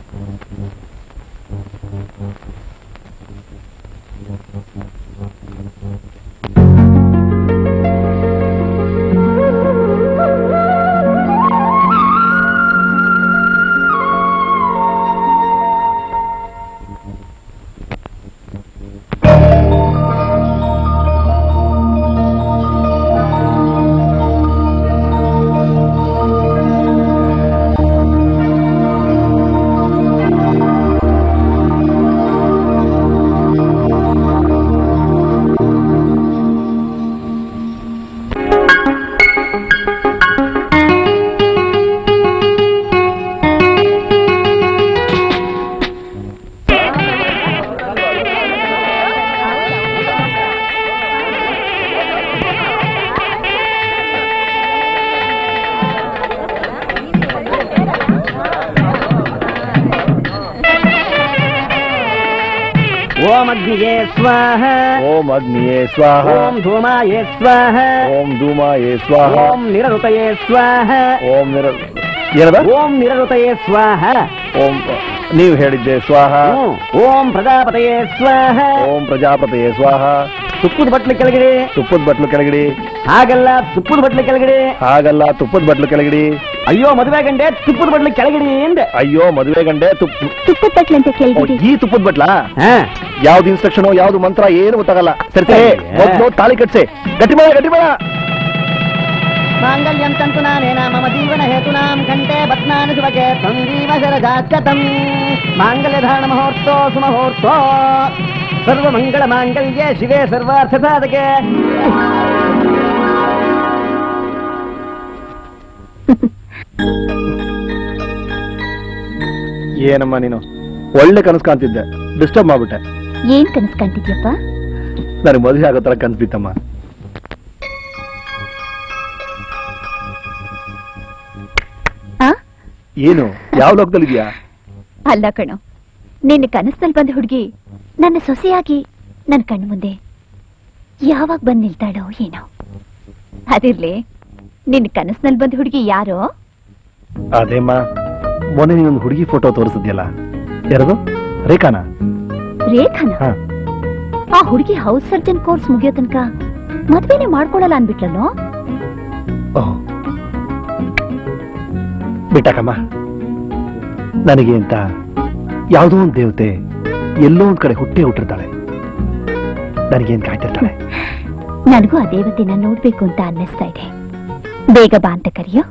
ओम अग्निये स्वाहा ओम अग्निये स्वाहा ओम धूमाये स्वाहा ओम धूमाये स्वाहा ओम निरृतये स्वाहा ओम निरृतये स्वाहा ओम ನೀವು ಹೇಳಿದ್ದೆ ಸ್ವಾಹ ಓಂ ಪ್ರಜಾಪತಯೇ ಸ್ವಾಹ ಓಂ ಪ್ರಜಾಪತಯೇ ಸ್ವಾಹ ತುಪ್ಪದ ಬಟ್ಲು ಕೆಳಗಡೆ ತುಪ್ಪದ ಬಟ್ಲು ಕೆಳಗಡೆ ಹಾಗಲ್ಲ ತುಪ್ಪದ ಬಟ್ಲು ಕೆಳಗಡೆ ಹಾಗಲ್ಲ ತುಪ್ಪದ ಬಟ್ಲು ಕೆಳಗಡೆ ಅಯ್ಯೋ ಮದುವೆ ಗಂಡೆ ತುಪ್ಪದ ಬಟ್ಲು ಕೆಳಗಡೆ ಎಂದೆ ಅಯ್ಯೋ ಮದುವೆ ಗಂಡೆ ತುಪ್ಪದ ಬಟ್ಲು ಅಂತ ಕೇಳಿಬಿಡಿ ಈ ತುಪ್ಪದ ಬಟ್ಲಾ ಯಾವ್ದು ಇನ್ಸ್ಟ್ರಕ್ಷನ್ ಯಾವ್ದು ಮಂತ್ರ ಏನು ಗೊತ್ತಾಗಲ್ಲ ಸರಿ ಮೊದಲು ತಾಳಿ ಕಟ್ಸೆ ಗಟ್ಟಿ ಮಾಡ ಮಾಂಗಲ್ಯಂ ತಂತು ನಾನೇನ ಮಮ ಜೀವನ ಹೇತುನಾಂ ಕಂಠೆ ಬಧ್ನಾನಿ ಶುಭಗೆ ಸಂಜೀವ ಶರಜಾತ್ಕತಂ ಮಾಂಗಲ್ಯಧಾರಣ ಮುಹೂರ್ತೋ ಸುಮುಹೂರ್ತೋ ಸರ್ವಮಂಗಳ ಮಾಂಗಲ್ಯೆ ಶಿವೆ ಸರ್ವಾರ್ಥ ಸಾಧಕೆ. ಏನಮ್ಮ ನೀನು ಒಳ್ಳೆ ಕನಸು ಕಾಣ್ತಿದ್ದೆ, ಡಿಸ್ಟರ್ಬ್ ಮಾಡ್ಬಿಟ್ಟೆ. ಏನ್ ಕನಸು ಕಾಣ್ತಿದ್ಯಪ್ಪ? ನನಗೆ ಮದುವೆ ಆಗೋ ತರ ಕನಸು ಬಿತ್ತಮ್ಮ. ಏನು ಯಾವ ಲೋಕದಲ್ಲಿದ್ಯಾ? ಅಲ್ಲ ಕಣೋ, ನಿನ್ನ ಕನಸಲ್ಲಿ ಬಂದ ಹುಡುಗಿ ನನ್ನ ಸೊಸೆಯಾಗಿ ನನ್ನ ಕಣ್ಣು ಮುಂದೆ ಯಾವಾಗ ಬಂದ್ ನಿಲ್ತಾಳೋ ಏನೋ. ಅದಿರ್ಲಿ, ನಿನ್ನ ಕನಸಿನಲ್ಲಿ ಬಂದ ಹುಡುಗಿ ಯಾರೋ? ಅದೇಮ್ಮ, ಮೊನ್ನೆ ನೀನೊಂದು ಹುಡುಗಿ ಫೋಟೋ ತೋರಿಸಿದ್ಯಲ್ಲ, ಯಾರದು? ರೇಖಾನ? ರೇಖಾನ? ಆ ಹುಡುಗಿ ಹೌಸ್ ಸರ್ಜನ್ ಕೋರ್ಸ್ ಮುಗಿಯೋ ತನಕ ಮದ್ವೆನೇ ಮಾಡ್ಕೊಳಲ್ಲ ಅನ್ಬಿಟ್ಲಲ್ಲೋ. ಬಿಟ್ಟಾಕಮ್ಮ, ನನಗೆ ಅಂತ ಯಾವುದೋ ಒಂದು ದೇವತೆ ಎಲ್ಲೋ ಒಂದ್ ಕಡೆ ಹುಟ್ಟಿರ್ತಾಳೆ, ನನಗೇನ್ ಕಾಯ್ತಿರ್ತಾಳೆ. ನನಗೂ ಆ ದೇವತೆನ ನೋಡ್ಬೇಕು ಅಂತ ಅನ್ನಿಸ್ತಾ ಇದೆ. ಬೇಗ ಬಾ ಅಂತ ಕರಿಯೋ.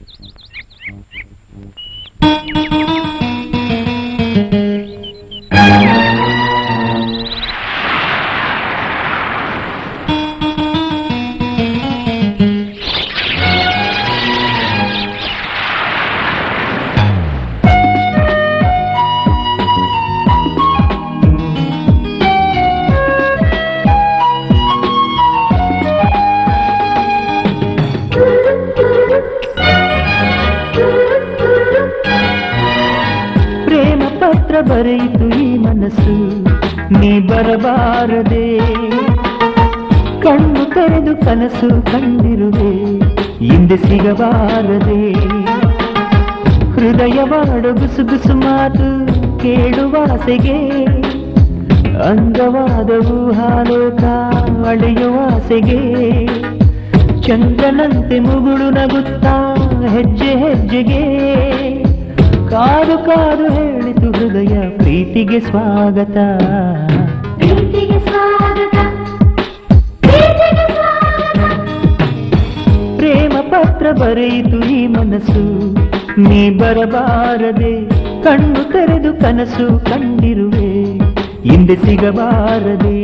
ಬರೆಯಿತು ಈ ಮನಸ್ಸು ನೀ ಬರಬಾರದೆ, ಕಣ್ಣು ತೆರೆದು ಕನಸು ಕಂಡಿರುವೆ ಹಿಂದೆ ಸಿಗಬಾರದೆ. ಹೃದಯವಾಡ ಗುಸುಗುಸು ಮಾತು ಕೇಳುವಾಸೆಗೆ, ಅಂಗವಾದವು ಹಾಲೋಕ ಅಳೆಯುವ ಆಸೆಗೆ. ಚಂದ್ರನಂತೆ ಮುಗುಳು ನಗುತ್ತಾ ಹೆಜ್ಜೆ ಹೆಜ್ಜೆಗೆ, ಕಾದು ಕಾದು ಹೇಳಿತು ಹೃದಯ ಪ್ರೀತಿಗೆ ಸ್ವಾಗತ. ಪ್ರೇಮ ಪತ್ರ ಬರೆಯಿತು ಈ ಮನಸ್ಸು ನೀ ಬರಬಾರದೆ, ಕಣ್ಣು ತೆರೆದು ಕನಸು ಕಂಡಿರುವೆ ಹಿಂದೆ ಸಿಗಬಾರದೆ.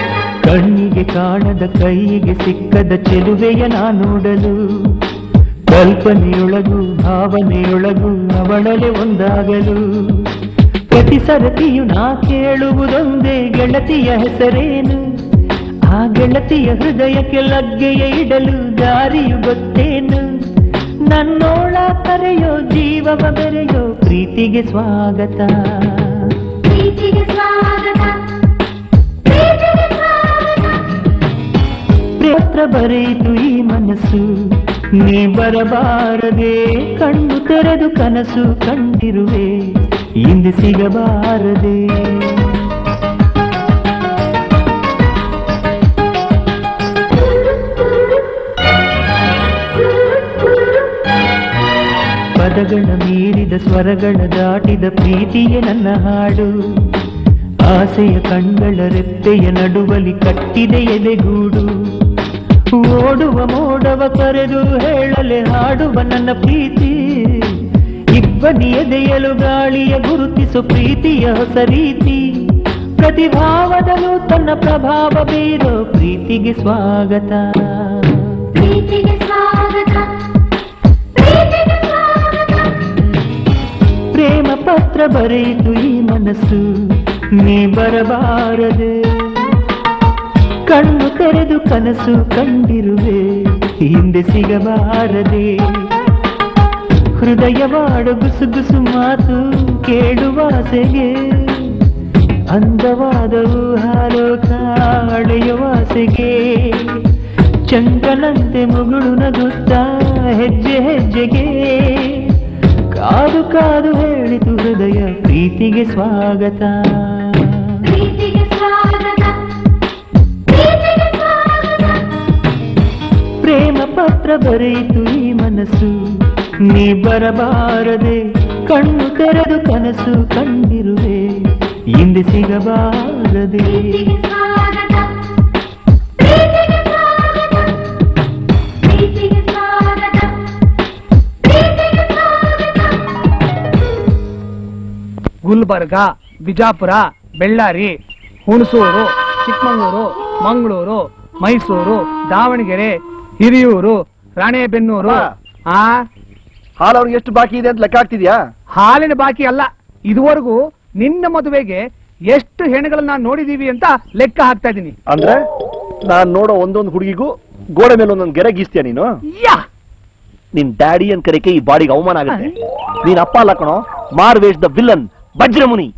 ಕಣ್ಣಿಗೆ ಕಾಣದ ಕೈಗೆ ಸಿಕ್ಕದ ಚೆಲುವೆಯ ನಾ ನೋಡಲು, ಕಲ್ಪನೆಯೊಳಗೂ ಭಾವನೆಯೊಳಗೂ ಅವಳಲೆ ಒಂದಾಗಲು ಪ್ರತಿ ಸರತಿಯು ನಾ ಕೇಳುವುದೊಂದೇ ಗೆಳತಿಯ ಹೆಸರೇನು, ಆ ಗೆಳತಿಯ ಹೃದಯಕ್ಕೆ ಲಗ್ಗೆಯ ಇಡಲು ದಾರಿಯು ಗೊತ್ತೇನು, ನನ್ನೋಳ ಕರೆಯೋ ಜೀವವ ಬೆರೆಯೋ ಪ್ರೀತಿಗೆ ಸ್ವಾಗತ. ಪತ್ರ ಬರೆಯಿತು ಈ ಮನಸ್ಸು, ನೀ ಬರಬಾರದೆ ಕಣ್ಣು ತೆರೆದು ಕನಸು ಕಂಡಿರುವೆ, ಹಿಂದೆ ಸಿಗಬಾರದೆ. ಪದಗಳ ಮೀರಿದ ಸ್ವರಗಳ ದಾಟಿದ ಪ್ರೀತಿಯೇ ನನ್ನ ಹಾಡು, ಆಸೆಯ ಕಣ್ಗಳ ರೆಪ್ಪೆಯ ನಡುವಲಿ ಕಟ್ಟಿದೆ ಎದೆಗೂಡು, ಓಡುವ ಮೋಡವ ಕರೆದು ಹೇಳಲೆ ಹಾಡುವ ನನ್ನ ಪ್ರೀತಿ, ಇಬ್ಬನಿ ಎದೆಯಲು ಗಾಳಿಯ ಗುರುತಿಸು ಪ್ರೀತಿಯ ಹೊಸ ರೀತಿ, ಪ್ರತಿಭಾವದಲ್ಲೂ ತನ್ನ ಪ್ರಭಾವ ಬೀರೋ ಪ್ರೀತಿಗೆ ಸ್ವಾಗತ. ಪ್ರೇಮ ಪತ್ರ ಬರೆಯಿತು ಈ ಮನಸ್ಸು, ನೀ ಬರಬಾರದೆ ಕಣ್ಣು ತೆರೆದು ಕನಸು ಕಂಡಿರುವೆ, ಹಿಂದೆ ಸಿಗಬಾರದೆ. ಹೃದಯವಾಡ ಗುಸುಗುಸು ಮಾತು ಕೇಳುವಾಸೆಗೆ, ಅಂದವಾದವು ಹಾಲೋಕ ಅಳೆಯುವಾಸೆಗೆ, ಚಂಕನಂತೆ ಮುಗುಳು ನಗುತ್ತಾ ಹೆಜ್ಜೆ ಹೆಜ್ಜೆಗೆ, ಕಾದು ಕಾದು ಹೇಳಿತು ಹೃದಯ ಪ್ರೀತಿಗೆ ಸ್ವಾಗತ. ಪ್ರೇಮ ಪತ್ರ ಬರೆಯಿತು ಈ ಮನಸ್ಸು, ನೀ ಬರಬಾರದೆ ಕಣ್ಣು ತೆರೆದು ಕನಸು ಕಂಡಿರುವೆ, ಹಿಂದೆ ಸಿಗಬಾರದೆ. ಗುಲ್ಬರ್ಗ, ಬಿಜಾಪುರ, ಬೆಳ್ಳಾರಿ, ಹುಣಸೂರು, ಚಿಕ್ಕಮಗಳೂರು, ಮಂಗಳೂರು, ಮೈಸೂರು, ದಾವಣಗೆರೆ, ಹಿರಿಯೂರು, ರಾಣೆಬೆನ್ನೂರು. ಹಾಲು ಅವ್ನಿಗೆ ಎಷ್ಟು ಬಾಕಿ ಇದೆ ಅಂತ ಲೆಕ್ಕ ಆಗ್ತಿದ್ಯಾ? ಹಾಲಿನ ಬಾಕಿ ಅಲ್ಲ, ಇದುವರೆಗೂ ನಿನ್ನ ಮದುವೆಗೆ ಎಷ್ಟು ಹೆಣ್ಣುಗಳನ್ನ ನೋಡಿದೀವಿ ಅಂತ ಲೆಕ್ಕ ಹಾಕ್ತಾ ಇದೀನಿ. ಅಂದ್ರೆ ನಾನ್ ನೋಡೋ ಒಂದೊಂದು ಹುಡುಗಿಗೂ ಗೋಡೆ ಮೇಲೆ ಒಂದೊಂದು ಗೆರೆ ಗೀಸ್ತೀಯ ನೀನು? ನಿನ್ ಡ್ಯಾಡಿ ಅಂತ ಕರೆಕೆ ಈ ಬಾಡಿಗೆ ಅವಮಾನ ಆಗುತ್ತೆ. ನೀನ್ ಅಪ್ಪ ಅಲ್ಲ ಕಣೋ, ಮಾರ್ವೇಶ್ ದ ವಿಲನ್ ವಜ್ರಮುನಿ.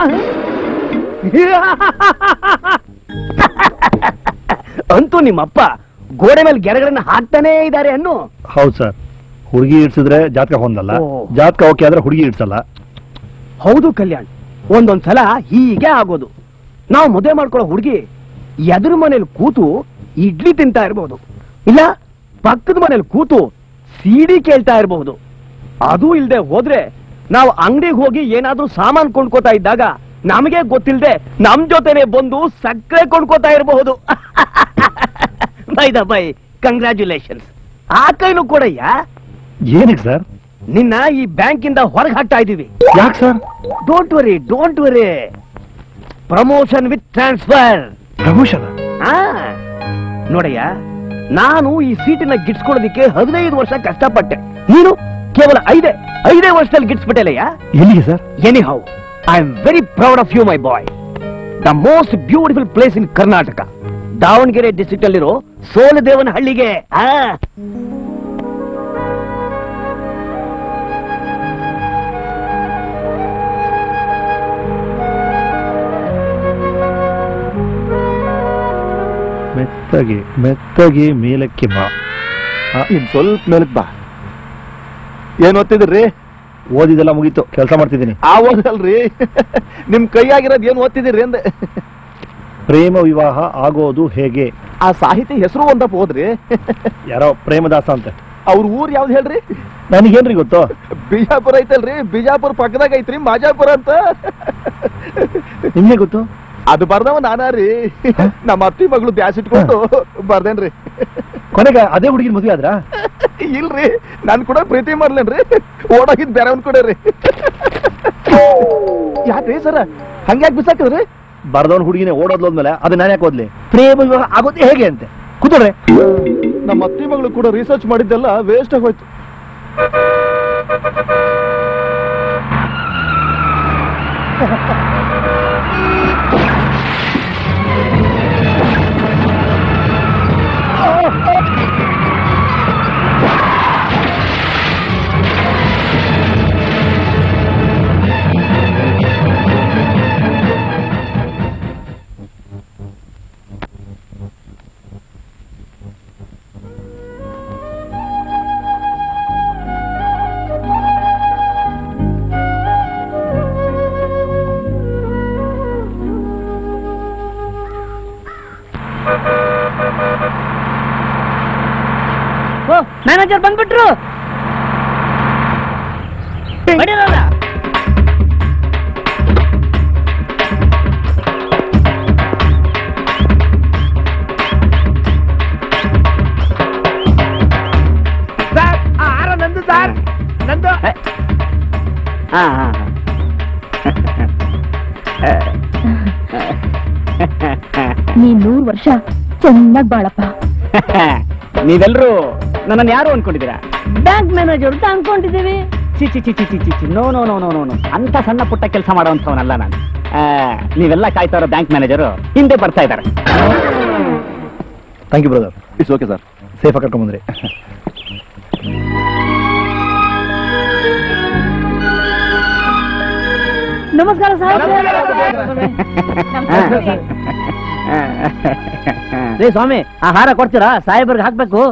ಅಂತೂ ನಿಮ್ಮಪ್ಪ ಗೋಡೆ ಮೇಲೆ ಗೆರೆಗಳನ್ನ ಹಾಕ್ತಾನೇ ಇದ್ದಾರೆ ಅನ್ನು. ಹೌದು ಸರ್, ಹುಡುಗಿ ಇಡ್ಸಿದ್ರೆ ಜಾತಕ ಹೊಂದಲ್ಲ, ಜಾತಕ ಓಕೆ ಆದ್ರೆ ಹುಡುಗಿ ಇಡ್ಸಲ್ಲ. ಹೌದು ಕಲ್ಯಾಣ್, ಒಂದೊಂದ್ಸಲ ಹೀಗೆ ಆಗೋದು. ನಾವು ಮದುವೆ ಮಾಡ್ಕೊಳ್ಳೋ ಹುಡುಗಿ ಎದುರು ಮನೇಲಿ ಕೂತು ಇಡ್ಲಿ ತಿಂತಾ ಇರಬಹುದು, ಇಲ್ಲ ಪಕ್ಕದ ಮನೇಲಿ ಕೂತು ಸಿಡಿ ಕೇಳ್ತಾ ಇರಬಹುದು. ಅದು ಇಲ್ದೆ ಹೋದ್ರೆ ನಾವು ಅಂಗಡಿಗೆ ಹೋಗಿ ಏನಾದ್ರೂ ಸಾಮಾನು ಕೊಂಡ್ಕೋತಾ ಇದ್ದಾಗ ನಮಗೆ ಗೊತ್ತಿಲ್ಲದೆ ನಮ್ ಜೊತೆನೆ ಬಂದು ಸಕ್ಕರೆ ಕೊಂಡ್ಕೋತಾ ಇರಬಹುದು. By the by, congratulations. ಆ ಕೈನು ಕೊಡಯ್ಯ. ಏನಕ್ಕೆ ಸರ್? ನಿನ್ನ ಈ ಬ್ಯಾಂಕಿಂದ ಹೊರಗೆ ಹಾಕ್ತಾ ಇದೀವಿ. ಯಾಕೆ sir? Don't worry, don't worry. Promotion with transfer. Promotion? ನೋಡಯ್ಯ, ನಾನು ಈ ಸೀಟಿನ ಗಿಟ್ಸ್ಕೊಳ್ಳೋದಿಕ್ಕೆ 15 ವರ್ಷ ಕಷ್ಟಪಟ್ಟೆ. ನೀನು ಕೇವಲ 5 ವರ್ಷದಲ್ಲಿ ಗಿಟ್ಸ್ಬಿಟ್ಟೆಲ್ಲಯ್ಯ. ಎಲ್ಲಿಗೆ sir? Anyhow, I am very proud of you my boy. The most beautiful place in Karnataka, Davanagere district ಅಲ್ಲಿರೋ ಸೋಲದೇವನಹಳ್ಳಿಗೆ. ಮೆತ್ತಗೆ ಮೆತ್ತಗೆ ಮೇಲಕ್ಕೆ ಬಾ. ಇನ್ ಸ್ವಲ್ಪ ಮೇಲಕ್ಕೆ ಬಾ. ಏನ್ ಓದ್ತಿದ್ರಿ? ಓದಿದೆಲ್ಲ ಮುಗೀತು, ಕೆಲಸ ಮಾಡ್ತಿದ್ದೀನಿ. ಆ ಓದಲ್ರಿ, ನಿಮ್ ಕೈಯಾಗಿರೋದು ಏನ್ ಓದ್ತಿದ್ದೀರಿ ಅಂದೆ. ಪ್ರೇಮ ವಿವಾಹ ಆಗೋದು ಹೇಗೆ? ಆ ಸಾಹಿತಿ ಹೆಸರು ಒಂದಪ್ಪ ಹೋದ್ರಿ. ಯಾರೋ ಪ್ರೇಮದಾಸ ಅಂತ. ಅವ್ರ ಊರ್ ಯಾವ್ದು ಹೇಳ್ರಿ? ನನಗೇನ್ರಿ ಗೊತ್ತು? ಬಿಜಾಪುರ ಐತಲ್ರಿ, ಬಿಜಾಪುರ ಪಕ್ಕದಾಗ ಐತ್ರಿ ಮಾಜಾಪುರ ಅಂತ. ನಿಮ್ಗೆ ಗೊತ್ತು? ಅದು ಬರ್ದವ ನಾನಾರಿ, ನಮ್ಮ ಅತ್ತಿ ಮಗಳು ಬ್ಯಾಸಿಟ್ಕೊಂಡು ಬರ್ದೇನ್ರಿ. ಕೊನೆಗೆ ಅದೇ ಹುಡುಗಿನ ಮದುವೆ ಆದ್ರ? ಇಲ್ರಿ, ನನ್ ಕೂಡ ಪ್ರೀತಿ ಮಾಡ್ಲೇನ್ರಿ, ಓಡೋಗಿದ್ ಬೇರೆ ಒಂದ್ ಕೊಡ್ರಿ. ಯಾಕ್ರಿ ಸರ ಹಂಗ್ಯಾಕ್ ಬಿಸಾಕಿದ್ರಿ? ಬರ್ದವನ್ ಹುಡುಗಿನೇ ಓಡೋದ್ಲೋದ್ಮೇಲೆ ಅದು ನಾನು ಯಾಕೆ ಓದ್ಲಿ? ಪ್ರೇಮ ವಿವಾಹ ಆಗೋದೇ ಹೇಗೆ ಅಂತೆ ಕೂತ್ರೆ. ನಮ್ಮ ಅತ್ತಿ ಮಗಳು ಕೂಡ ರಿಸರ್ಚ್ ಮಾಡಿದ್ದೆಲ್ಲ ವೇಸ್ಟ್ ಆಗೋಯ್ತು. ಮ್ಯಾನೇಜರ್ ಬಂದ್ಬಿಟ್ರು. ಸರ್ ಆ ಹಾರ ನಂದು ಸರ್, ನಂದು. ನೀನ್ 100 ವರ್ಷ ಚೆನ್ನಾಗ್ ಬಾಳಪ್ಪ. ನೀವೆಲ್ಲರೂ ನನ್ನನ್ನು ಯಾರು ಅನ್ಕೊಂಡಿದ್ದೀರಾ? ಬ್ಯಾಂಕ್ ಮ್ಯಾನೇಜರ್ ಅಂತ ಅನ್ಕೊಂಡಿದ್ದೀವಿ. ಚಿ ಚಿ ಚಿ ಚಿ ಚಿ ಚಿ ಚಿ no no no no no no ಅಂತ ಸಣ್ಣ ಪುಟ್ಟ ಕೆಲಸ ಮಾಡುವಂಥವನಲ್ಲ ನಾನು. ನೀವೆಲ್ಲ ಕಾಯ್ತಾ ಇರೋ ಬ್ಯಾಂಕ್ ಮ್ಯಾನೇಜರು ಹಿಂದೆ ಬರ್ತಾ ಇದ್ದಾರೆ. Thank you brother. It's okay sir, ಸೇಫಾಗಿ ಕರ್ಕೊಂಡ್ಬಂದ್ರಿ. ನಮಸ್ಕಾರ ಸರ್. ಸ್ವಾಮಿ ಆ ಹಾರ ಕೊಡ್ತೀರಾ? ಸಾಹೇಬರ್ಗೆ ಹಾಕ್ಬೇಕು.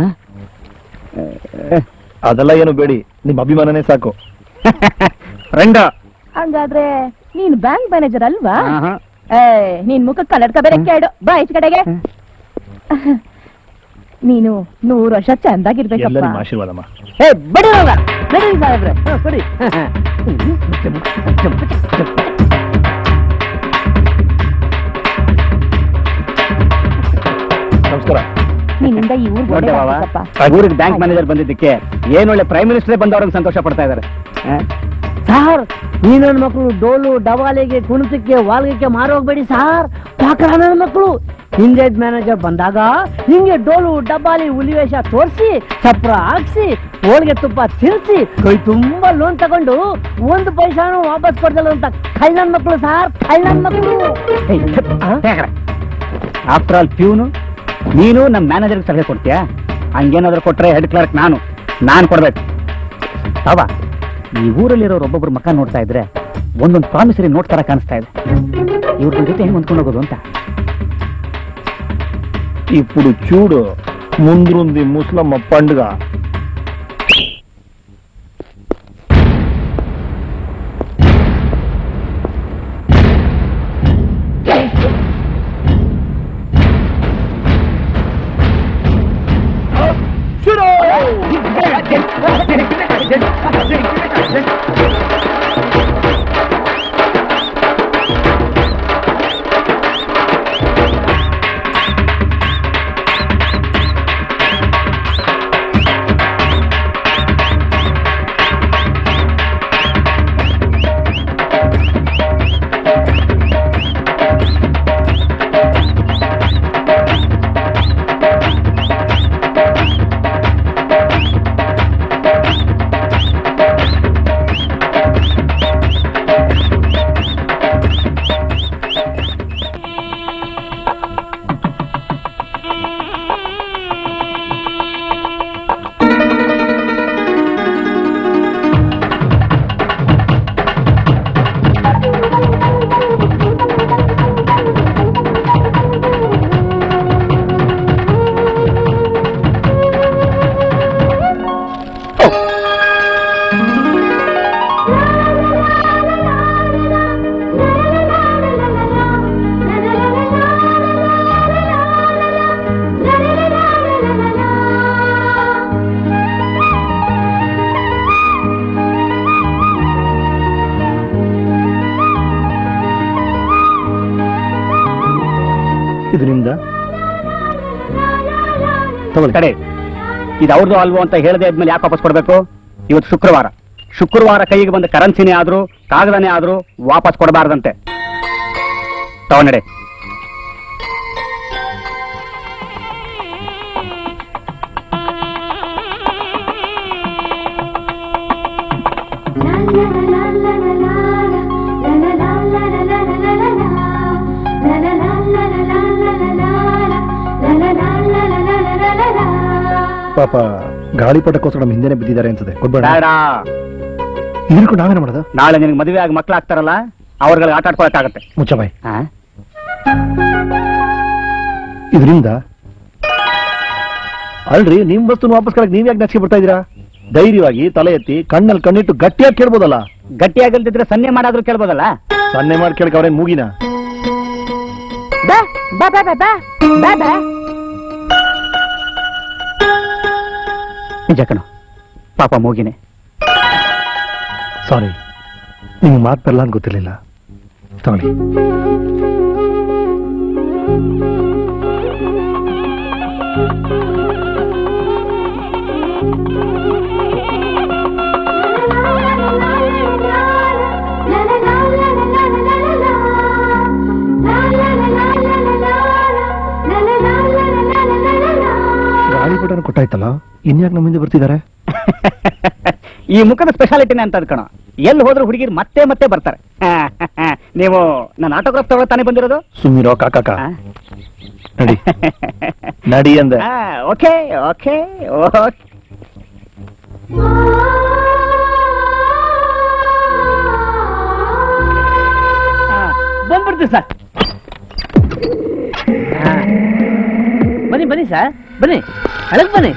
ಅದೆಲ್ಲ ಏನು ಬೇಡಿ, ನಿಮ್ಮ ಅಭಿಮಾನನೇ ಸಾಕು. ಫ್ರೆಂಡ್ ಹಂಗಾದ್ರೆ ನೀನ್ ಬ್ಯಾಂಕ್ ಮ್ಯಾನೇಜರ್ ಅಲ್ವಾ? ನೀನ್ ಮುಖ ಕನ್ನಡಕ ಬೇರೆ ಕೇಳು ಬಾ ಈಚ ಕಡೆಗೆ. ನೀನು 100 ವರ್ಷ ಚಂದಾಗಿರ್ಬೇಕಪ್ಪ. ಎಲ್ಲ ನಿಮ್ಮ ಆಶೀರ್ವಾದಮ್ಮ. ಬಡಿ ಸಾಹೇಬ್ರೆ ಕೊಡಿ. ನಮಸ್ಕಾರ. ನಿನ್ನಿಂದ ಈ ಊರಿಗೆ ಬ್ಯಾಂಕ್ ಮ್ಯಾನೇಜರ್ ಬಂದಿದ್ದಕ್ಕೆ ಏನೊಳ್ಳೆ ಪ್ರೈಮ್ ಮಿನಿಸ್ಟರ್ ಬಂದವ್ರಿಗೆ ಸಂತೋಷ ಪಡ್ತಾ ಇದ್ದಾರೆ. ಸಾರ್ ಈ ನನ್ನ ಮಕ್ಕಳು ಡೋಲು ಡವಾಲಿಗೆ ಕುಣಿತಕ್ಕೆ ವಾಲ್ಗಕ್ಕೆ ಮಾರೋಗ್ಬೇಡಿ ಸಾರ್. ಪಾಕರ ನನ್ನ ಮಕ್ಕಳು ಹಿಂದೆ ಮ್ಯಾನೇಜರ್ ಬಂದಾಗ ಹಿಂಗೆ ಡೋಲು ಡಬ್ಬಾಲಿ ಹುಲಿವೇಷ ತೋರಿಸಿ ಚಪ್ರ ಹಾಕ್ಸಿ ಹೋಳಿಗೆ ತುಪ್ಪ ತಿನ್ಸಿ ಕೈ ತುಂಬಾ ಲೋನ್ ತಗೊಂಡು 1 ಪೈಸಾನು ವಾಪಸ್ ಕೊಡ್ದಲ್ಲ ಅಂತ ಕಳ್ಳನ್ ಮಕ್ಕಳು ಸಾರ್, ಕಳ್ಳನ್ ಮಕ್ಕಳು. ಆಫ್ಟರ್ ಆಲ್ ಪ್ಯೂನು ನೀನು ನಮ್ಮ ಮ್ಯಾನೇಜರ್ಗೆ ಸಲಹೆ ಕೊಡ್ತೀಯಾ? ಹಂಗೇನಾದ್ರೂ ಕೊಟ್ರೆ ಹೆಡ್ ಕ್ಲರ್ಕ್ ನಾನು ಕೊಡ್ಬೇಕು. ಅವ ಈ ಊರಲ್ಲಿರೋರು ಒಬ್ಬೊಬ್ರು ಮಕ್ಕ ನೋಡ್ತಾ ಇದ್ರೆ ಒಂದೊಂದು ಪ್ರಾಮಿಸರಿ ನೋಟ್ ತರ ಕಾಣಿಸ್ತಾ ಇದೆ. ಇವ್ರ ಜೊತೆ ಹೆಂಗ್ ಹೊಂದ್ಕೊಂಡು ಹೋಗೋದು ಅಂತ. ఇప్పుడు చూడు ముందుంది ముస్లమ్మ పండుగ. ಇದು ನಿಮ್ದ ಕಡೆ ಇದು ಅವ್ರದ್ದು ಅಲ್ವೋ ಅಂತ ಹೇಳದೆ ಆದ್ಮೇಲೆ ಯಾಕೆ ವಾಪಸ್ ಕೊಡ್ಬೇಕು? ಇವತ್ತು ಶುಕ್ರವಾರ ಕೈಗೆ ಬಂದ ಕರೆನ್ಸಿನೇ ಆದ್ರೂ ಕಾಗದನೇ ಆದ್ರೂ ವಾಪಸ್ ಕೊಡಬಾರ್ದಂತೆ. ತಗೊಂಡೆ. ಪಾಪ ಗಾಳಿಪಟಕ್ಕೋಸ್ಕರ ನಮ್ಮ ಹಿಂದೆನೆ ಬಿದ್ದಿದ್ದಾರೆ ಅನ್ಸುತ್ತೆ. ಕೊಡ್ಬೇಡ. ಬೇಡ. ಇದಕ್ಕೂ ನಾವೇನ ಮಾಡೋದು? ನಾಳೆ ನಿನಗೆ ಮದುವೆ ಆಗಿ ಮಕ್ಕಳಾಗ್ತಾರಲ್ಲ, ಅವ್ರಿಗೆ ಆಟ ಆಡ್ಕೊಳಕ್ಕಾಗತ್ತೆ. ಮುಚ್ಚಬಾಯ್. ಇದರಿಂದ ಅಲ್ರಿ ನಿಮ್ ವಸ್ತುನ ವಾಪಸ್ ಕಳಕ್ ನೀವ್ ಯಾಕೆ ನಚ್ಕೆ ಬರ್ತಾ ಇದೀರಾ? ಧೈರ್ಯವಾಗಿ ತಲೆ ಎತ್ತಿ ಕಣ್ಣಲ್ಲಿ ಕಣ್ಣಿಟ್ಟು ಗಟ್ಟಿಯಾಗಿ ಕೇಳ್ಬೋದಲ್ಲ. ಗಟ್ಟಿಯಾಗಲ್ದಿದ್ರೆ ಸನ್ನೆ ಮಾಡಾದ್ರೂ ಕೇಳ್ಬೋದಲ್ಲ. ಸನ್ನೆ ಮಾಡಿ ಕೇಳಕ್ ಅವ್ರೇನ್ ಮೂಗಿನ? ನಿಜ ಕಣೋ, ಪಾಪ ಮೂಗಿನೇ. ಸಾರಿ, ನಿಮ್ಗೆ ಮಾತು ಬರಲ್ಲ ಅಂತ ಗೊತ್ತಿರ್ಲಿಲ್ಲ. ತಗೊಳ್ಳಿ. ಗಾಳಿಪಟನ ಕೊಟ್ಟಾಯ್ತಲ್ಲ, ಇನ್ಯಾಕೆ ನಮ್ಮ ಹಿಂದೆ ಬರ್ತಿದ್ದಾರೆ? ಈ ಮುಖದ ಸ್ಪೆಷಾಲಿಟಿನೇ ಅಂತ ಕಣೋ. ಎಲ್ಲಿ ಹೋದ್ರು ಹುಡುಗಿರು ಮತ್ತೆ ಮತ್ತೆ ಬರ್ತಾರೆ. ನೀವು ನನ್ನ ಆಟೋಗ್ರಾಫ್ ತಗೊಳ್ಳೋ ತಾನೇ ಬಂದಿರೋದು? ಸುಮ್ಮಿರೋ ಕಾಕ. ನಡಿ ನಡಿ ಅಂದೆ. Okay okay okay. ಬಂದ್ಬಿಡ್ತೀವಿ ಸರ್. ಬನ್ನಿ ಬನ್ನಿ ಸರ್, ಬನ್ನಿ ಅಳಗ್ ಬನ್ನಿ.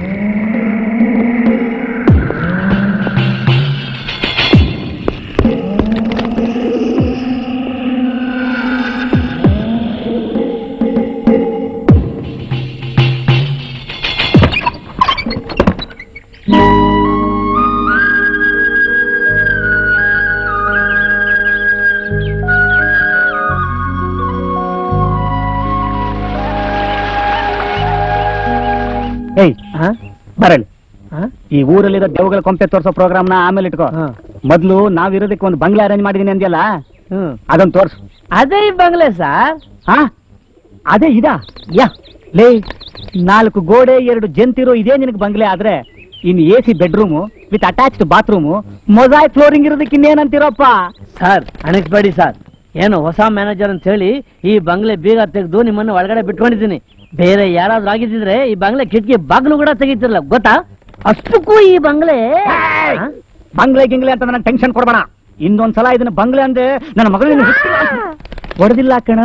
ಬರಲಿ. ಈ ಊರಲ್ಲಿರೋ ದೇವಗಳ ಕೊಂಪೆ ತೋರ್ಸೋ ಪ್ರೋಗ್ರಾಮ್ ನ ಆಮೇಲೆ ಇಟ್ಕೋ. ಮೊದ್ಲು ನಾವಿರೋದಕ್ಕೆ ಒಂದು ಬಂಗ್ಲೆ ಅರೇಂಜ್ ಮಾಡಿದೀನಿ ಅಂದ್ಯಲ್ಲ, ಅದೊಂದು ತೋರ್ಸು. ಅದೇ ಈ ಬಂಗ್ಲೆ ಸರ್. ಅದೇ ಇದಾ? ಯಾ ಲೇ, 4 ಗೋಡೆ 2 ಜಂತಿರೋ ಇದೇ ನಿನಗೆ ಬಂಗ್ಲೆ ಆದ್ರೆ, in AC bedroom with attached bathroom, mosaic flooring ಇರೋದಕ್ಕೆ ಇನ್ನೇನಂತೀರಪ್ಪ? ಸರ್ ಅನಿಸ್ಬೇಡಿ ಸರ್, ಏನು ಹೊಸ ಮ್ಯಾನೇಜರ್ ಅಂತ ಹೇಳಿ ಈ ಬಂಗ್ಲೆ ಬೀಗ ತೆಗೆದು ನಿಮ್ಮನ್ನು ಒಳಗಡೆ ಬಿಟ್ಕೊಂಡಿದ್ದೀನಿ. ಬೇರೆ ಯಾರಾದ್ರೂ ಆಗಿದ್ರೆ ಈ ಬಂಗ್ಲೆ ಕಿಟಕಿ ಬಾಗ್ಲು ಕೂಡ ತೆಗಿತಿರಲ್ಲ, ಗೊತ್ತಾ? ಅಷ್ಟಕ್ಕೂ ಈ ಬಂಗ್ಲೆ ಬಂಗ್ಲೆ ಗಿಂಗ್ಲೆ ಅಂತ ನನಗೆ ಟೆನ್ಷನ್ ಕೊಡ್ಬೇಡ. ಇನ್ನೊಂದ್ಸಲ ಇದನ್ನ ಬಂಗ್ಲೆ ಅಂದೆ ನನ್ನ ಮಗಳಿನ ಹೊಡೆದಿಲ್ಲ ಕಣ.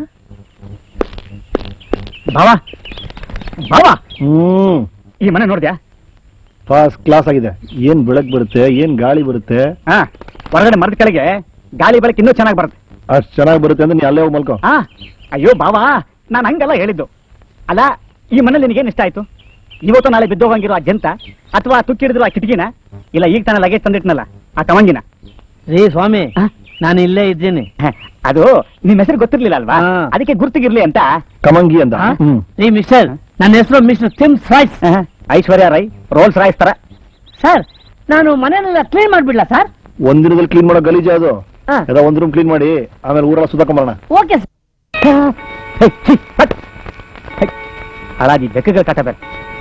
ಬಾವಾ ಬಾವಾ, ಈ ಮನೆ ನೋಡ್ದ್ಯಾ? ಫಸ್ಟ್ ಕ್ಲಾಸ್ ಆಗಿದೆ. ಏನ್ ಬೆಳಕ್ ಬರುತ್ತೆ, ಏನ್ ಗಾಳಿ ಬರುತ್ತೆ. ಹೊರಗಡೆ ಮರದ ಕೆಳಗೆ ಗಾಳಿ ಬೆಳಕು ಇನ್ನೂ ಚೆನ್ನಾಗಿ ಬರುತ್ತೆ. ಅಷ್ಟ್ ಚೆನ್ನಾಗಿ ಬರುತ್ತೆ ಅಂದ್ರೆ ನೀ ಅಲ್ಲೇ ಹೋಗಿ ಮಲ್ಕೋ. ಅಯ್ಯೋ ಬಾವಾ, ನಾನು ಹಂಗೆಲ್ಲ ಹೇಳಿದ್ದು ಅಲ್ಲ. ಈ ಮನೇಲಿ ನಿನಗೇನು ಇಷ್ಟ ಆಯ್ತು? ಇವತ್ತು ನಾಳೆ ಬಿದ್ದೋಗಂಗಿರೋ ಆ ಜಂತ, ಅಥವಾ ತುಕ್ಕಿಡಿದ್ರು ಆ ಕಿಟಕಿನ, ಇಲ್ಲ ಈಗ ತಾನೇ ಲಗೇಜ್ ತಂದಿಟ್ನಲ್ಲ ಆ ಕಮಂಗಿನ? ರೀ ಸ್ವಾಮಿ, ನಾನು ಇಲ್ಲೇ ಇದ್ದೀನಿ. ಅದು ನಿಮ್ ಹೆಸರು ಗೊತ್ತಿರ್ಲಿಲ್ಲ ಅಲ್ವಾ, ಅದಕ್ಕೆ ಗುರ್ತಿಗಿರ್ಲಿ ಅಂತ ಕಮಂಗಿ ಅಂತ. ರೀ ಮಿಸ್ಟರ್, ನನ್ನ ಹೆಸರು mister Thims Royce. Aishwarya Rai, Rolls Royce ತರ. ಸರ್, ನಾನು ಮನೆಯನ್ನೆಲ್ಲ ಕ್ಲೀನ್ ಮಾಡ್ಬಿಡ್ಲಾ ಸರ್? ಒಂದಿನದಲ್ಲಿ ಕ್ಲೀನ್ ಮಾಡೋ ಗಲೀಜ ಅದು. ಒಂದ್ ರೂಮ್ ಕ್ಲೀನ್ ಮಾಡಿ ಆಮೇಲೆ ಊರೆಲ್ಲ ಸುಧಾಕೊಂಬರೋಣ. Okay sir. ಹಾಳಾದಿ ಬೆಕ್ಕಗಳ ಕಾಟ ಬೇರೆ.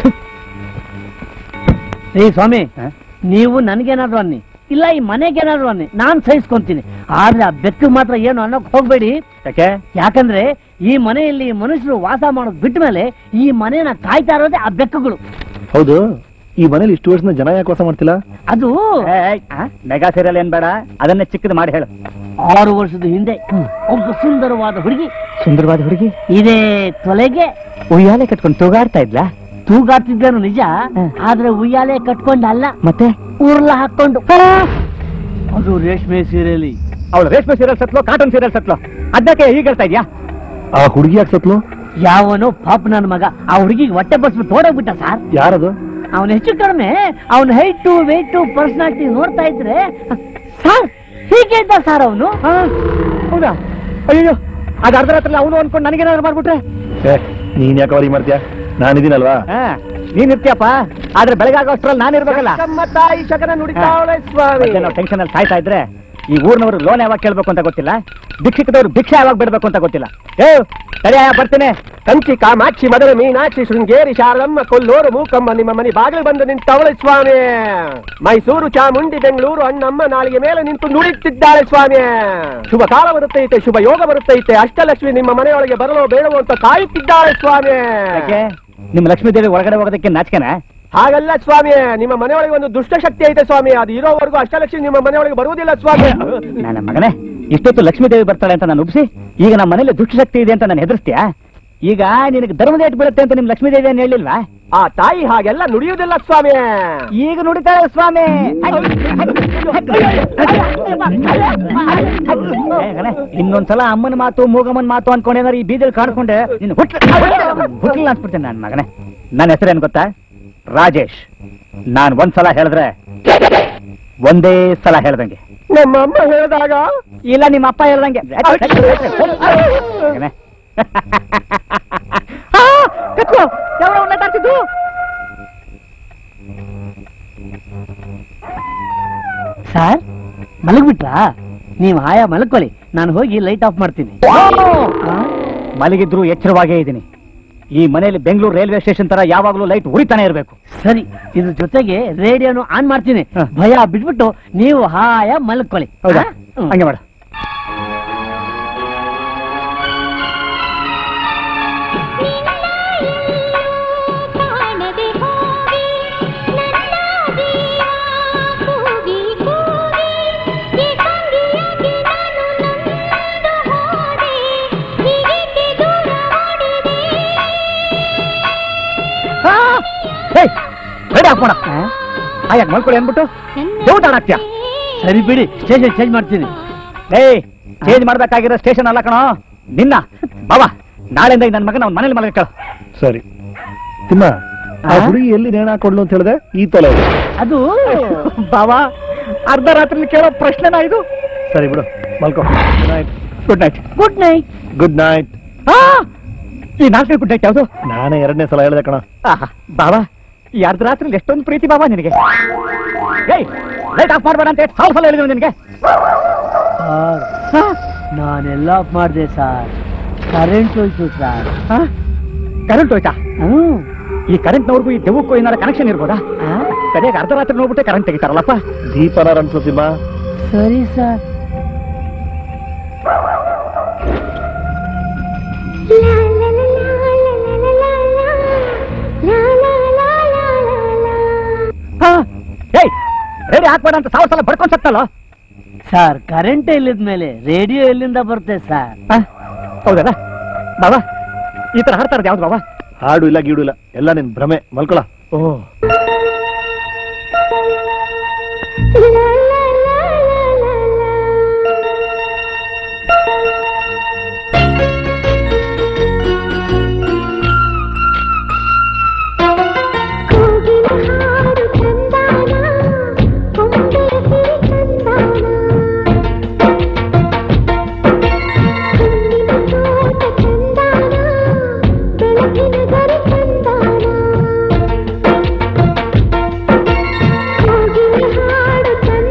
ರೀ ಸ್ವಾಮಿ, ನೀವು ನನ್ಗೇನಾದ್ರು ಅನ್ನಿ, ಇಲ್ಲ ಈ ಮನೆಗೇನಾದ್ರು ಅನ್ನಿ, ನಾನ್ ಸಹಿಸ್ಕೊಂತೀನಿ. ಆದ್ರೆ ಆ ಬೆಕ್ಕು ಮಾತ್ರ ಏನು ಅನ್ನೋಕ್ ಹೋಗ್ಬೇಡಿ. ಯಾಕೆ? ಯಾಕಂದ್ರೆ ಈ ಮನೆಯಲ್ಲಿ ಮನುಷ್ಯರು ವಾಸ ಮಾಡೋದ್ ಬಿಟ್ಟ ಮೇಲೆ ಈ ಮನೆನ ಕಾಯ್ತಾ ಇರೋದೇ ಆ ಬೆಕ್ಕುಗಳು. ಹೌದು, ಈ ಮನೇಲಿ ಇಷ್ಟು ವರ್ಷದ ಜನ ಯಾಕೆ ವಾಸ ಮಾಡ್ತಿಲ್ಲ? ಅದು ಮೆಗಾ ಸೀರಿಯಲ್ ಏನ್ ಬೇಡ, ಅದನ್ನೇ ಚಿಕ್ಕದು ಮಾಡಿ ಹೇಳು. 6 ವರ್ಷದ ಹಿಂದೆ ಒಬ್ಬ ಸುಂದರವಾದ ಹುಡುಗಿ, ಸುಂದರವಾದ ಹುಡುಗಿ ಇದೇ ತೊಲೆಗೆ ಉಯ್ಯಾಲೆ ಕಟ್ಕೊಂಡು ತೂಗಾಡ್ತಾ ಇದ್ಲಾ? ತೂಗಾಡ್ತಿದ್ದೇನು ನಿಜ, ಆದ್ರೆ ಉಯ್ಯಾಲೆ ಕಟ್ಕೊಂಡಲ್ಲ, ಮತ್ತೆ ಊರ್ಲ ಹಾಕೊಂಡು. ಅದು ರೇಷ್ಮೆ ಸೀರೆಲಿ. ಅವಳು ರೇಷ್ಮೆ ಸೀರಿಯಲ್ ಸತ್ಲು, ಕಾಟನ್ ಸೀರಿಯಲ್ ಸತ್ಲು, ಅದಕ್ಕೆ ಈಗ ಹೇಳ್ತಾ ಇದ್ಯಾ? ಆ ಹುಡುಗಿ ಯಾಕೆ ಸತ್ಲು? ಯಾವನೋ ಪಾಪ ನನ್ನ ಮಗ ಆ ಹುಡುಗಿಗೆ ಹೊಟ್ಟೆ ಬಸ್ಬಿಟ್ಟು ಓಡೋಗ್ಬಿಟ್ಟ ಸರ್. ಯಾರದು? ಅವನು ಹೆಚ್ಚು ಕಡಿಮೆ ಅವನ ಹೈಟು ವೆಯ್ಟು ಪರ್ಸನಾಲಿಟಿ ನೋಡ್ತಾ ಇದ್ರೆ ಸರ್ ಹೀಗೆ ಇದ್ದ ಸರ್ ಅವನು. ಹೌದಾ? ಅಯ್ಯೋ, ಅದು ಅರ್ಧ ರಾತ್ರಿ ಅವನು ಅನ್ಕೊಂಡು ನನಗೇನಾದ್ರು ಮಾಡ್ಬಿಟ್ರೆ? ನೀನ್ ಯಾಕೆ ಅವರಿಗೆ ಮಾಡ್ತೀಯಾ? ನಾನಿದ್ದೀನಲ್ವಾ? ನೀನ್ ಇರ್ತೀಯಪ್ಪ, ಆದ್ರೆ ಬೆಳಗಾಗೋಷ್ಟ್ರಲ್ಲಿ ನಾನಿರ್ಬೇಕಲ್ಲ. ನಾವು ಟೆನ್ಷನ್ ಅಲ್ಲಿ ಸಾಯ್ತಾ ಇದ್ರೆ ಈ ಊರ್ನವರು ಲೋನ್ ಯಾವಾಗ ಕೇಳ್ಬೇಕು ಅಂತ ಗೊತ್ತಿಲ್ಲ, ಭಿಕ್ಷಿಕದವ್ರು ಭಿಕ್ಷೆ ಯಾವಾಗ ಬಿಡ್ಬೇಕು ಅಂತ ಗೊತ್ತಿಲ್ಲ. ಬರ್ತೀನಿ. ಕಂಚಿ ಕಾಮಾಕ್ಷಿ ಮಧುರ ಮೀನಾಕ್ಷಿ ಶೃಂಗೇರಿ ಶಾರದಮ್ಮ ಕೊಲ್ಲೂರು ಮೂಕಮ್ಮ ನಿಮ್ಮ ಮನೆ ಬಾಗಿಲು ಬಂದು ನಿಂತವಳೆ ಸ್ವಾಮಿ. ಮೈಸೂರು ಚಾಮುಂಡಿ ಬೆಂಗಳೂರು ಅಣ್ಣಮ್ಮ ನಾಲಿಗೆ ಮೇಲೆ ನಿಂತು ನುಡಿತಿದ್ದಾಳೆ ಸ್ವಾಮಿ. ಶುಭ ಕಾಲ ಬರುತ್ತೈತೆ, ಶುಭ ಯೋಗ ಬರುತ್ತೈತೆ, ಅಷ್ಟಲಕ್ಷ್ಮಿ ನಿಮ್ಮ ಮನೆಯೊಳಗೆ ಬರಲು ಬೇಡವೋ ಅಂತ ಕಾಯುತ್ತಿದ್ದಾಳೆ ಸ್ವಾಮಿ. ನಿಮ್ ಲಕ್ಷ್ಮೀ ದೇವಿ ಒಳಗಡೆ ಹೋಗೋದಕ್ಕೆ ನಾಚಿಕೆನಾ? ಹಾಗಲ್ಲ ಸ್ವಾಮಿ, ನಿಮ್ಮ ಮನೆಯೊಳಗೆ ಒಂದು ದುಷ್ಟ ಶಕ್ತಿ ಐತೆ ಸ್ವಾಮಿ. ಅದು ಇರೋವರೆಗೂ ಅಷ್ಟಲಕ್ಷ್ಮಿ ನಿಮ್ಮ ಮನೆಯೊಳಗೆ ಬರುವುದಿಲ್ಲ ಸ್ವಾಮಿ. ನನ್ನ ಮಗನೇ, ಇಷ್ಟೊತ್ತು ಲಕ್ಷ್ಮೀ ದೇವಿ ಬರ್ತಾಳೆ ಅಂತ ನಾನು ಉಪ್ಸಿ, ಈಗ ನಮ್ಮ ಮನೇಲಿ ದುಷ್ಟಶಕ್ತಿ ಇದೆ ಅಂತ ನಾನು ಹೆದರ್ಸ್ತೀಯಾ? ಈಗ ನಿನಗೆ ಧರ್ಮದೇಟ್ ಬೀಳುತ್ತೆ ಅಂತ ನಿಮ್ ಲಕ್ಷ್ಮೀ ದೇವಿ ಏನು ಹೇಳಿಲ್ವಾ? ಆ ತಾಯಿ ಹಾಗೆಲ್ಲ ನುಡಿಯುವುದಿಲ್ಲ ಸ್ವಾಮಿ. ಈಗ ನುಡಿತಾಳೆ ಸ್ವಾಮಿ. ಇನ್ನೊಂದ್ಸಲ ಅಮ್ಮನ ಮಾತು ಮೂಗಮ್ಮನ ಮಾತು ಅನ್ಕೊಂಡೇನಾರು ಈ ಬೀದಲ್ಲಿ ಕಾಣ್ಕೊಂಡೆ ನೀನು ಹುಟ್ಟಿಲ್ಲ ಅನ್ಸ್ಬಿಡ್ತೇನೆ. ನನ್ನ ಮಗನೇ, ನನ್ನ ಹೆಸರೇನು ಗೊತ್ತಾ? ರಾಜೇಶ್. ನಾನ್ ಒಂದ್ಸಲ ಹೇಳಿದ್ರೆ ಒಂದೇ ಸಲ ಹೇಳ್ದಂಗೆ. ನಮ್ಮಮ್ಮ ಹೇಳಿದಾಗ ಇಲ್ಲ, ನಿಮ್ಮ ಅಪ್ಪ ಹೇಳ್ದಂಗೆ. ಸರ್ ಮಲಗ್ಬಿಟ್ರಾ? ನೀವು ಆಯಾ ಮಲ್ಕೊಳ್ಳಿ, ನಾನು ಹೋಗಿ ಲೈಟ್ ಆಫ್ ಮಾಡ್ತೀನಿ. ಮಲಗಿದ್ರು ಎಚ್ಚರವಾಗೇ ಇದ್ದೀನಿ. ಈ ಮನೆಯಲ್ಲಿ ಬೆಂಗಳೂರು ರೈಲ್ವೆ ಸ್ಟೇಷನ್ ತರ ಯಾವಾಗ್ಲೂ ಲೈಟ್ ಉರಿತಾನೆ ಇರಬೇಕು. ಸರಿ, ಇದ್ರ ಜೊತೆಗೆ ರೇಡಿಯೋನು ಆನ್ ಮಾಡ್ತೀನಿ. ಭಯ ಬಿಟ್ಬಿಟ್ಟು ನೀವು ಹಾಯ ಮಲ್ಕೊಳ್ಳಿ. ಹೌದಾ? ಹಂಗೆ ಮಾಡು. ರೆಡಿ ಹಾಕೋಣ. ಹಾಗೆ ಮಲ್ಕೊಳ್ಳಿ ಅಂದ್ಬಿಟ್ಟು ಊಟ ಹಾಕ್ತೀಯ? ಸರಿ ಬಿಡಿ, ಸ್ಟೇಷನ್ ಚೇಂಜ್ ಮಾಡ್ತೀನಿ. ಚೇಂಜ್ ಮಾಡ್ಬೇಕಾಗಿರೋ ಸ್ಟೇಷನ್ ಅಲ್ಲ ಕಣೋ ನಿನ್ನ. ಬಾಬಾ, ನಾಳೆಯಿಂದ ನನ್ನ ಮಗನ ಅವ್ನ ಮನೇಲಿ ಮಲಗ. ಸರಿ ತಿಮ್ಮ, ಆ ಹುಡುಗಿ ಎಲ್ಲಿ ನೇಣ ಹಾಕೊಡ್ಲು ಅಂತ ಹೇಳಿದೆ? ಈ ತೊಲೆ ಅದು ಬಾಬಾ, ಅರ್ಧ ರಾತ್ರಿ ಕೇಳೋ ಪ್ರಶ್ನೆನಾ ಇದು? ಸರಿ ಬಿಡು, ಮಲ್ಕೋ. Good night. Good night. Good night. Good night. ಈ 4ನೇ ಗುಡ್ ನೈಟ್ ಯಾವುದು? ನಾನೇ 2ನೇ ಸಲ ಹೇಳಿದೆ ಕಣ. ಬಾಬಾ, ಈ ಅರ್ಧ ರಾತ್ರಿ ಎಷ್ಟೊಂದು ಪ್ರೀತಿ ಬಾಬಾ ನಿನಗೆ. ಲೈಟ್ ಆಫ್ ಮಾಡ್ಬೇಡ ಅಂತ 1000 ಸಲ ಹೇಳಿದ್ರು ನಿನಗೆ. ನಾನೆಲ್ಲ ಆಫ್ ಮಾಡಿದೆ ಸರ್. ಕರೆಂಟ್ ಹೋಯ್ತು ಸರ್. ಕರೆಂಟ್ ಹೋಯ್ತಾ? ಈ ಕರೆಂಟ್ನವ್ರಿಗೂ ಈ ದೆವ್ವಕ್ಕೂ ಏನಾರ ಕನೆಕ್ಷನ್ ಇರ್ಬೋದಾ? ಸರಿಯಾಗಿ ಅರ್ಧ ರಾತ್ರಿ ನೋಡ್ಬಿಟ್ಟೆ ಕರೆಂಟ್ ತೆಗಿತಾರಲ್ಲಪ್ಪ. ದೀಪನ ಅನ್ಸುತ್ತಿಮ್ಮ. ಸರಿ ಸರ್. ರೇಡಿಯೋ ಹಾಕ್ಬೇಡ ಅಂತ 1000 ಸಲ ಬಡ್ಕೊಂಡ್ ಸತ್ತಲ್ಲ ಸರ್. ಕರೆಂಟ್ ಇಲ್ಲಿದ್ಮೇಲೆ ರೇಡಿಯೋ ಎಲ್ಲಿಂದ ಬರುತ್ತೆ ಸರ್? ಹೌದಲ್ಲ ಬಾಬಾ? ಈ ತರ ಹಾಡ್ತಾ ಇರೋದು ಯಾವ್ದು ಬಾಬಾ? ಹಾಡು ಇಲ್ಲ, ಗೀಡು ಇಲ್ಲ, ಎಲ್ಲ ನಿನ್ ಭ್ರಮೆ. ಮಲ್ಕೊಳ. ಓ, ಹಾಡು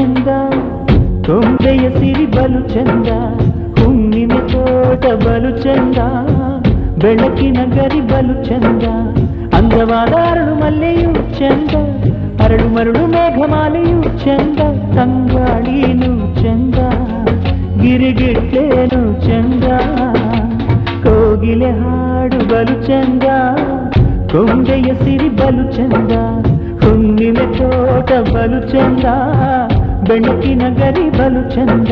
ಚಂದ, ಕೊಂಬೆಯ ಸಿರಿ ಬಲು ಚಂದ, ಹುಣ್ಣಿಮೆ ತೋಟ ಬಲು ಚಂದ, ಬೆಳಕಿನ ಗರಿ ಬಲು ಚಂದ, ಅಂದವಾದ ಅರಳು ಮಲ್ಲೆಯೂ ಚಂದ, ಅರಳು ಮರಳು ಮೇಘಮಾಲೆಯೂ ಚಂದ, ತಂಗಾಳೀನು ಚಂದ, ಗಿರಿಗಿಟ್ಟೇನು ಚಂದ, ಕೋಗಿಲೆ ಹಾಡು ಬಲು ಚಂದ, ಕೊಂಬೆಯ ಸಿರಿ ಬಲು ಚಂದ, ಹುಣ್ಣಿಮೆ ತೋಟ ಬಲು ಚಂದ, ಬೆಳಕಿನ ಗರಿ ಬಲು ಚಂದ.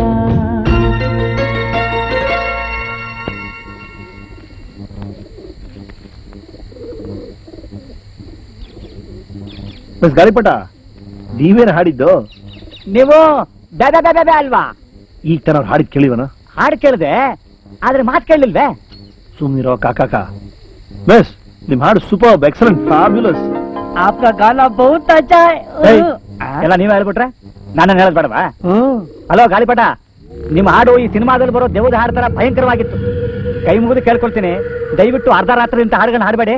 ಬಸ್ ಗಾಳಿಪಟ, ನೀವೇನು ಹಾಡಿದ್ದು? ನೀವು ಬ್ಯಾಬೆ ಅಲ್ವಾ? ಈಗ ತನ ಅವ್ರು ಹಾಡಿದ್ ಕೇಳಿವನ? ಹಾಡು ಕೇಳಿದೆ, ಆದ್ರೆ ಮಾತು ಕೇಳಲಿಲ್ವೇ? ಸುಮ್ನಿರೋ ಕಾಕಾಕ. ಬಸ್ ನಿಮ್ ಹಾಡು ಸೂಪರ್, ಎಕ್ಸಲೆಂಟ್, ಫ್ಯಾಬ್ಯುಲಸ್. आपका गाना बहुत अच्छा है. ಎಲ್ಲ ನೀವೇ ಹೇಳ್ಬಿಟ್ರೆ ನಾನು ಹೇಳದ್ ಬೇಡವಾ? ಹಲೋ ಗಾಳಿಪಟ, ನಿಮ್ಮ ಹಾಡು ಈ ಸಿನಿಮಾದಲ್ಲಿ ಬರೋ ದೇವದ ಹಾಡು ತರ ಭಯಂಕರವಾಗಿತ್ತು. ಕೈ ಮುಗಿದು ಕೇಳ್ಕೊಳ್ತೀನಿ, ದಯವಿಟ್ಟು ಅರ್ಧ ರಾತ್ರಿ ಇಂತ ಹಾಡುಗಳನ್ನ ಹಾಡಬೇಡಿ.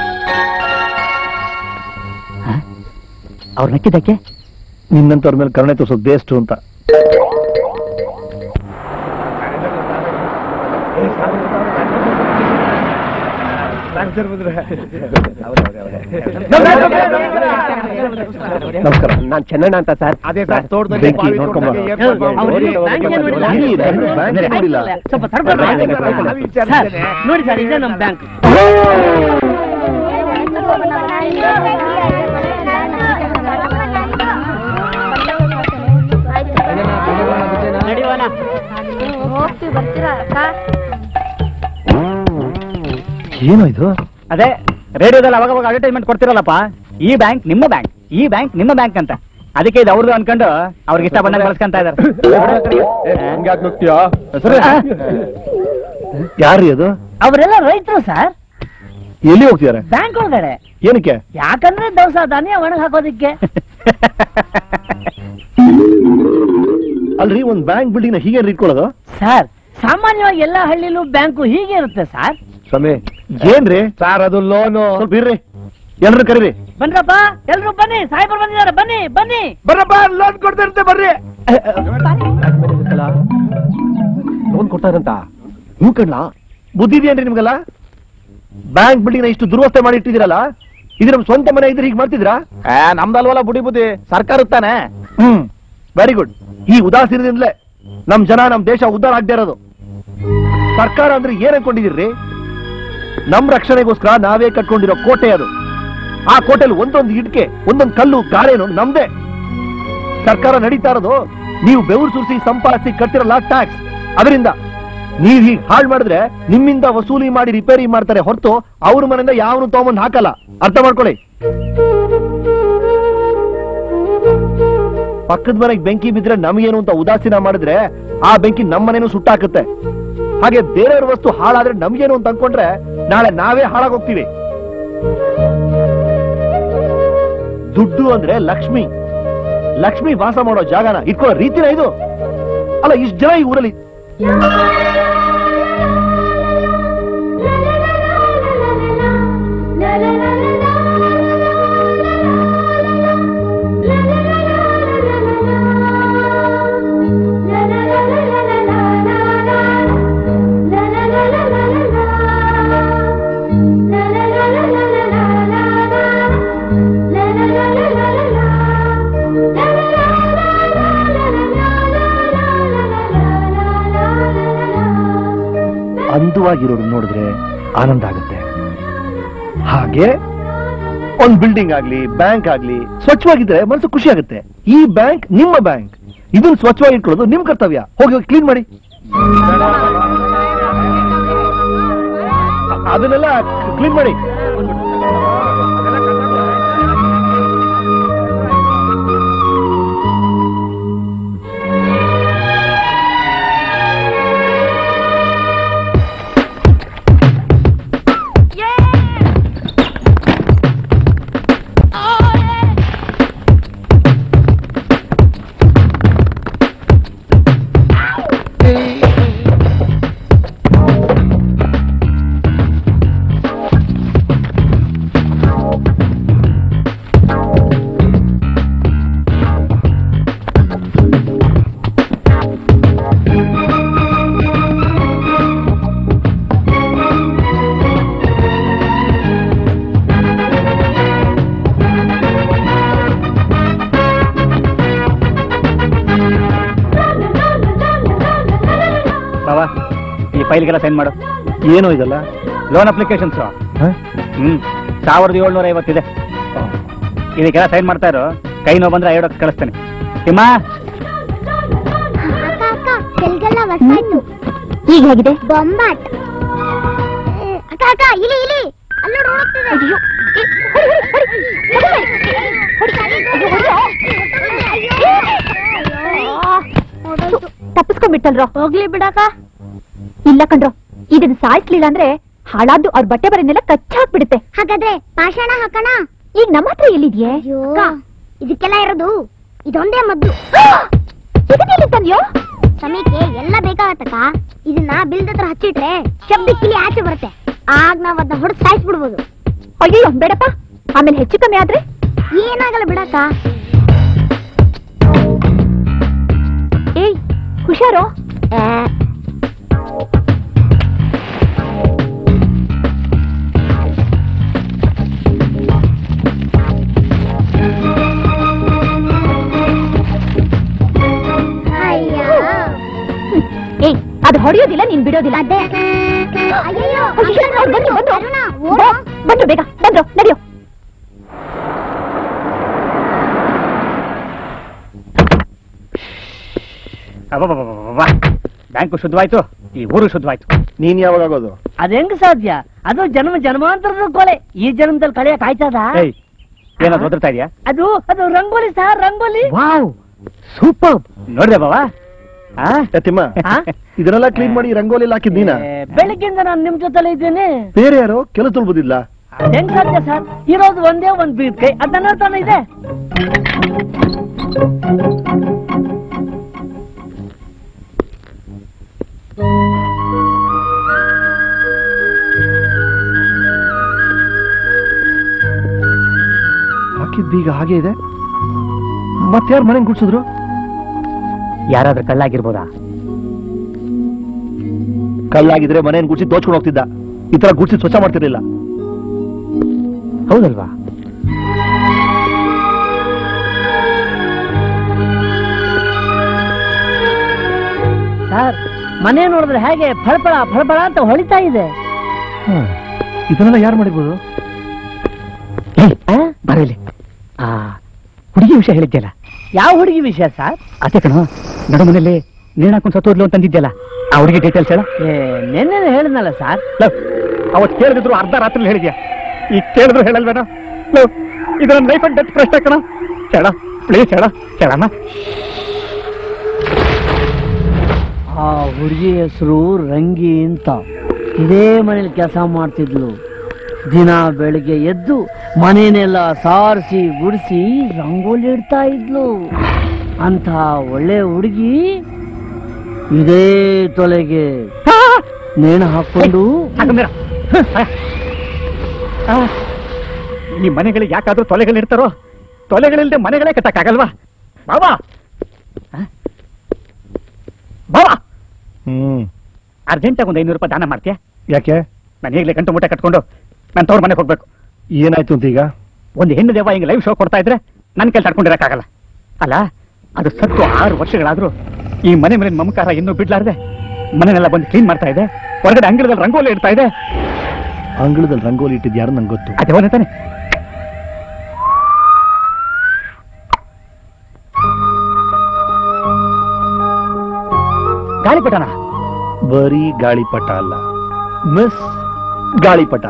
ಅವ್ರು ನಕ್ಕಿದ್ದಕ್ಕೆ ನಿನ್ನಂತವ್ರ ಮೇಲೆ ಕರುಣೆ ತೋರ್ಸೋದು ಬೇಸ್ಟ್ ಅಂತ. ನಮಸ್ಕಾರ, ನಾನ್ ಚೆನ್ನಣ್ಣ ಅಂತ ಸರ್. ಅದೇ ಸರ್, ತೋಟದಲ್ಲಿ ಸ್ವಲ್ಪ ನೋಡಿ ಸರ್, ಇದೆ ನಮ್ಮ ಬ್ಯಾಂಕ್. ಏನೋ ಇದು? ಅದೇ ರೇಡಿಯೋದಲ್ಲಿ ಅವಾಗ ಅಡ್ವರ್ಟೈಸ್ಮೆಂಟ್ ಕೊಡ್ತಿರಲ್ಲಪ್ಪ, ಈ ಬ್ಯಾಂಕ್ ನಿಮ್ಮ ಬ್ಯಾಂಕ್, ಈ ಬ್ಯಾಂಕ್ ನಿಮ್ಮ ಬ್ಯಾಂಕ್ ಅಂತ. ಅದಕ್ಕೆ ಇದು ಅವ್ರದ್ದು ಅನ್ಕೊಂಡು ಅವ್ರಿಗೆ ಇಷ್ಟ ಬಂದಾಗ ಬಳಸ್ಕೊಂತ ಇದಾರೆ. ಯಾರು ಅದು? ಅವರೆಲ್ಲ ರೈತರು ಸರ್. ಎಲ್ಲಿ ಹೋಗ್ತಿದಾರೆ? ಬ್ಯಾಂಕ್ ಒಳಗಡೆ. ಏನಕ್ಕೆ? ಯಾಕಂದ್ರೆ ದವಸ ಧಾನ್ಯ ಒಣಗ್ ಹಾಕೋದಿಕ್ಕೆ. ಅಲ್ರಿ, ಒಂದ್ ಬ್ಯಾಂಕ್ ಬಿಲ್ಡಿಂಗ್ ನ ಹೀಗೆ ಇಟ್ಕೊಳ್ಳೋದು? ಸರ್, ಸಾಮಾನ್ಯವಾಗಿ ಎಲ್ಲಾ ಹಳ್ಳಿಲೂ ಬ್ಯಾಂಕು ಹೀಗೆ ಇರುತ್ತೆ ಸರ್. ಸ್ವಾಮಿ, ಏನ್ರಿ ಸರ್ ಅದು ಲೋನು? ಸ್ವಲ್ಪ ಇರ್ರಿ, ಎಲ್ರು ಕರೀರಿ. ಬನ್ರಪ್ಪ, ಎಲ್ರು ಬನ್ನಿ, ಸಾಹೇಬರು ಬಂದಿದ್ದಾರೆ, ಬನ್ನಿ ಬನ್ನಿ. ಬರ್ರಪ್ಪ, ಲೋನ್ ಕೊಡ್ತಾ ಬರ್ರಿ. ಲೋನ್ ಕೊಡ್ತಾರಂತ? ಹೂ ಕಣ್ಣ, ಬುದ್ಧಿ ಇದೆಯೇನ್ರಿ ನಿಮ್ಗೆಲ್ಲ? ಬ್ಯಾಂಕ್ ಬಿಲ್ಡಿಂಗ್ ನ ಇಷ್ಟು ದುರ್ವಸ್ಥೆ ಮಾಡಿ ಇಟ್ಟಿದಿರಲ್ಲ, ಇದು ನಮ್ ಸ್ವಂತ ಮನೆ ಇದ್ರೆ ಹೀಗೆ ಮಾಡ್ತಿದ್ರಾ? ನಮ್ದಲ್ವಲ್ಲ ಬುಡಿ ಬುದ್ಧಿ, ಸರ್ಕಾರ ತಾನೆ. Very good. ಈ ಉದಾಸೀನದಿಂದಲೇ ನಮ್ ಜನ, ನಮ್ ದೇಶ ಉದ್ಧಾರ ಆಗದೆ ಇರೋದು. ಸರ್ಕಾರ ಅಂದ್ರೆ ಏನ್ ಅನ್ಕೊಂಡಿದಿರ್ರಿ? ನಮ್ ರಕ್ಷಣೆಗೋಸ್ಕರ ನಾವೇ ಕಟ್ಕೊಂಡಿರೋ ಕೋಟೆ ಅದು. ಆ ಕೋಟೆಯಲ್ಲಿ ಒಂದೊಂದು ಇಟ್ಕೆ, ಒಂದೊಂದು ಕಲ್ಲು, ಗಾರೇನು ನಮ್ದೇ. ಸರ್ಕಾರ ನಡೀತಾ ಇರೋದು ನೀವು ಬೆವರು ಸುರಿಸಿ ಸಂಪಾದಿಸಿ ಕಟ್ಟಿರಲ್ಲ ಟ್ಯಾಕ್ಸ್, ಅದರಿಂದ. ನೀವ್ ಹೀಗ್ ಹಾಳು ಮಾಡಿದ್ರೆ ನಿಮ್ಮಿಂದ ವಸೂಲಿ ಮಾಡಿ ರಿಪೇರಿ ಮಾಡ್ತಾರೆ ಹೊರತು ಅವ್ರ ಮನೆಯಿಂದ ಯಾವನು ತಗೊಂಡ್ ಹಾಕಲ್ಲ. ಅರ್ಥ ಮಾಡ್ಕೊಳ್ಳಿ. ಪಕ್ಕದ ಮನೆಗೆ ಬೆಂಕಿ ಬಿದ್ರೆ ನಮಗೇನು ಅಂತ ಉದಾಸೀನ ಮಾಡಿದ್ರೆ ಆ ಬೆಂಕಿ ನಮ್ಮನೇನು ಸುಟ್ಟಾಕುತ್ತೆ. ಹಾಗೆ ಬೇರೆಯವ್ರ ವಸ್ತು ಹಾಳಾದ್ರೆ ನಮ್ಗೇನು ಅಂತ ಅನ್ಕೊಂಡ್ರೆ ನಾಳೆ ನಾವೇ ಹಾಳಾಗೋಗ್ತೀವಿ. ದುಡ್ಡು ಅಂದ್ರೆ ಲಕ್ಷ್ಮಿ, ಲಕ್ಷ್ಮಿ ವಾಸ ಮಾಡೋ ಜಾಗನ ಇಟ್ಕೊಳ್ಳೋ ರೀತಿನ ಇದು ಅಲ್ಲ. ಇಷ್ಟು ಜನ ಈ ಊರಲ್ಲಿ ಅಂದವಾಗಿರೋರು ನೋಡಿದ್ರೆ ಆನಂದ ಆಗುತ್ತೆ. ಹಾಗೆ ಒಂದ್ ಬಿಲ್ಡಿಂಗ್ ಆಗ್ಲಿ, ಬ್ಯಾಂಕ್ ಆಗ್ಲಿ ಸ್ವಚ್ಛವಾಗಿದ್ರೆ ಮನಸ್ಸು ಖುಷಿ ಆಗುತ್ತೆ. ಈ ಬ್ಯಾಂಕ್ ನಿಮ್ಮ ಬ್ಯಾಂಕ್, ಇದನ್ನ ಸ್ವಚ್ಛವಾಗಿ ಇಟ್ಕೊಳ್ಳೋದು ನಿಮ್ ಕರ್ತವ್ಯ. ಹೋಗಿ ಕ್ಲೀನ್ ಮಾಡಿ. ಅದನ್ನೆಲ್ಲ ಕ್ಲೀನ್ ಮಾಡಿ. ಫೈಲ್ಗೆಲ್ಲ ಸೈನ್ ಮಾಡು. ಏನೋ ಇದಲ್ಲ? Loan applications. 1750 ಇದೆ. ಇದಕ್ಕೆಲ್ಲ ಸೈನ್ ಮಾಡ್ತಾ ಇರೋ. ಕೈ ನೋವು ಬಂದ್ರೆ ಐಡೋಕ್ ಕಳಿಸ್ತೇನೆ. ತಿಮ್ಮ ಈಗ ಹೇಗಿದೆ? ಬೊಂಬಾಟ್. ಅಕ್ಕ ಅಕ್ಕ ಇಲಿ ಇಲಿ ಅಲ್ಲೋಡು ಓಡುತ್ತಿದೆ. ಅಯ್ಯೋ ತಪ್ಪಿಸ್ಕೊಂಡ್ಬಿಟ್ಟಲ್ರೋ. ಹೋಗ್ಲಿ ಬಿಡಕ್ಕ. ಇಲ್ಲ ಕಣ್ರೋ, ಇದನ್ನ ಸಾಯಿಸ್ಲಿಲ್ಲ ಅಂದ್ರೆ ಹಾಳಾದ್ದು ಅವ್ರ ಬಟ್ಟೆ ಬರನ್ನೆಲ್ಲ ಕಚ್ಚಾಕ್ಬಿಡುತ್ತೆ. ಹಾಗಾದ್ರೆ ಪಾಷಾಣ ಹಾಕೋಣ. ಈಗ ನಮ್ಮ ಹತ್ರ ಎಲ್ಲಿದ್ಯೆ? ಇದಕ್ಕೆಲ್ಲ ಇರೋದು ಇದೊಂದೇ ಮದ್ದು. ಇದನ್ನೆಲ್ಲಿ ತಂದ್ಯೋ? ಸಮಯಕ್ಕೆ ಎಲ್ಲ ಬೇಕಾಗತ್ತಕ್ಕ. ಇದನ್ನ ಬಿಲ್ದ ಹತ್ರ ಹಚ್ಚಿಟ್ರೆ ಶಬ್ದ ಕಿಲಿ ಆಚೆ ಬರುತ್ತೆ. ಆಗ ನಾವ್ ಅದನ್ನ ಹೊಡೆದು ಸಾಯಿಸ್ಬಿಡ್ಬೋದು. ಅಯ್ಯೋ ಬೇಡಪ್ಪ, ಆಮೇಲೆ ಹೆಚ್ಚು ಕಮ್ಮಿ ಆದ್ರೆ ಏನಾಗಲ್ಲ ಬಿಡಕ್ಕ. ಏಯ್ ಹುಷಾರೋ. ಏಯ್ ಅದು ಹೊಡೆಯೋದಿಲ್ಲ, ನೀನ್ ಬಿಡೋದಿಲ್ಲ. ಅದೇ ಬಂದ್ರು ಬೇಗ ಬಂದ್ರು, ನಡೆಯೋ. ಬ್ಯಾಂಕು ಶುದ್ಧವಾಯ್ತು, ಈ ಊರು ಶುದ್ಧವಾಯ್ತು. ನೀನ್ ಯಾವಾಗ ಆಗೋದು? ಅದ್ ಹೆಂಗ್ ಸಾಧ್ಯ? ಅದು ಜನ್ಮಾಂತರದ ಕೊಲೆ. ಈ ಜನ್ಮದಲ್ಲಿ ಕಳೆಯಕ್ ಆಯ್ತದ? ಏನಾದ್ರು ಓದ್ತಾ ಇದೆಯಾ? ಅದು rangoli sir, rangoli. Wow, super. ನೋಡ್ದೆ ಬಾವಾ? ತಿಮ್ಮ, ಇದನ್ನೆಲ್ಲ ಕ್ಲೀನ್ ಮಾಡಿ ರಂಗೋಲಿ ಹಾಕಿದ್ ನೀನ? ಬೆಳಗ್ಗಿಂದ ನಾನು ನಿಮ್ ಜೊತೆಲೆ ಇದ್ದೇನೆ. ಬೇರೆ ಯಾರೋ ಕೆಲಸ ತುಳ್ಬೋದಿಲ್ಲ? ಹೆಂಗ್ ಸಾಧ್ಯ ಸರ್? ಇರೋದು ಒಂದೇ ಒಂದ್ ಬೀದ್ ಕೈ, ಅದನ್ನ ತಾನೇ ಇದೆ. ಹಾಕಿದ್ ಬೀಗ ಹಾಗೆ ಇದೆ. ಮತ್ತಾರು ಮನೆಗೆ ಗುಡ್ಸಿದ್ರು? ಯಾರಾದ್ರೂ ಕಳ್ಳಾಗಿರ್ಬೋದಾ? ಕಳ್ಳಾಗಿದ್ರೆ ಮನೆಯನ್ನು ಗುಡ್ಸಿ ದೋಚ್ಕೊಂಡು ಹೋಗ್ತಿದ್ದ. ಈ ತರ ಗುಡ್ಸಿ ಸ್ವಚ್ಛ ಮಾಡ್ತಿರ್ಲಿಲ್ಲ. ಹೌದಲ್ವಾ? ಸರ್, ಮನೆ ನೋಡಿದ್ರೆ ಹೇಗೆ ಫಳಫಳ ಫಳಫಳ ಅಂತ ಹೊಳಿತಾ ಇದೆ. ಇದನ್ನೆಲ್ಲ ಯಾರು ಮಾಡಿರ್ಬೋದು? ಬರಲಿ. ಹುಡುಗಿ ವಿಷಯ ಹೇಳಿದ್ಯಲ್ಲ? ಯಾವ ಹುಡುಗಿ ವಿಷಯ ಸರ್? ಅದೇ ಕಣ, ನಡು ಮನೇಲಿ ನೇಣು ಹಾಕೊಂಡು ಸತ್ತೋದ್ಲು ಅಂತಂದಿದ್ಯಲ್ಲ, ಆ ಹುಡುಗಿ ಡೀಟೇಲ್ಸ್ ಹೇಳ. ನೆನ್ನೆ ಹೇಳಿದ್ನಲ್ಲ ಸರ್. ಅವತ್ತು ಕೇಳಿದ್ರು ಅರ್ಧ ರಾತ್ರಿ ಹೇಳಿದ್ಯಾ, ಈಗ ಕೇಳಿದ್ರು ಹೇಳಲ್ವೇನೋ? ಇದನ್ನ ಲೈಫ್ ಅಂಡ್ ಡೆತ್ ಪ್ರಶ್ನೆ ಕಣ. ಹೇಳ ಪ್ಲೀಸ್, ಹೇಳ ಹೇಳಮ್ಮ. ಆ ಹುಡುಗಿ ಹೆಸರು ರಂಗಿ ಅಂತ. ಇದೇ ಮನೇಲಿ ಕೆಲಸ ಮಾಡ್ತಿದ್ಲು. ದಿನ ಬೆಳಿಗ್ಗೆ ಎದ್ದು ಮನೇನೆಲ್ಲ ಸಾರಿಸಿ ಗುಡಿಸಿ ರಂಗೋಲಿ ಇಡ್ತಾ ಇದ್ಲು. ಅಂತ ಒಳ್ಳೆ ಹುಡುಗಿ ಇದೇ ತೊಲೆಗೆ ನೇಣು ಹಾಕೊಂಡು. ಈ ಮನೆಗಳಿಗೆ ಯಾಕಾದ್ರೂ ತೊಲೆಗಳಿರ್ತಾರೋ? ತೊಲೆಗಳಿಲ್ದೆ ಮನೆಗಳೇ ಕಟ್ಟಕ್ಕಾಗಲ್ವಾ? ಬಾಬಾ ಬಾಬಾ, ಅರ್ಜೆಂಟಾಗಿ ಒಂದು 500 ರೂಪಾಯಿ ದಾನ ಮಾಡ್ತೀಯಾ? ಯಾಕೆ? ನಾನು ಈಗಲೇ ಗಂಟು ಮೂಟೆ ಕಟ್ಕೊಂಡು ನಾನು ತವ್ರ ಮನೆಗೆ ಹೋಗ್ಬೇಕು. ಏನಾಯ್ತು ಅಂತ ಈಗ? ಒಂದು ಹೆಣ್ಣು ದೇವ ಹಿಂಗೆ ಲೈವ್ ಶೋ ಕೊಡ್ತಾ ಇದ್ರೆ ನನ್ನ ಕೈಲಿ ತಡ್ಕೊಂಡಿರಕ್ಕಾಗಲ್ಲ. ಅಲ್ಲ, ಅದು ಸತ್ತು 6 ವರ್ಷಗಳಾದ್ರೂ ಈ ಮನೆ ಮೇಲಿನ ಮಮಕಾರ ಇನ್ನೂ ಬಿಡ್ಲಾರ್ದೆ ಮನೆನೆಲ್ಲ ಬಂದು ಕ್ಲೀನ್ ಮಾಡ್ತಾ ಇದೆ. ಹೊರಗಡೆ ಅಂಗಳದಲ್ಲಿ ರಂಗೋಲಿ ಇಡ್ತಾ ಇದೆ. ಅಂಗಳದಲ್ಲಿ ರಂಗೋಲಿ ಇಟ್ಟಿದ್ ಯಾರು ನಂಗೆ ಗೊತ್ತು. ಅದೇ ತಾನೆ. ಗಾಳಿಪಟನ? ಬರೀ ಗಾಳಿಪಟ ಅಲ್ಲ, ಮಿಸ್ ಗಾಳಿಪಟ.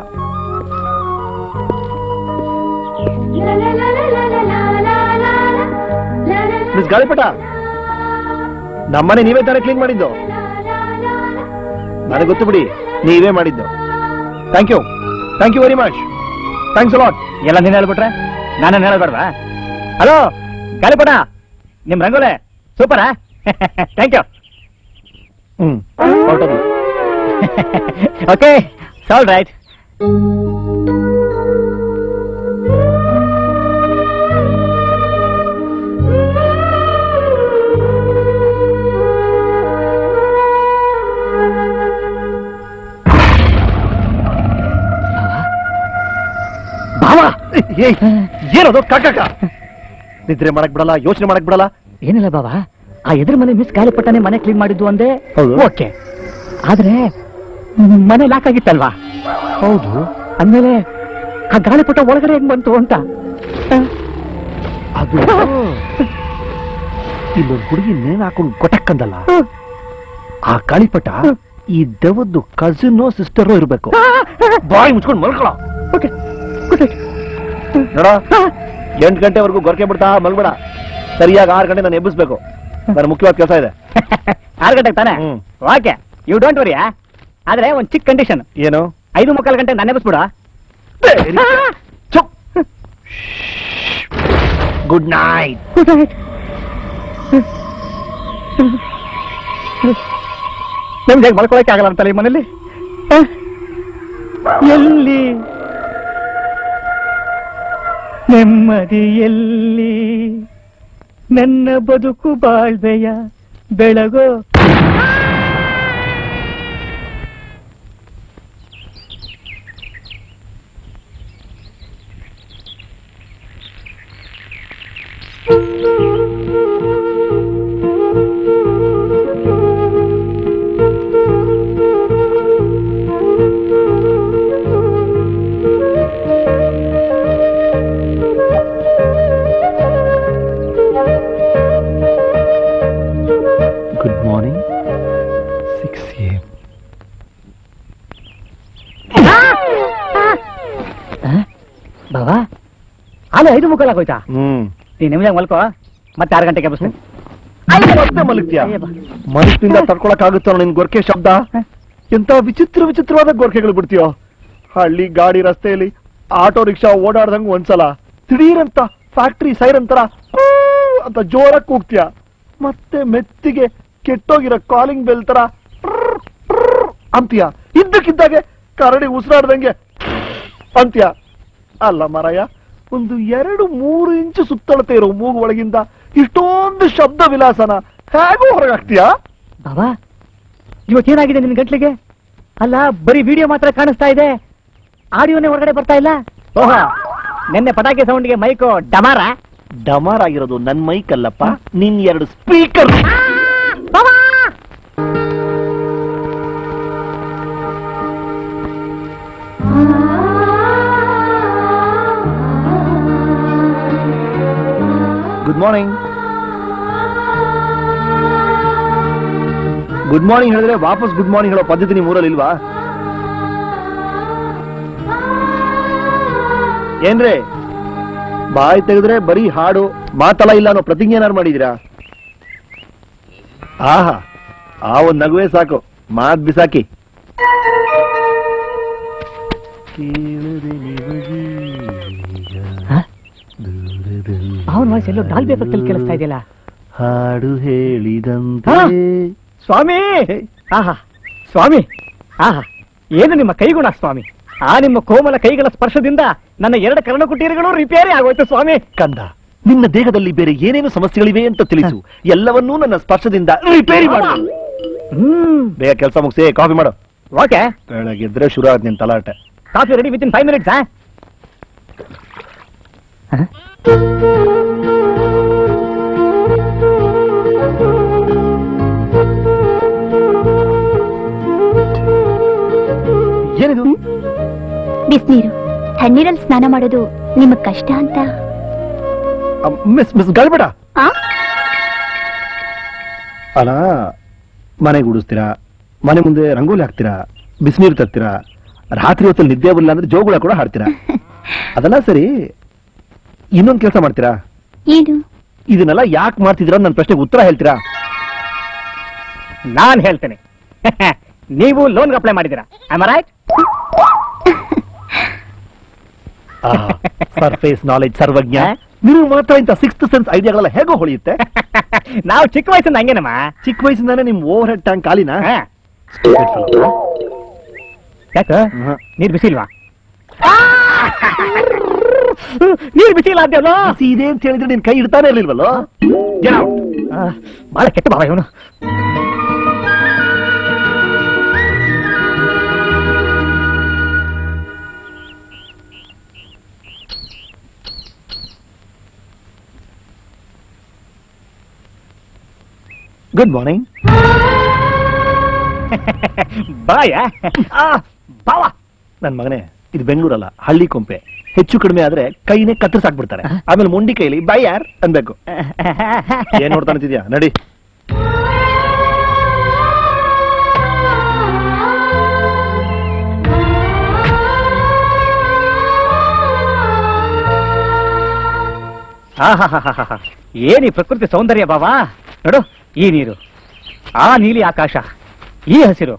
ಮಿಸ್ ಗಾಳಿಪಟ, ನಮ್ಮನೆ ನೀವೇ ತಾನೇ ಕ್ಲೀನ್ ಮಾಡಿದ್ದು? ನನಗೆ ಗೊತ್ತು ಬಿಡಿ, ನೀವೇ ಮಾಡಿದ್ದು. Thank you very much. Thanks a lot. ಎಲ್ಲ ನೀನು ಹೇಳ್ಬಿಟ್ರೆ ನಾನೇನು ಹೇಳಬೇಡವಾ? ಹಲೋ ಗಾಳಿಪಟ, ನಿಮ್ ರಂಗೋಲೆ ಸೂಪರಾ? Thank you. ಹೊರಟೋದು. Okay, all right. ಏನದು ಕಾಕ? ನಿದ್ರೆ ಮಾಡಕ್ ಬಿಡಲ್ಲ, ಯೋಚನೆ ಮಾಡಕ್ ಬಿಡಲ್ಲ. ಏನಿಲ್ಲ ಬಾಬಾ, ಆ ಎದುರು ಮನೆ ಮಿಸ್ ಗಾಳಿಪಟ್ಟನೆ ಮನೆ ಕ್ಲೀನ್ ಮಾಡಿದ್ದು ಅಂದೆ. ಓಕೆ, ಆದ್ರೆ ಮನೆ ಲಾಕ್ ಆಗಿತ್ತಲ್ವಾ? ಹೌದು. ಅಂದ್ಮೇಲೆ ಆ ಗಾಳಿಪಟ ಒಳಗಡೆ ಹೆಂಗ್ ಬಂತು ಅಂತ. ಅದು ಇಲ್ಲೊಂದು ಹುಡುಗಿ ನೇಣು ಹಾಕೊಂಡು ಕೊಟ್ಟಕ್ಕಂದಲ್ಲ, ಆ ಗಾಳಿಪಟ ಈ ದೆವ್ವದ್ದು ಕಸಿನೋ ಸಿಸ್ಟರೋ ಇರ್ಬೇಕು. ಬಾಯಿ ಮುಚ್ಕೊಂಡು ಮಲ್ಕೊಳ. ನೋಡ, 8 ಗಂಟೆವರೆಗೂ ಗೊರಕೆ ಬಿಡ್ತಾ ಮಲ್ಬೇಡ. ಸರಿಯಾಗಿ 6 ಗಂಟೆ ನಾನು ಎಬ್ಬಿಸ್ಬೇಕು. ನನ್ನ ಮುಖ್ಯವಾದ ಕೆಲಸ ಇದೆ. 6 ಗಂಟೆಗೆ ತಾನೆ? Okay, you don't worry. ಆದ್ರೆ ಒಂದ್ ಚಿಕ್ಕ ಕಂಡೀಷನ್. ಏನು? 5:45 ಗಂಟೆ ನಾನು ಎಬ್ಬಿಸ್ಬಿಡ. Good night. ನಮ್ಗೆ ಹೇಗೆ ಮಲ್ಕೊಳಕ್ಕೆ ಆಗಲ್ಲ ಅಂತಲ್ಲ ಈ ಮನೇಲಿ. ಎಲ್ಲಿ ನೆಮ್ಮದಿ, ಎಲ್ಲಿ ನನ್ನ ಬದುಕು ಬಾಳ್ವೆಯ ಬೆಳಗೋ. Good morning. 6 AM. ಬಾಬಾ, ಆಲೆ 5:45 ಆಗೋಯ್ತಾ? ನೀನ್ ನಿಮ್ಗೆ ಮಲ್ಕೋ, ಮತ್ತೆ 6 ಗಂಟೆಗೆ ಎಬ್ಬಿಸ್ತೀನಿ. ಮತ್ತೆ ಮಲಗ್ತೀಯ? ಮನಸ್ಸಿನಿಂದ ತಡ್ಕೊಳಕ್ಕಾಗುತ್ತೋ ನಿನ್ ಗೊರ್ಕೆ ಶಬ್ದ? ಎಂತ ವಿಚಿತ್ರವಾದ ಗೊರ್ಕೆಗಳು ಬಿಡ್ತೀಯೋ. ಹಳ್ಳಿ ಗಾಡಿ ರಸ್ತೆಯಲ್ಲಿ ಆಟೋ ರಿಕ್ಷಾ ಓಡಾಡ್ದಂಗ್ ಒಂದ್ಸಲ ದಿಢೀರಂತ ಫ್ಯಾಕ್ಟ್ರಿ ಸೈರನ್ ತರ ಅಂತ ಜೋರಾಗಿ ಕೂಗ್ತೀಯ. ಮತ್ತೆ ಮೆತ್ತಿಗೆ ಕೆಟ್ಟೋಗಿರೋ ಕಾಲಿಂಗ್ ಬೆಲ್ ತರ ಅಂತೀಯ. ಇದ್ದಕ್ಕಿದ್ದಾಗೆ ಕರಡಿ ಉಸಿರಾಡ್ದಂಗೆ ಅಂತೀಯ. ಅಲ್ಲ ಮರಯ್ಯ, ಒಂದು 2-3 ಇಂಚು ಸುತ್ತಳತೆ ಇರೋ ಮೂಗು ಒಳಗಿಂದ ಇಷ್ಟೊಂದು ಶಬ್ದ ವಿಲಾಸನ ಹೇಗೂ ಹೊರಗಾಗ್ತೀಯಾ? ಬಾಬಾ, ಇವತ್ತೇನಾಗಿದೆ ನಿನ್ ಗಂಟ್ಲಿಗೆ? ಅಲ್ಲ, ಬರೀ ವಿಡಿಯೋ ಮಾತ್ರ ಕಾಣಿಸ್ತಾ ಇದೆ, ಆಡಿಯೋನೇ ಹೊರಗಡೆ ಬರ್ತಾ ಇಲ್ಲ. ಓಹೋ, ನಿನ್ನೆ ಪಟಾಕಿ ಸೌಂಡ್ಗೆ ಮೈಕು ಡಮಾರ್ ಆಗಿರೋದು ನನ್ ಮೈಕ್ ಅಲ್ಲಪ್ಪ, ನಿನ್ 2 speaker. Good morning. Good morning ಹೇಳಿದ್ರೆ ವಾಪಸ್ ಗುಡ್ ಮಾರ್ನಿಂಗ್ ಹೇಳೋ ಪದ್ಧತಿ ನಿಮ್ ಊರಲ್ಲಿ ಇಲ್ವಾ? ಏನ್ರಿ, ಬಾಯಿ ತೆಗೆದ್ರೆ ಬರೀ ಹಾಡು, ಮಾತಲ್ಲ ಇಲ್ಲ ಅನ್ನೋ ಪ್ರತಿಜ್ಞೆ ಏನಾರು ಮಾಡಿದೀರಾ? ಆಹಾ, ಆ ಒಂದ್ ನಗುವೆ ಸಾಕು, ಮಾತ್ ಬಿಸಾಕಿ. ಅವನ ವಾಯ್ಸ್ ಎಲ್ಲೋ ಡಾಲ್ಬಿ ಎಫೆಕ್ಟಲ್ಲಿ ಕೇಳಿಸ್ತಾ ಇದೆಯಲ್ಲ. ಹಾಡು ಹೇಳಿದಂತೆ. ಸ್ವಾಮಿ, ಆಹಾ ಸ್ವಾಮಿ, ಆಹಾ ಏನು ನಿಮ್ಮ ಕೈಗುಣ ಸ್ವಾಮಿ. ಆ ನಿಮ್ಮ ಕೋಮಲ ಕೈಗಳ ಸ್ಪರ್ಶದಿಂದ ನನ್ನ 2 ಕರ್ಣಕುಟೀರಗಳು ರಿಪೇರಿ ಆಗೋಯ್ತು ಸ್ವಾಮಿ. ಕಂದ, ನಿನ್ನ ದೇಹದಲ್ಲಿ ಬೇರೆ ಏನೇನು ಸಮಸ್ಯೆಗಳಿವೆ ಅಂತ ತಿಳಿಸು. ಎಲ್ಲವನ್ನೂ ನನ್ನ ಸ್ಪರ್ಶದಿಂದ ರಿಪೇರಿ ಮಾಡು. ಬೇಗ ಕೆಲಸ ಮುಗಿಸಿ ಕಾಫಿ ಮಾಡು. ಓಕೆ. ಬೆಳಗಿದ್ರೆ ಶುರು ಆದ್ ನಿನ್ ತಲಾಟೆ. Coffee ready within 5 minutes. ಏನಿದು? ಬಿಸಿನೀರು. ತಣ್ಣೀರಲ್ಲಿ ಸ್ನಾನ ಮಾಡೋದು ನಿಮಗ್ ಕಷ್ಟ ಅಂತ. ಮಿಸ್ ಗಾಳಿಬೇಡ. ಅಲ್ಲ, ಮನೆ ಗುಡಿಸ್ತೀರಾ, ಮನೆ ಮುಂದೆ ರಂಗೋಲಿ ಹಾಕ್ತೀರಾ, ಬಿಸಿನೀರು ತರ್ತೀರಾ, ರಾತ್ರಿ ಹೊತ್ತಲ್ಲಿ ನಿದ್ದೆ ಬರಲ್ಲ ಅಂದ್ರೆ ಜೋಗುಳ ಕೂಡ ಹಾಡ್ತೀರಾ. ಅದೆಲ್ಲ ಸರಿ, ಇನ್ನೊಂದು ಕೆಲಸ ಮಾಡ್ತೀರಾ? ಏನು? ಇದನ್ನೆಲ್ಲ ಯಾಕೆ ಮಾಡ್ತಿದ್ದೀರಾ? ನನ್ನ ಪ್ರಶ್ನೆಗೆ ಉತ್ತರ ಹೇಳ್ತೀರಾ? ನಾನ್ ಹೇಳ್ತೇನೆ. ನೀವು ಲೋನ್ಗೆ ಅಪ್ಲೈ ಮಾಡಿದ್ದೀರಾ? Am I right? Surface knowledge Sarvajna. ನೀವು ಮಾತ್ರ ಇಂಥ 6th ಸೆನ್ಸ್ ಐಡಿಯಾಗಳೆಲ್ಲ ಹೇಗೋ ಹೊಳೆಯುತ್ತೆ? ನಾವು ಚಿಕ್ಕ ವಯಸ್ಸಿಂದ ಹಂಗೇನಮ್ಮ. ಚಿಕ್ಕ ವಯಸ್ಸಿಂದಾನೆ ನಿಮ್ ಓವರ್ ಹೆಡ್ ಟ್ಯಾಂಕ್ ಖಾಲಿನ? ಯಾಕ ನೀರ್ ಬಿಸಿ ಇಲ್ವಾ? ನೀರ್ ಬಿಸಿ ಇಲ್ಲ ಅಂದ್ಯಲ್ಲ. ಬಿಸಿ ಇದೆ ಅಂತ ಹೇಳಿದ್ರೆ ನಿನ್ ಕೈ ಇಡ್ತಾನೆ ಇರ್ಲಿಲ್ವಲ್ಲೋ? ಬಹಳ ಕೆಟ್ಟ ಬಾವ ಇವನು. Good morning. ಬಾಯ ಬಾವ. ನನ್ ಮಗನೇ, ಇದು ಬೆಂಗಳೂರಲ್ಲ, ಹಳ್ಳಿ ಕೊಂಪೆ. ಹೆಚ್ಚು ಕಡಿಮೆ ಆದ್ರೆ ಕೈನೇ ಕತ್ತರಿಸಾಕ್ಬಿಡ್ತಾರೆ. ಆಮೇಲೆ ಮೊಂಡಿ ಕೈಲಿ ಬಾಯ್ ಯಾರ್ ಅನ್ಬೇಕು. ಏನ್ ನೋಡ್ತಾ ನಿಂತಿದ್ಯಾ? ನಡಿ. ಏನಿ ಪ್ರಕೃತಿ ಸೌಂದರ್ಯ ಬಾವಾ. ನೋಡು, ಈ ನೀರು, ಆ ನೀಲಿ ಆಕಾಶ, ಈ ಹಸಿರು.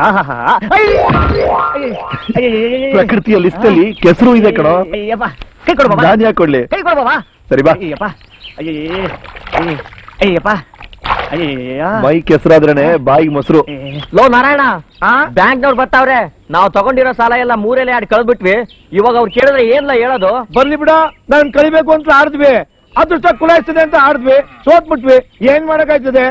ಪ್ರಕೃತಿಯ ಲಿಸ್ಟಲ್ಲಿ ಕೆಸರು ಇದೆ ಕಣೋ. ಕೈ ಕೊಡು ಬಾಬಾ. ನಾನು ಯಾಕೆ ಕೊಡ್ಲಿ? ಕೈ ಕೊಡು ಬಾಬಾ. ಸರಿ ಬಾ. ಅಯ್ಯಪ್ಪ, ಅಯ್ಯಪ್ಪ, ಅಯ್ಯಯ್ಯ. ಮೈ ಕೆಸರಾದ್ರೇನೆ ಬಾಯಿಗೆ ಮೊಸರು. ಲೋ ನಾರಾಯಣ, ಬ್ಯಾಂಕ್ನವ್ರು ಬರ್ತಾವ್ರೆ. ನಾವು ತಗೊಂಡಿರೋ ಸಾಲ ಎಲ್ಲ ಮೂರೇಲೆ ಆಡಿ ಕಳ್ದ್ಬಿಟ್ವಿ. ಇವಾಗ ಅವ್ರು ಕೇಳಿದ್ರೆ ಏನ್ಲ ಹೇಳೋದು? ಬರ್ಲಿ ಬಿಡ, ನಾನ್ ಕಳಿಬೇಕು ಅಂತ ಆಡಿದ್ವಿ, ಅದೃಷ್ಟ ಕುಲಾಯಿಸ್ತದೆ ಅಂತ ಆಡಿದ್ವಿ, ಸೋತ್ಬಿಟ್ವಿ. ಏನ್ ಮಾಡಕ್ಕಾಗ್ತದೆ?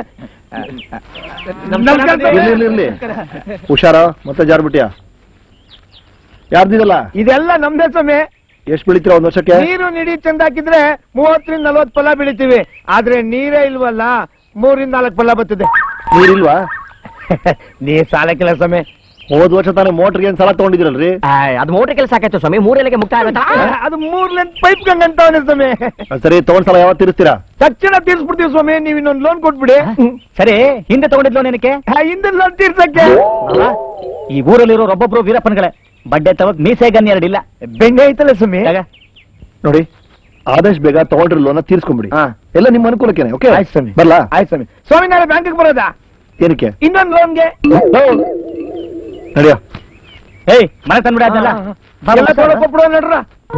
ಇರ್ಲಿ ಹುಷಾರ. ಮತ್ತೆ ಜಾರ್ಬಿಟ್ಯಾ? ಯಾರ್ದಿದಲ್ಲ? ಇದೆಲ್ಲ ನಮ್ದೇ ಸಮಯ. ಎಷ್ಟ್ ಬೆಳಿತೀರ ಒಂದ್ ವರ್ಷಕ್ಕೆ? ನೀರು ನಿಡಿ ಚಂದ ಹಾಕಿದ್ರೆ 30-40 ಫಲ ಬೆಳಿತೀವಿ. ಆದ್ರೆ ನೀರೇ ಇಲ್ವಲ್ಲ, 3-4 ಫಲ ಬರ್ತದೆ. ನೀರಿಲ್ವಾ? ನೀ ಸಾಲಕ್ಕಿಲ್ಲ ಸಮಯ. ಹೋದ್ ವರ್ಷ ತಾನೇ ಮೋಟರ್ಗೆ ಏನ್ ಸಾಲ ತಗೊಂಡಿದ್ರಲ್ರಿ? ಅದು ಮೋಟ್ರ್ ಕೆಲಸ ಆಕಾಯ್ತು ಸ್ವಾಮಿ. 3 ಎಲೆಗೆ ಮುಕ್ತ ಆಗತ್ತಾ? ಅದು 3 ಲೆಂತ್ ಪೈಪ್ ಗಂಗಂತವನೇ ಸಮಯ. ಸರಿ, ತಗೊಂಡ್ ಸಾಲ ಯಾವತ್ತು ತೀರಿಸ್ತೀರಾ? ತಕ್ಷಣ ತೀರ್ಸ್ಬಿಡ್ತೀವಿ ಸ್ವಾಮಿ. ನೀವ್ ಇನ್ನೊಂದು ಲೋನ್ ಕೊಟ್ಬಿಡಿ. ಸರಿ, ಹಿಂದೆ ತಗೊಂಡಿದ್ಲು ನನಗೆ. ಹಿಂದೆ ಲೋನ್ ತೀರ್ಸಕ್ಕೆ ಈ ಊರಲ್ಲಿರೋ ಒಬ್ಬೊಬ್ರು ವೀರಪ್ಪನ್ಗಳೇ. ಬಡ್ಡೆ ತಗೋಕ್ ಮೀಸೆ ಗನ್ ಎರಡಿಲ್ಲ. ಬೆಣ್ಣೆ ಐತಲ್ಲ ಸ್ವಾಮಿ. ನೋಡಿ, ಆದಷ್ಟು ಬೇಗ ತಗೊಂಡ್ರ ಲೋನ ತೀರ್ಸ್ಕೊಂಡ್ಬಿಡಿ. ಎಲ್ಲ ನಿಮ್ಮ ಅನುಕೂಲಕ್ಕೇನೆ. ಓಕೆ, ಆಯ್ತು ಸ್ವಾಮಿ. ಬರ್ಲಾ? ಆಯ್ತು ಸ್ವಾಮಿ. ಸ್ವಾಮಿ, ನಾಳೆ ಬ್ಯಾಂಕಿಗೆ ಬರೋದಾ? ಏನಕ್ಕೆ? ಇನ್ನೊಂದು ಲೋನ್ಗೆ. ನಡಿಯೋ. ಏಯ್, ಮನೆ ತಂದ್ಬಿಡ ಅದೆಲ್ಲ. ಎಲ್ಲ ತೊಗೊಳ್ಕೊಟ್ಬಿಡೋ ನಡ್ರ.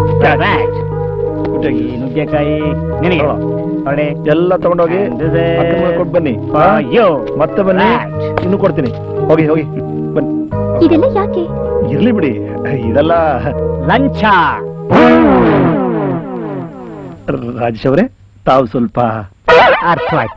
ನುಗ್ಗೆಕಾಯಿ ನಿನಗೆ ಹೊಡೆ. ಎಲ್ಲ ತಗೊಂಡೋಗಿ ಕೊಟ್ಟು ಬನ್ನಿ. ಮತ್ತೆ ಬನ್ನಿ, ಇನ್ನು ಕೊಡ್ತೀನಿ. ಹೋಗಿ ಹೋಗಿ ಬನ್ನಿ. ಇದೆಲ್ಲ ಯಾಕೆ? ಇರ್ಲಿ ಬಿಡಿ, ಇದೆಲ್ಲ ಲಂಚ. ರಾಜೇಶ್ ಅವರೇ, ತಾವು ಸ್ವಲ್ಪ ಅರ್ಥವಾಯ್ತು.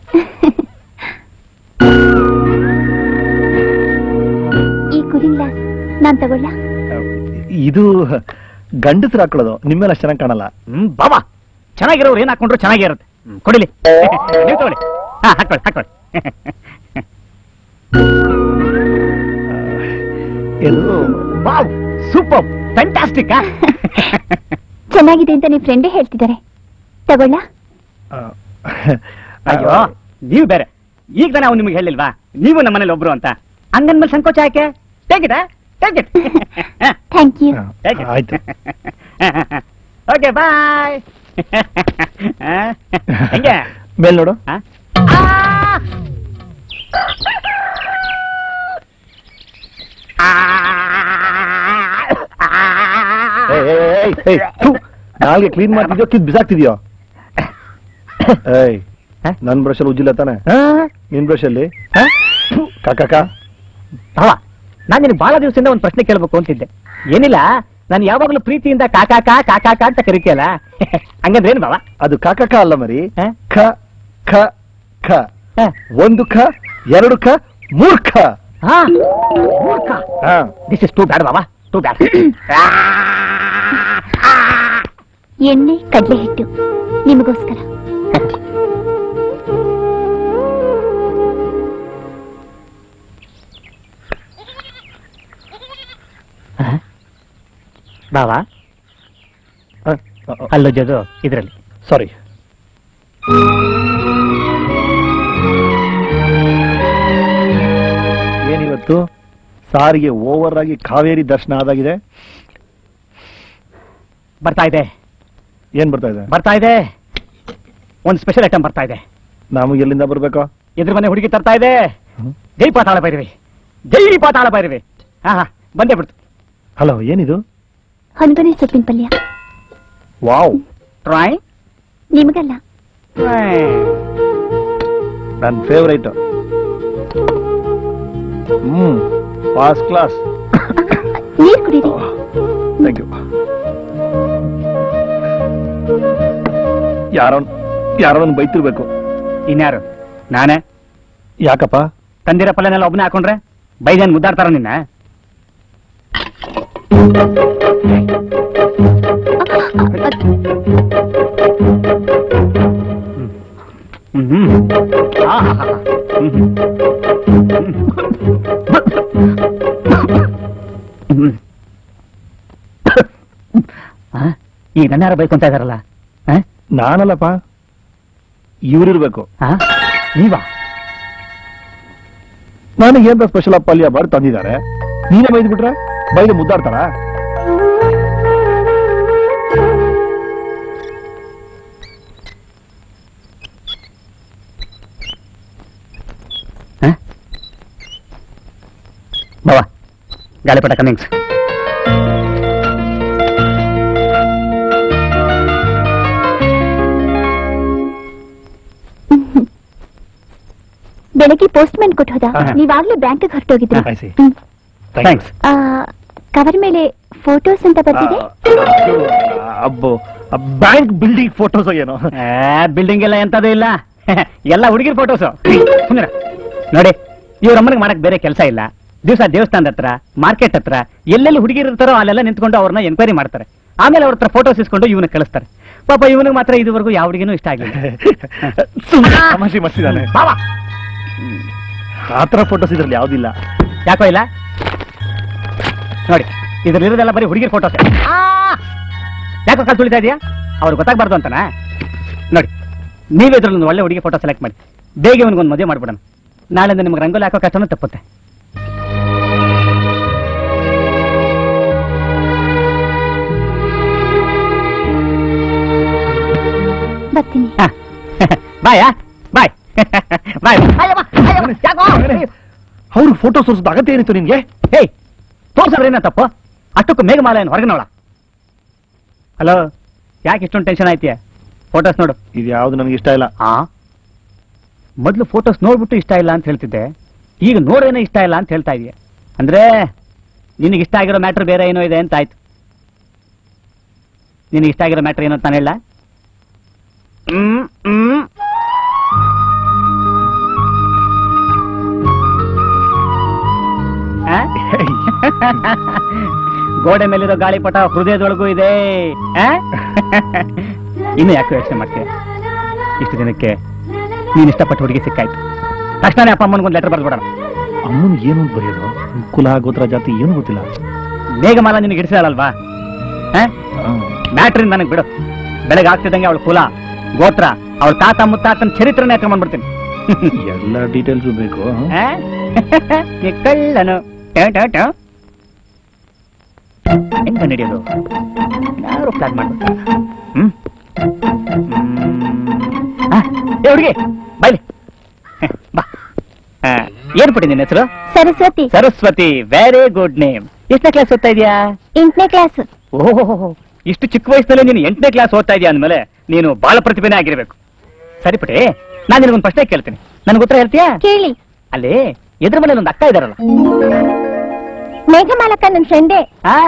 ಈ ಕೂಲಿಂಗ್ ಗ್ಲಾಸ್ ನಾನ್ ತಗೊಳ್ಳ? ಇದು ಗಂಡಸರು ಹಾಕೊಳ್ಳೋದು, ನಿಮ್ಮೇಲೆ ಅಷ್ಟು ಚೆನ್ನಾಗಿ ಕಾಣಲ್ಲ. ಬಾಬಾ, ಚೆನ್ನಾಗಿರೋರು ಏನ್ ಹಾಕೊಂಡ್ರು ಚೆನ್ನಾಗೇ ಇರುತ್ತೆ. ಕೊಡಿಲಿ, ನೀವು ತಗೊಳ್ಳಿ. ಹಾಕೊಳ್ಳಿ ಹಾಕೊಳ್ಳಿ. ಇದು ವಾವ್, ಸೂಪರ್, ಫ್ಯಾಂಟಾಸ್ಟಿಕ್. ಚೆನ್ನಾಗಿದೆ ಅಂತ ನಿಮ್ ಫ್ರೆಂಡೇ ಹೇಳ್ತಿದ್ದಾರೆ. ತಗೊಳ್ಳ? ಅಯ್ಯೋ, ನೀವು ಬೇರೆ. ಈಗ ತಾನೇ ಅವ್ನು ನಿಮ್ಗೆ ಹೇಳಿಲ್ವಾ ನೀವು ನಮ್ಮ ಮನೇಲಿ ಒಬ್ರು ಅಂತ? ಹಂಗಂದ್ಮೇಲೆ ಸಂಕೋಚ ಯಾಕೆ? Take it, take it. Thank you. ಆಯ್ತು. Okay, bye. ಹೆಂಗೆ ಮೇಲ್ ನೋಡು. ನಾಲ್ಗೆ ಕ್ಲೀನ್ ಮಾಡ್ತಿದ್ಯೋ ಕಿದ್ ಬಿಸಾಕ್ತಿದ್ಯೋ? ಏಯ್, ನನ್ ಬ್ರಷ್ ಅಲ್ಲಿ ಉಜ್ಜಿಲ್ಲ ತಾನೆ? ನಿನ್ ಬ್ರಷ್ ಅಲ್ಲಿ ಕಾಕ. ಭಾವ, ನಾನ್ ನಿನಗೆ ಬಹಳ ದಿವಸದಿಂದ ಒಂದು ಪ್ರಶ್ನೆ ಕೇಳ್ಬೇಕು ಅಂತಿದ್ದೆ. ಏನಿಲ್ಲ, ನಾನು ಯಾವಾಗಲೂ ಪ್ರೀತಿಯಿಂದ ಕಾಕಾಕ ಕಾಕಾಕ ಅಂತ ಕರಿತೀಯಲ್ಲ, ಹಂಗಂದ್ರೆ ಏನು ಭಾವ? ಅದು ಕಾಕಕ ಅಲ್ಲ ಮರಿ. ಖ ಖ ಖ. 1 ಖ 2 ಖ 3 ಖ. ದಿಸ್ ಇಸ್ ಟೂ ಬ್ಯಾಡ್ ಬಾಬಾ, ಟೂ ಬ್ಯಾಡ್. ಎಣ್ಣೆ ಕಡಲೆ ಹಿಟ್ಟು ನಿಮಗೋಸ್ಕರ. ಬಾವಾ, ಅಲ್ಲೊಜ್ಜೋದು ಇದರಲ್ಲಿ. ಸಾರಿ. ಏನಿವತ್ತು ಸಾರಿಗೆ ಓವರ್ ಆಗಿ ಕಾವೇರಿ ದರ್ಶನ ಆದಾಗಿದೆ. ಬರ್ತಾ ಇದೆ. ಏನ್ ಬರ್ತಾ ಇದೆ? ಬರ್ತಾ ಇದೆ, ಒಂದು ಸ್ಪೆಷಲ್ ಐಟಮ್ ಬರ್ತಾ ಇದೆ. ನಮಗೆ ಎಲ್ಲಿಂದ ಬರ್ಬೇಕು? ಎದುರು ಮನೆ ಹುಡುಗಿ ತರ್ತಾ ಇದೆ. ಜೈ ಪಾತಾಳ ಭೈರವಿ, ಜೈ ಪಾತಾಳ ಭೈರವಿ. ಹಾ, ಬಂದೇ ಬಿಡ್ತು. ಹಲೋ, ಏನಿದು? ಹೊಂಗಣೆ ಸೊಪ್ಪಿನ ಪಲ್ಯ. Wow, try. ನಿಮಗಲ್ಲ, ನನ್ನ ಫೇವರೈಟ್. First class. ನೀರ್ ಕುಡೀರಿ. Thank you. ಯಾರೋ ಬೈತಿರ್ಬೇಕು. ಇನ್ಯಾರು? ನಾನೇ. ಯಾಕಪ್ಪ? ತಂದಿರ ಪಲ್ಯನೆಲ್ಲ ಒಬ್ಬನೇ ಹಾಕೊಂಡ್ರೆ ಬೈದೇನ್ ಮುದ್ದಾಡ್ತಾರ ನಿನ್ನ? ಈಗ ನನ್ನ ಯಾರ ಬೈಕೊಂತ ಇದಾರಲ್ಲ ನಾನಲ್ಲಪ್ಪ, ಇವ್ರಿರ್ಬೇಕು. ನೀವಾ? ನನಗೆ ಏನ್ ಸ್ಪೆಷಲ್ ಪಲ್ಯ ಮಾಡಿ ತಂದಿದ್ದಾರೆ, ನೀನೇ ಬೈದ್ ಬಿಟ್ರೆ ಬೈದು ಮುದ್ದಾಡ್ತಾರ? ಬಾವಾ ಗಾಳಿಪಟ ಕಮಿಂಗ್ಸ್. ಬೆಳಗ್ಗೆ ಪೋಸ್ಟ್ ಮ್ಯಾನ್ ಕೊಟ್ಟು ಹೋದ, ನೀವಾಗ್ಲೇ ಬ್ಯಾಂಕ್ ಹೊರಟೋಗಿದ್ರಿ. ಥ್ಯಾಂಕ್ಸ್. ಕವರ್ ಮೇಲೆ ಫೋಟೋಸ್ ಅಂತ ಬರ್ತಿದೆ. ಅಬ್ಬೋ, ಬ್ಯಾಂಕ್ ಬಿಲ್ಡಿಂಗ್ ಫೋಟೋಸ್ ಏನೋ? ಬಿಲ್ಡಿಂಗ್ ಎಲ್ಲ ಎಂತದೂ ಇಲ್ಲ, ಎಲ್ಲ ಹುಡುಗಿರ್ ಫೋಟೋಸ್. ನೋಡಿ, ಇವ್ರಮ್ಮನಿಗೆ ಮಾಡಕ್ ಬೇರೆ ಕೆಲಸ ಇಲ್ಲ. ದಿವಸ ದೇವಸ್ಥಾನದ ಹತ್ರ, ಮಾರ್ಕೆಟ್ ಹತ್ರ ಎಲ್ಲೆಲ್ಲಿ ಹುಡುಗಿರು ಇರ್ತಾರೋ ಅಲ್ಲೆಲ್ಲ ನಿಂತ್ಕೊಂಡು ಅವ್ರನ್ನ ಎನ್ಕ್ವೈರಿ ಮಾಡ್ತಾರೆ. ಆಮೇಲೆ ಅವ್ರ ಹತ್ರ ಫೋಟೋಸ್ ಇಸ್ಕೊಂಡು ಇವನ್ನ ಕಳಿಸ್ತಾರೆ. ಪಾಪ ಇವನಿಗೆ ಮಾತ್ರ ಇದುವರೆಗೂ ಯಾವ ಹುಡುಗಿನೂ ಇಷ್ಟ ಆಗಿಲ್ಲ. ತಮಾಷೆ ಮಸ್ತಿದ್ದಾನೆ. ಆತರ ಫೋಟೋಸ್ ಇದ್ರಲ್ಲಿ ಯಾವ್ದಿಲ್ಲ. ಯಾಕೋ ಇಲ್ಲ ನೋಡಿ, ಇದ್ರಲ್ಲಿರೋದೆಲ್ಲ ಬರೀ ಹುಡುಗಿರ್ ಫೋಟೋಸ್. ಯಾಕೋ ಕಾಲ್ ತುಳಿತಾ ಇದೆಯಾ? ಅವ್ರಿಗೆ ಗೊತ್ತಾಗಬಾರ್ದು ಅಂತನಾ? ನೋಡಿ, ನೀವೇ ಇದ್ರಲ್ಲಿ ಒಂದು ಒಳ್ಳೆ ಹುಡುಗಿ ಫೋಟೋ ಸೆಲೆಕ್ಟ್ ಮಾಡಿ ಬೇಗ ಇವನಿಗೊಂದು ಮದುವೆ ಮಾಡ್ಬಿಡೋಣ. ನಾಳೆಯಿಂದ ನಿಮ್ಗೆ ರಂಗೋಲಿ ಹಾಕೋ ಕಷ್ಟನೂ ತಪ್ಪುತ್ತೆ. ಬರ್ತೀನಿ. ಬಾಯ್ ಬಾಯ್ ಬಾಯ್. ಅವ್ರು ಫೋಟೋ ತೋರಿಸೋದು ಅಗತ್ಯ ಏನಿತ್ತು ನಿನ್ಗೆ? ಹೇಯ್, ತೋರ್ಸೋದ್ರೇನ ತಪ್ಪು? ಅಷ್ಟಕ್ಕೂ ಮೇಘಮಾಲ ಏನು ಹೊರಗಿನವಳ? ಹಲೋ, ಯಾಕೆ ಇಷ್ಟೊಂದು ಟೆನ್ಷನ್ ಆಯ್ತೀಯ? ಫೋಟೋಸ್ ನೋಡು. ಇದು ಯಾವ್ದು ನನಗೆ ಇಷ್ಟ ಇಲ್ಲ. ಮೊದ್ಲು ಫೋಟೋಸ್ ನೋಡ್ಬಿಟ್ಟು ಇಷ್ಟ ಇಲ್ಲ ಅಂತ ಹೇಳ್ತಿದ್ದೆ, ಈಗ ನೋಡೇನೋ ಇಷ್ಟ ಇಲ್ಲ ಅಂತ ಹೇಳ್ತಾ ಇದೀಯ. ಅಂದ್ರೆ ನಿನಗೆ ಇಷ್ಟ ಆಗಿರೋ ಮ್ಯಾಟ್ರ್ ಬೇರೆ ಏನೋ ಇದೆ ಅಂತ ಆಯ್ತು. ನಿನಗೆ ಇಷ್ಟ ಆಗಿರೋ ಮ್ಯಾಟ್ರ್ ಏನೋ ಅಂತ ನಾನು ಹೇಳ? ಗೋಡೆ ಮೇಲಿರೋ ಗಾಳಿಪಟ ಹೃದಯದೊಳಗೂ ಇದೆ. ಇನ್ನು ಯಾಕೆ ಯೋಚನೆ ಮಾಡ್ತೀಯ? ಇಷ್ಟು ದಿನಕ್ಕೆ ನೀನ್ ಇಷ್ಟಪಟ್ಟು ಹುಡುಗಿ ಸಿಕ್ಕಾಯ್ತು. ತಕ್ಷಣ ಅಪ್ಪ ಅಮ್ಮನಿಗೊಂದು ಲೆಟರ್ ಬರ್ದ್ಬಿಡೋಣ. ಅಮ್ಮನ್ ಏನು ಬರೆಯೋದು? ಕುಲ, ಗೋತ್ರ, ಜಾತಿ ಏನು ಗೊತ್ತಿಲ್ಲ. ಮೇಘಮಾಲ ನಿನಗೆ ಹಿಡಿಸಲ್ವಾ? ಮ್ಯಾಟ್ರಿನ್ ನನಗೆ ಬಿಡು. ಬೆಳಗ್ಗೆ ಆಗ್ತಿದ್ದಂಗೆ ಅವಳ ಕುಲ, ಗೋತ್ರ, ಅವಳ ತಾತ ಮುತ್ತಾತನ ಚರಿತ್ರನೇ ಎತ್ಕೊಂಡ್ಬಂದ್ಬಿಡ್ತೀನಿ. ಎಲ್ಲ ಡೀಟೇಲ್ಸು ಬೇಕು. ಕಳ್ಳನು ಹೆಂಗ ನಡೆಯೋದು? ಯಾರು ಪ್ಲಾನ್ ಮಾಡ್ಬಿಡ್ತಾರೆ. ಹುಡುಗಿ ಬೈಲಿ ಬಾ. ಏನ್ ಪಡಿ ನಿನ್ನ ಹೆಸರು? Saraswati. Saraswati, very good name. ಎಷ್ಟನೇ ಕ್ಲಾಸ್ ಓದ್ತಾ ಇದೀಯಾ? 8ನೇ ಕ್ಲಾಸ್. ಓಹೋ, ಇಷ್ಟು ಚಿಕ್ಕ ವಯಸ್ಸಿನಲ್ಲಿ ನೀನು 8ನೇ ಕ್ಲಾಸ್ ಓದ್ತಾ ಇದೀಯ ಅಂದ್ಮೇಲೆ ನೀನು ಬಾಳ ಪ್ರತಿಭೆನೇ ಆಗಿರ್ಬೇಕು. ಸರಿ ಪುಟಿ, ನಾನು ನಿನಗೊಂದು ಪ್ರಶ್ನೆ ಕೇಳ್ತೀನಿ, ನನಗೆ ಉತ್ತರ ಹೇಳ್ತೀಯಾ? ಕೇಳಿ. ಅಲ್ಲಿ ಎದುರು ಮನೇಲಿ ಒಂದು ಅಕ್ಕ ಇದಾರಲ್ಲ, ಮೇಘಮಾಲಕ್ಕ ನನ್ನ ಫ್ರೆಂಡೇ.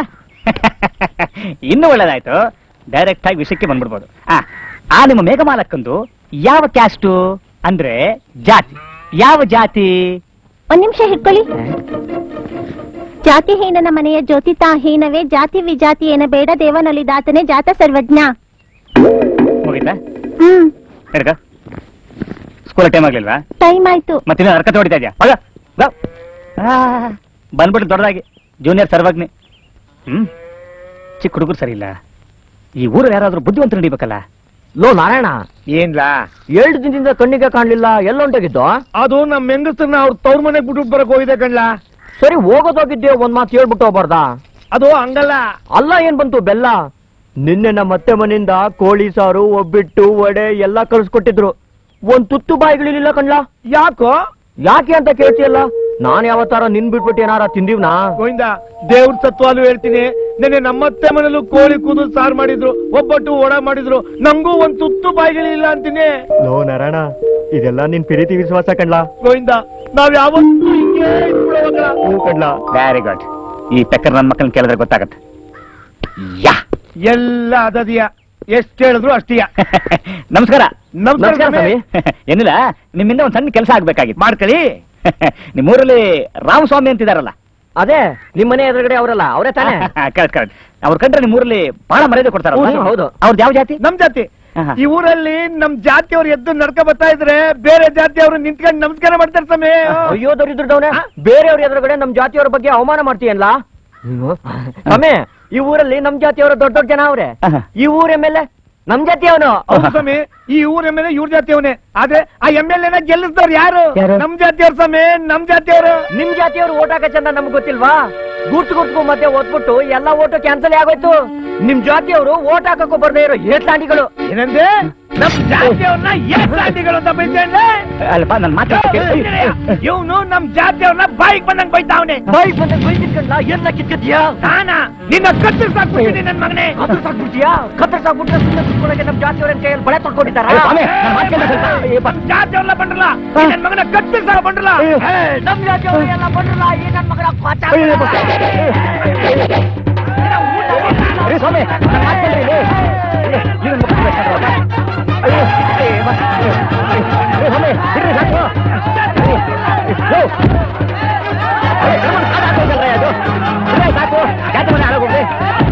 ಇನ್ನು ಒಳ್ಳೇದಾಯ್ತು, ಡೈರೆಕ್ಟ್ ಆಗಿ ವಿಷಯಕ್ಕೆ ಬಂದ್ಬಿಡ್ಬೋದು. ಆ ನಿಮ್ಮ ಮೇಘಮಾಲಕ್ಕಂದು ಯಾವ ಕ್ಯಾಸ್ಟು? ಅಂದ್ರೆ ಜಾತಿ. ಯಾವ ಜಾತಿ? ಒಂದ್ ನಿಮಿಷ ಹಿಡ್ಕೊಳ್ಳಿ. ಜಾತಿಹೀನನ ಮನೆಯ ಜ್ಯೋತಿತಾ ಹೀನವೇ, ಜಾತಿ ವಿಜಾತಿ ಏನ ಬೇಡ, ದೇವನೊಲಿದಾತನೇ ಜಾತ ಸರ್ವಜ್ಞ. ಮುಗಿತಾ? ಹಿಡ್ಕ. ಸ್ಕೂಲ್ ಟೈಮ್ ಆಗ್ಲಿಲ್ವಾ? ಟೈಮ್ ಆಯ್ತು. ಮತ್ತೆ ಹರ್ಕತೆ ಹೊಡಿತಾ ಇದೆಯಾ? ಬಂದ್ಬಿಟ್ಟು ದೊಡ್ಡದಾಗಿ ಜೂನಿಯರ್ ಸರ್ವಜ್ಞೆ. ಚಿಕ್ಕ ಹುಡುಗರು ಸರಿ ಇಲ್ಲ. ಈ ಊರು ಯಾರಾದ್ರೂ ಬುದ್ಧಿವಂತರು ನಡಿಬೇಕಲ್ಲ. ಲೋ ನಾರಾಯಣ, ಏನ್ಲಾ 2 ದಿನದಿಂದ ಕಣ್ಣಿಗೆ ಕಾಣ್ಲಿಲ್ಲ, ಎಲ್ಲೊಂಟಾಗಿದ್ದು? ಅದು ನಮ್ಮ ಹೆಂಗಸರನ್ನ ಅವ್ರ ತವ್ರ ಮನೆಗೆ ಬಿಟ್ಟು ಬರಕ್ ಹೋಗಿದೆ ಕಣ್ಲಾ. ಸರಿ, ಹೋಗೋದೋಗಿದ್ದೆ, ಒಂದ್ ಮಾತು ಹೇಳ್ಬಿಟ್ಟು ಹೋಗ್ಬಾರ್ದಾ? ಅದು ಹಂಗಲ್ಲ. ಅಲ್ಲ, ಏನ್ ಬಂತು ಬೆಲ್ಲ? ನಿನ್ನೆ ನಮ್ಮ ಅತ್ತೆ ಮನೆಯಿಂದ ಕೋಳಿ ಸಾರು, ಒಬ್ಬಿಟ್ಟು, ವಡೆ ಎಲ್ಲ ಕಳ್ಸಿಕೊಟ್ಟಿದ್ರು. ಒಂದ್ ತುತ್ತು ಬಾಯಿಗಳಿಲ್ಲ ಕಣ್ಲಾ. ಯಾಕೋ? ಯಾಕೆ ಅಂತ ಕೇಳ್ತಿಯಲ್ಲ? ನಾನ್ ಯಾವತ್ತಾರ ನಿನ್ ಬಿಟ್ಬಿಟ್ಟು ಏನಾರ ತಿಂದಿವ್ನಾ? ಗೋವಿಂದ, ದೇವ್ರ ತತ್ವಾಲು ಹೇಳ್ತೀನಿ, ನೆನೆ ನಮ್ಮತ್ತೆ ಮನೇಲೂ ಕೋಳಿ ಕೂದಲು ಸಾರು ಮಾಡಿದ್ರು, ಒಬ್ಬಟ್ಟು ವಡ ಮಾಡಿದ್ರು, ನಂಗೂ ಒಂದ್ ತುತ್ತು ಬಾಯಿಗಳಿಲ್ಲ ಅಂತೀನಿ. ಲೋ ನಾರಾಯಣ, ಇದೆಲ್ಲ ನಿನ್ ಪ್ರೀತಿ ವಿಶ್ವಾಸ ಕಣ್ಲಾ. ಗೋವಿಂದ, ನಾವ್ ಯಾವತ್ತೂ ಹಿಂಗೆ ಇದ್ಬಿಡೋವಾಗ. ಕಣ್ಲಾ. Very good. ಈ ಪೆಕ್ಕರ್ ನನ್ನ ಮಕ್ಕಳನ್ನ ಕೇಳಿದ್ರೆ ಗೊತ್ತಾಗತ್ತೆ. ಯಾ ಎಲ್ಲ ಅದದಿಯ, ಎಷ್ಟ್ ಹೇಳಿದ್ರು ಅಷ್ಟೀಯ. ನಮಸ್ಕಾರ. ನಮಸ್ಕಾರ ಸ್ವಾಮಿ. ಏನಿಲ್ಲ, ನಿಮ್ಮಿಂದ ಒಂದ್ ಸಣ್ಣ ಕೆಲಸ ಆಗ್ಬೇಕಾಗಿತ್ತು. ಮಾಡ್ಕೊಳ್ಳಿ. ನಿಮ್ಮೂರಲ್ಲಿ ರಾಮಸ್ವಾಮಿ ಅಂತಿದಾರಲ್ಲ? ಅದೇ ನಿಮ್ ಮನೆ ಎದುರುಗಡೆ ಅವರಲ್ಲ, ಅವರೇ ತಾನೇ? Correct correct. ಅವ್ರ ಕಂಡ್ರೆ ನಿಮ್ಮೂರಲ್ಲಿ ಬಹಳ ಮರ್ಯಾದೆ ಕೊಡ್ತಾರಲ್ಲ? ಹೌದು. ಅವ್ರದ್ದು ಯಾವ ಜಾತಿ? ನಮ್ ಜಾತಿ. ಈ ಊರಲ್ಲಿ ನಮ್ ಜಾತಿಯವ್ರು ಎದ್ದು ನಡ್ಕ ಬರ್ತಾ ಇದ್ರೆ ಬೇರೆ ಜಾತಿಯವರು ನಿಂತ್ಕೊಂಡು ನಮಸ್ಕಾರ ಮಾಡ್ತಾರೆ ಸ್ವಾಮಿ. ಅಯ್ಯೋ ದರಿದ್ರದವನೇ, ಬೇರೆಯವ್ರ ಎದುರುಗಡೆ ನಮ್ ಜಾತಿಯವ್ರ ಬಗ್ಗೆ ಅವಮಾನ ಮಾಡ್ತೀಯಲ್ಲ ಸ್ವಾಮಿ. ಈ ಊರಲ್ಲಿ ನಮ್ ಜಾತಿಯವರು ದೊಡ್ಡ ದೊಡ್ಡ ಜನ ಅವ್ರೆ. ಈ ಊರ ಮೇಲೆ ನಮ್ ಜಾತಿಯವನು. ಸ್ವಾಮಿ, ಈ ಊರ ಮೇಲೆ ಇವ್ರ ಜಾತಿಯವನೇ. ಆದ್ರೆ ಆ MLA ಗೆಲ್ಲಿಸಿದವ್ರು ಯಾರು? ನಮ್ ಜಾತಿಯವ್ರ ಸ್ವಾಮಿ, ನಮ್ ಜಾತಿಯವರು. ನಿಮ್ ಜಾತಿಯವರು ಓಟ್ ಹಾಕ ಚಂದ ನಮ್ಗೆ ಗೊತ್ತಿಲ್ವಾ? ಗುರ್ತು ಮತ್ತೆ ಓದ್ಬಿಟ್ಟು ಎಲ್ಲಾ ಓಟು ಕ್ಯಾನ್ಸಲ್ ಆಗೋಯ್ತು. ನಿಮ್ ಜಾತಿಯವರು ಓಟ್ ಹಾಕಕ್ಕೂ ಬರ್ದೇ ಇರೋ ಏಟ್ಲಾಂಟಿಗಳು. ಏನಂದ್ರೆ ನಮ್ ಜಾತಿಯವ್ರನ್ನ ಏಟ್ಲಾಂಟಿಗಳು ಅಂತ ಬೈತೇನೆ. ಅಲ್ಪ ನನ್ ಮಾತು ಇವನು ನಮ್ ಜಾತಿಯವ್ರನ್ನ ಬಾಯಿಗೆ ಬಂದಂಗ್ ಬೈತಾವನೆ. ಬಾಯಿಗೆ ಬಂದಂಗ್ ಬೈತಿದ್ಕಂಡ್ಲ ಎಲ್ಲ ಕಿತ್ಕತ್ತೀಯಾ? ನಾನಾ ನಿನ್ನ ಕತ್ತರಿಸಾಕ್ಬಿಟ್ಟಿನಿ ನನ್ ಮಗನೇ. ಕತ್ತರಿಸಾಕ್ಬಿಡ್ತೀಯಾ? ಕತ್ತರಿಸಾಕ್ಬಿಟ್ರೆ ಸುಮ್ಮನೆ ಕುತ್ಕೊಳ್ಳೋಕೆ ನಮ್ ಜಾತಿಯವ್ರನ್ನ ಕೈಯಲ್ಲಿ ಬಳೆ ತೊಡ್ಕೊಂಡಿದ್ದಾರ. ಜಾತಿಯವ್ರಲ್ಲ ಬಂದ್ರಲ್ಲ, ನನ್ ಮಗನ ಕತ್ತರಿಸಾಗ ಬಂದ್ರಲ್ಲ. ನಮ್ ಜಾತಿಯವ್ರು ಎಲ್ಲ ಬಂದ್ರಲ್ಲ, ಈ ನನ್ ಮಗನ ಸ್ವಾಮಿ ಸಾಕು ಜಾತಿ ಮನೆ ಆರೋಗ್ಯ.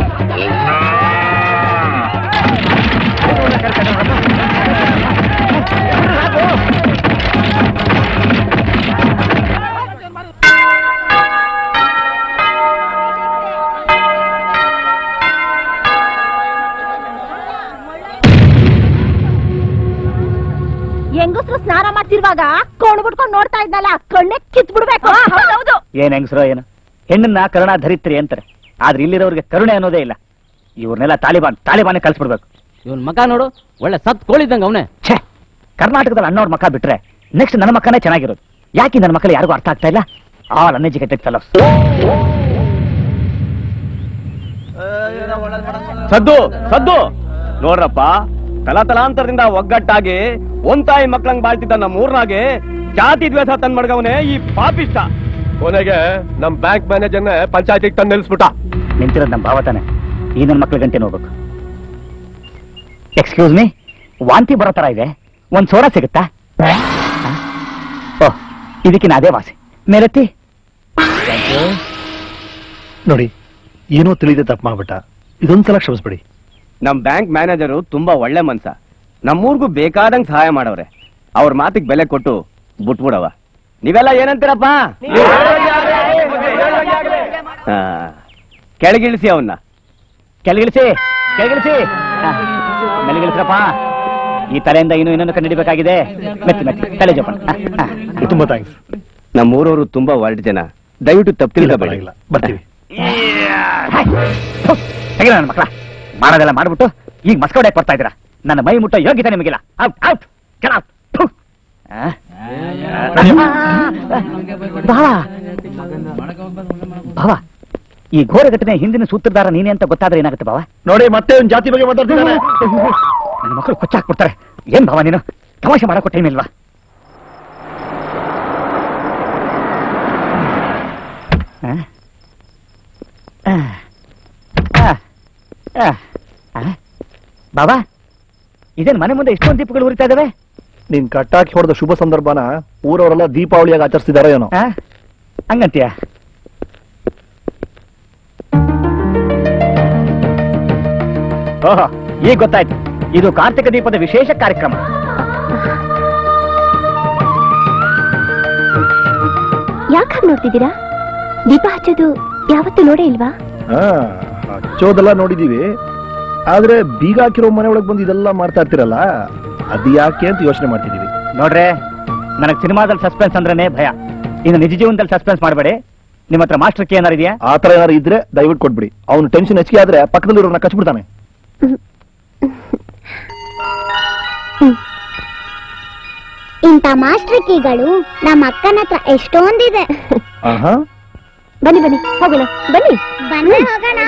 ಹೆಂಗಸ್ರು ಸ್ನಾನ ಮಾಡ್ತಿರುವಾಗ ಕೋಣ್ ಬಿಟ್ಕೊಂಡ್ ನೋಡ್ತಾ ಇದ್ದಲ್ಲ, ಕಣ್ಣೆ ಕಿತ್ ಬಿಡ್ಬೇಕು. ಹೌದೌದು. ಏನ್ ಹೆಂಗಸ್ರೋ ಏನು, ಹೆಣ್ಣನ್ನ ಕರುಣಾ ಧರಿತ್ರಿ ಅಂತಾರೆ. ಆದ್ರೆ ಇಲ್ಲಿರೋರಿಗೆ ಕರುಣೆ ಅನ್ನೋದೇ ಇಲ್ಲ. ಇವ್ರನ್ನೆಲ್ಲ ತಾಲಿಬಾನ್ ಕಲ್ಸ್ಬಿಡ್ಬೇಕು. ಇವನ್ ಮಕ ನೋಡು, ಒಳ್ಳೆ ಸತ್ ಕೋಳಿದಂಗ ಅವನೇ. ಛೇ, ಕರ್ನಾಟಕದಲ್ಲಿ ಅಣ್ಣವ್ರ ಮಕ್ಕ ಬಿಟ್ರೆ ನೆಕ್ಸ್ಟ್ ನನ್ನ ಮಕ್ಕನೇ ಚೆನ್ನಾಗಿರೋದು. ಯಾಕೆ ನನ್ನ ಮಕ್ಕಳು ಯಾರಿಗೂ ಅರ್ಥ ಆಗ್ತಾ ಇಲ್ಲ? All uneducated fellows. ಸದ್ದು ನೋಡ್ರಪ್ಪ, ತಲಾಂತರದಿಂದ ಒಗ್ಗಟ್ಟಾಗಿ ಒಂತಾಯಿ ಮಕ್ಕಳಂಗ್ ಬಾಳ್ತಿದ್ದ ನಮ್ಮ ಊರ್ನಾಗೆ ಜಾತಿ ದ್ವೇಷ ತಂದ್ ಮಡ್ಗವನೇ ಈ ಪಾಪಿಷ್ಟ. ಕೊನೆಗೆ ನಮ್ ಬ್ಯಾಂಕ್ ಮ್ಯಾನೇಜರ್ನ ಪಂಚಾಯತಿಗೆ ತಂದು ನಿಲ್ಸ್ಬಿಟ್ಟ. ನಿಂತಿರೋದು ನಮ್ಮ ಭಾವ ತಾನೆ. ಈ ನನ್ನ ಮಕ್ಳ ಗಂಟೆ ನೋಡ್ಬೇಕು. ಎಕ್ಸ್ಕ್ಯೂಸ್ ಮೀ, ವಾಂತಿ ಬರೋ ತರ ಇದೆ, ಒಂದ್ ಸೋಡಾ ಸಿಗುತ್ತಾ? ಓಹ್, ಇದಕ್ಕಿನ ಅದೇ ವಾಸಿ. ಮೇಲೆತ್ತಿ. ನೋಡಿ, ಏನೋ ತಿಳಿದೆ ತಪ್ಪು ಮಾಡ್ಬಿಟ್ಟ. ಇದೊಂದ್ಸಲ ಕ್ಷಮಿಸ್ಬಿಡಿ. ನಮ್ ಬ್ಯಾಂಕ್ ಮ್ಯಾನೇಜರು ತುಂಬಾ ಒಳ್ಳೆ ಮನ್ಸ. ನಮ್ಮೂರ್ಗೂ ಬೇಕಾದಂಗ್ ಸಹಾಯ ಮಾಡವ್ರೆ. ಅವ್ರ ಮಾತಿಗೆ ಬೆಲೆ ಕೊಟ್ಟು ಬಿಟ್ಬಿಡವ. ನೀವೆಲ್ಲ ಏನಂತೀರಪ್ಪ? ಕೆಳಗಿಳಿಸಿ ಅವನ್ನ. ಕೆಳಗಿಳಿಸಿ ಮೆಲಗಿಳಿಸ್ರಪ್ಪ. ಈ ತಲೆಯಿಂದ ಇನ್ನೊಂದು ಕಂಡಿಡಿಬೇಕಾಗಿದೆ. ಮೆತ್ತಿ ತಲೆ ಜೋಪಾನ. ತುಂಬಾ ಥ್ಯಾಂಕ್ಸ್. ನಮ್ಮೂರವರು ತುಂಬಾ ಒಳ್ಳೆ ಜನ, ದಯವಿಟ್ಟು ತಪ್ಪು ತಿಳ್ಕೊಬೇಡಿ. ಬರ್ತೀವಿ. ತೆಗಿಲ ನನ್ನ ಮಕ್ಕಳ, ಮಾಡೋದೆಲ್ಲ ಮಾಡ್ಬಿಟ್ಟು ಈಗ ಮಸ್ಕೋಡೆ ಕೊಡ್ತಾ ಇದ್ದೀರಾ. ನನ್ನ ಮೈ ಮುಟ್ಟೋ ಯೋಗ್ಯತೆ ನಿಮಗಿಲ್ಲ. ಔಟ್. ಭಾವ, ಈ ಘೋರ ಘಟನೆ ಹಿಂದಿನ ಸೂತ್ರಧಾರ ನೀನೇ ಅಂತ ಗೊತ್ತಾದ್ರೆ ಏನಾಗುತ್ತೆ ಭಾವ? ನೋಡಿ, ಮತ್ತೆ ಒಂದು ಜಾತಿ ಬಗ್ಗೆ ಮಾತಾಡ್ತಿದ್ದಾನೆ. ನನ್ನ ಮಕ್ಕಳು ಕೊಚ್ಚಾಕ್ಬಿಡ್ತಾರೆ. ಏನ್ ಭಾವ ನೀನು, ತಮಾಷೆ ಮಾಡಕ್ಕೂ ಟೈಮ್ ಇಲ್ವಾ? ಬಾಬಾ, ಇದೇನ್ ಮನೆ ಮುಂದೆ ಎಷ್ಟೊಂದು ದೀಪಗಳು ಉರಿತಾ ಇದಾವೆ? ನೀನ್ ಕಟ್ಟಾಕಿ ಹೊಡೆದ ಶುಭ ಸಂದರ್ಭನ ಊರವರೆಲ್ಲ ದೀಪಾವಳಿಯಾಗಿ ಆಚರಿಸ್ತಿದಾರೋ ಏನೋ. ಹಂಗಂತೀಯ? ಓಹೋ, ಈಗ ಗೊತ್ತಾಯ್ತು. ಇದು ಕಾರ್ತಿಕ ದೀಪದ ವಿಶೇಷ ಕಾರ್ಯಕ್ರಮ. ಯಾಕೆ ಹಾಗೆ ನೋಡ್ತಿದ್ದೀರಾ? ದೀಪ ಹಚ್ಚೋದು ಯಾವತ್ತೂ ನೋಡೇ ಇಲ್ವಾ? ಹಚ್ಚೋದೆಲ್ಲ ನೋಡಿದೀವಿ, ಆದ್ರೆ ಬೀಗ ಹಾಕಿರೋ ಮನೆ ಒಳಗೆ ಬಂದು ಇದೆಲ್ಲ ಮಾಡ್ತಾ ಇರ್ತಿರಲ್ಲ, ಅದು ಯಾಕೆ ಅಂತ ಯೋಚನೆ ಮಾಡ್ತಿದೀವಿ. ನೋಡ್ರೆ, ನನಗ್ ಸಿನಿಮಾದಲ್ಲಿ ಸಸ್ಪೆನ್ಸ್ ಅಂದ್ರೇನೆ ಭಯ. ಇನ್ನು ನಿಜ ಜೀವನದಲ್ಲಿ ಸಸ್ಪೆನ್ಸ್ ಮಾಡಬೇಡಿ. ನಿಮ್ಮ ಹತ್ರ ಮಾಸ್ಟರ್ ಕೀ ಏನಾರು ಇದೆಯಾ? ಆ ತರ ಏನಾರು ಇದ್ರೆ ದಯವಿಟ್ಟು ಕೊಟ್ಬಿಡಿ. ಅವ್ನು ಟೆನ್ಷನ್ ಹೆಚ್ಚಿಗೆ ಆದ್ರೆ ಪಕ್ಕದಲ್ಲಿರೋರ್ನ ಕಚ್ಬಿಡ್ತಾನೆ. ಇಂಥ ಮಾಸ್ಟರ್ ಕೀಗಳು ನಮ್ಮ ಅಕ್ಕನ ಹತ್ರ ಎಷ್ಟೊಂದಿದೆ. ಬನ್ನಿ ಹೋಗೋಣ. ಬನ್ನಿ ಹೋಗೋಣ.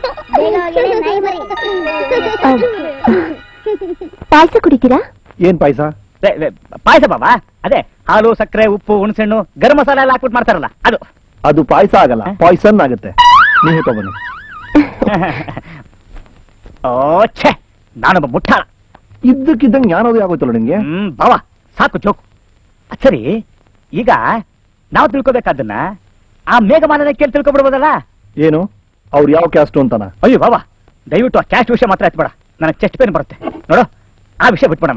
ಪಾಯಸ ಕುಡಿತೀರಾ? ಏನ್ ಪಾಯಸ? ಪಾಯಸ ಬಾಬಾ, ಅದೇ ಹಾಲು, ಸಕ್ಕರೆ, ಉಪ್ಪು, ಹುಣಸೆಣ್ಣು, ಗರಂ ಮಸಾಲ ಎಲ್ಲ ಹಾಕ್ಬಿಟ್ಟು ಮಾಡ್ತಾರಲ್ಲ ಅದು. ಅದು ಪಾಯಸ ಆಗಲ್ಲ, ಪಾಯ್ಸನ್ ಆಗುತ್ತೆ. ನೀವು ತಗೊಬನ್ನಿ. ಓ ಛೇ, ನಾನೊಬ್ಬ ಮುಟ್ಟಾಳ. ಇದ್ದಕ್ಕಿದ್ದಂಗೆ ಜ್ಞಾನೋದಯ ಆಗೋಯ್ತಲ್ಲ ನಿಂಗೆ. ಬಾವಾ, ಸಾಕು ಜೋಕು. ಸರಿ, ಈಗ ನಾವು ತಿಳ್ಕೊಬೇಕಾದನ್ನ ಆ ಮೇಘಮಾಲನ ಕೇಳಿ ತಿಳ್ಕೊಬಿಡ್ಬೋದಲ್ಲ? ಏನು, ಅವ್ರು ಯಾವ ಕ್ಯಾಸ್ಟು ಅಂತಾನ? ಅಯ್ಯೋ ಬಾಬಾ, ದಯವಿಟ್ಟು ಆ ಕ್ಯಾಸ್ಟ್ ವಿಷಯ ಮಾತ್ರ ಎತ್ಬೇಡ. ನನಗೆ ಚೆಸ್ಟ್ ಪೇನ್ ಬರುತ್ತೆ ನೋಡು. ಆ ವಿಷಯ ಬಿಟ್ಬಿಡೋಣ.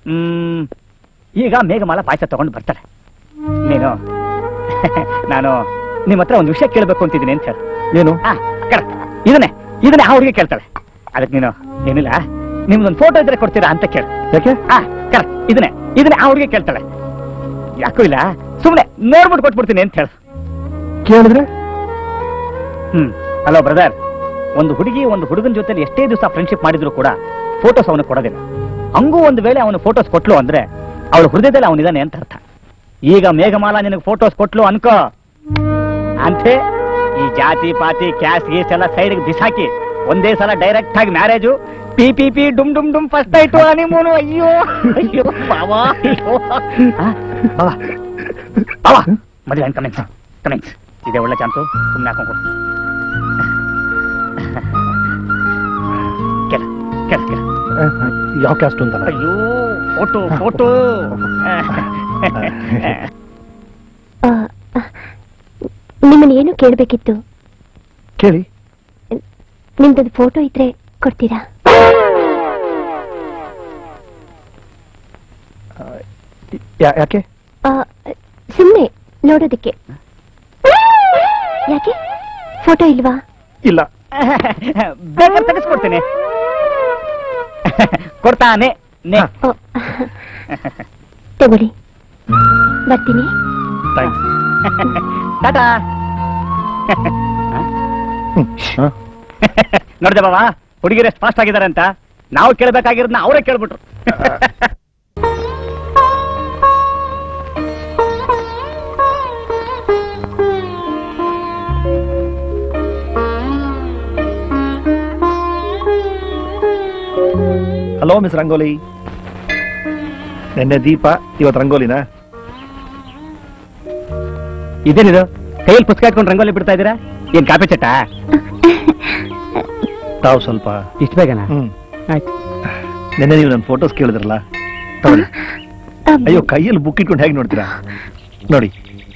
ಈಗ ಮೇಘಮಾಲ ಪಾಯಸ ತಗೊಂಡು ಬರ್ತಾಳೆ. ನೀನು ನಾನು ನಿಮ್ಮ ಹತ್ರ ಒಂದು ವಿಷಯ ಕೇಳಬೇಕು ಅಂತಿದ್ದೀನಿ ಅಂತ ಹೇಳಿ. ಏನು? ಕರೆಕ್ಟ್, ಇದನ್ನೇ ಇದನ್ನ ಆ ಹುಡುಗಿ ಕೇಳ್ತಾಳೆ. ಅದಕ್ಕೆ ನೀನು ಏನಿಲ್ಲ, ನಿಮ್ದೊಂದು ಫೋಟೋ ಇದ್ರೆ ಕೊಡ್ತೀರಾ ಅಂತ ಕೇಳು. ಯಾಕೆ? ಕರೆಕ್ಟ್, ಇದನ್ನೇ ಆ ಹುಡುಗಿ ಕೇಳ್ತಾಳೆ. ಯಾಕೂ ಇಲ್ಲ, ಸುಮ್ನೆ ನೋಡ್ಬಿಟ್ಟು ಕೊಟ್ಬಿಡ್ತೀನಿ ಅಂತ ಹೇಳು. ಕೇಳಿದ್ರೆ ಹಲೋ ಬ್ರದರ್, ಒಂದು ಹುಡುಗಿ ಒಂದು ಹುಡುಗನ ಜೊತೆ ಎಷ್ಟೇ ದಿವಸ ಫ್ರೆಂಡ್ಶಿಪ್ ಮಾಡಿದ್ರು ಕೂಡ ಫೋಟೋಸ್ ಅವನು ಕೊಡೋದಿಲ್ಲ. ಹಂಗೂ ಒಂದು ವೇಳೆ ಅವನು ಫೋಟೋಸ್ ಕೊಟ್ಲು ಅಂದ್ರೆ ಅವಳ ಹೃದಯದಲ್ಲಿ ಅವನಿದಾನೆ ಅಂತ ಅರ್ಥ. ಈಗ ಮೇಘಮಾಲಾ ನಿನಗೆ ಫೋಟೋಸ್ ಕೊಟ್ಲು ಅನ್ಕೋ, ಅಂತೆ ಈ ಜಾತಿ ಪಾತಿ ಕ್ಯಾಸ್ಟ್ ಗೀಸ್ ಎಲ್ಲ ಸೈಡ್ಗೆ ಬಿಸಾಕಿ ಒಂದೇ ಸಲ ಡೈರೆಕ್ಟ್ ಆಗಿ ಮ್ಯಾರೇಜು, ಪಿ ಪಿ ಪಿ ಡುಮ್ ಡುಮ್ ಡುಮ್ ಫಸ್ಟ್ ಆಯ್ತು ಹನಿಮೂನು. ಅಯ್ಯೋ ಅಯ್ಯೋ ಬಾವಾ, ಬಾವಾ ಬಾವಾ, ಮದುವೆ ಕಮೆಂಟ್ಸ್ ಇದೆ, ಒಳ್ಳೆ ಚಾನ್ಸು, ಸುಮ್ಮನೆ ಹಾಕೊಂಡು ಯಾವ ಕ್ಯಾಸ್ಟ್ ಅಂತ? ಅಯ್ಯೋ ಫೋಟೋ ನಿಮ್ಮನ್ನ ಏನು ಕೇಳಬೇಕಿತ್ತು. ಕೇಳಿ. ನಿಮ್ದೊಂದು ಫೋಟೋ ಇದ್ರೆ ಕೊಡ್ತೀರಾ? ಯಾಕೆ? ಸುಮ್ಮನೆ ನೋಡೋದಕ್ಕೆ. ಯಾಕೆ ಫೋಟೋ ಇಲ್ವಾ? ಇಲ್ಲ, ಬೇಕಾದ್ರೆ ತೆಗೆಸ್ಕೊಡ್ತೇನೆ. ಕೊಡ್ತಾನೆ ತಗೊಳ್ಳಿ, ಬರ್ತೀನಿ. ಟಾಟಾ. ನೋಡ್ದೆ ಬಾಬಾ, ಹುಡುಗಿರು ಎಷ್ಟು ಫಾಸ್ಟ್ ಆಗಿದ್ದಾರೆ ಅಂತ. ನಾವು ಕೇಳಬೇಕಾಗಿರೋದನ್ನ ಅವರೇ ಕೇಳ್ಬಿಟ್ರು. Hello miss rangoli. ನಿನ್ನೆ ದೀಪ, ಇವತ್ತು ರಂಗೋಲಿನಾ? ಇದೇನಿದು ಕೈಯಲ್ಲಿ ಪುಸ್ತಕ ಹಾಕೊಂಡು ರಂಗೋಲಿ ಬಿಡ್ತಾ ಇದ್ದೀರಾ? ಏನ್ ಕಾಪಿ ಚಟ? ತಾವು ಸ್ವಲ್ಪ ಇಷ್ಟು ಬೇಗನಾ? ಆಯ್ತು. ನಿನ್ನೆ ನೀವು ನನ್ನ ಫೋಟೋಸ್ ಕೇಳಿದ್ರಲ್ಲ, ಅಯ್ಯೋ ಕೈಯಲ್ಲಿ ಬುಕ್ ಇಟ್ಕೊಂಡು ಹೇಗೆ ನೋಡ್ತೀರಾ? ನೋಡಿ.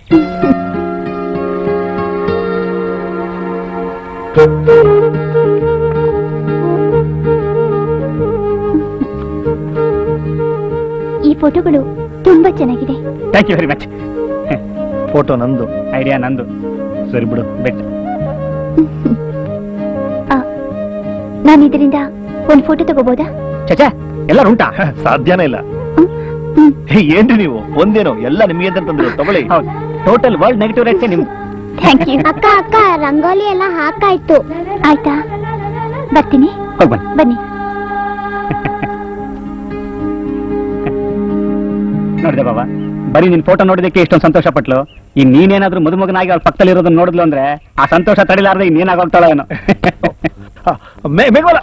ಈ ಫೋಟೋಗಳು ತುಂಬಾ ಚೆನ್ನಾಗಿದೆ. Thank you very much. Photo ನಂದು, ಐಡಿಯಾ ನಂದು. ಸರಿ ಬಿಡು, ಬೆಟ್. ನಾನು ಇದರಿಂದ ಒಂದು ಫೋಟೋ ತಗೋಬಹುದಾ? ಚಚಾ, ಎಲ್ಲರೂ ಉಂಟಾ? ಸಾಧ್ಯನೇ ಇಲ್ಲ. ಏನ್ರಿ ನೀವು ಒಂದೇನೋ ಎಲ್ಲ ನಿಮಗೆ ಅಂತ ತಂದ್ರು, ತಗೊಳ್ಳಿ. ಹೌದು, ಟೋಟಲ್ ವರ್ಲ್ಡ್ ನೆಗೆಟಿವ್ ರೇಟ್ಸ್ ನಿಮ್ದು. Thank you. ಅಕ್ಕ ರಂಗೋಲಿ ಎಲ್ಲ ಹಾಕಾಯ್ತು. ಆಯ್ತಾ? ಬರ್ತೀನಿ. ಹೋಗಿ ಬನ್ನಿ. ನೋಡಿದೆ ಬಾಬಾ, ಬರೀ ನಿನ್ ಫೋಟೋ ನೋಡಿದಕ್ಕೆ ಇಷ್ಟೊಂದು ಸಂತೋಷ ಪಟ್ಲು. ನೀನೇನಾದ್ರೂ ಮದುಮಗನಾಗಿ ಅವ್ರ ಪಕ್ಕದಲ್ಲಿ ಇರೋದನ್ನ ನೋಡಿದ್ಲು ಅಂದ್ರೆ ಆ ಸಂತೋಷ ತಡಿಲಾರ್ದೆ ಇನ್ನೇನಾಗೋಗ್ತಾಳ ಏನೋ. ಮೇಘಮಾಲ,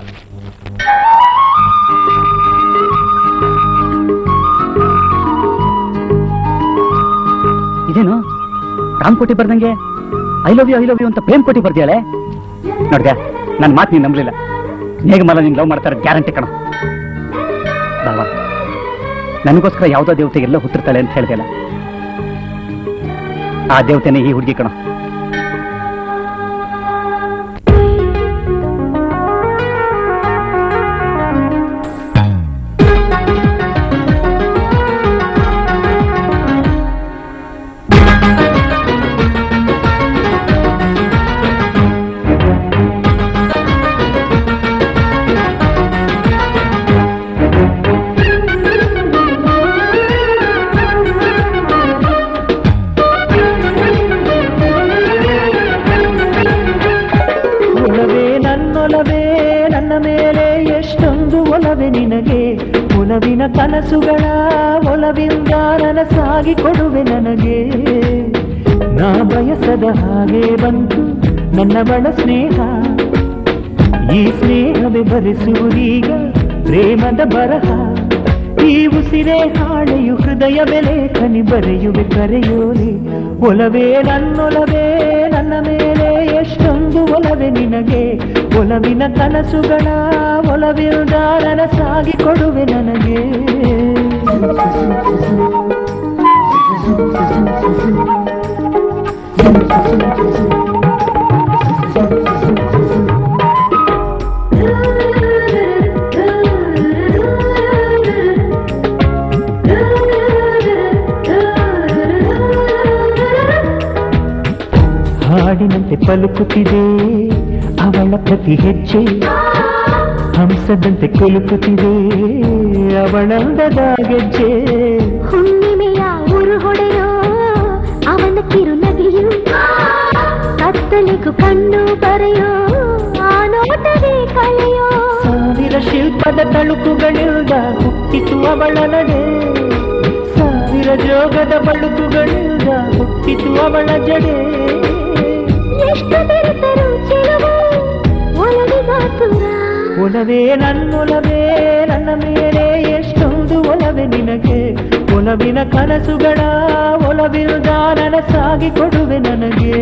ಇದೇನು ರಾಮ್ ಕೋಟಿ ಬರ್ದಂಗೆ ಐ ಲವ್ ಯು ಅಂತ ಪ್ರೇಮ್ ಕೋಟಿ ಬರ್ದಿಯಾಳೆ. ನೋಡ್ದ್ಯಾ, ನನ್ನ ಮಾತು ನೀನ್ ನಂಬಲಿಲ್ಲ. ಮೇಘಮಾಲ ನೀನ್ ಲವ್ ಮಾಡ್ತಾರೆ ಗ್ಯಾರಂಟಿ ಕಣ. ಬಾಬಾ, ನನಗೋಸ್ಕರ ಯಾವುದೋ ದೇವತೆಗೆ ಎಲ್ಲ ಹುಟ್ಟಿರ್ತಾಳೆ ಅಂತ ಹೇಳ್ದಲ್ಲ, ಆ ದೇವತೆನೇ ಈ ಹುಡುಗಿ ಕಣ. ಒಲವಿನ ಕನಸುಗಳ ಒಲವಿಂದ ನನಸಾಗಿ ಕೊಡುವೆ ನನಗೆ. ನಾ ಬಯಸದ ಹಾಗೆ ಬಂತು ನನ್ನ ಬಳ ಸ್ನೇಹ. ಈ ಸ್ನೇಹವೇ ಬರೆಸುವುದೀಗ ಪ್ರೇಮದ ಬರಹ. ಈ ಉಸಿರೇ ಹಾಳೆಯು ಹೃದಯವೇ ಲೇಖನಿ ಬರೆಯುವೆ ಕರೆಯೋಲೆ. ಒಲವೇ ನನ್ನೊಲವೇ ನನ್ನ ಮೇಲೆ ಎಷ್ಟೊಂದು ಒಲವೇ ನಿನಗೆ. ಒಲವಿನ ಕನಸುಗಳ ಒಲವಿಲ್ದ ನನಸಾಗಿ ಕೊಡುವೆ ನನಗೆ. ಹಾಡಿನಂತೆ ಪಲುಕುತ್ತಿದೆ ಅವಳ ಅವಳ ಪ್ರತಿ ಹೆಜ್ಜೆ ಹಂಸದಂತೆ ಕುಲುಕುತ್ತಿದೆ ಅವಳಂದದ ಗೆಜ್ಜೆ. ಹುಣ್ಣಿಮೆಯ ಊರು ಹೊಡೆಯೋ ಅವನ ಕಿರು ನದಿಯು ಕತ್ತಲಿಗೂ ಕಣ್ಣು ಬರೆಯೋ ಆ ನೋಟವೇ ಕಳೆಯೋ. ಸಾವಿರ ಶಿಲ್ಪದ ತಳುಕುಗಳಿಂದ ಹುಟ್ಟಿತು ಅವಳ ನಡೆ, ಸಾವಿರ ಜೋಗದ ಬಳುಕುಗಳಿಂದ ಹುಟ್ಟಿತು ಅವಳ ಜಡೆ. ಎಷ್ಟು ಬೆರೆತರು ಚೆಲುವು ಒಲವಿಗಾತುರ. ಒಲವೇ ನನ್ನೊಲವೇ ನನ್ನ ಮೇಲೆ ಎಷ್ಟೊಂದು ಒಲವೇ ನಿನಗೆ. ಒಲವಿನ ಕನಸುಗಳ ಒಲವಿರುದ ನನಸಾಗಿ ಕೊಡುವೆ ನನಗೆ.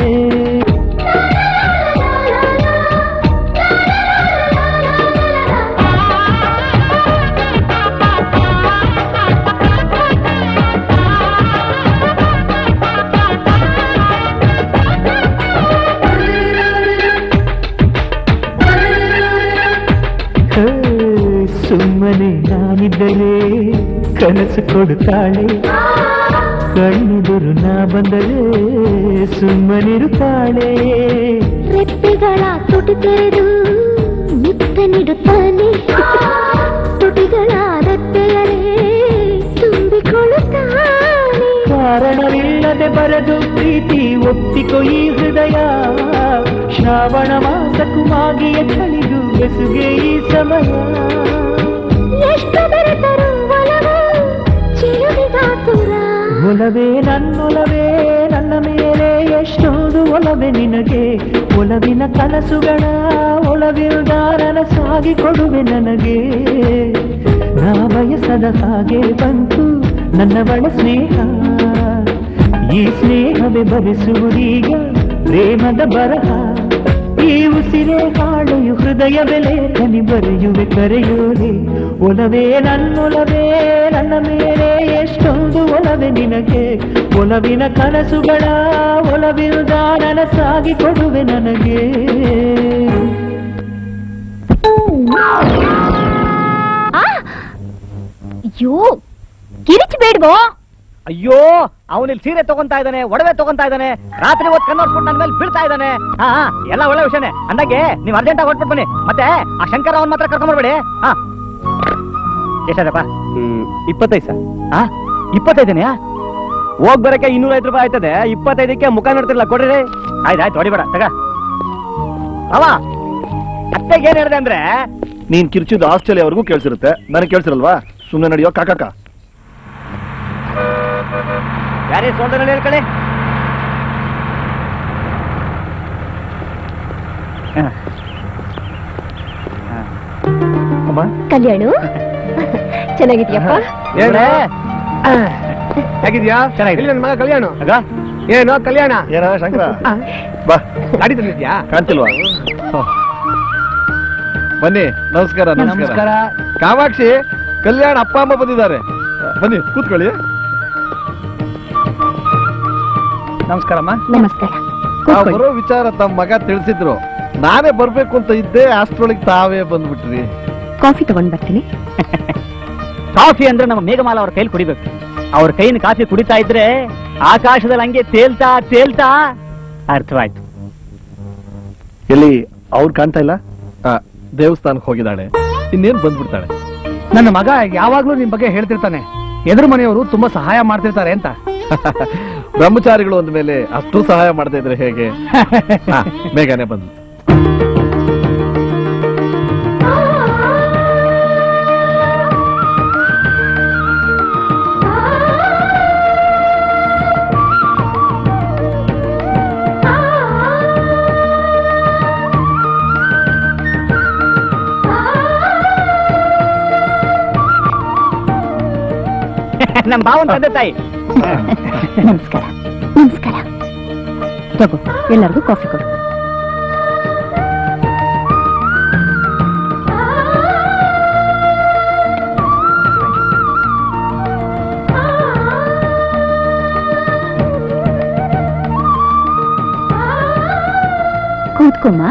ಸುಮ್ಮನೆ ನಾನಿದ್ದರೆ ಕನಸು ಕೊಡುತ್ತಾಳೆ, ಕಣ್ಣೆದುರು ನಾ ಬಂದರೆ ಸುಮ್ಮನಿರುತ್ತಾಳೆ. ರೆಪ್ಪೆಗಳ ತುಟಿ ತೆರೆದು ಮುತ್ತ ನೀಡುತ್ತಾನೆ, ತುಟಿಗಳ ರೆಪ್ಪೆಗಳೇ ತುಂಬಿಕೊಳ್ಳುತ್ತಾನೆ. ಕಾರಣವಿಲ್ಲದೆ ಬರದು ಪ್ರೀತಿ ಒಪ್ಪಿಕೊ ಈ ಹೃದಯ, ಶ್ರಾವಣ ಮಾಸಕ್ಕೂ ಮಾಗಿಯ ಚಳಿಗೂ ಬೆಸುಗೆ ಈ ಸಮಯ. ಎಷ್ಟು ಬೆರೆತರು ಒಲವು ಚೆಲುವಿಗಾತುರ. ಒಲವೇ ನನ್ನೊಲವೇ ನನ್ನ ಮೇಲೆ ಎಷ್ಟೊಂದು ಒಲವೇ ನಿನಗೆ. ಒಲವಿನ ಕನಸುಗಳ ಒಲವಿರುದ ನನಸಾಗಿ ಕೊಡುವೆ ನನಗೆ. ನಾ ಬಯಸದ ಹಾಗೆ ಬಂತು ನನ್ನವಳ ಸ್ನೇಹ, ಈ ಸ್ನೇಹವೇ ಭರಿಸುವುದೀಗ ಪ್ರೇಮದ ಬರಹ. ಈ ಉಸಿರೇ ಹಾಳೆಯು ಹೃದಯ ಬೆಲೆ ಕನಿ ಬರೆಯುವೆ ಕರೆಯುವುದೇ. ಒಲವೇ ನನ್ನೊಲವೇ ನನ್ನ ಮೇಲೆ ಎಷ್ಟೊಂದು ಒಲವೇ ನಿನಗೆ. ಒಲವಿನ ಕನಸುಗಳ ಒಲವಿರುದ ನನಸಾಗಿ ಕೊಡುವೆ ನನಗೆ. ಅಯ್ಯೋ ಕಿರಿಚಬೇಡ್ವೋ. ಅಯ್ಯೋ ಅವನಿಲ್ಲಿ ಸೀರೆ ತಗೊಂತಾ ಇದ್ದಾನೆ, ಒಡವೆ ತಗೊಂತಾ ಇದ್ದಾನೆ, ರಾತ್ರಿ ಹೊತ್ತು ಕನ್ನೋಡ್ಕೊಂಡು ನನ್ನ ಮೇಲೆ ಬೀಳ್ತಾ ಇದ್ದಾನೆ. ಹಾ ಎಲ್ಲ ಒಳ್ಳೆ ವಿಷಯನೇ. ಅಂದಾಗೆ ನೀವು ಅರ್ಜೆಂಟಾಗಿ ಹೊಟ್ಬಿಟ್ಟು ಬನ್ನಿ. ಮತ್ತೆ ಆ ಶಂಕರ ಅವನ್ ಮಾತ್ರ ಕರ್ಕೊಂಡ್ಬರ್ಬೇಡಿ. ಹಾ ಎಷ್ಟಾದಪ್ಪ? 25 ಸರ್. 25 ಹೋಗ್ ಬರಕ್ಕೆ 205 ರೂಪಾಯಿ ಆಯ್ತದೆ. 25ಕ್ಕೆ ಮುಖ ನೋಡ್ತಿರ್ಲ ಕೊಡ್ರಿ. ಆಯ್ತು ಹೊಡಿಬೇಡ ತಗ. ಅವ ಅತ್ತೆಗೆ ಏನ್ ಹೇಳಿದೆ ಅಂದ್ರೆ, ನೀನ್ ಕಿರ್ಚಿದ ಆಸ್ಟ್ರೇಲಿಯಾವರೆಗೂ ಕೇಳಿಸಿರುತ್ತೆ, ನನಗೆ ಕೇಳಿಸಿರಲ್ವಾ? ಸುಮ್ಮನೆ ನಡೆಯೋ ಕಾಕಾಕ. ಯಾರೇ ಸೋಲ್ದಲ್ಲಿ ಹೇಳ್ಕಡೆ. ಕಲ್ಯಾಣು ಚೆನ್ನಾಗಿದ್ಯಪ್ಪ? ಹೇಗಿದ್ಯಾ? ಚೆನ್ನಾಗಿದೆ. ನನ್ನ ಮಗ ಕಲ್ಯಾಣ. ಆಗ ಏನೋ ಕಲ್ಯಾಣ? ಏನ ಶಂಕರ ಬಾ. ಗಾಡಿ ತಂದಿದ್ಯಾ? ಕಾಣ್ತಿಲ್ವಾ? ಬನ್ನಿ. ನಮಸ್ಕಾರ. ನಮಸ್ಕಾರ. ಕಾಮಾಕ್ಷಿ, ಕಲ್ಯಾಣ ಅಪ್ಪ ಅಮ್ಮ ಬಂದಿದ್ದಾರೆ, ಬನ್ನಿ ಕೂತ್ಕೊಳ್ಳಿ. ನಮಸ್ಕಾರಮ್ಮ. ನಮಸ್ಕಾರ. ನಾವು ಬರೋ ವಿಚಾರ ತಮ್ಮ ಮಗ ತಿಳಿಸಿದ್ರು. ನಾನೇ ಬರ್ಬೇಕು ಅಂತ ಇದ್ದೆ, ಅಷ್ಟ್ರೊಳಗೆ ತಾವೇ ಬಂದ್ಬಿಟ್ರಿ. ಕಾಫಿ ತಗೊಂಡ್ ಬರ್ತೀನಿ. ಕಾಫಿ ಅಂದ್ರೆ ನಮ್ಮ ಮೇಘಮಾಲ ಅವ್ರ ಕೈಲಿ ಕುಡಿಬೇಕು. ಅವ್ರ ಕೈನ ಕಾಫಿ ಕುಡಿತಾ ಇದ್ರೆ ಆಕಾಶದಲ್ಲಿ ಹಂಗೆ ತೇಲ್ತಾ ತೇಲ್ತಾ ಅರ್ಥವಾಯ್ತು. ಎಲ್ಲಿ ಅವ್ರು ಕಾಣ್ತಾ ಇಲ್ಲ? ದೇವಸ್ಥಾನಕ್ಕೆ ಹೋಗಿದ್ದಾಳೆ, ಇನ್ನೇನ್ ಬಂದ್ಬಿಡ್ತಾಳೆ. ನನ್ನ ಮಗ ಯಾವಾಗ್ಲೂ ನಿಮ್ ಬಗ್ಗೆ ಹೇಳ್ತಿರ್ತಾನೆ, ಎದುರು ಮನೆಯವರು ತುಂಬಾ ಸಹಾಯ ಮಾಡ್ತಿರ್ತಾರೆ ಅಂತ. ಬ್ರಹ್ಮಚಾರಿಗಳು ಅಂದ ಮೇಲೆ ಅಷ್ಟು ಸಹಾಯ ಮಾಡದೇ ಇದ್ರೆ ಹೇಗೆ? ಬೇಗನೆ ಬಂದು. ನಮ್ ಭಾವನ್ ತಂದೆ ತಾಯಿ. ನಮಸ್ಕಾರ. ನಮಸ್ಕಾರ. ತಗೋ, ಎಲ್ಲರಿಗೂ ಕಾಫಿ ಕೊಡು. ಕೂತ್ಕೊಮ್ಮ.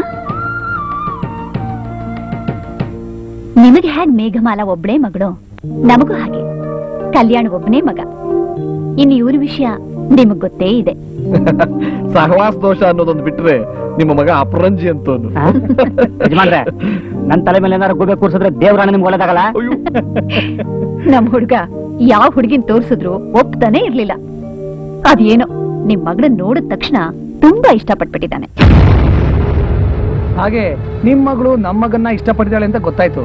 ನಿಮಗೆ ಹ್ಯಾಗ್ ಮೇಘಮಾಲ ಒಬ್ಳೇ ಮಗಳು, ನಮಗೂ ಹಾಗೆ ಕಲ್ಯಾಣ ಒಬ್ಬನೇ ಮಗ. ಇನ್ನು ಇವ್ರ ವಿಷಯ ನಿಮಗ್ ಗೊತ್ತೇ ಇದೆ. ಸಹವಾಸ ದೋಷ ಅನ್ನೋದೊಂದು ಬಿಟ್ರೆ ನಿಮ್ಮ ಮಗ ಅಪರಂಜಿ ಅಂತೋನು. ಯಜಮಾನ್ರೆ, ನನ್ ತಲೆ ಮೇಲೆ ಏನಾರು ಗೂಬೆ ಕೂರ್ಸಿದ್ರೆ ದೇವ್ರಾಣ ನಿಮ್ಗೆ ಒಳ್ಳೇದಾಗಲ್ಲ. ನಮ್ ಹುಡ್ಗ ಯಾವ ಹುಡ್ಗಿನ್ ತೋರ್ಸಿದ್ರು ಒಪ್ತಾನೆ ಇರ್ಲಿಲ್ಲ. ಅದೇನೋ ನಿಮ್ ಮಗಳನ್ನ ನೋಡಿದ ತಕ್ಷಣ ತುಂಬಾ ಇಷ್ಟಪಟ್ಬಿಟ್ಟಿದ್ದಾನೆ. ಹಾಗೆ ನಿಮ್ ಮಗಳು ನಮ್ಮ ಮಗನ್ನ ಇಷ್ಟಪಟ್ಟಿದ್ದಾಳೆ ಅಂತ ಗೊತ್ತಾಯ್ತು.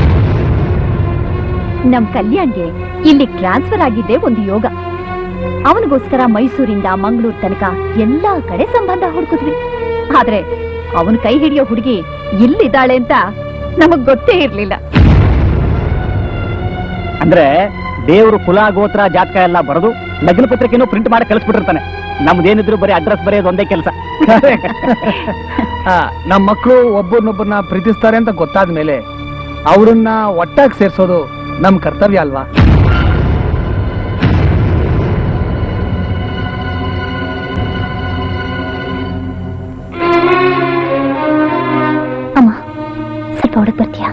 ನಮ್ ಕಲ್ಯಾಣ್ಗೆ ಇಲ್ಲಿ ಟ್ರಾನ್ಸ್ಫರ್ ಆಗಿದ್ದೆ ಒಂದು ಯೋಗ. ಅವನಿಗೋಸ್ಕರ ಮೈಸೂರಿಂದ ಮಂಗಳೂರು ತನಕ ಎಲ್ಲಾ ಕಡೆ ಸಂಬಂಧ ಹುಡುಕಿದ್ವಿ. ಆದ್ರೆ ಅವನ್ ಕೈ ಹಿಡಿಯೋ ಹುಡುಗಿ ಇಲ್ಲಿದ್ದಾಳೆ ಅಂತ ನಮಗ್ ಗೊತ್ತೇ ಇರ್ಲಿಲ್ಲ. ಅಂದ್ರೆ ದೇವ್ರು ಕುಲ ಗೋತ್ರ ಜಾತಕ ಎಲ್ಲ ಬರೆದು ಲಗ್ನ ಪತ್ರಿಕೆನೂ ಪ್ರಿಂಟ್ ಮಾಡಿ ಕಳಿಸ್ಬಿಟ್ಟಿರ್ತಾನೆ. ನಮ್ದೇನಿದ್ರು ಬರೀ ಅಡ್ರೆಸ್ ಬರೆಯೋದು ಒಂದೇ ಕೆಲಸ. ನಮ್ಮ ಮಕ್ಕಳು ಒಬ್ಬರನ್ನೊಬ್ಬರನ್ನ ಪ್ರೀತಿಸ್ತಾರೆ ಅಂತ ಗೊತ್ತಾದ ಮೇಲೆ ಅವ್ರನ್ನ ಒಟ್ಟಾಗಿ ಸೇರ್ಸೋದು ನಮ್ ಕರ್ತವ್ಯ ಅಲ್ವಾ? ಅಮ್ಮ, ಸ್ವಲ್ಪ ಹೊರಗೆ ಬರ್ತೀಯಾ?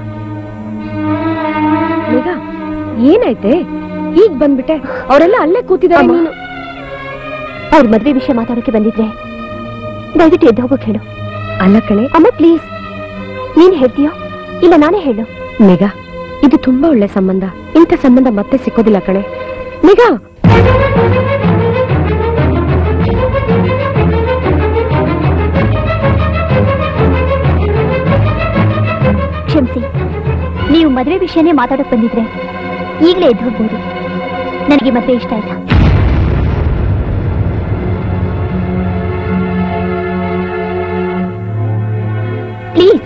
ಈಗ ಏನಾಯ್ತೆ? ಈಗ ಬಂದ್ಬಿಟ್ಟೆ. ಅವರೆಲ್ಲ ಅಲ್ಲೇ ಕೂತಿದ್ದಾರೆ. ನೀನು ಅವ್ರ ಮದ್ವೆ ವಿಷಯ ಮಾತಾಡೋಕೆ ಬಂದಿದ್ರೆ ದಯವಿಟ್ಟು ಎದ್ದು ಹೋಗೋಕೆ ಹೇಳು. ಅಲ್ಲ ಕಣೆ ಅಮ್ಮ ಪ್ಲೀಸ್, ನೀನ್ ಹೇಳ್ತೀಯೋ ಇಲ್ಲ ನಾನೇ ಹೇಳು? ಮೇಘ, ಇದು ತುಂಬಾ ಒಳ್ಳೆ ಸಂಬಂಧ. ಇಂಥ ಸಂಬಂಧ ಮತ್ತೆ ಸಿಕ್ಕೋದಿಲ್ಲ ಕಣೆ. ಮೇಘ, ಕ್ಷಮಿಸಿ, ನೀವು ಮದುವೆ ವಿಷಯನೇ ಮಾತಾಡಕ್ ಬಂದಿದ್ರೆ ಈಗಲೇ ಎದ್ದು ಹೋಗ್ಬೋದು. ನನಗೆ ಮದುವೆ ಇಷ್ಟ ಇಲ್ಲ. ಪ್ಲೀಸ್.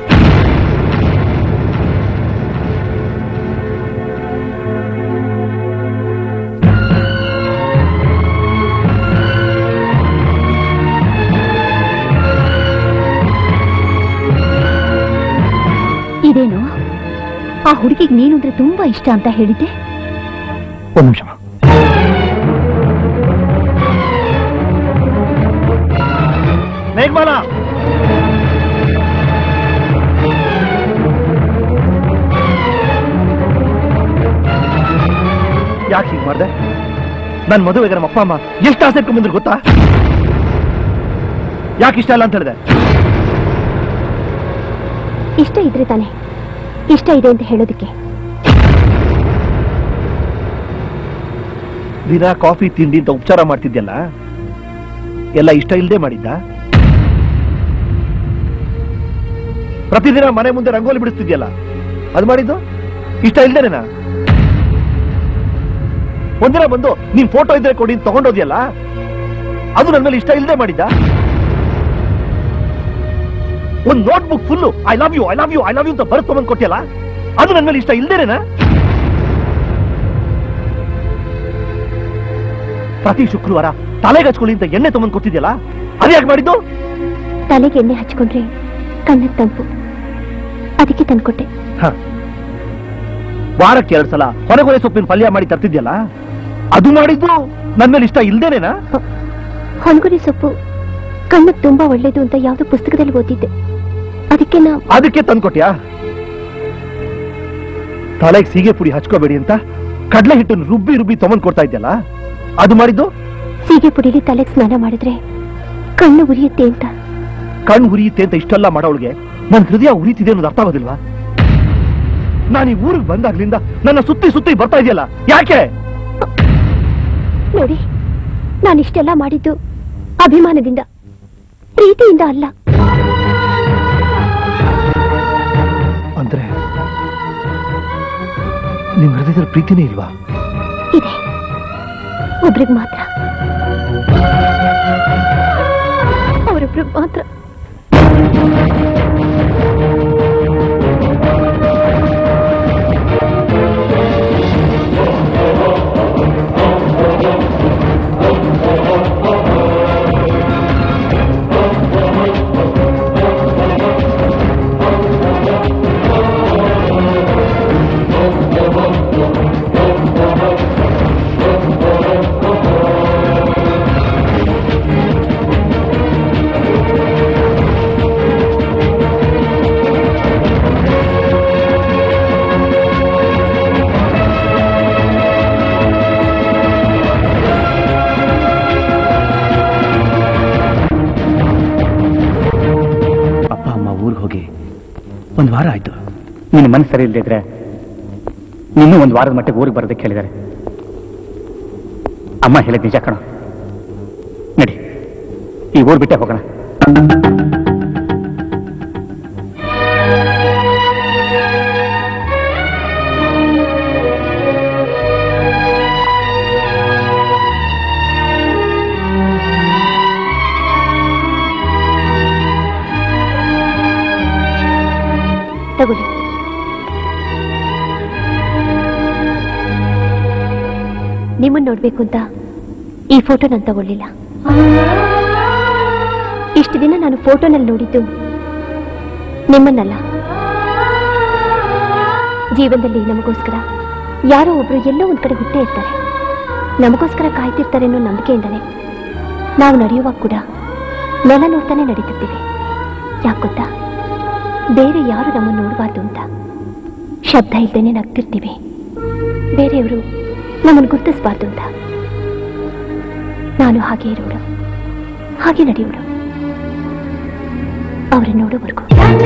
ಇದೇನು, ಆ ಹುಡುಗಿಗೆ ನೀನು ಅಂದ್ರೆ ತುಂಬಾ ಇಷ್ಟ ಅಂತ ಹೇಳಿದ್ದೆ. ಒಂದು ನಿಮಿಷ. ಮೇಘಮಾಲಾ, ಯಾಕೆ ಹೀಗೆ ಮಾಡಿದೆ? ನನ್ ಮದುವೆಗೆ ನಮ್ಮ ಅಪ್ಪ ಅಮ್ಮ ಎಷ್ಟು ಆಸೆ ಇಟ್ಕೊಂಡ್ಬಂದ್ರು ಗೊತ್ತಾ? ಯಾಕೆ ಇಷ್ಟ ಇಲ್ಲ ಅಂತ ಹೇಳಿದೆ? ಇಷ್ಟ ಇದ್ರೆ ತಾನೆ ಇಷ್ಟ ಇದೆ ಅಂತ ಹೇಳೋದಕ್ಕೆ. ದಿನ ಕಾಫಿ ತಿಂಡಿ ಅಂತ ಉಪಚಾರ ಮಾಡ್ತಿದ್ಯಲ್ಲ, ಎಲ್ಲ ಇಷ್ಟ ಇಲ್ಲದೆ ಮಾಡಿದ್ದ? ಪ್ರತಿದಿನ ಮನೆ ಮುಂದೆ ರಂಗೋಲಿ ಬಿಡಿಸ್ತಿದ್ಯಲ್ಲ, ಅದು ಮಾಡಿದ್ದು ಇಷ್ಟ ಇಲ್ದೇನೇನಾ? ಒಂದಿನ ಬಂದು ನೀನ್ ಫೋಟೋ ಇದ್ರೆ ಕೊಡಿ ತಗೊಂಡೋದ್ಯಲ್ಲ, ಅದು ನನ್ನ ಮೇಲೆ ಇಷ್ಟ ಇಲ್ಲದೆ ಮಾಡಿದ್ದ? ಒಂದ್ notebook full I love you I love you I love you ಅಂತ ಬರೆದು ತಗೊಂಡ್ ಕೊಟ್ಟಿಯಲ್ಲ, ಅದು ನನ್ನ ಮೇಲೆ ಇಷ್ಟ ಇಲ್ದೇನೇನಾ? ಪ್ರತಿ ಶುಕ್ರವಾರ ತಲೆಗೆ ಹಚ್ಕೊಳ್ಳಿ ಅಂತ ಎಣ್ಣೆ ತಗೊಂಡ್ ಕೊಟ್ಟಿದ್ಯಲ್ಲ, ಅದು ಯಾಕೆ ಮಾಡಿದ್ದು? ತಲೆಗೆ ಎಣ್ಣೆ ಹಚ್ಕೊಂಡ್ರೆ ಕಣ್ಣಿಗೆ ತಂಪು, ಅದಕ್ಕೆ ತಂದ್ಕೊಟ್ಟೆ. ವಾರಕ್ಕೆ 2 ಸಲ ಹೊರಗೊರೆ ಸೊಪ್ಪಿನ ಪಲ್ಯ ಮಾಡಿ ತರ್ತಿದ್ಯಲ್ಲ, ಅದು ಮಾಡಿದ್ದು ನನ್ನ ಮೇಲೆ ಇಷ್ಟ ಇಲ್ದೇನೇನಾ? ಹೊನಗುರಿ ಸೊಪ್ಪು ಕಣ್ಣಿಗೆ ತುಂಬಾ ಒಳ್ಳೇದು ಅಂತ ಯಾವ್ದೋ ಪುಸ್ತಕದಲ್ಲಿ ಓದಿದ್ದೆ, ಅದಕ್ಕೆ ತಂದ್ಕೊಟ್ಯಾ? ತಲೆಗೆ ಸೀಗೆ ಪುಡಿ ಹಚ್ಕೋಬೇಡಿ ಅಂತ ಕಡಲೆ ಹಿಟ್ಟನ್ನು ರುಬ್ಬಿ ರುಬ್ಬಿ ತಗೊಂಡ್ ಕೊಡ್ತಾ ಇದ್ಯಲ್ಲ, ಅದು ಮಾಡಿದ್ದು? ಸೀಗೆ ಪುಡಿಲಿ ತಲೆಗೆ ಸ್ನಾನ ಮಾಡಿದ್ರೆ ಕಣ್ಣು ಉರಿಯುತ್ತೆ ಅಂತ. ಕಣ್ಣು ಉರಿಯುತ್ತೆ ಅಂತ ಇಷ್ಟೆಲ್ಲ ಮಾಡೋಳಿಗೆ ನನ್ನ ಹೃದಯ ಉರಿತಿದೆ ಅನ್ನೋದು ಅರ್ಥ ಆಗೋದಿಲ್ವಾ? ನಾನು ಈ ಊರಿಗೆ ಬಂದಾಗ್ಲಿಂದ ನನ್ನ ಸುತ್ತಿ ಸುತ್ತಿ ಬರ್ತಾ ಇದೆಯಲ್ಲ, ಯಾಕೆ? ನೋಡಿ, ನಾನಿಷ್ಟೆಲ್ಲ ಮಾಡಿದ್ದು ಅಭಿಮಾನದಿಂದ, ಪ್ರೀತಿಯಿಂದ ಅಲ್ಲ. ಅಂದ್ರೆ ನಿಮ್ ಹೃದಯದಲ್ಲಿ ಪ್ರೀತಿನೇ ಇಲ್ವಾ? ಇದೆ, ಒಬ್ರಿಗೆ ಮಾತ್ರ, ಅವರೊಬ್ರಿಗೆ ಮಾತ್ರ. ಒಂದು ವಾರ ಆಯ್ತು. ನಿನ್ನ ಮನಸ್ಸು ಸರಿ ಇಲ್ಲದಿದ್ರೆ ಇನ್ನೂ ಒಂದು ವಾರದ ಮಟ್ಟಿಗೆ ಊರಿಗೆ ಬರೋದಕ್ಕೆ ಹೇಳಿದ್ದಾರೆ. ಅಮ್ಮ ಹೇಳಿದ ನಿಜ ಕಣ. ನಡಿ, ಈ ಊರು ಬಿಟ್ಟೆ ಹೋಗೋಣ. ತಗೊಳ್ಳಿ. ನಿಮ್ಮನ್ನು ನೋಡ್ಬೇಕು ಅಂತ ಈ ಫೋಟೋ ನಾನು ತಗೊಳ್ಳಿಲ್ಲ. ಇಷ್ಟು ದಿನ ನಾನು ಫೋಟೋನಲ್ಲಿ ನೋಡಿದ್ದು ನಿಮ್ಮನ್ನಲ್ಲ. ಜೀವನದಲ್ಲಿ ನಮಗೋಸ್ಕರ ಯಾರೋ ಒಬ್ರು ಎಲ್ಲೋ ಒಂದ್ ಕಡೆ ಹುಟ್ಟೇ ಇರ್ತಾರೆ. ನಮಗೋಸ್ಕರ ಕಾಯ್ತಿರ್ತಾರೆ ಅನ್ನೋ ನಂಬಿಕೆಯಿಂದಲೇ ನಾವು ನಡೆಯುವಾಗ ಕೂಡ ನೆಲ ನೋಡ್ತಾನೆ ನಡೀತಿರ್ತೀವಿ. ಯಾಕೆ ಗೊತ್ತಾ? ಬೇರೆ ಯಾರು ನಮ್ಮನ್ನು ನೋಡಬಾರ್ದು ಅಂತ ಶಬ್ದ ಇದ್ದೇನೆ ನಗ್ತಿರ್ತೀವಿ. ಬೇರೆಯವರು ನಮ್ಮನ್ನು ಗುರ್ತಿಸಬಾರ್ದು ಅಂತ. ನಾನು ಹಾಗೆ ಇರೋಳು, ಹಾಗೆ ನಡೆಯೋಳು, ಅವರನ್ನು ನೋಡೋವರೆಗೂ.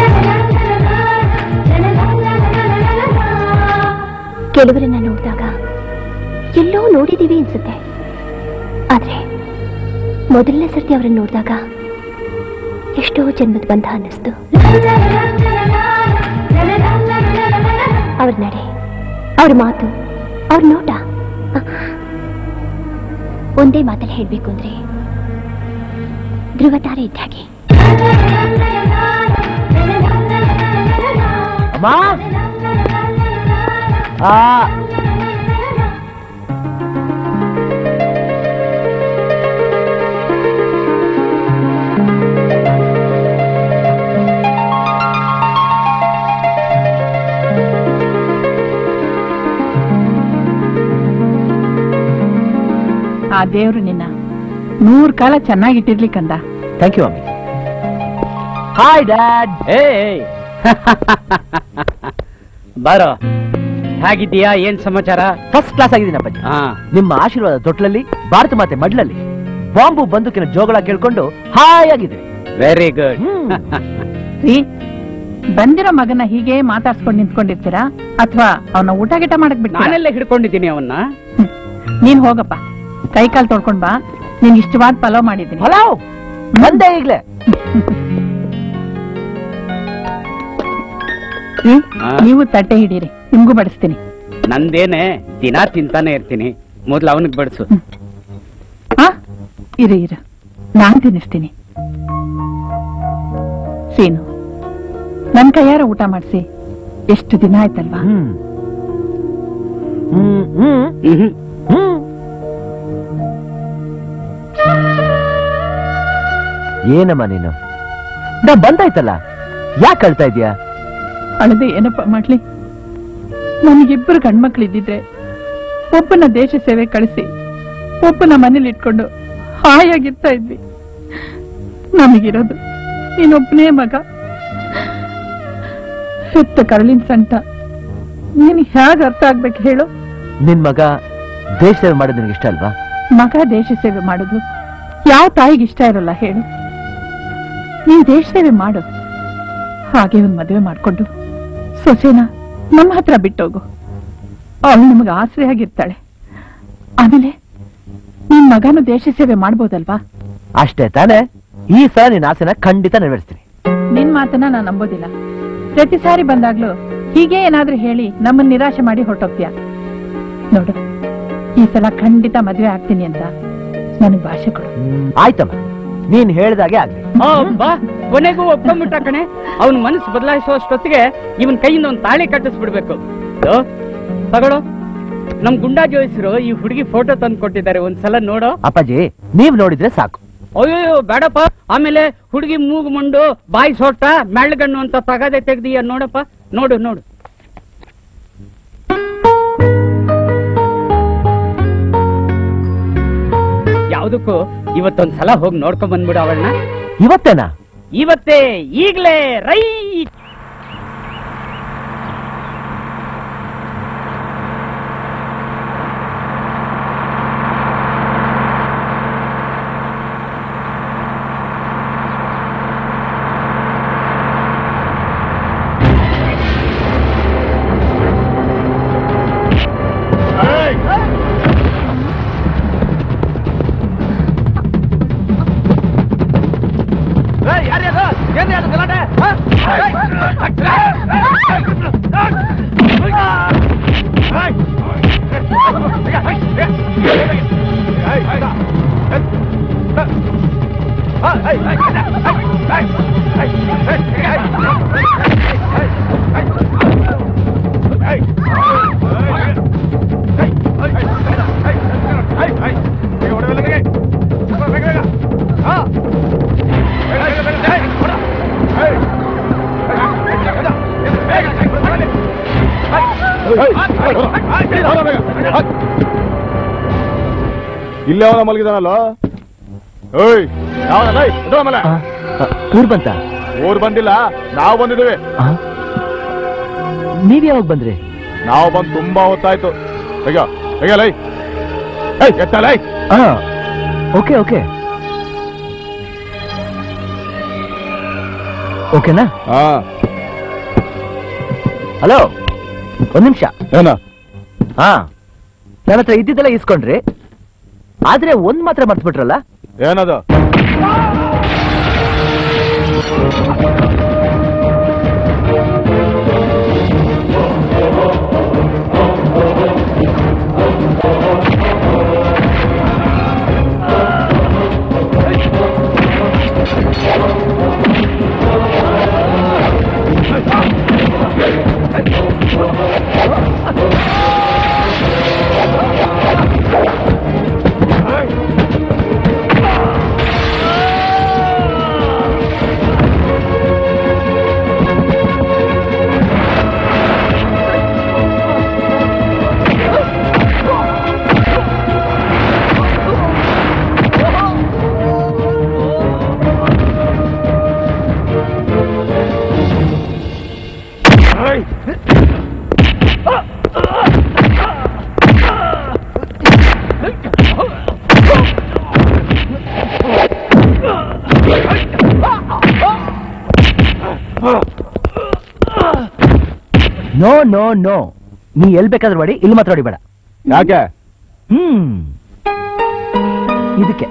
ಕೆಲವರನ್ನ ನೋಡಿದಾಗ ಎಲ್ಲೋ ನೋಡಿದೀವಿ ಅನ್ಸುತ್ತೆ. ಆದ್ರೆ ಮೊದಲನೇ ಸರ್ತಿ ಅವರನ್ನು ನೋಡಿದಾಗ ಎಷ್ಟೋ ಜನ್ಮದ ಬಂಧ ಅನ್ನಿಸ್ತು. ಅವ್ರ ನಡೆ, ಅವ್ರ ಮಾತು, ಅವ್ರ ನೋಟ. ಒಂದೇ ಮಾತಲ್ಲಿ ಹೇಳ್ಬೇಕು ಅಂದ್ರೆ ಧ್ರುವ ತಾರೆ ಇದ್ದ ಹಾಗೆ. ಆ ದೇವ್ರು ನಿನ್ನ 100 ಕಾಲ ಚೆನ್ನಾಗಿಟ್ಟಿರ್ಲಿ ಕಂದ. Thank you mummy. Hi dad. ಬಾರೋ, ಹೇಗಿದ್ದೀಯಾ? ಏನ್ ಸಮಾಚಾರ? ಫಸ್ಟ್ ಕ್ಲಾಸ್ ಆಗಿದ್ದೀನಿ ಅಪ್ಪಾಜಿ. ನಿಮ್ಮ ಆಶೀರ್ವಾದ ತೊಟ್ಲಲ್ಲಿ, ಭಾರತ ಮಾತೆ ಮಡ್ಲಲ್ಲಿ, ಬಾಂಬು ಬಂದೂಕಿನ ಜೋಗಳ ಕೇಳ್ಕೊಂಡು ಹಾಯಾಗಿದೆ. Very good. ರೀ, ಬಂದಿರೋ ಮಗನ ಹೀಗೆ ಮಾತಾಡ್ಸ್ಕೊಂಡು ನಿಂತ್ಕೊಂಡಿರ್ತೀರಾ ಅಥವಾ ಅವನ ಊಟ ಗಿಟ ಮಾಡಕ್ ಬಿಟ್ಟು? ನಾನೆಲ್ಲ ಹಿಡ್ಕೊಂಡಿದ್ದೀನಿ ಅವನ್ನ. ನೀನ್ ಹೋಗಪ್ಪ, ಕೈ ಕಾಲು ತೊಳ್ಕೊಂಡ್ ಬಾ. ನೀನ್ ಇಷ್ಟವಾದ ಪಲಾವ್ ಮಾಡಿದ್ದೀನಿ. ಪಲಾವ್ ಬಂದೆ ಈಗ್ಲೇ. ನೀವು ತಟ್ಟೆ ಹಿಡೀರಿ, ನಿಮ್ಗೂ ಬಡಿಸ್ತೀನಿ. ನಂದೇನೆ ದಿನ ತಿಂತಾನೆ ಇರ್ತೀನಿ, ಮೊದ್ಲು ಅವನಿಗೆ ಬಡಿಸು. ಇರು ಇರು, ನಾನ್ ತಿನ್ನಿಸ್ತೀನಿ. ಸೀನು, ನನ್ ಕೈಯಾರ ಊಟ ಮಾಡಿಸಿ ಎಷ್ಟು ದಿನ ಆಯ್ತಲ್ವಾ? ಏನಮ್ಮ ನೀನು? ನಾ ಬಂದಾಯ್ತಲ್ಲ, ಯಾಕೆ ಅಳ್ತಾ ಇದೀಯಾ? ಅಳದೆ ಏನಪ್ಪ ಮಾಡ್ಲಿ? ನನಗಿಬ್ಬರು ಗಂಡ್ಮಕ್ಳಿದ್ದಿದ್ರೆ ಒಬ್ಬನ ದೇಶ ಸೇವೆ ಕಳಿಸಿ ಒಬ್ಬನ ಮನೇಲಿ ಇಟ್ಕೊಂಡು ಹಾಯಾಗಿರ್ತಾ ಇದ್ವಿ. ನಮಗಿರೋದು ನೀನೊಬ್ಬನೇ ಮಗ. ಹೆತ್ತ ಕರಳಿನ ಸಂಟ ನೀನ್ ಹೇಗೆ ಅರ್ಥ ಆಗ್ಬೇಕು ಹೇಳು? ನಿನ್ ಮಗ ದೇಶ ಸೇವೆ ಮಾಡೋದು ನಿನಗೆ ಇಷ್ಟ ಅಲ್ವಾ? ಮಗ ದೇಶ ಸೇವೆ ಮಾಡೋದು ಯಾವ ತಾಯಿಗೆ ಇಷ್ಟ ಇರಲ್ಲ ಹೇಳು? ನೀನ್ ದೇಶ ಸೇವೆ ಮಾಡು, ಹಾಗೆ ಒಂದ್ ಮದುವೆ ಮಾಡ್ಕೊಂಡು ಸೊಸೆನ ನಮ್ಮ ಹತ್ರ ಬಿಟ್ಟೋಗು. ಅವಳು ನಮಗೆ ಆಸರೆ ಆಗಿರ್ತಾಳೆ. ಆಮೇಲೆ ನಿನ್ ಮಗನು ದೇಶ ಸೇವೆ ಮಾಡ್ಬೋದಲ್ವಾ? ಅಷ್ಟೇ ತಾನೆ? ಈ ಸಲ ನಿನ್ನ ಆಸೆನ ಖಂಡಿತ ನೆರವೇರಿಸ್ತೀನಿ. ನಿನ್ ಮಾತನ್ನ ನಾನು ನಂಬೋದಿಲ್ಲ. ಪ್ರತಿ ಸಾರಿ ಬಂದಾಗ್ಲೂ ಹೀಗೆ ಏನಾದ್ರೂ ಹೇಳಿ ನಮ್ಮನ್ನ ನಿರಾಶೆ ಮಾಡಿ ಹೊರಟೋಗ್ತೀಯ. ನೋಡು, ಈ ಸಲ ಖಂಡಿತ ಮದ್ವೆ ಆಗ್ತೀನಿ ಅಂತ ನನಗೆ ಭಾಷೆ ಕೊಡು. ಆಯ್ತಮ್ಮ, ನೀನ್ ಹೇಳ್ದಾಗೆ ಆಗ್ಲಿ. ಕೊನೆಗೂ ಒಪ್ಕೊಂಡ್ಬಿಟ್ಟ ಕಣೆ. ಅವನ ಮನಸ್ಸು ಬದಲಾಯಿಸುವಷ್ಟೊತ್ತಿಗೆ ಇವನ್ ಕೈಯಿಂದ ಒಂದು ತಾಳಿ ಕಟ್ಟಿಸ್ಬಿಡ್ಬೇಕು. ತಗೊಳ್ಳೋ, ನಮ್ ಗುಂಡಾ ಜೋಯಿಸರು ಈ ಹುಡುಗಿ ಫೋಟೋ ತಂದು ಕೊಟ್ಟಿದ್ದಾರೆ, ಒಂದ್ಸಲ ನೋಡೋ. ಅಪ್ಪಾಜಿ, ನೀವ್ ನೋಡಿದ್ರೆ ಸಾಕು. ಅಯ್ಯೋ ಬೇಡಪ್ಪ, ಆಮೇಲೆ ಹುಡುಗಿ ಮೂಗು ಮುಂಡು ಬಾಯಿ ಸೊಟ್ಟ ಮೆಳ್ಳಗಣ್ಣು ಅಂತ ತಗದೆ ತೆಗ್ದೀಯ. ನೋಡಪ್ಪ, ನೋಡು ನೋಡು. ಯಾವ್ದಕ್ಕೂ ಇವತ್ತೊಂದ್ಸಲ ಹೋಗಿ ನೋಡ್ಕೊಂಡ್ ಬಂದ್ಬಿಡು ಅವಳನ್ನ. ಇವತ್ತೇನಾ? ಇವತ್ತೇ, ಈಗ್ಲೇ, ರೈಟ್. ಇಲ್ಲೇ ಅವನ ಮಲಗಿದಾನಲ್ಲ. ಊರ್ ಬಂತ? ಊರ್ ಬಂದಿಲ್ಲ, ನಾವು ಬಂದಿದ್ದೇವೆ. ನೀವ್ ಯಾವಾಗ ಬಂದ್ರಿ? ನಾವು ಬಂದು ತುಂಬಾ ಹೊತ್ತಾಯ್ತು. ಲೈ ಎತ್ತಲೈ. ಓಕೆ ಓಕೆ ಓಕೆನಾ? ಹಲೋ, ಒಂದ್ ನಿಮಿಷ. ಏನ? ನನ್ನ ಹತ್ರ ಇದ್ದಿದ್ದೆಲ್ಲ ಇಸ್ಕೊಂಡ್ರಿ, ಆದ್ರೆ ಒಂದ್ ಮಾತ್ರ ಮರ್ತ್ಬಿಟ್ರಲ್ಲ. ಏನದು? ನೋ ನೋ ನೋ, ನೀ ಎಲ್ ಬೇಕಾದ್ರೂ ಮಾಡಿ, ಇಲ್ಲಿ ಮಾತ್ರ ಹೊಡಿಬೇಡ. ಯಾಕೆ? ಇದಕ್ಕೆ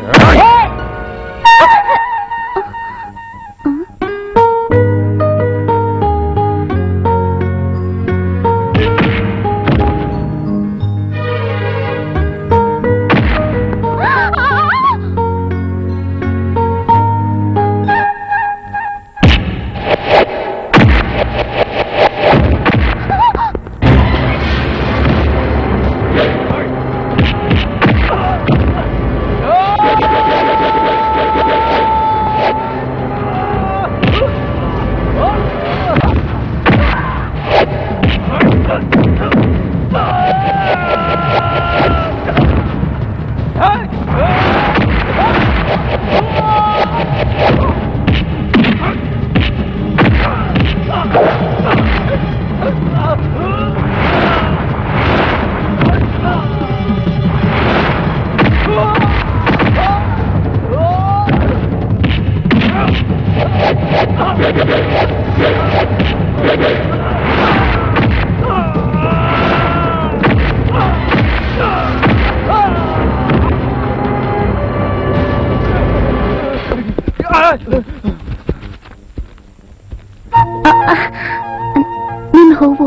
ನಿನ್ ಹೂವು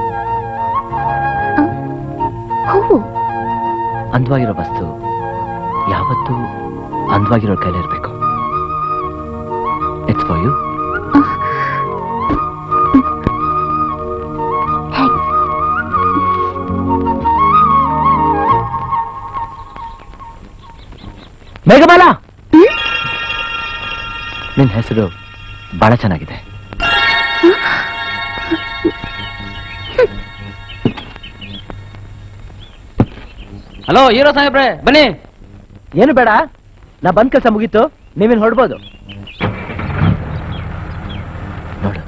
ಹೂವು ಅಂದವಾಗಿರೋ ವಸ್ತು ಯಾವತ್ತೂ ಅಂದವಾಗಿರೋ ಕೈಲಿರ್ಬೇಕು. It's for you. ಮೇಘಮಾಲ, ನಿನ್ ಹೆಸರು ಬಹಳ ಚೆನ್ನಾಗಿದೆ. ಹಲೋ ಹೀರೋ ಸಾಹೇಬ್ರೆ, ಬನ್ನಿ. ಏನು ಬೇಡ, ನಾ ಬಂದ್ ಕೆಲಸ ಮುಗೀತು, ನೀವೇನು ಹೊರಡ್ಬೋದು. ನೋಡು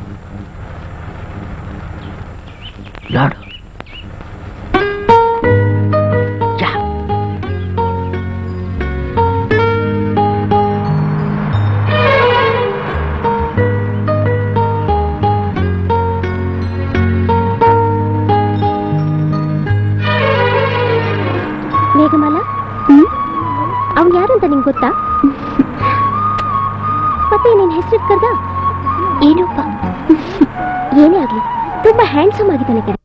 ನೋಡು, ಮೇಘಮಾಲ, ಅವ್ನು ಯಾರು ಅಂತ ನಿಂಗೆ ಗೊತ್ತಾ? ಮತ್ತೆ ನಿನ್ ಹೆಸರು ಕರ್ದ? ಏನಪ್ಪ, ಏನೇ ಆಗ್ಲಿ ತುಂಬಾ ಹ್ಯಾಂಡ್ಸಮ್ ಆಗಿದ್ದಾನೆ ಕಡೆ.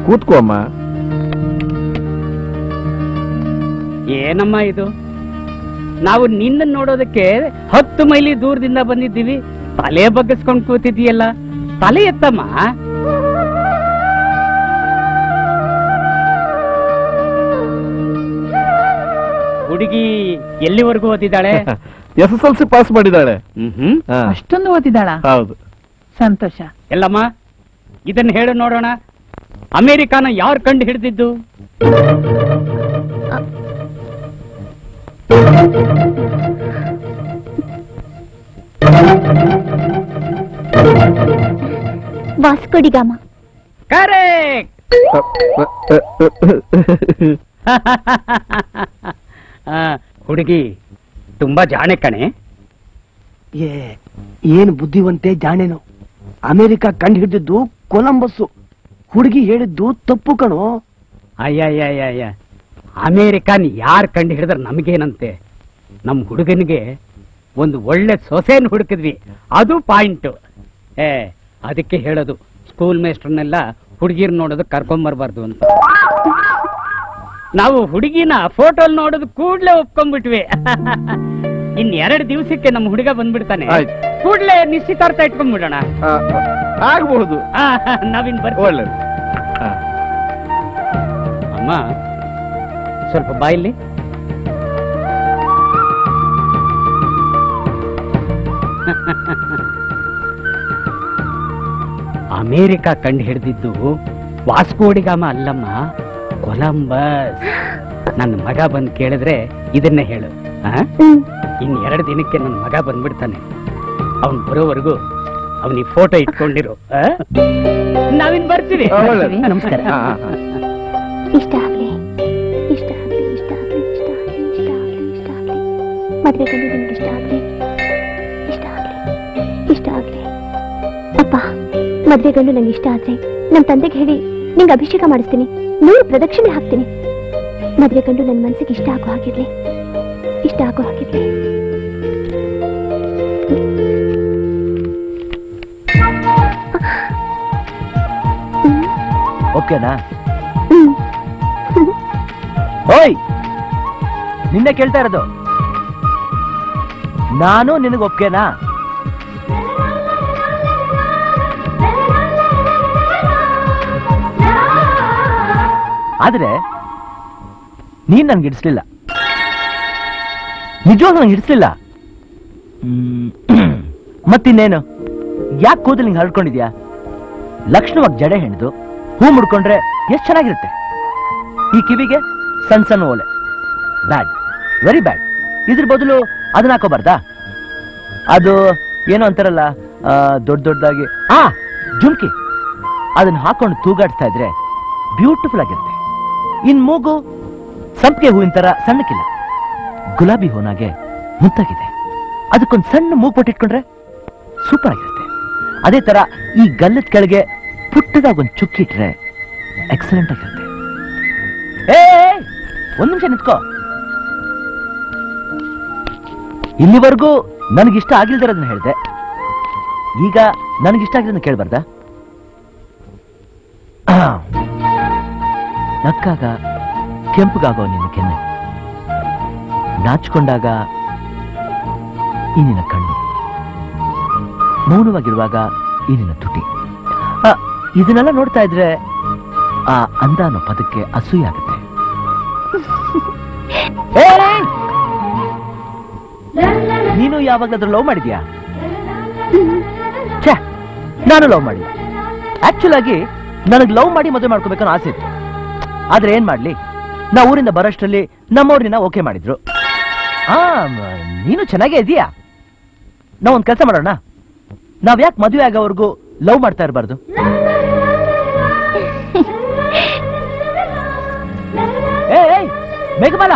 ಕೂತ್ಕೋ ಅಮ್ಮ. ಏನಮ್ಮ ಇದು? ನಾವು ನಿನ್ನ ನೋಡೋದಕ್ಕೆ 10 ಮೈಲಿ ದೂರದಿಂದ ಬಂದಿದ್ದೀವಿ, ತಲೆ ಬಗ್ಗಿಸ್ಕೊಂಡು ಕೂತಿದ್ದೀಯಲ್ಲ, ತಲೆ ಎತ್ತಮ್ಮ. ಹುಡುಗಿ ಎಲ್ಲಿವರೆಗೂ ಓದಿದ್ದಾಳೆ? SSLC ಪಾಸ್ ಮಾಡಿದ್ದಾಳೆ. ಅಷ್ಟೊಂದು ಓದಿದಾಳ? ಹೌದು. ಸಂತೋಷ. ಎಲ್ಲಮ್ಮ ಇದನ್ನ ಹೇಳು ನೋಡೋಣ, ಅಮೆರಿಕಾನ ಯಾರು ಕಂಡು ಹಿಡಿದಿದ್ದು? Vasco da Gama. ಕರೆಕ್ಟ್. ಹುಡುಗಿ ತುಂಬಾ ಜಾಣೆ ಕಣೆ. ಏನು ಬುದ್ಧಿವಂತೆ ಜಾಣೆನು. ಅಮೆರಿಕ ಕಂಡು ಹಿಡಿದಿದ್ದು ಕೊಲಂಬಸ್ಸು, ಹುಡುಗಿ ಹೇಳಿದ್ದು ತಪ್ಪು ಕಣೋ. ಅಯ್ಯ ಅಮೇರಿಕಾನ್ ಯಾರು ಕಂಡು ಹಿಡಿದ್ರೆ ನಮಗೇನಂತೆ? ನಮ್ ಹುಡುಗನಿಗೆ ಒಂದು ಒಳ್ಳೆ ಸೊಸೆಯನ್ನು ಹುಡುಕಿದ್ವಿ, ಅದು ಪಾಯಿಂಟ್. ಅದಕ್ಕೆ ಹೇಳೋದು ಸ್ಕೂಲ್ ಮೇಸ್ಟರ್ನೆಲ್ಲ ಹುಡುಗಿರ್ ನೋಡೋದು ಕರ್ಕೊಂಬರ್ಬಾರ್ದು ಅಂತ. ನಾವು ಹುಡುಗಿನ ಫೋಟೋಲ್ ನೋಡೋದು ಕೂಡ್ಲೆ ಒಪ್ಕೊಂಡ್ಬಿಟ್ವಿ. ಇನ್ 2 ದಿವಸಕ್ಕೆ ನಮ್ಮ ಹುಡುಗ ಬಂದ್ಬಿಡ್ತಾನೆ, ಕೂಡ್ಲೆ ನಿಶ್ಚಿತಾರ್ಥ ಇಟ್ಕೊಂಡ್ಬಿಡೋಣ. ಆಗಬಹುದು. ನಾವಿನ್ ಬರ್ತೀವಿ. ಅಮ್ಮ ಸ್ವಲ್ಪ ಬಾಯಲ್ಲಿ. ಅಮೇರಿಕಾ ಕಂಡು ಹಿಡಿದಿದ್ದು ವಾಸ್ಕೋ ಡಿ ಗಾಮ ಅಲ್ಲಮ್ಮ, ಕೊಲಂಬಸ್. ನನ್ನ ಮಗ ಬಂದು ಕೇಳಿದ್ರೆ ಇದನ್ನೇ ಹೇಳು. ಇನ್ 2 ದಿನಕ್ಕೆ ನನ್ನ ಮಗ ಬಂದ್ಬಿಡ್ತಾನೆ, ಅವನ್ ಬರೋವರೆಗೂ ಅವನಿಗೆ ಫೋಟೋ ಇಟ್ಕೊಂಡಿರು. ನಾವಿನ್ ಬರ್ತೀವಿ. ನಮಸ್ಕಾರ. ಇಷ್ಟ ಆಗ್ಲಿ, ಇಷ್ಟ ಆಗ್ಲಿ, ಇಷ್ಟ ಆಗ್ಲಿ, ಇಷ್ಟ ಆಗ್ಲಿ, ಇಷ್ಟ ಆಗ್ಲಿ, ಇಷ್ಟ ಆಗ್ಲಿ. ಮದ್ವೆ ಗಂಡು ನಿಮ್ಗೆ ಇಷ್ಟ ಆಗ್ಲಿ, ಇಷ್ಟ ಆಗ್ಲಿ, ಇಷ್ಟ ಆಗ್ಲಿ. ಅಪ್ಪ, ಮದ್ವೆ ಗಂಡು ನಂಗೆ ಇಷ್ಟ ಆದ್ರೆ ನಮ್ ತಂದೆಗೆ ಹೇಳಿ ನಿಂಗೆ ಅಭಿಷೇಕ ಮಾಡಿಸ್ತೀನಿ, 100 ಪ್ರದಕ್ಷಿಣೆ ಹಾಕ್ತೀನಿ. ಮದ್ವೆ ಗಂಡು ನನ್ನ ಮನ್ಸಿಗೆ ಇಷ್ಟ ಆಗೋ ಹಾಗಿರ್ಲಿ, ಇಷ್ಟ ಆಗೋ ಹಾಗಿರ್ಲಿ. ಓಕೆನಾ? ಓಯ್, ನಿನ್ನೆ ಕೇಳ್ತಾ ಇರೋದು ನಾನು, ನಿನಗೆ ಓಕೆನಾ? ಆದ್ರೆ ನೀನ್ ನನ್ಗೆ ಹಿಡಿಸ್ಲಿಲ್ಲ, ನಿಜವಾಗ್ಲೂ ನಂಗೆ ಹಿಡಿಸ್ಲಿಲ್ಲ. ಮತ್ತಿನ್ನೇನು, ಯಾಕೆ ಕೂದಲು ಹಿಂಗೆ ಹರಡ್ಕೊಂಡಿದ್ಯಾ? ಲಕ್ಷಣವಾಗಿ ಜಡೆ ಹೆಣ್ದು ಹೂ ಮುಡ್ಕೊಂಡ್ರೆ ಎಷ್ಟು ಚೆನ್ನಾಗಿರುತ್ತೆ. ಈ ಕಿವಿಗೆ ಸಣ್ಣ ಸಣ್ಣ ಓಲೆ, ಬ್ಯಾಡ್, ವೆರಿ ಬ್ಯಾಡ್. ಇದ್ರ ಬದಲು ಅದನ್ನ ಹಾಕೋಬಾರ್ದಾ? ಅದು ಏನೋ ಅಂತಾರಲ್ಲ, ದೊಡ್ಡ ದೊಡ್ಡದಾಗಿ ಜುಮ್ಕಿ, ಅದನ್ನ ಹಾಕೊಂಡು ತೂಗಾಡ್ತಾ ಇದ್ರೆ ಬ್ಯೂಟಿಫುಲ್ ಆಗಿರುತ್ತೆ. ಇನ್ ಮೂಗು ಸಂಪಿಗೆ ಹೂವಿನ ತರ ಸಣ್ಣಕ್ಕಿಲ್ಲ, ಗುಲಾಬಿ ಹೂನಾಗೆ ಮುತ್ತಾಗಿದೆ. ಅದಕ್ಕೊಂದು ಸಣ್ಣ ಮೂಗು ಪಟ್ಟಿಟ್ಕೊಂಡ್ರೆ ಸೂಪರ್ ಆಗಿರುತ್ತೆ. ಅದೇ ತರ ಈ ಗಲ್ಲದ ಕೆಳಗೆ ಪುಟ್ಟದಾಗ ಒಂದು ಚುಕ್ಕಿಟ್ರೆ ಎಕ್ಸಲೆಂಟ್ ಆಗಿರುತ್ತೆ. ಒಂದ್ ನಿಮಿಷ ನಿಂತ್ಕೋ. ಇಲ್ಲಿವರೆಗೂ ನನಗಿಷ್ಟ ಆಗಿಲ್ದಿರೋದನ್ನ ಹೇಳಿದೆ, ಈಗ ನನಗಿಷ್ಟ ಆಗಿರೋದನ್ನ ಕೇಳ್ಬಾರ್ದ? ನಕ್ಕಾಗ ಕೆಂಪುಗಾಗೋ ನಿನ್ನ ಕೆನ್ನೆ, ನಾಚಿಕೊಂಡಾಗ ಈ ನಿನ್ನ ಕಣ್ಣು, ಮೌನವಾಗಿರುವಾಗ ಈ ನಿನ್ನ ತುಟಿ. ಇದನ್ನೆಲ್ಲ ನೋಡ್ತಾ ಇದ್ರೆ ಆ ಅಂದ ಅನ್ನೋ ಪದಕ್ಕೆ ಅಸೂಯೆ ಆಗುತ್ತೆ. ನೀನು ಯಾವಾಗಲಾದ್ರೂ ಲವ್ ಮಾಡಿದ್ಯಾ? ನಾನು ಲವ್ ಮಾಡಿಲ್ಲ. ಆಕ್ಚುಲ್ ಆಗಿ ನನಗೆ ಲವ್ ಮಾಡಿ ಮದುವೆ ಮಾಡ್ಕೋಬೇಕನ್ನೋ ಆಸೆ ಇತ್ತು. ಆದ್ರೆ ಏನ್ ಮಾಡ್ಲಿ, ನಾ ಊರಿಂದ ಬರೋಷ್ಟರಲ್ಲಿ ನಮ್ಮವ್ರನ್ನ ಓಕೆ ಮಾಡಿದ್ರು. ನೀನು ಚೆನ್ನಾಗೇ ಇದೀಯಾ. ನಾವ್ ಒಂದ್ ಕೆಲಸ ಮಾಡೋಣ, ನಾವ್ ಯಾಕೆ ಮದುವೆ ಆಗೋವರೆಗೂ ಲವ್ ಮಾಡ್ತಾ ಇರಬಾರ್ದು? ಮೇಘಮಾಲ,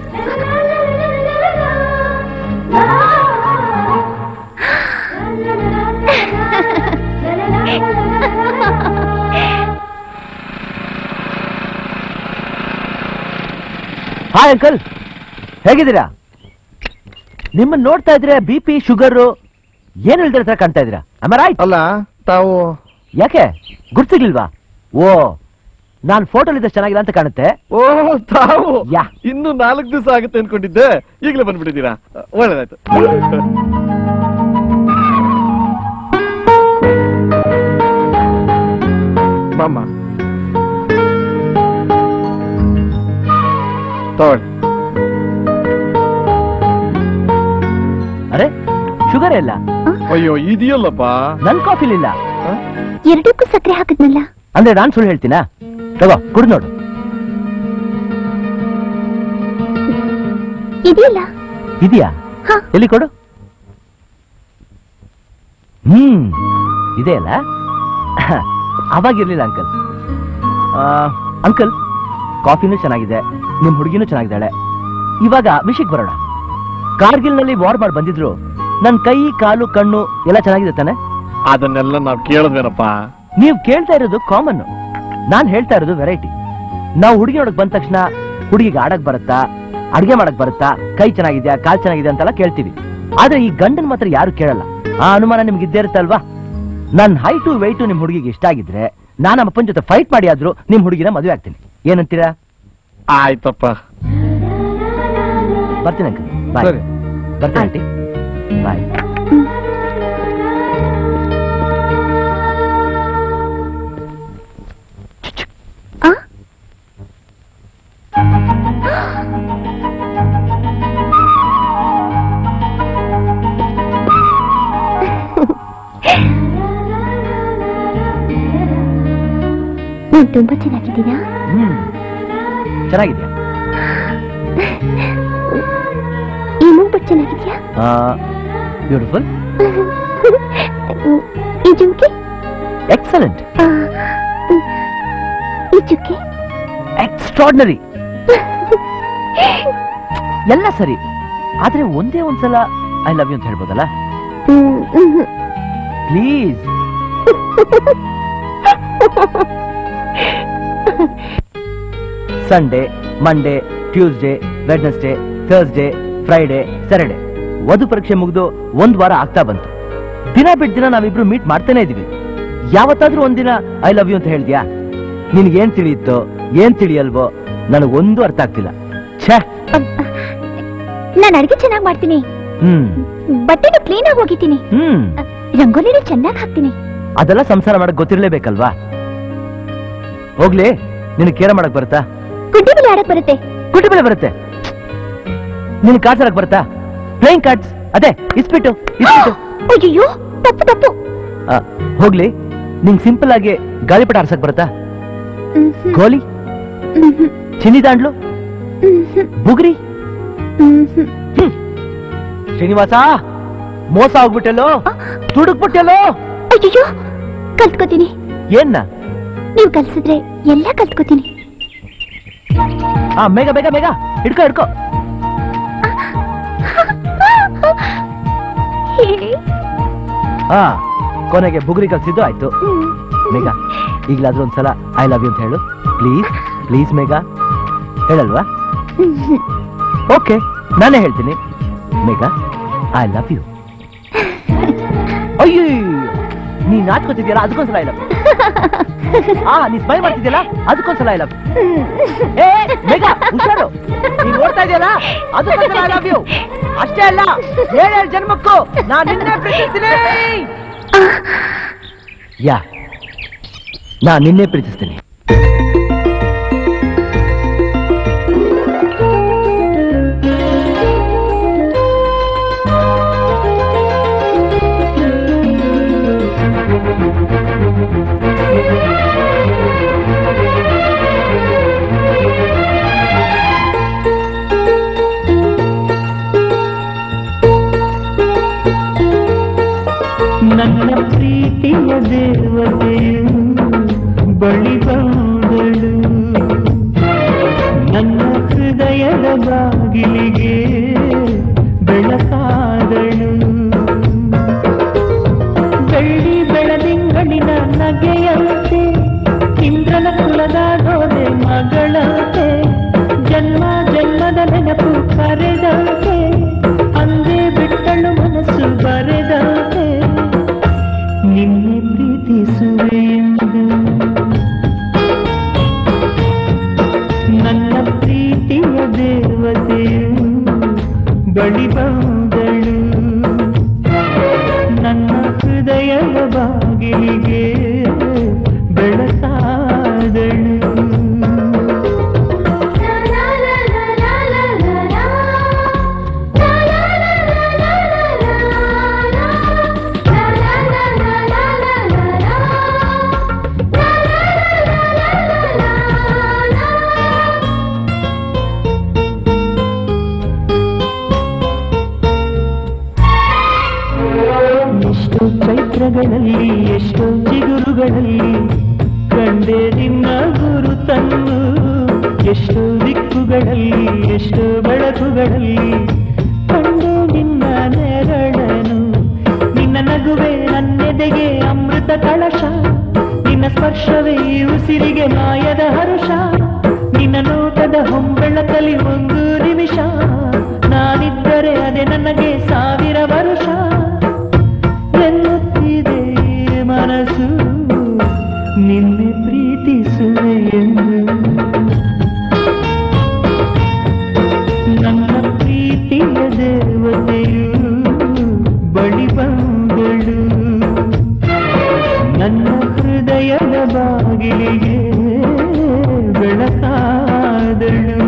ಹಾಯ್ ಅಂಕಲ್, ಹೇಗಿದ್ದೀರಾ? ನಿಮ್ಮನ್ನ ನೋಡ್ತಾ ಇದ್ರೆ BP ಶುಗರ್ ಏನ್ ಹೇಳ್ದಿರ ಹತ್ರ ಕಾಣ್ತಾ ಇದ್ದೀರಾ. ರೈಟ್? ಅಲ್ಲ, ತಾವು ಯಾಕೆ ಗುರ್ತಿರ್ಲಿಲ್ವಾ? ಓ, ನಾನ್ ಫೋಟೋಲಿದ್ದಷ್ಟು ಚೆನ್ನಾಗಿಲ್ಲ ಅಂತ ಕಾಣುತ್ತೆ. ಓ ತಾವು ಇನ್ನು 4 ದಿವಸ ಆಗುತ್ತೆ ಅನ್ಕೊಂಡಿದ್ದೆ, ಈಗಲೇ ಬಂದ್ಬಿಟ್ಟಿದ್ದೀರಾ, ಒಳ್ಳೇದಾಯ್ತು. ಮಾಮ ತಗೊಳ್ಳಿ. ಅರೆ ಶುಗರ್ ಇಲ್ಲ. ಅಯ್ಯೋ ಇದೆಯಲ್ಲಪ್ಪ, ನನ್ ಕಾಫಿಲಿಲ್ಲ. ಎರಡಕ್ಕೂ ಸಕ್ಕರೆ ಹಾಕಿದ್ನಲ್ಲ. ಅಂದ್ರೆ ನಾನ್ ಸುಳ್ಳು ಹೇಳ್ತೀನಾ? ತಗೋ ಕುಡಿದು ನೋಡು. ಇದೆಯಲ್ಲ. ಇದೆಯಾ? ಎಲ್ಲಿ ಕೊಡು. ಇದೆ ಅಲ್ಲ. ಅವಾಗಿರ್ಲಿಲ್ಲ ಅಂಕಲ್. ಅಂಕಲ್ ಕಾಫಿನೂ ಚೆನ್ನಾಗಿದೆ, ನಿಮ್ ಹುಡುಗಿನೂ ಚೆನ್ನಾಗಿದ್ದಾಳೆ. ಇವಾಗ ವಿಷಯಕ್ಕೆ ಬರೋಣ. ಕಾರ್ಗಿಲ್ ನಲ್ಲಿ ವಾರ್ ಮಾಡಿ ಬಂದಿದ್ರು, ನನ್ ಕೈ ಕಾಲು ಕಣ್ಣು ಎಲ್ಲ ಚೆನ್ನಾಗಿದೆ ತಾನೆ? ಅದನ್ನೆಲ್ಲ ನಾವ್ ಕೇಳಿದ್ವೇನಪ್ಪ. ನೀವ್ ಕೇಳ್ತಾ ಇರೋದು ಕಾಮನ್, ನಾನ್ ಹೇಳ್ತಾ ಇರೋದು ವೆರೈಟಿ. ನಾವು ಹುಡುಗಿ ನೋಡಕ್ ಬಂದ ತಕ್ಷಣ ಹುಡುಗಿಗೆ ಆಡಕ್ ಬರುತ್ತಾ, ಅಡ್ಗೆ ಮಾಡಕ್ ಬರುತ್ತಾ, ಕೈ ಚೆನ್ನಾಗಿದ್ಯಾ, ಕಾಲ್ ಚೆನ್ನಾಗಿದೆ ಅಂತೆಲ್ಲ ಕೇಳ್ತೀವಿ. ಆದ್ರೆ ಈ ಗಂಡನ್ ಮಾತ್ರ ಯಾರು ಕೇಳಲ್ಲ. ಆ ಅನುಮಾನ ನಿಮ್ಗೆ ಇದ್ದೇ ಇರುತ್ತಲ್ವಾ? ನನ್ ಹೈಟು ವೆಯ್ಟು ನಿಮ್ ಹುಡುಗಿಗೆ ಇಷ್ಟ ಆಗಿದ್ರೆ ನಾನು ನಮ್ಮ ಅಪ್ಪನ ಜೊತೆ ಫೈಟ್ ಮಾಡಿ ಆದ್ರೂ ನಿಮ್ ಹುಡುಗಿನ ಮದುವೆ ಆಗ್ತೀನಿ. ಏನಂತೀರಾ? ಆಯ್ತಪ್ಪ, ಬರ್ತೀನಿ ಅಂಕಲ್. ಬಾಯ್. ಬರ್ತೀನಿ ಆಂಟಿ. ಬಾಯ್. ನಾನು ತುಂಬಾ ಚೆನ್ನಾಗಿದ್ದೀನಾ? ಚೆನ್ನಾಗಿದ್ಯಾ? ಈ ಮೂಗ್ಬಟ್ಟು ಚೆನ್ನಾಗಿದ್ಯಾ? ಬ್ಯೂಟಿಫುಲ್. ಈ ಜುಮ್ಕಿ ಎಕ್ಸಲೆಂಟ್. ಈ ಚುಕ್ಕಿ ಎಕ್ಸ್ಟ್ರಾರ್ಡಿನರಿ. ಎಲ್ಲ ಸರಿ, ಆದ್ರೆ ಒಂದೇ ಒಂದ್ಸಲ ಐ ಲವ್ ಯು ಅಂತ ಹೇಳ್ಬೋದಲ್ಲ please? Sunday, Monday, Tuesday, Wednesday, Thursday, Friday, Saturday ವಧು ಪರೀಕ್ಷೆ ಮುಗಿದು 1 ವಾರ ಆಗ್ತಾ ಬಂತು. ದಿನ ಬಿಟ್ಟು ದಿನ ನಾವಿಬ್ರು ಮೀಟ್ ಮಾಡ್ತಾನೆ ಇದೀವಿ. ಯಾವತ್ತಾದ್ರೂ ಒಂದಿನ ಐ ಲವ್ ಯು ಅಂತ ಹೇಳ್ದ್ಯಾ? ನಿನ್ಗೇನ್ ತಿಳಿಯುತ್ತೋ ಏನ್ ತಿಳಿಯಲ್ವೋ ನನಗೊಂದು ಅರ್ಥ ಆಗ್ತಿಲ್ಲ. ಛೇ, ನಾನು ಅಡಿಗೆ ಚೆನ್ನಾಗಿ ಮಾಡ್ತೀನಿ, ಬಟ್ಟೆನೂ ಕ್ಲೀನ್ ಆಗಿ ಹೋಗಿತೀನಿ, ರಂಗೋಲಿನೂ ಚೆನ್ನಾಗಿ ಹಾಕ್ತೀನಿ. ಅದೆಲ್ಲ ಸಂಸಾರ ಮಾಡಕ್ ಗೊತ್ತಿರ್ಲೇಬೇಕಲ್ವಾ? ಹೋಗ್ಲಿ, ನಿನ್ ಕೇರ ಮಾಡಕ್ ಬರುತ್ತಾ? ಗುಡ್ಡಿ ಬೆಲೆ ಆಡಕ್ ಬರುತ್ತೆ. ಗುಡ್ಡಿ ಬೆಲೆ ಬರುತ್ತೆ. ನಿನ್ ಕಾರ್ಡ್ಸ್ ಆಡಕ್ ಬರುತ್ತಾ? ಪ್ಲೇಯಿಂಗ್ ಕಾರ್ಡ್ಸ್, ಅದೇ ಇಸ್ಬಿಟ್ಟು. ಅಯ್ಯೋ, ತಪ್ಪು ತಪ್ಪು. ಹೋಗ್ಲಿ, ನಿಂಗ್ ಸಿಂಪಲ್ ಆಗಿ ಗಾಳಿಪಟ ಆಡ್ಸಕ್ ಬರುತ್ತಾ? ಗೋಲಿ, ಚಿನ್ನಿ ದಾಂಡ್ಲು, ಬುಗ್ರಿ. ಶ್ರೀನಿವಾಸ, ಮೋಸ ಹೋಗ್ಬಿಟ್ಟೆಲ್ಲೋ, ತುಡುಕ್ಬಿಟ್ಟೆಲ್ಲೋ. ಅಯ್ಯೋ, ಕಲ್ತ್ಕೋತೀನಿ. ಏನ್ನ? ನೀವು ಕಲ್ಸಿದ್ರೆ ಎಲ್ಲ ಕಲ್ತ್ಕೋತೀನಿ. ಬೇಗ ಬೇಗ ಬೇಗ ಹಿಡ್ಕೋ ಹಿಡ್ಕೋ. ಕೊನೆಗೆ ಬುಗುರಿ ಕಲ್ಸಿದ್ದು ಆಯ್ತು. ಮೇಘ, ಈಗಲಾದ್ರೂ ಒಂದ್ಸಲ ಐ ಲವ್ ಯು ಅಂತ ಹೇಳು ಪ್ಲೀಸ್. ಪ್ಲೀಸ್ ಮೇಘ, ಹೇಳಲ್ವಾ? ಓಕೆ, ನಾನೇ ಹೇಳ್ತೀನಿ. Megha, I love you. ಅಯ್ಯೋ, ನೀ ನಾಚ್ಕೋತಿದ್ಯಲ್ಲ ಅದಕ್ಕೊಂದ್ಸಲ ಐ ಲವ್ ಯು. ನೀ ಸ್ಮೈಲ್ ಮಾಡ್ತಿದ್ಯಲ್ಲ ಅದಕ್ಕೊಂದ್ಸಲ ಐ ಲವ್ ಯು. ಏ ಮೇಘ, ಹುಷಾರು, ನೀ ನೋಡ್ತಾ ಇದೆಯಲ್ಲ ಅದಕ್ಕೊಂದ್ಸಲ ಐ ಲವ್ ಯು. ಅಷ್ಟೇ ಅಲ್ಲ, 7 ಜನ್ಮಕ್ಕೂ ನಾನು ನಿನ್ನೆ ಪ್ರೀತಿಸ್ತೀನಿ. ನಾನು ನಿನ್ನೆ ಪ್ರೀತಿಸ್ತೀನಿ. ನನ್ನ ಪ್ರೀತಿಯ ದೇವತೆಯು ಬಳಿ ಬಂದಳು, ನನ್ನ ಹೃದಯದ ಬಾಗಿಲಿಗೆ ಬೆಳಕಾದಳು. ಬೆಳ್ಳಿ ಬೆಳದಿಂಗಳಿನ ನಗೆಯಂತೆ, ಇಂದ್ರನ ಕುಲದ ಗೋದೆ ಮಗಳಂತೆ, ಜನ್ಮ ಜನ್ಮದ ನೆನಪು ಕರೆದಂತೆ, ಅಂದೇ ಬಿಟ್ಟಳು ಮನಸ್ಸು ಬರೆದಂತೆ, ನಿನ್ನೆ ಪ್ರೀತಿಸುವೆ ಎಂದು ಬಳಿ ಬಂದಳು ನನ್ನ ಹೃದಯದ ಬಾಗಿಲಿಗೆ ಬೆಳಕಾದಳು ಚೈತ್ರಗಳಲ್ಲಿ ಎಷ್ಟೋ ಚಿಗುರುಗಳಲ್ಲಿ ಕಂಡೆ ನಿನ್ನ ಗುರುತನ್ನು ಎಷ್ಟೋ ದಿಕ್ಕುಗಳಲ್ಲಿ ಎಷ್ಟೋ ಬೆಳಕುಗಳಲ್ಲಿ ಕಂಡೆ ನಿನ್ನ ನೆರಳನು ನಿನ್ನ ನಗುವೆ ನನ್ನೆದೆಗೆ ಅಮೃತ ಕಳಶ ನಿನ್ನ ಸ್ಪರ್ಶವೇ ಉಸಿರಿಗೆ ಮಾಯದ ಹರುಷ ನಿನ್ನ ನೋಟದ ಹೊಂಬೆಳಕಲಿ ಒಂದು ನಿಮಿಷ ನಾನಿದ್ದರೆ ಅದೇ ನನಗೆ 1000 ವರುಷ ಎನ್ನುತ್ತಿದೆ ಮನಸ್ಸು ನಿನ್ನೆ ಪ್ರೀತಿಸುವೆ ಎಂದು ನನ್ನ ಪ್ರೀತಿಯ ದೇವತೆಯು ಬಳಿ ಬಂದಳು ನನ್ನ ಹೃದಯದ ಬಾಗಿಲಿಗೆ ಬೆಳಕಾದಳು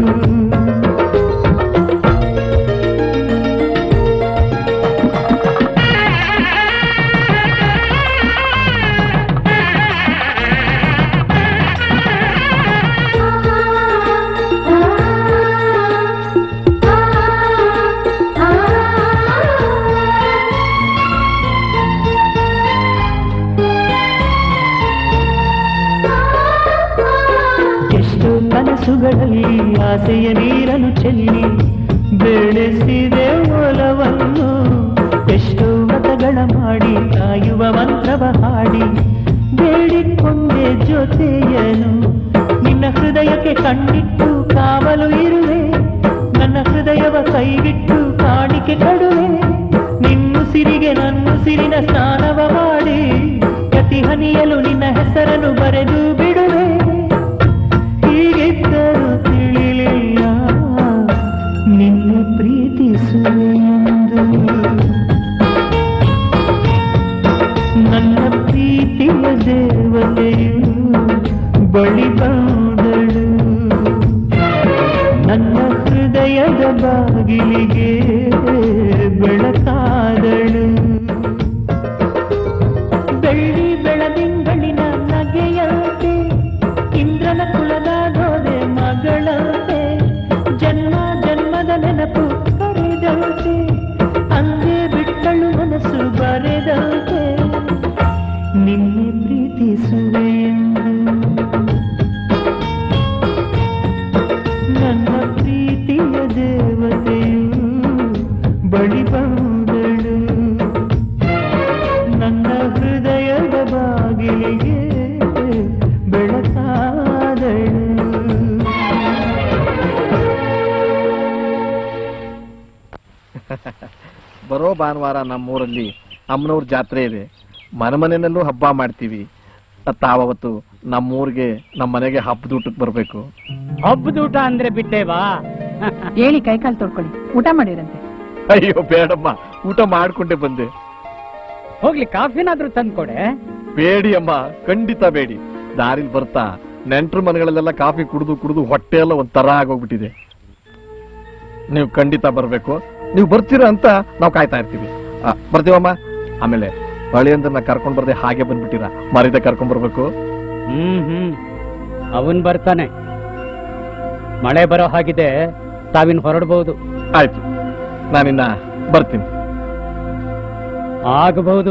ಕನಸುಗಳಲ್ಲಿ ಆಸೆಯ ನೀರನ್ನು ಚೆಲ್ಲಿ ಬೆಳೆಸಿದೆ ಒಲವನ್ನು ಎಷ್ಟೋ ವ್ರತಗಳ ಮಾಡಿ ಕಾಯುವ ಮಂತ್ರವ ಹಾಡಿ ಬೇಡಿಕೊಂಡೆ ಜೊತೆಯನು ನಿನ್ನ ಹೃದಯಕ್ಕೆ ಕಣ್ಣಿಟ್ಟು ಕಾವಲು ಇರುವೆ ನನ್ನ ಹೃದಯವ ಕೈಗಿಟ್ಟು ಕಾಣಿಕೆ ಕಡುವೆ ನಿನ್ನುಸಿರಿಗೆ ನನ್ನುಸಿರಿನ ಸ್ನಾನವ ಮಾಡಿ ಪ್ರತಿ ಹನಿಯಲು ನಿನ್ನ ಹೆಸರನ್ನು ಬರೆದು ಬಿಡುವೆ ಹೀಗಿದ್ದರೂ ತಿಳಿಲಿಲ್ಲ ನಿನ್ನ ಪ್ರೀತಿಸುವೆ ಎಂದು ನನ್ನ ಪ್ರೀತಿಯ ದೇವತೆಯು ಬಳಿ ಬಂದಳು ನನ್ನ ಹೃದಯದ ಬಾಗಿಲಿಗೆ ಬೆಳಕಾದಳು ಬೆಳ್ಳಿ ಬೆಳದಿಂಗಳಿನ ನಗೆಯಂತೆ ಇಂದ್ರನ ಕುಲದ ಗೋದೆ ಮಗಳಂತೆ ಜನ್ಮ ಜನ್ಮದ ನೆನಪು ಕರೆದಂತೆ ಅಂದೇ ಬಿಟ್ಟಳು ಮನಸ್ಸು ಬರೆದಂತೆ ನಿನ್ನೆ ಪ್ರೀತಿಸುವೆ ಎಂದು ನನ್ನ ಪ್ರೀತಿಯ ದೇವತೆಯು ಬಳಿ ಬಂದಳು ನನ್ನ ಹೃದಯದ ಬಾಗಿಲಿಗೆ ಬೆಳಕಾದಳು ಬರೋ ಭಾನುವಾರ ನಮ್ಮೂರಲ್ಲಿ ಅಮ್ಮನವ್ರ ಜಾತ್ರೆ ಇದೆ ಮನೆಯಲ್ಲೂ ಹಬ್ಬ ಮಾಡ್ತೀವಿ ತಾವತ್ತು ನಮ್ಮೂರಿಗೆ ನಮ್ಮ ಮನೆಗೆ ಹಬ್ಬದೂಟಕ್ಕೆ ಬರ್ಬೇಕು ಹಬ್ಬದೂಟ ಅಂದ್ರೆ ಬಿಟ್ಟೇವಾ ಹೇಳಿ ಕೈಕಾಲು ತೊಳ್ಕೊಳ್ಳಿ ಊಟ ಮಾಡಿರಂತೆ ಅಯ್ಯೋ ಬೇಡಮ್ಮ ಊಟ ಮಾಡ್ಕೊಂಡೆ ಬಂದೆ ಹೋಗ್ಲಿ ಕಾಫಿನಾದ್ರೂ ತಂದ್ಕೊಡೆ ಬೇಡಿ ಅಮ್ಮ ಖಂಡಿತ ಬೇಡಿ ದಾರಿಲಿ ಬರ್ತಾ ನೆಂಟ್ರ ಮನೆಗಳಲ್ಲೆಲ್ಲ ಕಾಫಿ ಕುಡಿದು ಹೊಟ್ಟೆ ಎಲ್ಲ ಒಂಥರ ಆಗೋಗ್ಬಿಟ್ಟಿದೆ ನೀವು ಖಂಡಿತ ಬರ್ಬೇಕು ನೀವು ಬರ್ತೀರಾ ಅಂತ ನಾವು ಕಾಯ್ತಾ ಇರ್ತೀವಿ ಬರ್ತೀವಮ್ಮ ಆಮೇಲೆ ಹಳಿಯಂದ್ರನ್ನ ಕರ್ಕೊಂಡ್ ಬರ್ದೆ ಹಾಗೆ ಬಂದ್ಬಿಟ್ಟಿರ ಮರಿದೆ ಕರ್ಕೊಂಡ್ ಬರ್ಬೇಕು ಅವನ್ ಬರ್ತಾನೆ ಮಳೆ ಬರೋ ಹಾಗಿದೆ ತಾವಿನ್ ಹೊರಡಬಹುದು ಆಯ್ತು ನಾನಿನ್ನ ಬರ್ತೀನಿ ಆಗಬಹುದು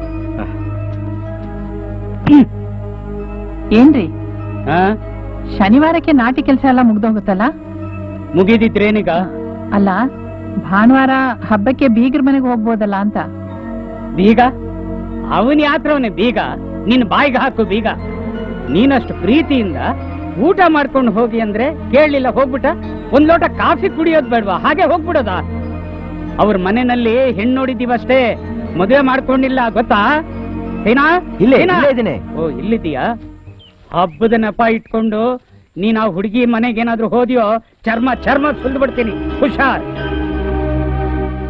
ಏನ್ರಿ ಶನಿವಾರಕ್ಕೆ ನಾಟಿ ಕೆಲಸ ಎಲ್ಲ ಮುಗ್ದೋಗುತ್ತಲ್ಲ ಮುಗಿದಿದ್ರೇನೀಗ ಅಲ್ಲ ಭಾನುವಾರ ಹಬ್ಬಕ್ಕೆ ಬೀಗ್ರ ಮನೆಗೆ ಹೋಗ್ಬೋದಲ್ಲ ಅಂತ ಬೀಗ ಅವನ್ ಯಾತ್ರವನೇ ಬೀಗ ನಿನ್ ಬಾಯಿಗೆ ಹಾಕು ಬೀಗ ನೀನಷ್ಟು ಪ್ರೀತಿಯಿಂದ ಊಟ ಮಾಡ್ಕೊಂಡು ಹೋಗಿ ಅಂದ್ರೆ ಕೇಳಲಿಲ್ಲ ಹೋಗ್ಬಿಟ್ಟ ಒಂದ್ ಲೋಟ ಕಾಫಿ ಕುಡಿಯೋದ್ ಬೇಡ್ವಾ ಹಾಗೆ ಹೋಗ್ಬಿಡೋದ ಅವ್ರ ಮನೆಯಲ್ಲಿ ಹೆಣ್ಣು ನೋಡಿದೀವಷ್ಟೇ ಮದುವೆ ಮಾಡ್ಕೊಂಡಿಲ್ಲ ಗೊತ್ತಾ ಏನಾ ಇಲ್ಲೇ ಓ ಇಲ್ಲಿದ್ದೀಯಾ ಹಬ್ಬದ ನೆಪ ಇಟ್ಕೊಂಡು ನೀನ್ ಆ ಹುಡುಗಿ ಮನೆಗೇನಾದ್ರೂ ಹೋದ್ಯೋ ಚರ್ಮ ಸುಲ್ದು ಬಿಡ್ತೀನಿ ಹುಷಾರ್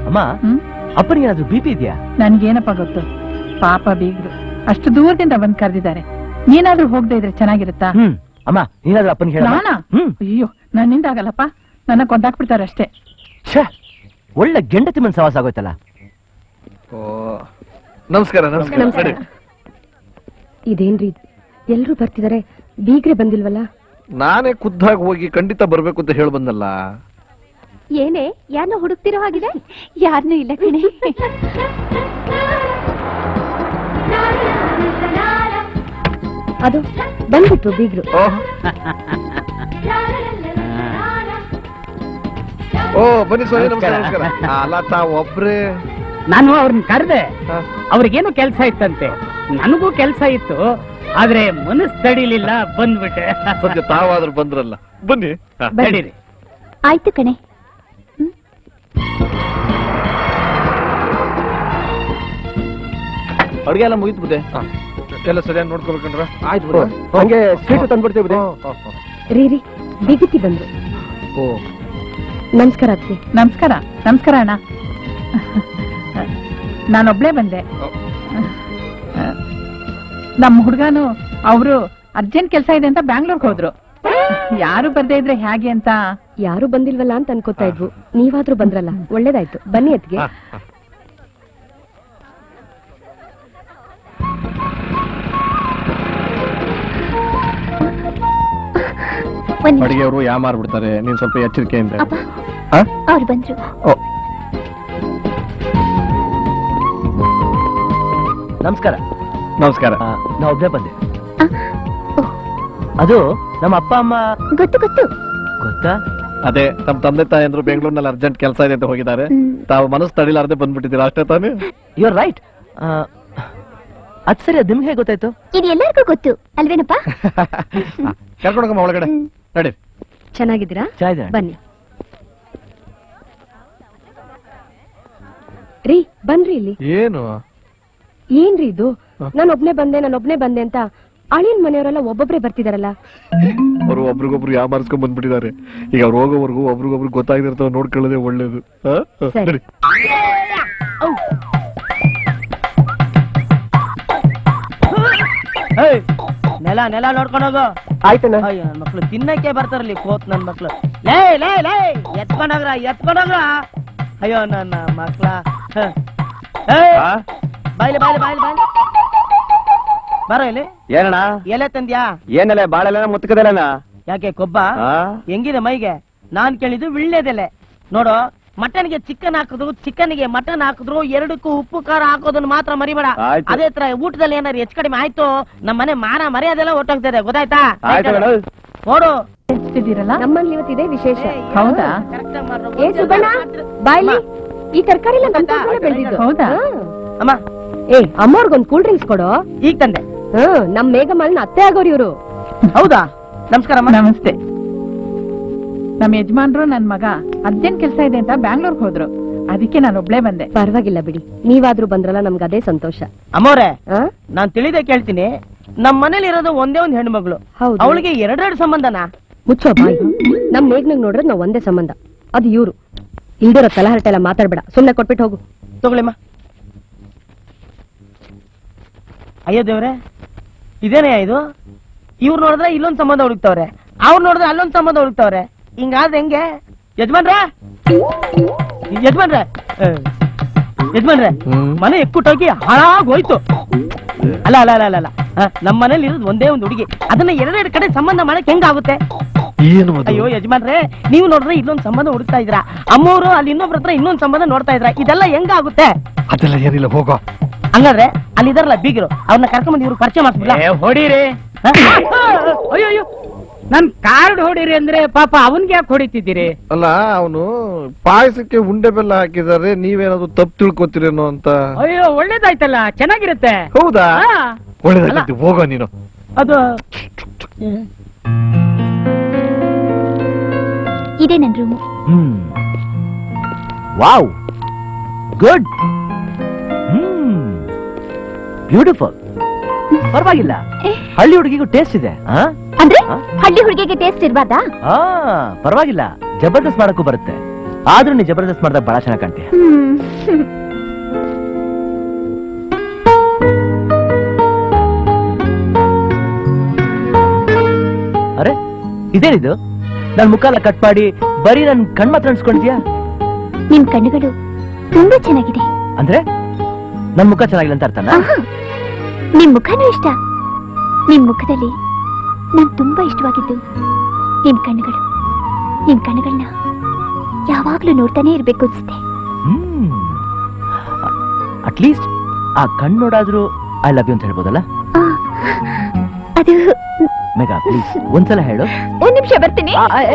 ಅಮ್ಮ ಅಪ್ಪನಿಗೆ ಏನಾದ್ರು ಬಿಪಿ ಇದೆಯಾ? ನನ್ಗೇನಪ್ಪ ಗೊತ್ತು, ಪಾಪ ಬೀಗ್ರು ಅಷ್ಟು ದೂರದಿಂದ ಬಂದ್ ಕರೆದಿದ್ದಾರೆ. ನೀನಾದ್ರೂ ಹೋಗದೆ ಇದ್ರೆ ಚೆನ್ನಾಗಿರುತ್ತಾ? ಅಮ್ಮ ನೀನಾದ್ರೂ ಅಪ್ಪನಿಗೆ ಹೇಳ. ನಾನಾ? ಅಯ್ಯೋ ನನ್ನಿಂದ ಆಗಲ್ಲಪ್ಪ, ನನ್ನ ಕೊಂದಾಕ್ಬಿಡ್ತಾರೆ ಅಷ್ಟೇ. ಒಳ್ಳೆ ಗೆಂಡತಿ ಮನ್ ಸವಾಸ ಆಗೋಯ್ತಲ್ಲ. ನಮಸ್ಕಾರ. ನಮಸ್ಕಾರ. ಇದೇನ್ರಿ ಎಲ್ರು ಬರ್ತಿದಾರೆ, ಬೀಗ್ರೆ ಬಂದಿಲ್ವಲ್ಲ? ನಾನೇ ಖುದ್ದಾಗಿ ಹೋಗಿ ಖಂಡಿತ ಬರ್ಬೇಕು ಅಂತ ಹೇಳಿ ಬಂದಲ್ಲ. ಏನೇ ಯಾರನ್ನ ಹುಡುಕ್ತಿರೋ ಹಾಗಿದೆ? ಯಾರನ್ನೂ ಇಲ್ಲ ಕಣೆ. ಅದು ಬಂದ್ಬಿಟ್ರು ಬೀಗ್ರು. ಓ ಬನ್ನಿ ಸ್ವಾಮಿ. ನಮಸ್ಕಾರ. ಅಲ್ಲ ತಾವ್ ಒಬ್ರೇ? ನಾನು ಅವ್ರನ್ನ ಕರೆದೆ, ಅವ್ರಿಗೇನು ಕೆಲ್ಸ ಇತ್ತಂತೆ, ನನಗೂ ಕೆಲ್ಸ ಇತ್ತು, ಆದ್ರೆ ಮನಸ್ಸು ತಡಿಲಿಲ್ಲ, ಬಂದ್ಬಿಟ್ಟೆ. ಸದ್ಯ ತಾವಾದ್ರೂ ಬಂದ್ರಲ್ಲ, ಬನ್ನಿ. ನಡೀರಿ. ಆಯ್ತು ಕಣೆ. ಅಡ್ಗೆ ಎಲ್ಲ ಮುಗಿತು ಬುದ್ದೆ? ಎಲ್ಲ ಸರಿಯಾಗಿ ನೋಡ್ಕೋಬೇಕಂದ್ರ? ಆಯ್ತು. ಹಂಗೆ ಸ್ವೀಟು ತಂದ್ಬಿಡ್ತೀವಿ ಬುದ್ದೆ. ರೀ ಬಿಗಿತಿ ಬಂದ್ರು. ಓ ನಮಸ್ಕಾರ ಅತ್ತೆ. ನಮಸ್ಕಾರ. ನಮಸ್ಕಾರ ಅಣ್ಣ. ನಾನೊಬ್ಳೇ ಬಂದೆ. ನಮ್ಮ ಹುಡುಗನು ಅವರು ಅರ್ಜೆಂಟ್ ಕೆಲಸ ಇದೆ ಅಂತ ಬ್ಯಾಂಗ್ಳೂರ್ಗೆ ಹೋದ್ರು. ಯಾರು ಬರ್ದೇ ಇದ್ರೆ ಹೇಗೆ ಅಂತ. ಯಾರು ಬಂದಿಲ್ವಲ್ಲ ಅಂತ ಅನ್ಕೋತಾ ಇದ್ವು, ನೀವಾದ್ರೂ ಬಂದ್ರಲ್ಲ, ಒಳ್ಳೇದಾಯ್ತು. ಬನ್ನಿ ಅತ್ಗೆ. ಅಡಿಗೆಯವರು ಯಾಮಾರ್ಬಿಡ್ತಾರೆ, ನೀನ್ ಸ್ವಲ್ಪ ಎಚ್ಚರಿಕೆಯಿಂದ. ಅವ್ರು ಬಂದ್ರು. ನಮಸ್ಕಾರ. ನಮಸ್ಕಾರ. ನಾ ಒಬ್ಬನೇ ಬಂದೆ. ಅದು ನಮ್ಮ ಅಪ್ಪ ಅಮ್ಮ ಗೊತ್ತು ಗೊತ್ತಾ? ಅದೇ ನಮ್ ತಂದೆ ತಾಯಿ ಅಂದ್ರು ಬೆಂಗಳೂರಿನಲ್ಲಿ ಅರ್ಜೆಂಟ್ ಕೆಲಸ ಇದೆ ಅಂತ ಹೋಗಿದ್ದಾರೆ. ತಾವು ಮನಸ್ಸು ತಡಿಲಾರದೆ ಬಂದ್ಬಿಟ್ಟಿದ್ದೀರಾ ಅಷ್ಟೇ ತಾನೇ? You are right. ಅದ್ ಸರಿ, ಅದ್ ನಿಮ್ಗೆ ಹೇಗೆ ಗೊತ್ತಾಯ್ತು? ಇದು ಎಲ್ಲರಿಗೂ ಗೊತ್ತು ಅಲ್ವೇನಪ್ಪ? ಕರ್ಕೊಂಡೋಗಮ್ಮ ಒಳಗಡೆ ನಡಿ. ಚೆನ್ನಾಗಿದ್ದೀರಾ? ಬನ್ನಿ ರೀ, ಬನ್ರಿ ಇಲ್ಲಿ. ಏನು ಏನ್ರಿ ಇದು? ನಾನೊಬ್ನೇ ಬಂದೆ ಅಂತ ಅಳಿಯನ್ ಮನೆಯವರೆಲ್ಲ ಒಬ್ಬೊಬ್ರೆ ಬರ್ತಿದಾರಲ್ಲ. ಅವರು ಒಬ್ರಿಗೊಬ್ರು ಯಾಮಾರಿಸ್ಕೊಂಡ್ ಬಂದ್ಬಿಟ್ಟಿದ್ದಾರೆ. ಈಗ ಅವ್ರು ಹೋಗೋವರೆಗೂ ಒಬ್ರಿಗೊಬ್ರು ಗೊತ್ತಾಗಿರ್ತಾವ, ನೋಡ್ಕೊಳ್ಳೋದೇ ಒಳ್ಳೇದು. ಸರಿ. ನೆಲ ನೋಡ್ಕೊಂಡೋಗು. ಆಯ್ತಣ್ಣ. ಮಕ್ಳು ತಿನ್ನಕ್ಕೆ ಬರ್ತಾರಲ್ಲಿ ಕೋತ್ ನನ್ ಮಕ್ಳು. ಲೇ ಎತ್ಕೊಂಡೋಗ್ರ. ಅಯ್ಯೋ ನನ್ನ ಮಕ್ಳ. ಬಾಯ್ಲಿ ಬರೋ ಇಲ್ಲಿ. ಏನಣ್ಣ? ಎಲೆ ತಂದ್ಯಾ? ಏನಲ್ಲ ಬಾಳೆಲ್ಲ ಮುತ್ಕದಲ್ಲಣ್ಣ. ಯಾಕೆ ಕೊಬ್ಬ ಹೆಂಗಿದೆ ಮೈಗೆ? ನಾನ್ ಕೇಳಿದ್ದು ವಿಳ್ಳೆದೆಲೆ. ನೋಡು, ಮಟನ್ಗೆ ಚಿಕನ್ ಹಾಕಿದ್ರು, ಚಿಕನ್ಗೆ ಮಟನ್ ಹಾಕಿದ್ರು, ಎರಡಕ್ಕೂ ಉಪ್ಪು ಖಾರ ಹಾಕೋದನ್ನ ಮಾತ್ರ ಮರಿಬೇಡ. ಅದೇ ತರ ಊಟದಲ್ಲಿ ಏನಾದ್ರು ಹೆಚ್ಚು ಕಡಿಮೆ ಆಯ್ತು, ನಮ್ಮ ಮನೆ ಮಾನ ಮರ್ಯಾದೆಲ್ಲ ಒಟ್ಟೋಗ್ತದೆ, ಗೊತ್ತಾಯ್ತಾ? ನೋಡು ನಮ್ಮಲ್ಲಿ ಇವತ್ತಿದೆ ವಿಶೇಷ. ಹೌದಾ? ಏ ಸುಬ್ಬಣ್ಣ, ಬಾಯ್ಲಿ. ಈ ತರಕಾರಿ ಬೆಳೆದಿದ್ದು. ಹೌದಾ? ಅಮ್ಮ, ಅಮ್ಮವ್ರಿಗೊಂದು ಕೂಲ್ ಡ್ರಿಂಕ್ಸ್ ಕೊಡೋ. ಈಗ ತಂದೆ. ನಮ್ ಮೇಘಮಲ್ನ ಅತ್ತೆ ಆಗೋರು ಇವ್ರು. ಹೌದಾ? ನಮಸ್ಕಾರ. ನಮಸ್ತೆ. ನಮ್ಮ ಯಜಮಾನ್ರು ನನ್ ಮಗ ಅರ್ಜೆಂಟ್ ಕೆಲಸ ಇದೆ ಅಂತ ಬ್ಯಾಂಗ್ಳೂರ್ಗೆ ಹೋದ್ರು, ಅದಕ್ಕೆ ನಾನು ಒಬ್ಳೇ ಬಂದೆ. ಪರವಾಗಿಲ್ಲ ಬಿಡಿ, ನೀವಾದ್ರೂ ಬಂದ್ರಲ್ಲ, ನಮ್ಗೆ ಅದೇ ಸಂತೋಷ. ಅಮ್ಮವ್ರೆ, ನಾನ್ ತಿಳಿದೆ ಕೇಳ್ತೀನಿ, ನಮ್ ಮನೇಲಿ ಇರೋದು ಒಂದೇ ಒಂದ್ ಹೆಣ್ಣು ಮಗಳು, ಅವಳಿಗೆ ಎರಡೆರಡು ಸಂಬಂಧನಾ? ಮುಚ್ಚೋ ಬಾಯ್. ನಮ್ ಮೇಘ್ನಾಗ್ ನೋಡ್ರೆ ನಾವ್ ಒಂದೇ ಸಂಬಂಧ, ಅದು ಇವ್ರು. ಇಲ್ದಿರೋ ತಲಹರಟೆ ಎಲ್ಲ ಮಾತಾಡ್ಬೇಡ, ಸುಮ್ನೆ ಕೊಟ್ಬಿಟ್ಟು ಹೋಗು. ತಗೊಳ್ಳಿಮ್ಮ. ಅಯ್ಯೋ ದೇವ್ರೆ, ಇದೇನೇ ಇದು? ಇವ್ರು ನೋಡಿದ್ರೆ ಇಲ್ಲೊಂದ್ ಸಂಬಂಧ ಹುಡುಕ್ತವ್ರೆ, ಅವ್ರು ನೋಡಿದ್ರೆ ಅಲ್ಲೊಂದ್ ಸಂಬಂಧ ಹುಡುಕ್ತವ್ರೆ. ಹಿಂಗಾದ್ರೆ ಹೆಂಗೆ? ಯಜಮಾನ್ರೆ ಮನೆ ಎಕ್ಕುಟ್ಟೋಗಿ ಹಾಳಾಗೋಯ್ತು. ಅಲ್ಲ ನಮ್ಮ ಮನೇಲಿ ಇರೋದು ಒಂದೇ ಒಂದು ಹುಡುಗಿ, ಅದನ್ನ ಎರಡೆರಡು ಕಡೆ ಸಂಬಂಧ ಮಾಡಕ್ ಹೆಂಗಾಗುತ್ತೆ? ಅಯ್ಯೋ ಯಜಮಾನ್ರೆ, ನೀವು ನೋಡಿದ್ರೆ ಇಲ್ಲೊಂದ್ ಸಂಬಂಧ ಹುಡುಕ್ತಾ ಇದ್ರ, ಅಮ್ಮವರು ಅಲ್ಲಿ ಇನ್ನೊಬ್ರ ಹತ್ರ ಇನ್ನೊಂದ್ ಸಂಬಂಧ ನೋಡ್ತಾ ಇದ್ರ, ಇದೆಲ್ಲ ಹೆಂಗಾಗುತ್ತೆ? ಅದೆಲ್ಲ ಏನಿಲ್ಲ, ಹೋಗೋ. ಹಂಗಾದ್ರೆ ಅಲ್ಲಿ ಇದಾರಲ್ಲ ಬೀಗರು, ಅವ್ರನ್ನ ಕರ್ಕೊಂಡ್ಬಂದು ಇವ್ರು ಪರಿಚಯ ಮಾಡ್ಸ್ಬಿಡ್ಲಾ? ಹೊಡೀರಿ. ಅಯ್ಯೋ, ನನ್ ಕಾರ್ಡ್ ಹೊಡೀರಿ ಅಂದ್ರೆ ಪಾಪ ಅವನ್ಗೆ ಯಾಕೆ ಹೊಡಿತಿದ್ದೀರಿ? ಅಲ್ಲ, ಅವನು ಪಾಯಸಕ್ಕೆ ಉಂಡೆ ಬೆಲ್ಲ ಹಾಕಿದಾರೆ, ನೀವೇನಾದ್ರು ತಪ್ಪು ತಿಳ್ಕೊತೀರೇನೋ ಅಂತ. ಅಯ್ಯೋ, ಒಳ್ಳೇದಾಯ್ತಲ್ಲ, ಚೆನ್ನಾಗಿರುತ್ತೆ. ಹೌದಾ? ಒಳ್ಳೇದಾಯ್ತು, ಹೋಗೋ ನೀನು. ಅದು ಇದೇ ನನ್ ರೂಮು. Wow, good, beautiful. ಪರವಾಗಿಲ್ಲ, ಹಳ್ಳಿ ಹುಡುಗಿಗೂ ಟೇಸ್ಟ್ ಇದೆ. ಅಂದ್ರೆ ಹಳ್ಳಿ ಹುಡುಗಿಗೆ ಟೇಸ್ಟ್ ಇರ್ಬಾರ್ದಾ? ಪರವಾಗಿಲ್ಲ, ಜಬರ್ದಸ್ತ್ ಮಾಡಕ್ಕೂ ಬರುತ್ತೆ. ಆದ್ರೂ ನೀ ಜಬರ್ದಸ್ತ್ ಮಾಡ್ದಾಗ ಬಹಳ ಚೆನ್ನಾಗಿ ಕಾಣ್ತೀಯ. ಅರೆ ಇದೇನಿದು? ನನ್ ಮುಖ ಎಲ್ಲ ಕಟ್ ಮಾಡಿ ಬರೀ ನನ್ ಕಣ್ ಮಾತ್ರ ಅನ್ಸ್ಕೊಂಡಿದ್ಯಾ? ನಿಮ್ ಕಣ್ಣುಗಳು ತುಂಬಾ ಚೆನ್ನಾಗಿದೆ. ಅಂದ್ರೆ ನನ್ ಮುಖ ಚೆನ್ನಾಗಿಲ್ಲ ಅಂತ ಅರ್ಥನಾ? ನಿಮ್ ಮುಖನೂ ಇಷ್ಟ. ನಿಮ್ ಮುಖದಲ್ಲಿ ನಾನ್ ತುಂಬಾ ಇಷ್ಟವಾಗಿದ್ದು ನಿಮ್ ಕಣ್ಣುಗಳು. ನಿಮ್ ಕಣ್ಣುಗಳನ್ನ ಯಾವಾಗ್ಲೂ ನೋಡ್ತಾನೆ ಇರ್ಬೇಕು ಅನ್ಸುತ್ತೆ. ಅಟ್ಲೀಸ್ಟ್ ಆ ಕಣ್ಣು ನೋಡಾದ್ರೂ ಐ ಲವ್ ಯು ಅಂತ ಹೇಳ್ಬೋದಲ್ಲ? ಅದು ಮೇಘಾ ಪ್ಲೀಸ್ ಒಂದ್ಸಲ ಹೇಳು. ಒಂದ್ ನಿಮಿಷ ಬರ್ತೀನಿ.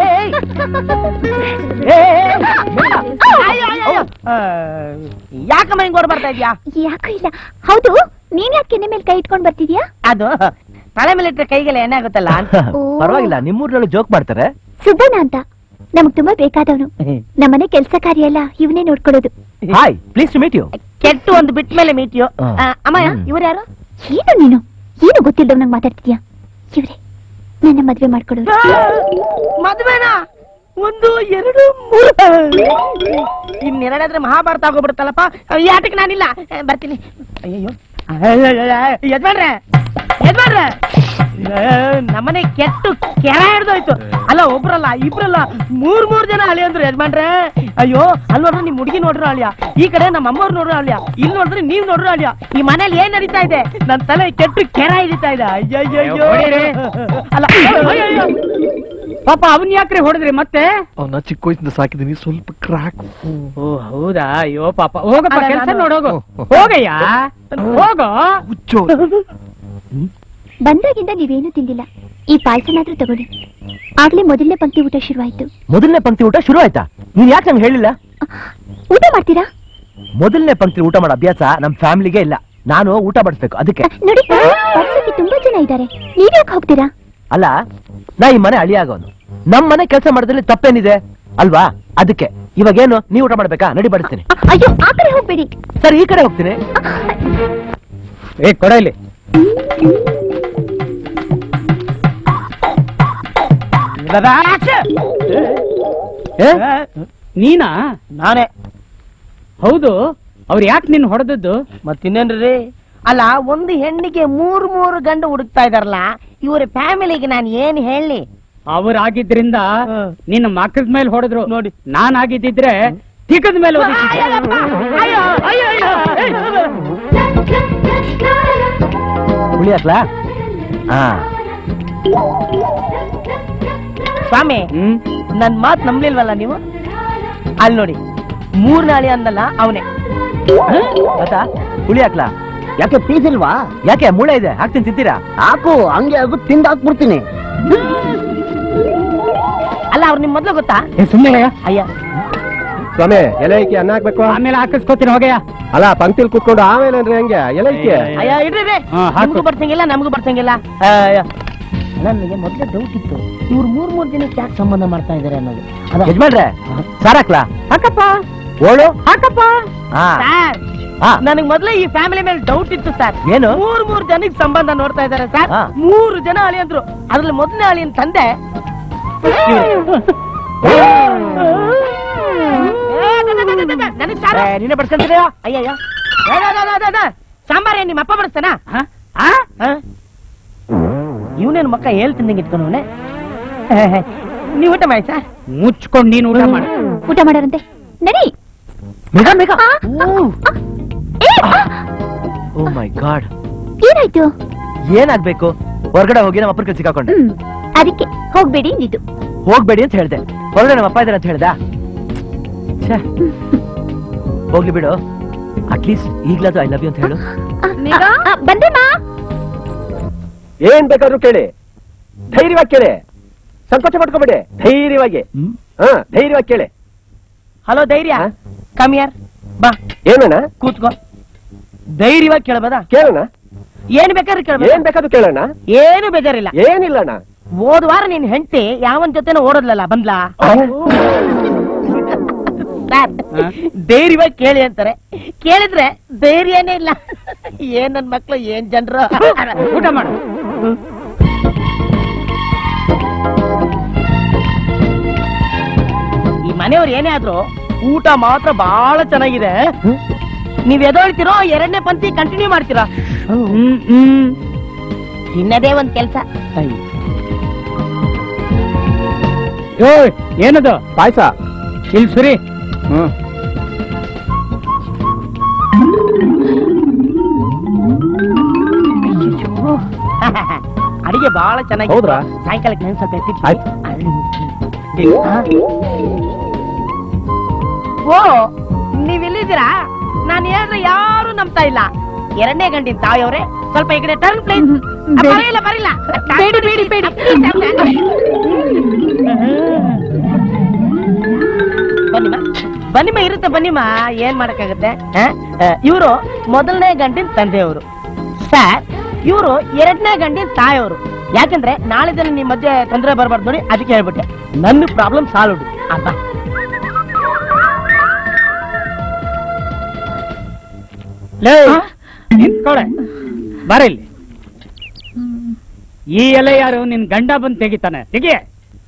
ಯಾಕಮ್ಮ ಹಿಂಗ್ ಓಡ್ ಬರ್ತಾ ಇದ್ಯಾ? ಯಾಕೂ ಇಲ್ಲ. ಹೌದು, ನೀನ್ ಯಾಕೆ ಕೆನ್ನೆ ಮೇಲೆ ಕೈ ಇಟ್ಕೊಂಡ್ ಬರ್ತಿದ್ಯಾ? ಅದು ತಲೆ ಮೇಲೆ ಇಟ್ಟರೆ ಕೈಗೆಲ್ಲ ಎಣ್ಣೆ ಆಗುತ್ತಲ್ಲ ಅಂತ. ಪರವಾಗಿಲ್ಲ, ನಿಮ್ಮೂರ್ನಲ್ಲೂ ಜೋಕ್ ಮಾಡ್ತಾರೆ. ಸುಬ್ಬಣ್ಣ ಅಂತ ನಮಗ್ ತುಂಬಾ ಬೇಕಾದವನು. ನಮ್ಮನೆ ಕೆಲ್ಸ ಕಾರ್ಯ ಎಲ್ಲ ಇವನೇ ನೋಡ್ಕೊಳ್ಳೋದು. Hi, please to meet you. ಕೆಟ್ಟು ಒಂದು ಬಿಟ್ಟ ಮೇಲೆ ಮೀಟ್ ಯು. ಅಮ್ಮಯ್ಯ, ಇವ್ರು ಯಾರು? ಏನು ನೀನು ಏನು ಗೊತ್ತಿಲ್ದವ್ ನಂಗೆ ಮಾತಾಡ್ತಿದ್ಯಾ? ಇವ್ರೆ ನನ್ನ ಮದ್ವೆ ಮಾಡ್ಕೊಡೋರು. ಮದ್ವೆನಾ? ಒಂದು ಎರಡು ಮೂರು, ಇನ್ನೆರಡಾದ್ರೆ ಮಹಾಭಾರತ ಆಗೋಗ್ಬಿಡುತ್ತಲ್ಲಪ್ಪ. ಯಾಟಕ್ಕೆ ನಾನಿಲ್ಲ, ಬರ್ತೀನಿ. ಅಯ್ಯೋ ಯಜಮಾನ್ರೆ, ಯಜಮಾನ್ರೆ, ನಮ್ಮನೆ ಕೆಟ್ಟು ಕೆರ ಹಿಡ್ದೋಯ್ತು. ಅಲ್ಲ, ಒಬ್ರಲ್ಲ ಇಬ್ರಲ್ಲ, ಮೂರ್ ಜನ ಅಳಿ ಅಂದ್ರು ಯಜಮಾನ್ರೆ. ಅಯ್ಯೋ, ಅಲ್ಲಿ ನೋಡ್ರಿ ನಿಮ್ ಹುಡುಗಿ ನೋಡ್ರು ಅಳಿಯ, ಈ ಕಡೆ ನಮ್ಮ ಅಮ್ಮವ್ರು ನೋಡ್ರು ಅಳಿಯ, ಇಲ್ಲಿ ನೋಡ್ರಿ ನೀವ್ ನೋಡ್ರು ಅಳಿಯ. ಈ ಮನೇಲಿ ಏನ್ ನಡೀತಾ ಇದೆ? ನನ್ ತಲೆ ಕೆಟ್ಟು ಕೆರ ಹಿಡಿತಾ ಇದೆ. ಅಯ್ಯಯ್ಯೋ, ಅಲ್ಲ ಪಾಪ ಅವನ್ ಯಾಕ್ರೆ ಹೊಡೆದ್ರಿ ಮತ್ತೆ? ಅವನ ಚಿಕ್ಕ ವಯಸ್ಸಿಂದ ಸಾಕಿದೀನಿ, ಸ್ವಲ್ಪ ಕ್ರಾಕ್. ಓ ಹೌದಾ? ಅಯ್ಯೋ ಪಾಪ, ಹೋಗಪ್ಪ ಕೆಲಸ ನೋಡೋಗು. ಹೋಗಯ್ಯ, ಹೋಗೋ. ಬಂದಾಗಿಂದ ನೀವೇನು ತಿಂದಿಲ್ಲ. ಈ ಪಾಯಸನಾದ್ರೂ ತಗೊಳ್ಳಿ. ಆಗ್ಲೇ ಮೊದಲನೇ ಪಂಕ್ತಿ ಊಟ ಶುರುವಾಯ್ತು. ಮೊದಲನೇ ಪಂಕ್ತಿ ಊಟ ಶುರು ಆಯ್ತಾ? ನೀನ್ ಯಾಕೆ ನಂಗೆ ಹೇಳಿಲ್ಲ? ಊಟ ಮಾಡ್ತೀರಾ? ಮೊದಲನೇ ಪಂಕ್ತಿ ಊಟ ಮಾಡೋ ಅಭ್ಯಾಸ ನಮ್ ಫ್ಯಾಮಿಲಿಗೆ ಇಲ್ಲ. ನಾನು ಊಟ ಬಡಿಸ್ಬೇಕು, ಅದಕ್ಕೆ. ನೋಡಿ, ಪರ್ಸಕ್ಕೆ ತುಂಬಾ ಜನ ಇದ್ದಾರೆ, ನೀವ್ ಯಾಕೆ ಹೋಗ್ತೀರಾ? ಅಲ್ಲ, ನಾ ಈ ಮನೆ ಅಳಿಯಾಗೋನು, ನಮ್ ಮನೆ ಕೆಲಸ ಮಾಡೋದ್ರಲ್ಲಿ ತಪ್ಪೇನಿದೆ ಅಲ್ವಾ? ಅದಕ್ಕೆ ಇವಾಗೇನು ನೀವ್ ಊಟ ಮಾಡ್ಬೇಕಾ? ನಡಿ ಬಡಿಸ್ತೀನಿ. ಅಯ್ಯೋ, ಆ ಕಡೆ ಹೋಗ್ಬೇಡಿ. ಸರಿ, ಈ ಕಡೆ ಹೋಗ್ತೀನಿ. ಕೊಡ ಇಲ್ಲಿ. ನೀನಾ? ನಾನೇ. ಹೌದು, ಅವ್ರು ಯಾಕೆ ನಿನ್ ಹೊಡೆದದ್ದು? ಮತ್ತಿನ್ನೇನ್ರಿ? ಅಲ್ಲ, ಒಂದು ಹೆಣ್ಣಿಗೆ ಮೂರು ಗಂಡು ಹುಡುಕ್ತಾ ಇದಾರಲ್ಲ, ಇವ್ರ ಫ್ಯಾಮಿಲಿಗೆ ನಾನು ಏನ್ ಹೇಳಿ? ಅವರಾಗಿದ್ರಿಂದ ನಿನ್ನ ಮಕ್ಕದ ಮೇಲೆ ಹೊಡೆದ್ರು ನೋಡಿ. ನಾನ್ ಆಗಿದ್ದಿದ್ರೆ ತಿಕ್ಕದ ಮೇಲೆ ಹುಳಿ ಹಾಕ್ಲಾ? ಸ್ವಾಮಿ, ನನ್ ಮಾತ್ ನಂಬ್ಲಿಲ್ವಲ್ಲ ನೀವು? ಅಲ್ಲಿ ನೋಡಿ, 3 ನಾಳಿ ಅಂದಲ್ಲ ಅವನೇ. ಹುಳಿ ಹಾಕ್ಲಾ? ಯಾಕೆ ಪೀಸ್ ಇಲ್ವಾ? ಯಾಕೆ ಮೂಳೆ ಇದೆ, ಹಾಕ್ತೀನಿ, ತಿಂತೀರಾ? ಹಾಕು, ಹಂಗೆ ಅದು ತಿಂದು ಹಾಕ್ಬಿಡ್ತೀನಿ. ಅಲ್ಲ, ಅವ್ರು ನಿಮ್ ಮೊದ್ಲು ಗೊತ್ತಾ? ಸುಮ್ಮನೆ ಅಯ್ಯ ಸ್ವಾಮಿ, ಎಲೆಕ್ಕೆ ಅನ್ನ ಹಾಕ್ಬೇಕು. ಆಮೇಲೆ ಹಾಕಿಸ್ಕೋತೀನಿ, ಹೋಗಯ್ಯ. ಅಲ್ಲ, ಪಂಕ್ತಿಲ್ ಕೂತ್ಕೊಂಡು ಆಮೇಲೆ ಅಂದ್ರೆ ಹೆಂಗೆ? ಎಲೆಕ್ಕೆ ಅಯ್ಯ ಇಡ್ರಿ, ನಮಗೂ ಬರ್ತಂಗಿಲ್ಲ, ನಮಗೂ ಬರ್ತಂಗಿಲ್ಲ. ನನಗೆ ಮೊದ್ಲೇ ಡೌಟ್ ಇತ್ತು, ಇವ್ರು 3 ದಿನಕ್ಕೆ ಯಾಕೆ ಸಂಬಂಧ ಮಾಡ್ತಾ ಇದಾರೆ ಅನ್ನೋದು. ಯಜಮಾನ್ರೆ, ಸಾರ್ ಹಾಕ್ಲಾ? ಹಾಕಪ್ಪ. ಓಳು ಹಾಕಪ್ಪ. ಸರ್, ನನಗ್ ಮೊದ್ಲೇ ಈ ಫ್ಯಾಮಿಲಿ ಮೇಲೆ ಡೌಟ್ ಇತ್ತು ಸರ್. ಏನು? 3 ಜನಕ್ಕೆ ಸಂಬಂಧ ನೋಡ್ತಾ ಇದಾರೆ ಸರ್. 3 ಜನ ಅಳಿಯಂದ್ರು, ಅದ್ರಲ್ಲಿ ಮೊದಲನೇ ಅಳಿಯನ್ ತಂದೆ. ನೀನೇ ಬಡ್ಸ್ಕೊಂತೀರ? ಅಯ್ಯಯ್ಯ, ಸಾಂಬಾರ ನಿಮ್ಮ ಅಪ್ಪ ಬಡಿಸ್ತಾನ? ಇವನೇನು ಮಕ್ಕ ಹೇಳ್ತಿದ್ದಂಗೆ ಇಟ್ಕೊಂಡವನೆ. ನೀವು ಊಟ ಮಾಡಿ ಸರ್. ಮುಚ್ಕೊಂಡು ನೀನು ಊಟ ಮಾಡ. ಊಟ ಮಾಡಾರಂತೆ, ನಡಿ. ಓ ಮೈ ಗಾಡ್, ಏನಾಯ್ತು? ಏನಾಗ್ಬೇಕು? ಹೊರಗಡೆ ಹೋಗಿ ನಮ್ಮ ಅಪ್ಪನ ಕೈ ಸಿಕ್ಕಾಕೊಂಡೆ. ಅದಕ್ಕೆ ಹೋಗ್ಬೇಡಿ ಅಂದಿದ್ದು. ಹೋಗ್ಬೇಡಿ ಅಂತ ಹೇಳ್ದೆ, ಹೊರಗಡೆ ನಮ್ಮ ಅಪ್ಪ ಇದಾರೆ ಅಂತ ಹೇಳ್ದ. ಹೋಗ್ಲಿ ಬಿಡು, ಅಟ್ಲೀಸ್ಟ್ ಈಗ್ಲಾದ್ರು ಐ ಲವ್ ಯು ಅಂತ ಹೇಳು. ಬಂದೆಮ್ಮ. ಏನ್ ಬೇಕಾದ್ರೂ ಕೇಳಿ, ಧೈರ್ಯವಾಗಿ ಕೇಳಿ, ಸಂಕೋಚ ಮಾಡ್ಕೋಬೇಡಿ, ಧೈರ್ಯವಾಗಿ. ಧೈರ್ಯವಾಗಿ ಕೇಳಿ. ಹಲೋ ಧೈರ್ಯ, ಕಮಿಯರ್ ಬಾ. ಏನಣ್ಣ? ಕೂತ್ಕೋ. ಧೈರ್ಯವಾಗಿ ಕೇಳಬಹುದಾ? ಕೇಳೋಣ. ಏನ್ ಬೇಕಾದ್ರೂ ಕೇಳಬಹುದು. ಏನ್ ಬೇಕಾದ್ರೂ ಕೇಳೋಣ. ಏನು ಬೇಜಾರಿಲ್ಲ. ಏನಿಲ್ಲಣ್ಣ. ಹೋದ ವಾರ ನಿನ್ ಹೆಂಡತಿ ಯಾವನ್ ಜೊತೆನೋ ಓಡೋದ್ಲಲ್ಲ, ಬಂದ್ಲಾ? ಧೈರ್ಯವಾಗಿ ಕೇಳಿ ಅಂತಾರೆ, ಕೇಳಿದ್ರೆ ಧೈರ್ಯನೇ ಇಲ್ಲ. ಏನ್ ನನ್ ಮಕ್ಳು, ಏನ್ ಜನರು. ಊಟ ಮಾಡು. ಈ ಮನೆಯವ್ರು ಏನೇ ಆದ್ರೂ ಊಟ ಮಾತ್ರ ಬಹಳ ಚೆನ್ನಾಗಿದೆ. ನೀವ್ ಎದೊಳ್ತೀರೋ ಎರಡನೇ ಪಂಕ್ತಿ ಕಂಟಿನ್ಯೂ ಮಾಡ್ತೀರಾ? ಇನ್ನದೇ ಒಂದ್ ಕೆಲ್ಸ. ಏನದು ಪಾಯಸ ಇಲ್ಲಿ ಸುರಿ. ಅಡಿಗೆ ಬಹಳ ಚೆನ್ನಾಗಿ. ಹೌದ್ರಾ? ಸಾಯಂಕಾಲಕ್ಕೆ ನೆನ್ಸ ಓ ನೀವ್ ಇಲ್ಲಿದ್ದೀರಾ? ನಾನು ಹೇಳಿದ್ರೆ ಯಾರು ನಂಬ್ತಾ ಇಲ್ಲ. ಎರಡನೇ ಗಂಟಿನ ತಾಯಿಯವ್ರೆ, ಸ್ವಲ್ಪ ಈ ಕಡೆ ಟರ್ನ್ ಪ್ಲೀಸ್. ಬರಿಲ್ಲ ಬರಿಲ್ಲ, ಬೇಡಿ ಬೇಡಿ ಬೇಡಿ. ಬನ್ನಿಮ್ಮ ಬನ್ನಿಮ್ಮ, ಇರುತ್ತೆ ಬನ್ನಿಮ್ಮ, ಏನ್ ಮಾಡಕ್ಕಾಗತ್ತೆ. ಇವರು ಮೊದಲನೇ ಗಂಟಿನ ತಂದೆಯವರು ಸರ್, ಇವರು ಎರಡನೇ ಗಂಟಿನ ತಾಯಿಯವರು. ಯಾಕಂದ್ರೆ ನಾಳೆ ದಿನ ನಿಮ್ ಮಧ್ಯೆ ತೊಂದರೆ ಬರಬಾರ್ದು ನೋಡಿ, ಅದಕ್ಕೆ ಹೇಳ್ಬಿಟ್ಟೆ. ನನ್ನ ಪ್ರಾಬ್ಲಮ್ ಸಾಲ್ವ್ ಅಪ್ಪ. ನಿಂತ್ಕೊಳೆ, ಬರಲಿ. ಈ ಎಲೆ ಯಾರು? ನಿನ್ ಗಂಡ ಬಂದು ತೆಗಿತಾನೆ, ತೆಗಿಯೇ.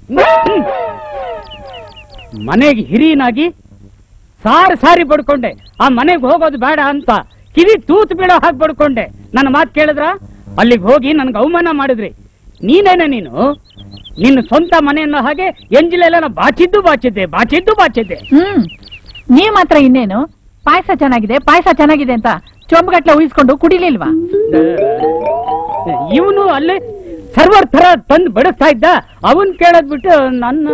ಮನೆಗೆ ಹಿರಿಯನಾಗಿ ಸಾರಿ ಬಡ್ಕೊಂಡೆ. ಆ ಮನೆಗೆ ಹೋಗೋದು ಬೇಡ ಅಂತ ಕಿವಿ ತೂತು ಬೀಳೋ ಹಾಕಿ ಬಡ್ಕೊಂಡೆ. ನನ್ನ ಮಾತು ಕೇಳಿದ್ರ? ಅಲ್ಲಿಗೆ ಹೋಗಿ ನನ್ಗೆ ಅವಮಾನ ಮಾಡಿದ್ರಿ. ನೀನೇನೆ ನೀನು ನಿನ್ನ ಸ್ವಂತ ಮನೆಯನ್ನ ಹಾಗೆ ಎಂಜಿಲೆಲ್ಲ ಬಾಚಿದ್ದೆ. ನೀವ್ ಮಾತ್ರ ಇನ್ನೇನು ಪಾಯಸ ಚೆನ್ನಾಗಿದೆ ಅಂತ ಚೊಂಬಗಟ್ಲೆ ಉಯಿಸ್ಕೊಂಡು ಕುಡಿಲಿಲ್ವಾ? ಇವನು ಅಲ್ಲೇ ಸರ್ವರ್ ತರ ತಂದು ಬಡಿಸ್ತಾ ಇದ್ದ. ಅವನ್ ಕೇಳದ್ ಬಿಟ್ಟು ನನ್ನ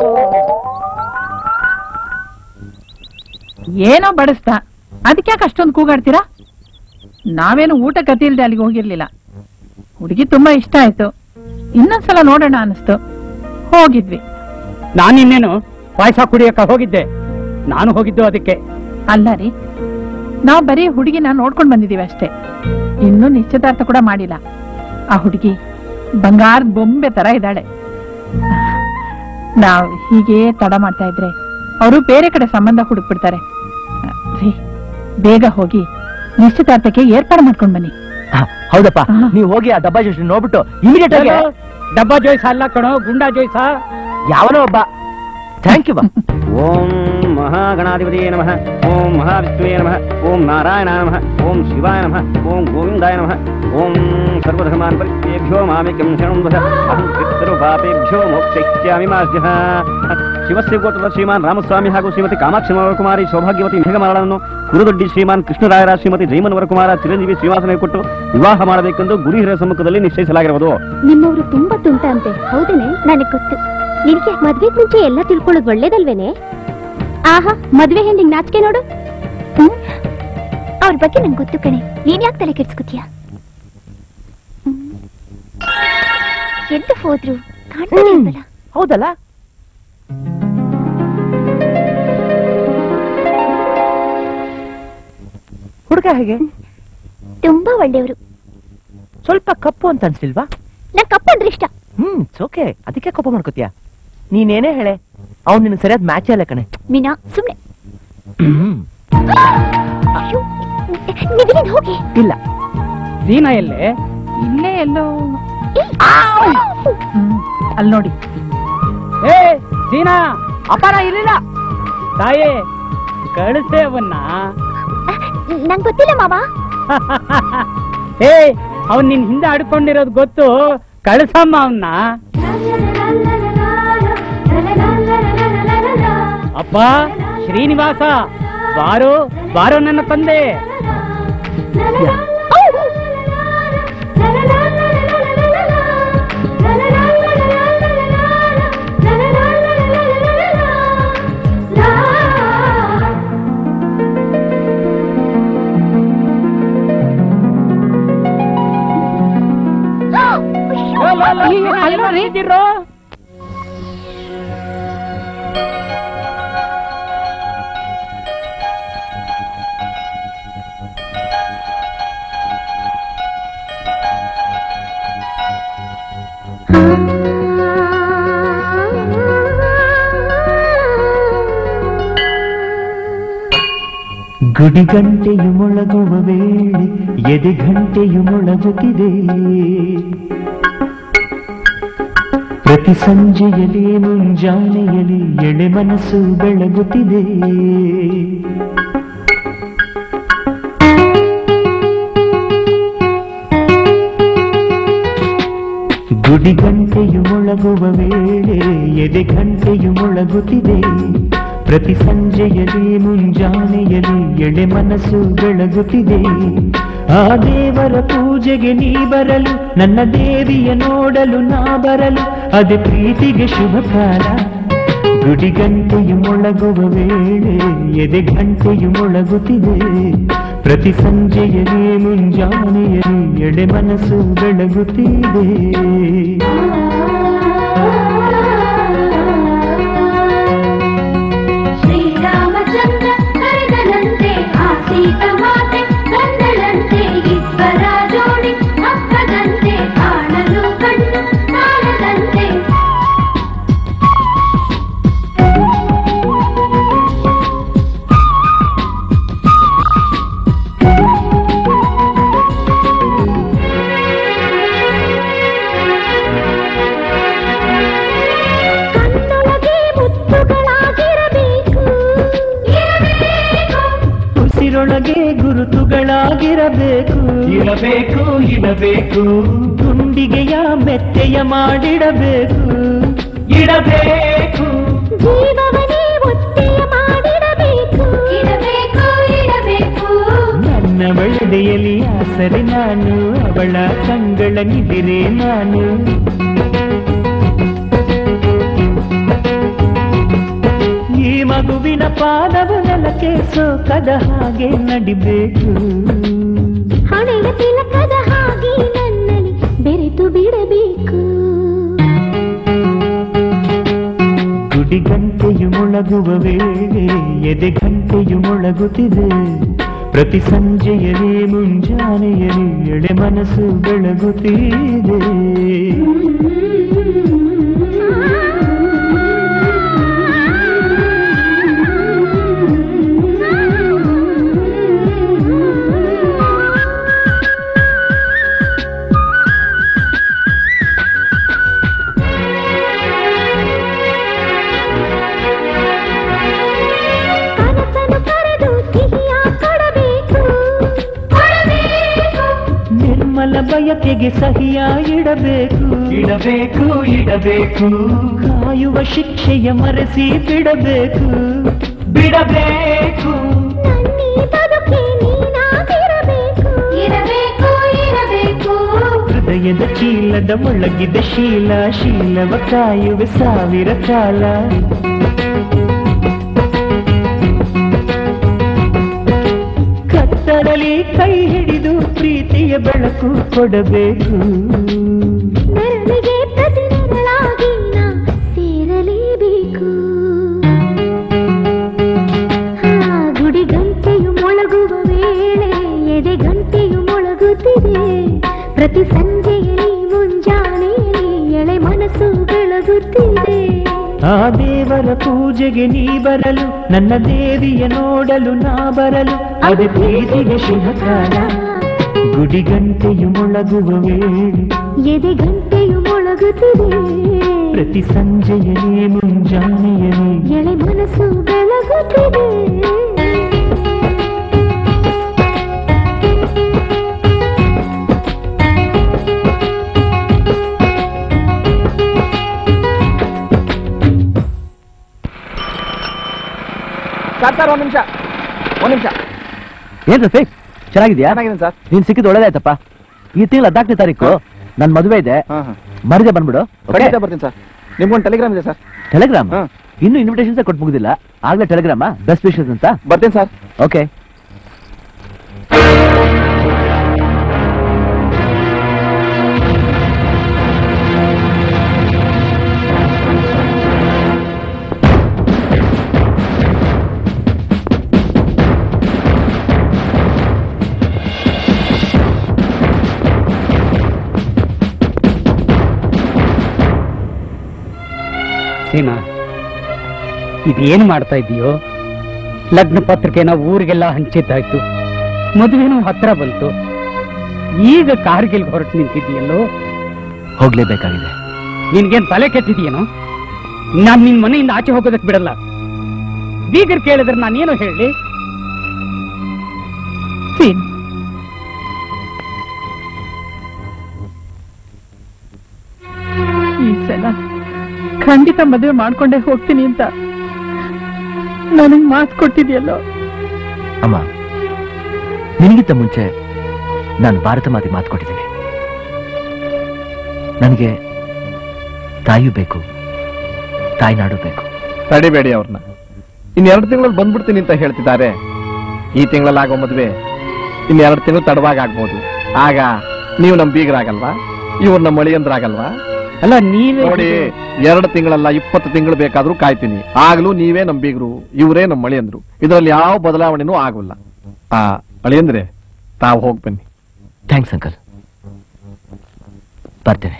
ಏನೋ ಬಡಿಸ್ತಾ, ಅದಕ್ಯಾಕೆ ಅಷ್ಟೊಂದು ಕೂಗಾಡ್ತೀರಾ? ನಾವೇನು ಊಟ ಕತಿ ಇಲ್ದೆ ಅಲ್ಲಿಗೆ ಹೋಗಿರ್ಲಿಲ್ಲ. ಹುಡುಗಿ ತುಂಬಾ ಇಷ್ಟ ಆಯ್ತು, ಇನ್ನೊಂದ್ಸಲ ನೋಡೋಣ ಅನಿಸ್ತು, ಹೋಗಿದ್ವಿ. ನಾನಿನ್ನೇನು ಪಾಯಸ ಕುಡಿಯಕ್ಕ ಹೋಗಿದ್ದೆ? ನಾನು ಹೋಗಿದ್ದು ಅದಕ್ಕೆ ಅಲ್ಲ ರೀ, ನಾವ್ ಬರೀ ಹುಡುಗಿನ ನೋಡ್ಕೊಂಡ್ ಬಂದಿದೀವಿ ಅಷ್ಟೇ. ಇನ್ನೂ ನಿಶ್ಚಿತಾರ್ಥ ಕೂಡ ಮಾಡಿಲ್ಲ. ಆ ಹುಡುಗಿ ಬಂಗಾರದ ಬೊಂಬೆ ತರ ಇದ್ದಾಳೆ. ನಾವ್ ಹೀಗೆ ತಡ ಮಾಡ್ತಾ ಇದ್ರೆ ಅವರು ಬೇರೆ ಕಡೆ ಸಂಬಂಧ ಹುಡುಕ್ಬಿಡ್ತಾರೆ. ಬೇಗ ಹೋಗಿ ನಿಶ್ಚಿತಾರ್ಥಕ್ಕೆ ಏರ್ಪಾಡು ಮಾಡ್ಕೊಂಡ್ ಬನ್ನಿ. ಹೌದಪ್ಪ, ನೀವು ಹೋಗಿ ಆ ಡಬ್ಬಾ ಜೋಯ್ಸ್ ನೋಡ್ಬಿಟ್ಟು ಇಮಿಡಿಯೇಟ್ ಆಗಿ. ಡಬ್ಬಾ ಜೋಯ್ಸ ಅಲ್ಲ ಕಣೋ, ಗುಂಡಾ ಜೋಯ್ಸ. ಯಾವನೋ ಒಬ್ಬ. Thank you. ಓಂ ಮಹಾಗಣಾಧಿಪತಿಯೇ ನಮಃ, ಓಂ ಮಹಾವಿಷ್ಣುವೇ ನಮಃ, ಓಂ ನಾರಾಯಣಾಯ ನಮಃ, ಓಂ ಶಿವಾಯ ನಮಃ, ಓಂ ಗೋವಿಂದಾಯ ನಮಃ, ಓಂ ಸರ್ವಧರ್ಮಾನ್ ಪರಿತ್ಯಜ್ಯೋ ಮಾಮೇಕಂ ಶರಣಂ ವದ, ಅಹಂ ಪಿತೃಪಾಪೇಭ್ಯೋ ಮೋಕ್ಷಯಿಷ್ಯಾಮಿ ಮಾ ಸ್ಯಃ. ಶಿವಸ್ಯ ಗೋತ್ರದ ಶ್ರೀಮಾನ್ ರಾಮಸ್ವಾಮಿ ಹಾಗೂ ಶ್ರೀಮತಿ ಕಾಮಾಕ್ಷಿ ಕುಮಾರಿ ಸೌಭಾಗ್ಯವತಿ ಮೇಘಮಾಲನ್ನು ಕುರುದೊಡ್ಡಿ ಶ್ರೀಮಾನ್ ಕೃಷ್ಣರಾಯರ ಶ್ರೀಮತಿ ಜೈಮನ್ ವರಕುಮಾರ ಚಿರಂಜೀವಿ ಶ್ರೀವಾಸನ ಕೊಟ್ಟು ವಿವಾಹ ಮಾಡಬೇಕೆಂದು ಗುರು ಹಿರಿಯರ ಸಮ್ಮುಖದಲ್ಲಿ ನಿಶ್ಚಯಿಸಲಾಗಿರುವುದು. ನಿಮ್ಮವರು ತುಂಬಾ ತುಂಟ ಅಂತೆ, ಹೌದೇನೆ? ನನಗೆ ಗೊತ್ತು. ನಿನಗೆ ಮದ್ವೆ ಮುಂಚೆ ಎಲ್ಲ ತಿಳ್ಕೊಳ್ಳೋದು ಒಳ್ಳೇದಲ್ವೇನೆ? ಆಹಾ, ಮದ್ವೆ ಹೆಣ್ಣಿಗೆ ನಾಚಿಕೆ ನೋಡು. ಅವ್ರ ಬಗ್ಗೆ ನಂಗೆ ಗೊತ್ತು ಕಣೆ, ನೀನ್ ಯಾಕೆ ತಲೆ ಕೆಡ್ಸ್ಕೊತೀಯ? ಎದ್ದು ಹೋದ್ರು ಕಾಣ್ತಾನೆ ಇಲ್ವಲ್ಲ? ಹೌದಲ್ಲ? ಹುಡುಗ ಹೇಗೆ? ತುಂಬಾ ಒಳ್ಳೆಯವರು. ಸ್ವಲ್ಪ ಕಪ್ಪು ಅಂತ ಅನ್ಸಿಲ್ವಾ? ನಂಗೆ ಕಪ್ಪು ಅಂದ್ರೆ ಇಷ್ಟ. ಓಕೆ, ಅದಕ್ಕೆ ಕೋಪ ಮಾಡ್ಕೋತೀಯ? ನೀನೇನೇ ಹೇಳೆ, ಅವ್ನು ನಿನ್ ಸರಿಯಾದ ಮ್ಯಾಚ್ ಅಲ್ಲ ಕಣೆ. ಮೀನಾ ಸುಮ್ನೆ. ಹೋಗಿ. ಇಲ್ಲ, ಸೀನಾ ಎಲ್ಲೇ? ಇಲ್ಲೇ ಎಲ್ಲೋ. ಅಲ್ಲಿ ನೋಡಿ. ಏ ಸೀನಾ, ಅಪಾರ ಇರ್ಲಿಲ್ಲ. ತಾಯೇ ಕಳಿಸೇ ಅವನ್ನ. ನಂಗೆ ಗೊತ್ತಿಲ್ಲ ಮಾವ. ಏ, ಅವನ್ ನಿನ್ ಹಿಂದೆ ಆಡ್ಕೊಂಡಿರೋದು ಗೊತ್ತು, ಕಳಿಸಮ್ಮ ಅವನ್ನ. ಅಪ್ಪ ಶ್ರೀನಿವಾಸ, ಬಾರೋ ಬಾರೋ ನನ್ನ ತಂದೆ. ಗುಡಿ ಗಂಟೆಯು ಮೊಳಗುವ ವೇಳೆ ಎದೆ ಗಂಟೆಯು ಮೊಳಗುತ್ತಿದೆ. ಪ್ರತಿ ಸಂಜೆಯಲ್ಲಿ ಮುಂಜಾನೆಯಲ್ಲಿ ಎಳೆ ಮನಸ್ಸು ಬೆಳಗುತ್ತಿದೆ. ಗುಡಿ ಗಂಟೆಯು ಮೊಳಗುವ ವೇಳೆ ಎದೆ ಗಂಟೆಯು ಮೊಳಗುತ್ತಿದೆ. ಪ್ರತಿ ಸಂಜೆಯಲ್ಲಿ ಮುಂಜಾನೆಯಲ್ಲಿ ಎಳೆ ಮನಸ್ಸು ಬೆಳಗುತ್ತಿದೆ. ಆ ದೇವರ ಪೂಜೆಗೆ ನೀ ಬರಲು, ನನ್ನ ದೇವಿಯ ನೋಡಲು ನಾ ಬರಲು, ಅದೇ ಪ್ರೀತಿಗೆ ಶುಭ ಕಾಲ. ಗುಡಿ ಗಂಟೆಯು ಮೊಳಗುವ ವೇಳೆ ಎದೆ ಗಂಟೆಯು ಮೊಳಗುತ್ತಿದೆ. ಪ್ರತಿ ಸಂಜೆಯಲ್ಲಿ ಮುಂಜಾನೆಯಲ್ಲಿ ಎಡೆ ಮನಸ್ಸು ಬೆಳಗುತ್ತಿದೆ. ಶ್ರೀರಾಮಚಂದ್ರ ಕರೆದನಂತೆ ಆ ಸೀತಾ ಮಾತೆ ಬಂದಳಂತೆ, ಇಬ್ಬರ ಜೋಡಿ ಹಬ್ಬದಂತೆ ಕಾಣಲು ಕಣ್ಣು ಸಾಲದಂತೆ. ಉಸಿರೊಳಗೆ ಗುರುತುಗಳಾಗಿರಬೇಕು, ಇರಬೇಕು ಇಡಬೇಕು. ಗುಂಡಿಗೆಯ ಮೆತ್ತೆಯ ಮಾಡಿಡಬೇಕು, ಇಡಬೇಕು. ಜೀವವನೇ ಒತ್ತೆಯ ಮಾಡಿಡಬೇಕು, ಇಡಬೇಕು ಇಡಬೇಕು. ನನ್ನ ಬೆಳೆದೆಯಲ್ಲಿ ಆಸರೆ ನಾನು, ಅವಳ ಕಂಗಳ ನಿದಿರೆ ನಾನು. ಈ ಮಗುವಿನ ಪಾದವ ನೆಲಕ್ಕೆ ಸೋಕದ ಹಾಗೆ ನಡಿಬೇಕು. ಹಣೆಯ ತಿಲಕದ ಹಾಗೆ ನನ್ನಲ್ಲಿ ಬೆರೆತು ಬಿಡಬೇಕು. ಗುಡಿ ಗಂಟೆಯು ಮೊಳಗುವ ವೇಳೆ ಎದೆ ಗಂಟೆಯು ಮೊಳಗುತ್ತಿದೆ. ಪ್ರತಿ ಸಂಜೆಯಲ್ಲಿ ಮುಂಜಾನೆಯಲ್ಲಿ ಎಳೆ ಮನಸ್ಸು ಬೆಳಗುತ್ತಿದೆ. ನಿರ್ಮಲ ಬಯಕೆಗೆ ಸಹಿಯ ಇಡಬೇಕು, ಇಡಬೇಕು ಇಡಬೇಕು. ಕಾಯುವ ಶಿಕ್ಷೆಯ ಮರೆಸಿ ಬಿಡಬೇಕು, ಬಿಡಬೇಕು. ನನ್ನೀ ಬದುಕೆ ನೀನಾಗಿರಬೇಕು, ಇರಬೇಕು ಇರಬೇಕು. ಹೃದಯದ ಚೀಲದ ಒಳಗಿದ ಶೀಲ, ಶೀಲವ ಕಾಯುವೆ ಸಾವಿರ ಕಾಲ. ಕತ್ತಲಲ್ಲಿ ಕೈ ಹಿಡಿದು ಪ್ರೀತಿಯ ಬೆಳಕು ಕೊಡಬೇಕು. ನೆರಳಿಗೆ ಪ್ರತಿ ನೆರಳಾಗಿ ನಾ ಸೇರಲೇಬೇಕು. ಗುಡಿ ಗಂಟೆಯು ಮೊಳಗುವ ವೇಳೆ ಎದೆ ಗಂಟೆಯು ಮೊಳಗುತ್ತಿದೆ. ಪ್ರತಿ ಸಂಜೆಯಲ್ಲಿ ಮುಂಜಾನೆಯಲ್ಲಿ ಎಳೆ ಮನಸ್ಸು ಬೆಳಗುತ್ತಿದೆ. ಆ ದೇವರ ಪೂಜೆಗೆ ನೀ ಬರಲು, ನನ್ನ ದೇವಿಯ ನೋಡಲು ನಾ ಬರಲು, ಅದೇ ಪ್ರೀತಿಗೆ ಶುಭ ಕಾಲ. ಗುಡಿ ಗಂಟೆಯು ಮೊಳಗುವ ವೇಳೆ ಎದೆ ಗಂಟೆಯು ಮೊಳಗುತ್ತಿದೆ. ಪ್ರತಿ ಸಂಜೆಯಲ್ಲಿ ಮುಂಜಾನೆಯಲ್ಲಿ ಎಳೆ ಮನಸ್ಸು ಬೆಳಗುತ್ತಿದೆ. ಸರ್ ಒಂದ್ ನಿಮಿಷ ಏನ್ ರಫೀಕ್, ಚೆನ್ನಾಗಿದ್ಯಾ? ಸರ್ ನೀನ್ ಸಿಕ್ಕಿದ್ ಒಳ್ಳೇದಾಯ್ತಪ್ಪ. ಈ ತಿಂಗಳ 14ನೇ ತಾರೀಕು ನನ್ ಮದುವೆ ಇದೆ, ಮರದೆ ಬಂದ್ಬಿಡು. ಬರ್ತೀನಿ ಸರ್. ನಿಮ್ಗೊಂದು ಟೆಲಿಗ್ರಾಮ್ ಇದೆ ಸರ್. ಟೆಲಿಗ್ರಾಮ್? ಇನ್ನು ಇನ್ವಿಟೇಷನ್ಸ್ ಕೊಟ್ಟು ಮುಗಿದಿಲ್ಲ, ಆಗ್ಲೇ ಟೆಲಿಗ್ರಾಮ ಬೆಸ್ಟ್ ವಿಶಸ್ ಅಂತ. ಬರ್ತೀನಿ ಸರ್. ಓಕೆ. ಸೀಮಾ, ಇದೇನು ಮಾಡ್ತಾ ಇದೀಯೋ? ಲಗ್ನ ಪತ್ರಿಕೆನ ಊರಿಗೆಲ್ಲ ಹಂಚಿದ್ದಾಯ್ತು, ಮದುವೆನೂ ಹತ್ರ ಬಂತು, ಈಗ ಕಾರ್ಗಿಲ್ ಹೊರಟು ನಿಂತಿದ್ದೀಯಲ್ಲೋ? ಹೋಗ್ಲೇಬೇಕಾಗಿದೆ. ನಿನ್ಗೇನ್ ತಲೆ ಕೆಟ್ಟಿದೀಯೇನು? ನಾನ್ ನಿನ್ ಮನೆಯಿಂದ ಆಚೆ ಹೋಗೋದಕ್ ಬಿಡಲ್ಲ. ಬೀಗರ್ ಕೇಳಿದ್ರೆ ನಾನೇನು ಹೇಳಿ? ಈ ಸಲ ಖಂಡಿತ ಮದುವೆ ಮಾಡ್ಕೊಂಡೇ ಹೋಗ್ತೀನಿ ಅಂತ ನನಗ್ ಮಾತು ಕೊಟ್ಟಿದ್ಯಲ್ಲೋ. ಅಮ್ಮ, ನಿನಗಿಂತ ಮುಂಚೆ ನಾನು ಭಾರತ ಮಾತಿಗೆ ಮಾತು ಕೊಟ್ಟಿದ್ದೀನಿ. ನನಗೆ ತಾಯಿಯೂ ಬೇಕು, ತಾಯ್ನಾಡು ಬೇಕು. ತಡಿಬೇಡಿ ಅವ್ರನ್ನ. ಇನ್2 ತಿಂಗಳಲ್ಲಿ ಬಂದ್ಬಿಡ್ತೀನಿ ಅಂತ ಹೇಳ್ತಿದ್ದಾರೆ. ಈ ತಿಂಗಳಲ್ಲಿ ಆಗೋ ಮದುವೆ ಇನ್2 ತಿಂಗಳು ತಡವಾಗಿ ಆಗ್ಬೋದು. ಆಗ ನೀವು ನಮ್ ಬೀಗರಾಗಲ್ವಾ, ಇವ್ರು ನಮ್ಮ ಮಳಿಯಂದ್ರಾಗಲ್ವಾ? ಅಲ್ಲ ನೀವೇ ನೋಡಿ, 2 ತಿಂಗಳಲ್ಲ 20 ತಿಂಗಳು ಬೇಕಾದ್ರೂ ಕಾಯ್ತೀನಿ. ಆಗ್ಲೂ ನೀವೇ ನಮ್ ಬೀಗರು, ಇವರೇ ನಮ್ಮ ಮಳಿಯಂದ್ರು. ಇದರಲ್ಲಿ ಯಾವ ಬದಲಾವಣೆನೂ ಆಗೋಲ್ಲ. ಅಳಿಯಂದ್ರೆ ತಾವು ಹೋಗಿ ಬನ್ನಿ. ಥ್ಯಾಂಕ್ಸ್ ಅಂಕಲ್, ಬರ್ತೇನೆ.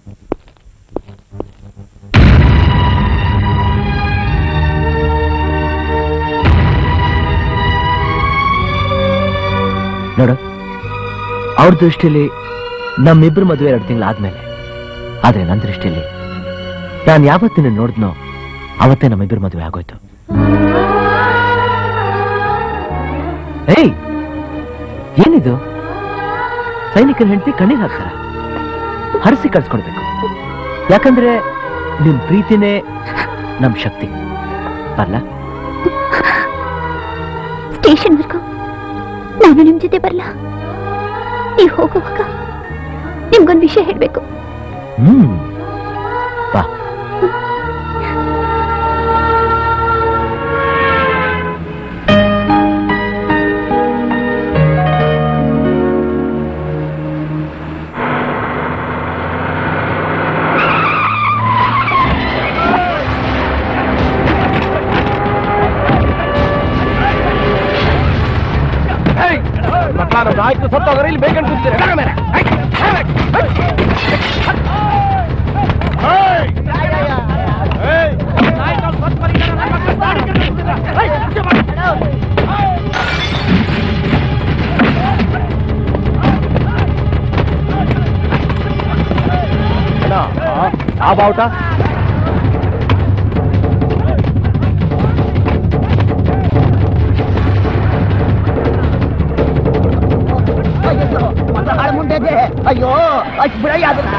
ನೋಡು, ಅವ್ರ ದೃಷ್ಟಿಯಲ್ಲಿ ನಮ್ಮಿಬ್ರು ಮದುವೆ 2 ತಿಂಗಳಾದ್ಮೇಲೆ. ಆದ್ರೆ ನನ್ನ ದೃಷ್ಟಿಯಲ್ಲಿ ನಾನು ಯಾವತ್ತಿನ ನೋಡಿದ್ನೋ ಅವತ್ತೇ ನಮ್ಮಿಬ್ಬರು ಮದುವೆ ಆಗೋಯ್ತು. ಏಯ್, ಏನಿದು? ಸೈನಿಕರ ಹೆಂಡತಿ ಕಣ್ಣಿಗೆ ಹಾಕ್ತಾರ? ಹರಿಸಿ ಕಳ್ಸ್ಕೊಡ್ಬೇಕು. ಯಾಕಂದ್ರೆ ನಿಮ್ ಪ್ರೀತಿನೇ ನಮ್ ಶಕ್ತಿ. ಬರ್ಲಾ? ಸ್ಟೇಷನ್ವರೆಗೂ ನಾನು ನಿಮ್ ಜೊತೆ ಬರ್ಲಾ? ನೀವು ಹೋಗುವಾಗ ನಿಮ್ಗೊಂದು ವಿಷಯ ಹೇಳ್ಬೇಕು. ಬಾ. ನಾಯಕರು ಸತ್ತೋಗ್ರೆ ಇಲ್ಲಿ ಬೇಕಂತ ಕೂತಿದ್ದಾರೆ. ಆ ಬಾವುಟ ಮುಂದೆ. ಅಯ್ಯೋ ಅಷ್ಟು ಬಿಡಯ್ಯ, ಅದನ್ನ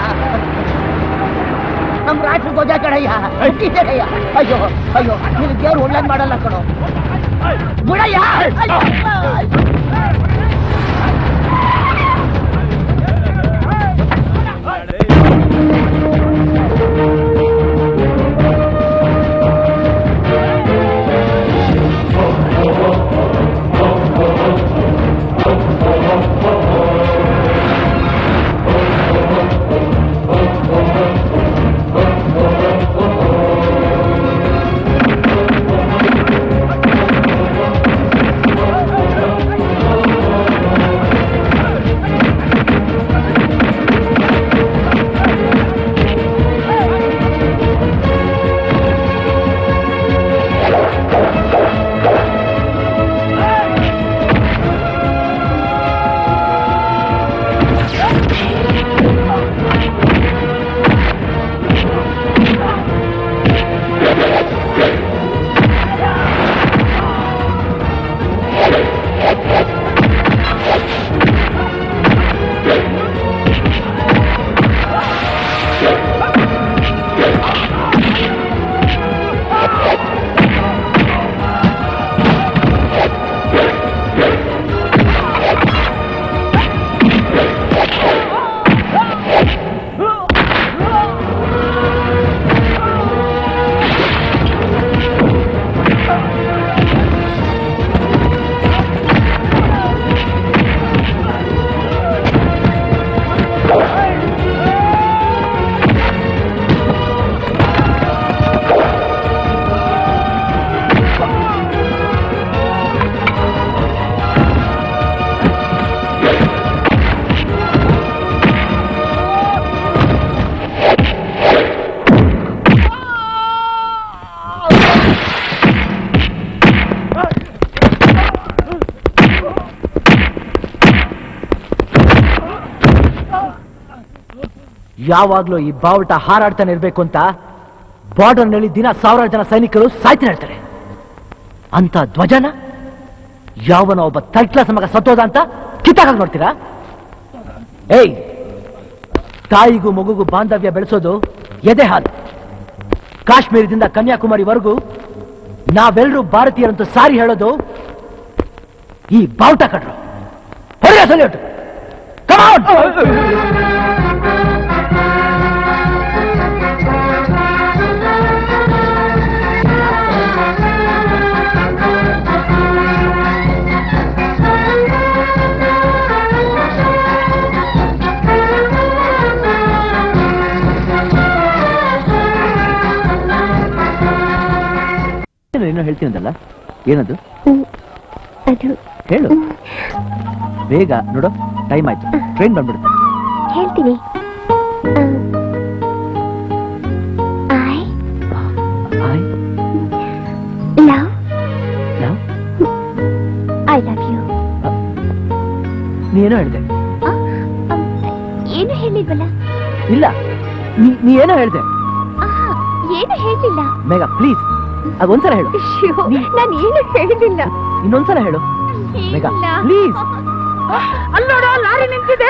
ನಮ್ ರಾಷ್ಟ್ರ ಧ್ವಜ ಕಡಯ್ಯ, ಹುಟ್ಟಿದ್ದೇನಯ್ಯ. ಅಯ್ಯೋ ಅಯ್ಯೋ, ನಿನ್ ದೇವ್ರು ಒಳ್ಳೇದ್ ಮಾಡಲ್ಲ ಕಣೋ, ಬಿಡಯ್ಯ. ಯಾವಾಗ್ಲೂ ಈ ಬಾವುಟ ಹಾರಾಡ್ತಾನೆ ಇರ್ಬೇಕು ಅಂತ ಬಾರ್ಡರ್ನಲ್ಲಿ ದಿನ 1000 ಜನ ಸೈನಿಕರು ಸಾಯ್ತಾನೆ ಇರ್ತಾರೆ. ಅಂತ ಧ್ವಜನ ಯಾವನ ಒಬ್ಬ ಥರ್ಡ್ ಕ್ಲಾಸ್ ಮಗ ಸತ್ತೋದ ಅಂತ ಕಿತ್ತಾಗ ನೋಡ್ತೀರಾ? ಏಯ್, ತಾಯಿಗೂ ಮಗುಗೂ ಬಾಂಧವ್ಯ ಬೆಳೆಸೋದು ಎದೆ ಹಾಲು. ಕಾಶ್ಮೀರದಿಂದ ಕನ್ಯಾಕುಮಾರಿವರೆಗೂ ನಾವೆಲ್ಲರೂ ಭಾರತೀಯರಂತೂ ಸಾರಿ ಹೇಳೋದು ಈ ಬಾವುಟ ಕಟ್ರು. ಹೊರಗೆ ಸಲ್ಯೂಟ್. ಏನೋ ಹೇಳ್ತೀನಲ್ಲ, ಏನದು? ಅದು ಹೇಳು ಬೇಗ. ನೋಡು, ಟೈಮ್ ಆಯ್ತು, ಟ್ರೈನ್ ಬಂದ್ಬಿಡುತ್ತೆ. ಹೇಳ್ತೀನಿ. I love you. ನೀನೇನೋ ಹೇಳಿದೆ. ಏನು ಹೇಳಿಲ್ವಲ್ಲ? ಇಲ್ಲ, ನೀ ಏನೋ ಹೇಳಿದೆ. ಏನು ಹೇಳಿಲ್ಲ. ಮೇಘ ಪ್ಲೀಸ್, ಅದೊಂದ್ಸಲ ಹೇಳು. ನಾನು ಏನು ಹೇಳಿಲ್ಲ. ಇನ್ನೊಂದ್ಸಲ ಹೇಳು ಮೇಘ ಪ್ಲೀಸ್. ಅಲ್ಲೋಡ, ಲಾರಿ ನಿಂತಿದೆ.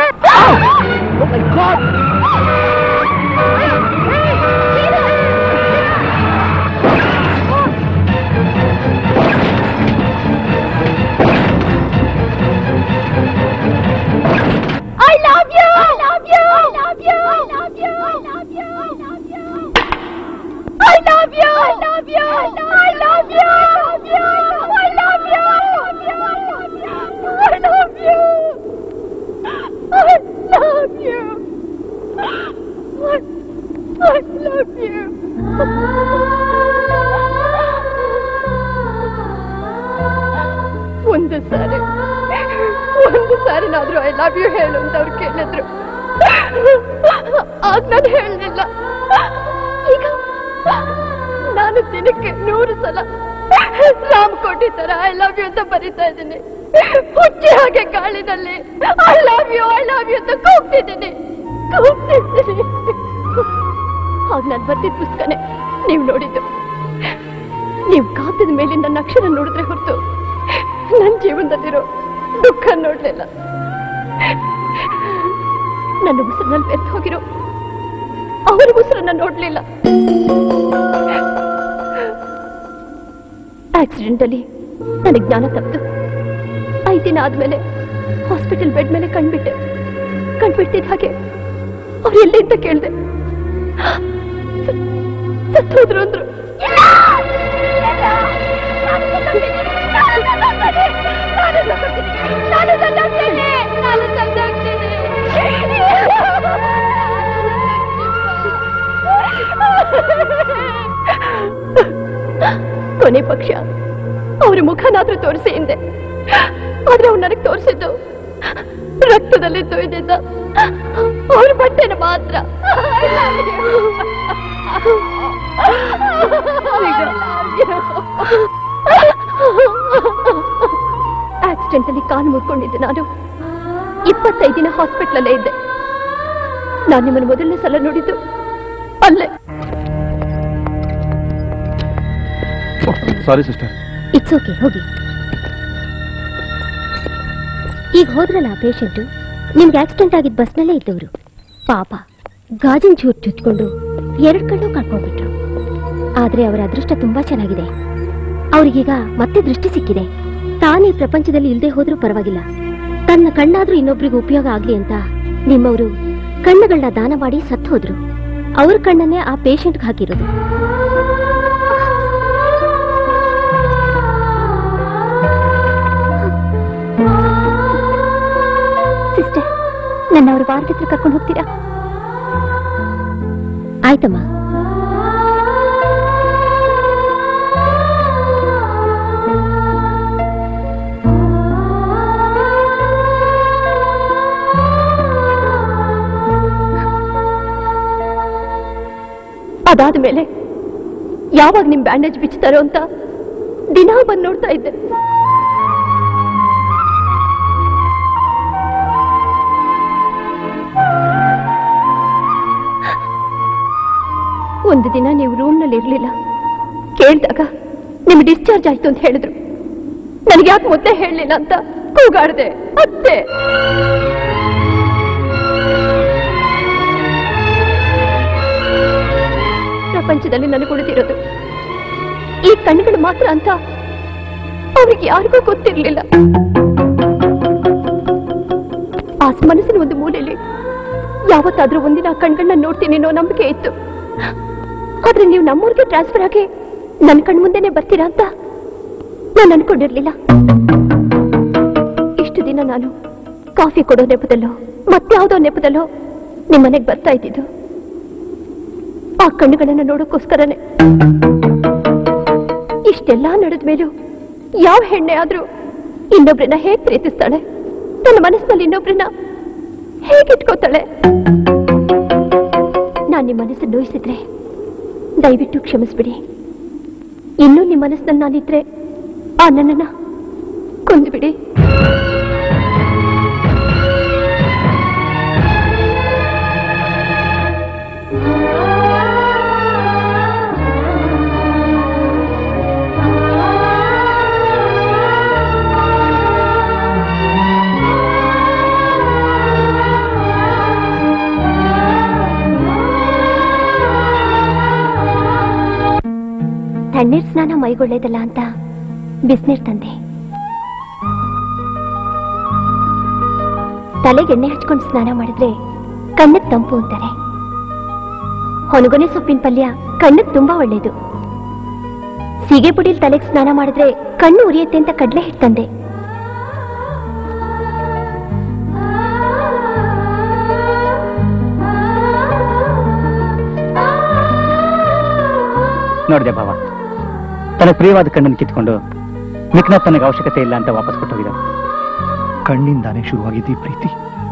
I love you. I love you. I love you. I love you. I love you. I love you. I love you. I love you. I love you. I love you. I love you. I love you. ಒಂದು ಸಾರಿನಾದ್ರೂ I love you ಹೇಳು ಅಂತ ಅವ್ರು ಕೇಳಿದ್ರು. ಆಗ ನಾನು ಹೇಳಲಿಲ್ಲ. ಈಗ ನಾನು ದಿನಕ್ಕೆ 100 ಸಲ ರಾಮ್ ಕೋಟಿ ತರ ಐ ಲವ್ ಯು ಅಂತ ಬರೀತಾ ಇದ್ದೀನಿ. ಹುಚ್ಚಿ ಹಾಗೆ ಗಾಳಿನಲ್ಲಿ ಐ ಲವ್ ಯು ಅಂತ ಕೂಗ್ತಿದ್ದೀನಿ. ಆಗ ನಾನು ಬರ್ತಿದ್ದ ಪುಸ್ತಕನೇ ನೀವು ನೋಡಿದ್ದು. ನೀವು ಕಾತದ ಮೇಲೆ ನನ್ನ ಅಕ್ಷರ ನೋಡಿದ್ರೆ ಹೊರತು ನನ್ನ ಜೀವನದಲ್ಲಿರೋ ದುಃಖ ನೋಡ್ಲಿಲ್ಲ. ನನ್ನ ಉಸಿರಿನಲ್ಲಿ ಬೆರ್ತು ಹೋಗಿರೋ ಅವರ ಉಸಿರನ್ನ ನೋಡ್ಲಿಲ್ಲ. ಆಕ್ಸಿಡೆಂಟ್ ಅಲ್ಲಿ ನನಗೆ ಜ್ಞಾನ ತಪ್ಪಿತು. 5 ದಿನ ಆದ್ಮೇಲೆ ಹಾಸ್ಪಿಟಲ್ ಬೆಡ್ ಮೇಲೆ ಕಣ್ಬಿಟ್ಟಿದ್ದ ಹಾಗೆ ಅವ್ರು ಎಲ್ಲಿ ಅಂತ ಕೇಳಿದೆ. ಸತ್ತೋದ್ರು ಅಂದ್ರು. ಕೊನೆ ಪಕ್ಷ ಅವ್ರ ಮುಖನಾದ್ರೂ ತೋರಿಸಿ ಹಿಂದೆ. ಆದ್ರೆ ಅವ್ರು ನನಗೆ ತೋರಿಸಿದ್ದು ರಕ್ತದಲ್ಲಿ ತೊಯ್ದಿದ್ದ ಅವ್ರ ಬಟ್ಟೆನ ಮಾತ್ರ. ಆಕ್ಸಿಡೆಂಟ್ ಅಲ್ಲಿ ಕಾಲು ಮುರ್ಕೊಂಡಿದ್ದೆ ನಾನು. 25 ದಿನ ಹಾಸ್ಪಿಟಲ್ ಅಲ್ಲೇ ಇದ್ದೆ. ನಾನು ನಿಮ್ಮನ್ನು ಮೊದಲನೇ ಸಲ ನೋಡಿದ್ದು ಅಲ್ಲೇ. Sorry sister. ಇಟ್ಸ್ ಓಕೆ, ಹೋಗಿ. ಈಗ ಹೋದ್ರಲ್ಲ ಆ ಪೇಷಂಟು, ನಿಮ್ಗೆ ಆಕ್ಸಿಡೆಂಟ್ ಆಗಿದ್ದ ಬಸ್ನಲ್ಲೇ ಇದ್ದವರು. ಪಾಪ ಗಾಜಿನ ಚೂರು ಚುಚ್ಕೊಂಡು 2 ಕಣ್ಣು ಕಳ್ಕೊಂಡ್ಬಿಟ್ರು. ಆದ್ರೆ ಅವರ ಅದೃಷ್ಟ ತುಂಬಾ ಚೆನ್ನಾಗಿದೆ. ಅವ್ರಿಗೀಗ ಮತ್ತೆ ದೃಷ್ಟಿ ಸಿಕ್ಕಿದೆ. ತಾನೇ ಪ್ರಪಂಚದಲ್ಲಿ ಇಲ್ಲದೆ ಹೋದ್ರೂ ಪರವಾಗಿಲ್ಲ, ತನ್ನ ಕಣ್ಣಾದ್ರೂ ಇನ್ನೊಬ್ರಿಗೆ ಉಪಯೋಗ ಆಗ್ಲಿ ಅಂತ ನಿಮ್ಮವರು ಕಣ್ಣುಗಳನ್ನ ದಾನ ಮಾಡಿ ಸತ್ತು ಹೋದ್ರು. ಅವ್ರ ಕಣ್ಣನ್ನೇ ಆ ಪೇಷಂಟ್ಗೆ ಹಾಕಿರೋದು. ಸಿಸ್ಟರ್, ನನ್ನ ಅವ್ರ ವಾರ್ಡ್ ಹತ್ರ ಕರ್ಕೊಂಡು ಹೋಗ್ತೀರಾ? ಆಯ್ತಮ್ಮ. ಅದಾದ ಮೇಲೆ ಯಾವಾಗ ನಿಮ್ ಬ್ಯಾಂಡೇಜ್ ಬಿಚ್ಚುತ್ತಾರೋ ಅಂತ ದಿನಾ ಬಂದು ನೋಡ್ತಾ ಇದ್ದೆ. ಒಂದು ದಿನ ನೀವು ರೂಮ್ನಲ್ಲಿ ಇರ್ಲಿಲ್ಲ. ಕೇಳಿದಾಗ ನಿಮ್ಗೆ ಡಿಸ್ಚಾರ್ಜ್ ಆಯ್ತು ಅಂತ ಹೇಳಿದ್ರು. ನನಗೆ ಯಾಕೆ ಮೊದಲೇ ಹೇಳಲಿಲ್ಲ ಅಂತ ಕೂಗಾಡ್ದೆ. ಅತ್ತೆ ಪ್ರಪಂಚದಲ್ಲಿ ನನಗೆ ಉಳಿದಿರೋದು ಈ ಕಣ್ಣುಗಳು ಮಾತ್ರ ಅಂತ ಅವ್ರಿಗೆ ಯಾರಿಗೂ ಗೊತ್ತಿರ್ಲಿಲ್ಲ. ಆ ಮನಸ್ಸಿನ ಒಂದು ಮೂಲೆಯಲ್ಲಿ ಯಾವತ್ತಾದ್ರೂ ಒಂದಿನ ಕಣ್ಗಳನ್ನ ನೋಡ್ತೀನಿ ಅನ್ನೋ ನಂಬಿಕೆ ಇತ್ತು. ಆದ್ರೆ ನೀವು ನಮ್ಮೂರಿಗೆ ಟ್ರಾನ್ಸ್ಫರ್ ಆಗಿ ನನ್ನ ಕಣ್ ಮುಂದೆನೆ ಬರ್ತೀರಾ ಅಂತ ನಾನು ಅನ್ಕೊಂಡಿರ್ಲಿಲ್ಲ. ಇಷ್ಟು ದಿನ ನಾನು ಕಾಫಿ ಕೊಡೋ ನೆಪದಲ್ಲೋ ಮತ್ಯಾವುದೋ ನೆಪದಲ್ಲೋ ನಿಮ್ಮನೆಗೆ ಬರ್ತಾ ಇದ್ದಿದ್ದು ಆ ಕಣ್ಣುಗಳನ್ನ ನೋಡೋಕ್ಕೋಸ್ಕರನೇ. ಇಷ್ಟೆಲ್ಲಾ ನಡೆದ ಮೇಲೂ ಯಾವ ಹೆಣ್ಣೆ ಆದ್ರೂ ಇನ್ನೊಬ್ರನ್ನ ಹೇಗ್ ಪ್ರೀತಿಸ್ತಾಳೆ, ತನ್ನ ಮನಸ್ಸಿನಲ್ಲಿ ಇನ್ನೊಬ್ರನ್ನ ಹೇಗಿಟ್ಕೋತಾಳೆ? ನಾನ್ ನಿಮ್ಮ ಮನಸ್ಸನ್ನು ನೋಯಿಸಿದ್ರೆ ದಯವಿಟ್ಟು ಕ್ಷಮಿಸ್ಬಿಡಿ. ಇನ್ನೂ ನಿಮ್ಮ ಮನಸ್ಸಿನಲ್ಲಿ ನಾನಿದ್ರೆ ಆ ನನ್ನನ್ನ ಕೊಂದುಬಿಡಿ. ತಣ್ಣೀರ್ ಸ್ನಾನ ಮೈಗೊಳ್ಳೇದಲ್ಲ ಅಂತ ಬಿಸಿನೀರ್ ತಂದೆ. ತಲೆಗೆ ಎಣ್ಣೆ ಹಚ್ಕೊಂಡು ಸ್ನಾನ ಮಾಡಿದ್ರೆ ಕಣ್ಣಿಗೆ ತಂಪು ಅಂತಾರೆ. ಹೊನಗೊನೆ ಸೊಪ್ಪಿನ ಪಲ್ಯ ಕಣ್ಣಿಗೆ ತುಂಬಾ ಒಳ್ಳೇದು. ಸೀಗೆ ಪುಡಿಲ್ ತಲೆಗೆ ಸ್ನಾನ ಮಾಡಿದ್ರೆ ಕಣ್ಣು ಉರಿಯುತ್ತೆ ಅಂತ ಕಡ್ಲೆ ಹಿಟ್ಟು ತಂದೆ. ನೋಡಿದೆ ಭಾವ, ತನ್ನ ಪ್ರಿಯವಾದ ಕಣ್ಣನ್ನು ಕಿತ್ಕೊಂಡು ಮಿಕ್ನ ತನಗೆ ಅವಶ್ಯಕತೆ ಇಲ್ಲ ಅಂತ ವಾಪಸ್ ಕೊಟ್ಟೋಗಿದ. ಕಣ್ಣಿಂದಾನೇ ಶುರುವಾಗಿದ್ದ ಈ ಪ್ರೀತಿ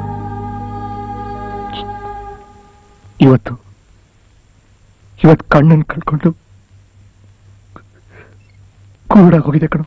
ಇವತ್ತು ಕಣ್ಣನ್ನು ಕಳ್ಕೊಂಡು ಕೂಡಾಗೋಗಿದೆ ಕಣೋ.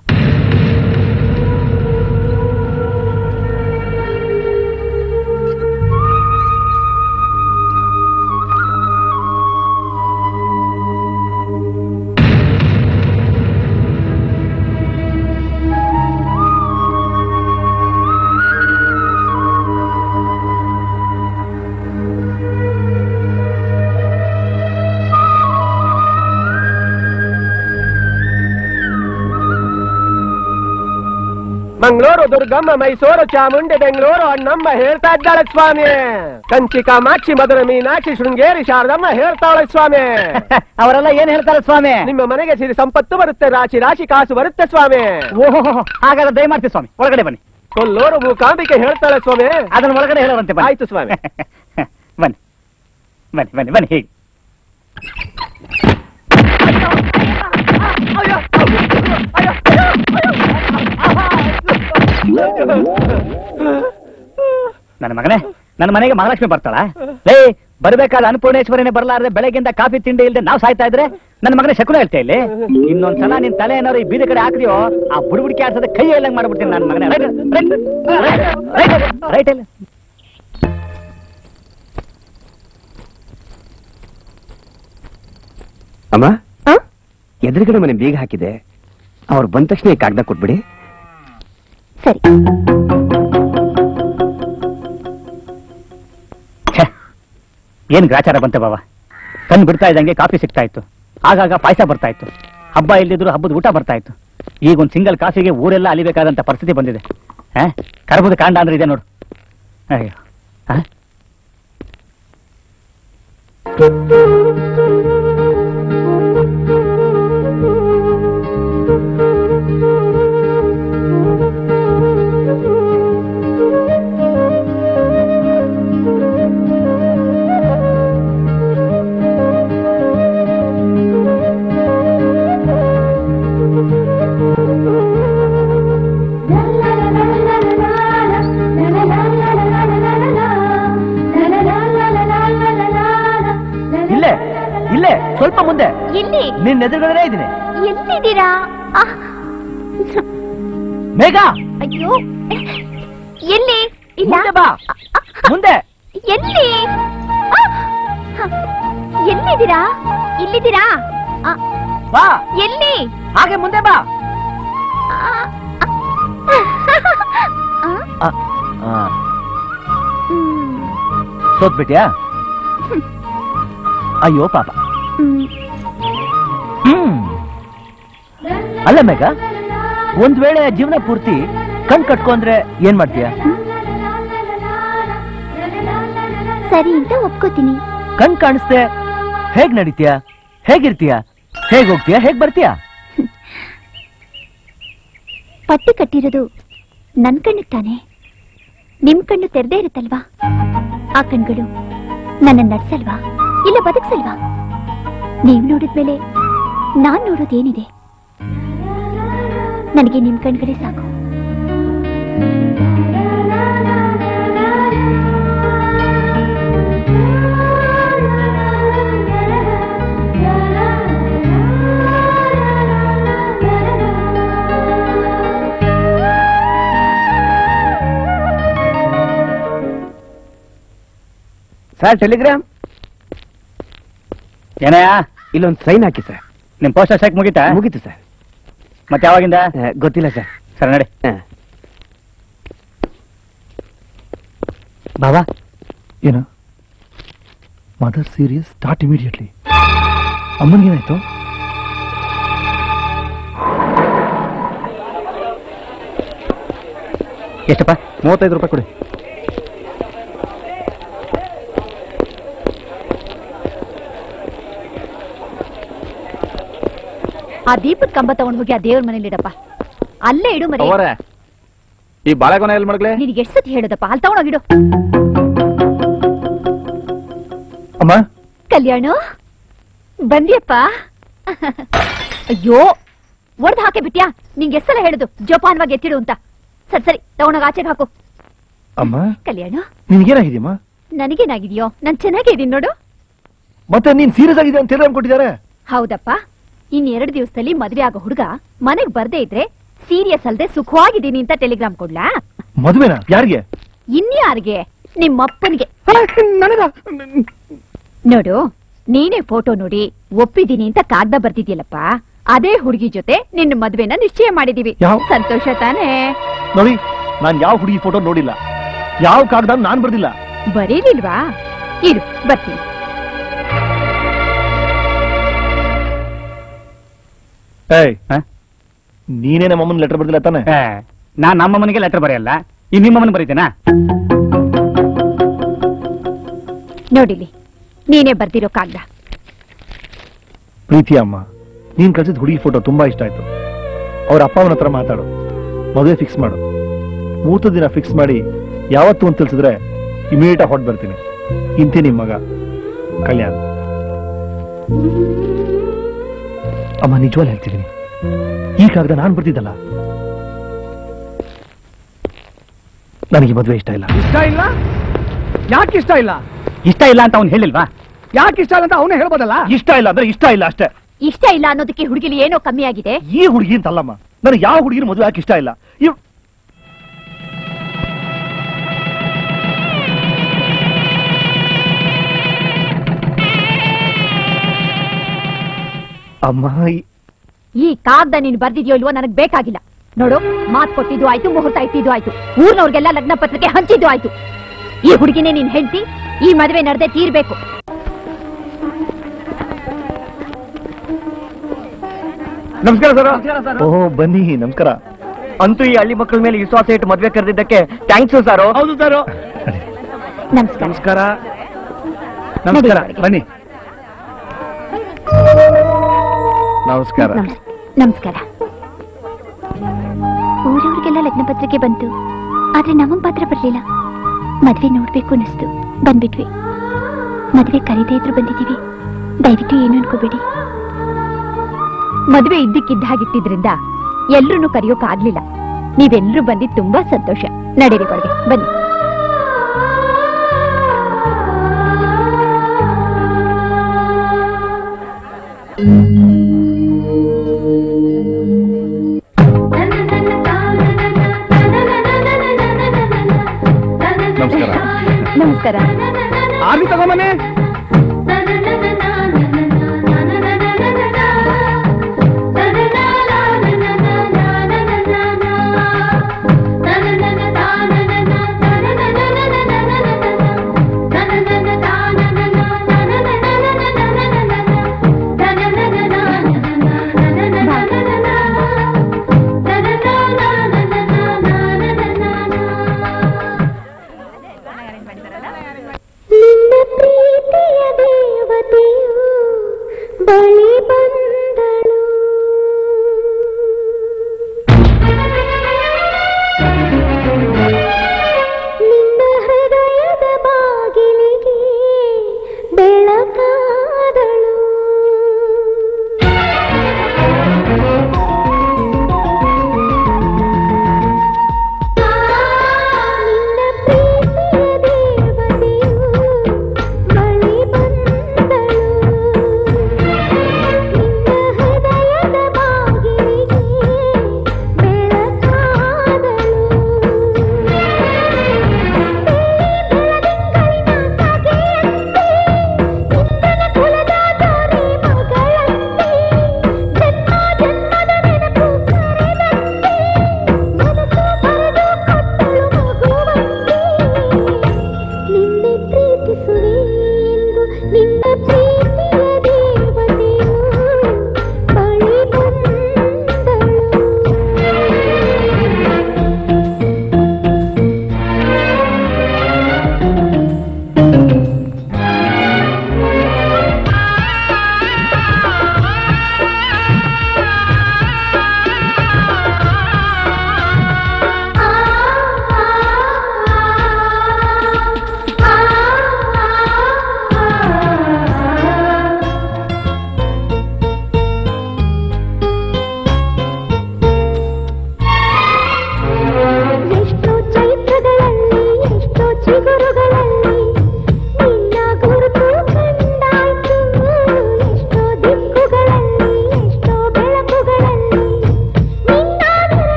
ಮಂಗಳೂರು ದುರ್ಗಮ್ಮ, ಮೈಸೂರು ಚಾಮುಂಡಿ, ಬೆಂಗಳೂರು ಅಣ್ಣಮ್ಮ ಹೇಳ್ತಾ ಇದ್ದಾಳೆ ಸ್ವಾಮಿ. ಕಂಚಿ ಕಾಮಾಕ್ಷಿ, ಮಧುರ ಮೀನಾಕ್ಷಿ, ಶೃಂಗೇರಿ ಶಾರದಮ್ಮ ಹೇಳ್ತಾಳೆ ಸ್ವಾಮಿ. ಅವರೆಲ್ಲ ಏನ್ ಹೇಳ್ತಾರೆ ಸ್ವಾಮಿ? ನಿಮ್ಮ ಮನೆಗೆ ಸಿರಿ ಸಂಪತ್ತು ಬರುತ್ತೆ, ರಾಶಿ ರಾಶಿ ಕಾಸು ಬರುತ್ತೆ ಸ್ವಾಮಿ. ಓಹೋ, ಹಾಗಾದ್ರೆ ದಯಮಾಡ್ತೀವಿ ಸ್ವಾಮಿ, ಒಳಗಡೆ ಬನ್ನಿ. ಕೊಲ್ಲೂರು ಮೂಕಾಂಬಿಕೆ ಹೇಳ್ತಾಳೆ ಸ್ವಾಮಿ. ಅದನ್ನ ಒಳಗಡೆ ಹೇಳುವಂತೆ. ಆಯ್ತು ಸ್ವಾಮಿ. ಬನ್ನಿ ಬನ್ನಿ ಬನ್ನಿ ಬನ್ನಿ. ಹೀಗೆ ನನ್ನ ಮಗನೇ, ನನ್ನ ಮನೆಗೆ ಮಹಾಲಕ್ಷ್ಮಿ ಬರ್ತಾಳ? ಲೇ, ಬರ್ಬೇಕಾದ ಅನ್ನಪೂರ್ಣೇಶ್ವರಿನೇ ಬರ್ಲಾರ್ದೆ ಬೆಳಗ್ಗಿಂದ ಕಾಫಿ ತಿಂಡಿ ಇಲ್ಲದೆ ನಾವು ಸಾಯ್ತಾ ಇದ್ರೆ ನನ್ನ ಮಗನೇ ಶಕುನ ಹೇಳ್ತಾ ಇಲ್ಲಿ. ಇನ್ನೊಂದ್ಸಲ ನಿನ್ ತಲೆ ಏನಾದ್ರು ಈ ಬೀದಿ ಕಡೆ ಹಾಕಿದ್ಯೋ ಆ ಬುಡ್ಬುಡಿಕೆ ಆಡ್ಸೋದ ಕೈ ಎಲ್ಲಂಗ್ ಮಾಡ್ಬಿಡ್ತೀನಿ ನನ್ನ ಮಗನೇ. ರೈಟ್ ಇಲ್ಲ. ಅಮ್ಮ, ಎದುರುಗಡೆ ಮನೆ ಬೀಗ ಹಾಕಿದೆ, ಅವ್ರು ಬಂದ ತಕ್ಷಣ ಈ ಕಾಗದ ಕೊಟ್ಬಿಡಿ. ಸರಿ. ಏನ್ ಗ್ರಾಚಾರ ಬಂತೆ ಬಾಬಾ. ಕಣ್ಣು ಬಿಡ್ತಾ ಇದ್ದಂಗೆ ಕಾಫಿ ಸಿಗ್ತಾ ಇತ್ತು, ಆಗಾಗ ಪಾಯಸ ಬರ್ತಾ ಇತ್ತು, ಹಬ್ಬ ಇಲ್ದಿದ್ರು ಹಬ್ಬದ ಊಟ ಬರ್ತಾ ಇತ್ತು. ಈಗ ಒಂದು ಸಿಂಗಲ್ ಕಾಫಿಗೆ ಊರೆಲ್ಲ ಅಲಿಬೇಕಾದಂತ ಪರಿಸ್ಥಿತಿ ಬಂದಿದೆ. ಕರ್ಬುದ ಕಾಂಡ ಅಂದ್ರೆ ಇದೆ ನೋಡು. ಅಯ್ಯೋ, ಇಲ್ಲೇ ಸ್ವಲ್ಪ ಮುಂದೆ. ಎಲ್ಲಿ? ನಿನ್ನ ಎದುರುಗಡೆ ಇದ್ದೀನಿ. ಎಲ್ಲಿದ್ದೀರಾ? ಮೇಘ, ಅಯ್ಯೋ, ಎಲ್ಲಿ? ಮುಂದೆ ಬಾ. ಮುಂದೆ. ಎಲ್ಲಿ? ಎಲ್ಲಿದ್ದೀರಾ? ಇಲ್ಲಿದ್ದೀರಾ? ಬಾ. ಎಲ್ಲಿ? ಹಾಗೆ ಮುಂದೆ ಬಾ. ಸೋತ್ಬಿಟ್ಯಾ? ಅಯ್ಯೋ ಪಾಪ. ಅಲ್ಲ ಮೇಘ, ಒಂದ್ ವೇಳೆ ಜೀವನ ಪೂರ್ತಿ ಕಣ್ ಕಟ್ಕೊಂಡ್ರೆ ಏನ್ ಮಾಡ್ತೀಯ? ಸರಿ ಅಂತ ಒಪ್ಕೋತೀನಿ. ಕಣ್ ಕಾಣಿಸ್ತೆ ಹೇಗ್ ನಡೀತೀಯ? ಹೇಗಿರ್ತೀಯ? ಹೇಗ್ ಹೋಗ್ತೀಯ? ಹೇಗ್ ಬರ್ತೀಯ? ಪಟ್ಟಿ ಕಟ್ಟಿರೋದು ನನ್ ಕಣ್ಣಿಗೆ ತಾನೆ. ನಿಮ್ ಕಣ್ಣು ತೆರೆದೇ ಇರುತ್ತಲ್ವಾ? ಆ ಕಣ್ಗಳು ನನ್ನ ನಡ್ಸಲ್ವಾ ಇಲ್ಲ ಬದುಕ್ಸಲ್ವಾ? ನೀವ್ ನೋಡಿದ್ಮೇಲೆ ನಾನ್ ನೋಡೋದೇನಿದೆ? ನನಗೆ ನಿಮ್ ಕಣ್ಗಳೇ ಸಾಕು. ಸರ್ ಟೆಲಿಗ್ರಾಮ್ ಏನಯ್ಯ? ಇಲ್ಲೊಂದು ಸೈನ್ ಹಾಕಿ ಸರ್. ನಿಮ್ ಪೋಸ್ಟರ್ ಸ್ಟ್ರೈಕ್ ಮುಗೀತಾ? ಮುಗೀತು ಸರ್. ಮತ್ತೆ ಯಾವಾಗಿಂದ? ಗೊತ್ತಿಲ್ಲ ಸರ್. ಸರ್ ನಡಿ. ಬಾಬಾ ಏನು? Mother serious start immediately. ಅಮ್ಮನಿಗೇನಾಯ್ತು? ಎಷ್ಟಪ್ಪ? 35 ರೂಪಾಯಿ ಕೊಡಿ. ಆ ದೀಪದ ಕಂಬ ತಗೊಂಡ್ ಹೋಗಿ ಆ ದೇವ್ರ ಮನೇಲಿ ಇಡಪ್ಪ. ಅಲ್ಲೇ ಇಡು ಮರಿ. ಈ ಬಾಳೆಗೊನೆ ಎಲ್ಲಿ ಮಡಗ್ಲೆ? ನಿನಗೆ ಎಷ್ಟು ಸತಿ ಹೇಳೋದಪ್ಪ? ಅಲ್ಲಿ ತಗೊಂಡೋಗಿಡು. ಅಮ್ಮ ಕಲ್ಯಾಣ ಬಂದಿಯಪ್ಪ. ಅಯ್ಯೋ ಒಡ್ದು ಹಾಕಿ ಬಿಟ್ಯಾ? ನಿಂಗೆ ಎಷ್ಟೆಲ್ಲ ಹೇಳುದು ಜೋಪಾನವಾಗಿ ಎತ್ತಿಡು ಅಂತ. ಸರಿ ಸರಿ ತಗೊಂಡೋಗ ಆಚೆಗೆ ಹಾಕು. ಅಮ್ಮ ಕಲ್ಯಾಣ ನಿನ್ಗೇನಾಗಿದೆಯಮ್ಮ? ನನಗೇನಾಗಿದೆಯೋ? ನಾನ್ ಚೆನ್ನಾಗೇ ಇದೀನಿ ನೋಡು. ಮತ್ತೆ ನೀನ್ ಸೀರಿಯಸ್ ಆಗಿದೆ ಅಂತ ಟೆಲಿಗ್ರಾಮ್ ಕೊಟ್ಟಿದ್ದಾರೆ. ಹೌದಪ್ಪ. ಇನ್ 2 ದಿವಸದಲ್ಲಿ ಮದ್ವೆ ಆಗೋ ಹುಡುಗ ಮನೆಗ್ ಬರ್ದೇ ಇದ್ರೆ ಸೀರಿಯಸ್ ಅಲ್ದೆ ಸುಖವಾಗಿದ್ದೀನಿ ಅಂತ ಟೆಲಿಗ್ರಾಮ್ ಕೊಡ್ಲಾ? ಮದುವೆನಾ? ಯಾರಿಗೆ? ಇನ್ಯಾರಿಗೆ? ನಿಮ್ಮಪ್ಪನಿಗೆ. ನೋಡು, ನೀನೇ ಫೋಟೋ ನೋಡಿ ಒಪ್ಪಿದ್ದೀನಿ ಅಂತ ಕಾಗ್ದ ಬರ್ತಿದ್ಯಲ್ಲಪ್ಪ. ಅದೇ ಹುಡುಗಿ ಜೊತೆ ನಿನ್ನ ಮದ್ವೆನ ನಿಶ್ಚಯ ಮಾಡಿದೀವಿ. ಸಂತೋಷ ತಾನೇ? ನೋಡಿ, ನಾನ್ ಯಾವ ಹುಡುಗಿ ಫೋಟೋ ನೋಡಿಲ್ಲ, ಯಾವ ಕಾಗದ ನಾನ್ ಬರ್ದಿಲ್ಲ. ಬರೀಲಿಲ್ವಾ? ಇರು ಬರ್ತೀನಿ. ನೀನೇ ನಮ್ಮಮ್ಮನ ಲೆಟರ್ ಬರ್ದಿಲ್ಲ ತಾನೆ? ನಾನ್ ನಮ್ಮಮ್ಮನಿಗೆ ಲೆಟರ್ ಬರೆಯಲ್ಲ, ಈ ನಿಮ್ಮಮ್ಮನ ಬರೀತೇನಾ? ನೋಡಿಲಿ, ನೀನೇ ಬರ್ದಿರೋ ಕಾಗ್ದ. ಪ್ರೀತಿ ಅಮ್ಮ, ನೀನ್ ಕಳ್ಸಿದ ಹುಡುಗಿ ಫೋಟೋ ತುಂಬಾ ಇಷ್ಟ ಆಯ್ತು. ಅವ್ರ ಅಪ್ಪ ಅವನ ಹತ್ರ ಮಾತಾಡು, ಮದುವೆ ಫಿಕ್ಸ್ ಮಾಡು. ಮುಹೂರ್ತ ದಿನ ಫಿಕ್ಸ್ ಮಾಡಿ ಯಾವತ್ತು ಅಂತ ತಿಳಿಸಿದ್ರೆ ಇಮಿಡಿಯೇಟ್ ಆಗಿ ಹೊಟ್ಟು ಬರ್ತೀನಿ. ಇಂತಿ ನಿಮ್ ಮಗ ಕಲ್ಯಾಣ್. ಅಮ್ಮ ನಿಜವಾಗ್ಲೂ ಹೇಳ್ತಿದ್ದೀನಿ, ಈ ಕಾಗದ ನಾನ್ ಬರ್ತಿದ್ದಲ್ಲ. ನನಗೆ ಮದುವೆ ಇಷ್ಟ ಇಲ್ಲ. ಇಷ್ಟ ಇಲ್ಲ? ಯಾಕೆ ಇಷ್ಟ ಇಲ್ಲ? ಇಷ್ಟ ಇಲ್ಲ ಅಂತ ಅವ್ನು ಹೇಳಿಲ್ವಾ? ಯಾಕೆ ಇಷ್ಟ ಇಲ್ಲ ಅಂತ ಅವನೇ ಹೇಳ್ಬೋದಲ್ಲ? ಇಷ್ಟ ಇಲ್ಲ ಅಂದ್ರೆ ಇಷ್ಟ ಇಲ್ಲ ಅಷ್ಟೇ. ಇಷ್ಟ ಇಲ್ಲ ಅನ್ನೋದಕ್ಕೆ ಹುಡುಗಿಲಿ ಏನೋ ಕಮ್ಮಿ ಆಗಿದೆ. ಈ ಹುಡುಗಿ ಅಂತಲ್ಲಮ್ಮ, ನನಗೆ ಯಾವ ಹುಡುಗಿನ ಮದುವೆ ಯಾಕೆ ಇಷ್ಟ ಇಲ್ಲ. ಅಮ್ಮ, ಈ ಕಾಗ್ದ ನೀನು ಬರ್ದಿದ್ಯೋ ಇಲ್ವೋ ನನಗ್ ಬೇಕಾಗಿಲ್ಲ. ನೋಡು, ಮಾತ್ ಕೊಟ್ಟಿದ್ದು ಆಯ್ತು, ಮುಹೂರ್ತ ಇಟ್ಟಿದ್ದು ಆಯ್ತು, ಊರ್ನವ್ರಿಗೆಲ್ಲ ಲಗ್ನ ಪತ್ರಿಕೆ ಹಂಚಿದ್ದು ಆಯ್ತು. ಈ ಹುಡುಗಿನೇ ನೀನ್ ಹೆಂಡತಿ, ಈ ಮದುವೆ ನಡೆದೇ ತೀರ್ಬೇಕು. ನಮಸ್ಕಾರ ಸರ್. ಓಹ್ ಬನ್ನಿ, ನಮಸ್ಕಾರ. ಅಂತೂ ಈ ಹಳ್ಳಿ ಮಕ್ಕಳ ಮೇಲೆ ವಿಶ್ವಾಸ ಇಟ್ಟು ಮದ್ವೆ ಕರೆದಿದ್ದಕ್ಕೆ ಥ್ಯಾಂಕ್ಸ್ ಸರ್. ಹೌದು ಸರ್. ನಮಸ್ಕಾರ. ನಮಸ್ಕಾರ. ಬನ್ನಿ. ನಮಸ್ಕಾರ. ನಮಸ್ಕಾರ. ಊರವ್ರಿಗೆಲ್ಲ ಲಗ್ನ ಪತ್ರಿಕೆ ಬಂತು, ಆದ್ರೆ ನಮಗ್ ಮಾತ್ರ ಬರ್ಲಿಲ್ಲ. ಮದ್ವೆ ನೋಡ್ಬೇಕು ಅನಿಸ್ತು, ಬಂದ್ಬಿಟ್ವಿ. ಮದ್ವೆ ಕರೀದೇ ಇದ್ರು ಬಂದಿದೀವಿ, ದಯವಿಟ್ಟು ಏನು ಅನ್ಕೋಬೇಡಿ. ಮದ್ವೆ ಇದ್ದಕ್ಕಿದ್ದ ಹಾಗಿಟ್ಟಿದ್ರಿಂದ ಎಲ್ರೂ ಕರೆಯೋಕ್ ಆಗ್ಲಿಲ್ಲ. ನೀವೆಲ್ಲರೂ ಬಂದಿದ್ದು ತುಂಬಾ ಸಂತೋಷ. ನಡೀರಿ ಕೊಡ್ಗೆ, ಬನ್ನಿ. ನಮಸ್ಕಾರ. ನಮಸ್ಕಾರ. ಆರ್ಮಿ ತಗೊಂಬನೆ.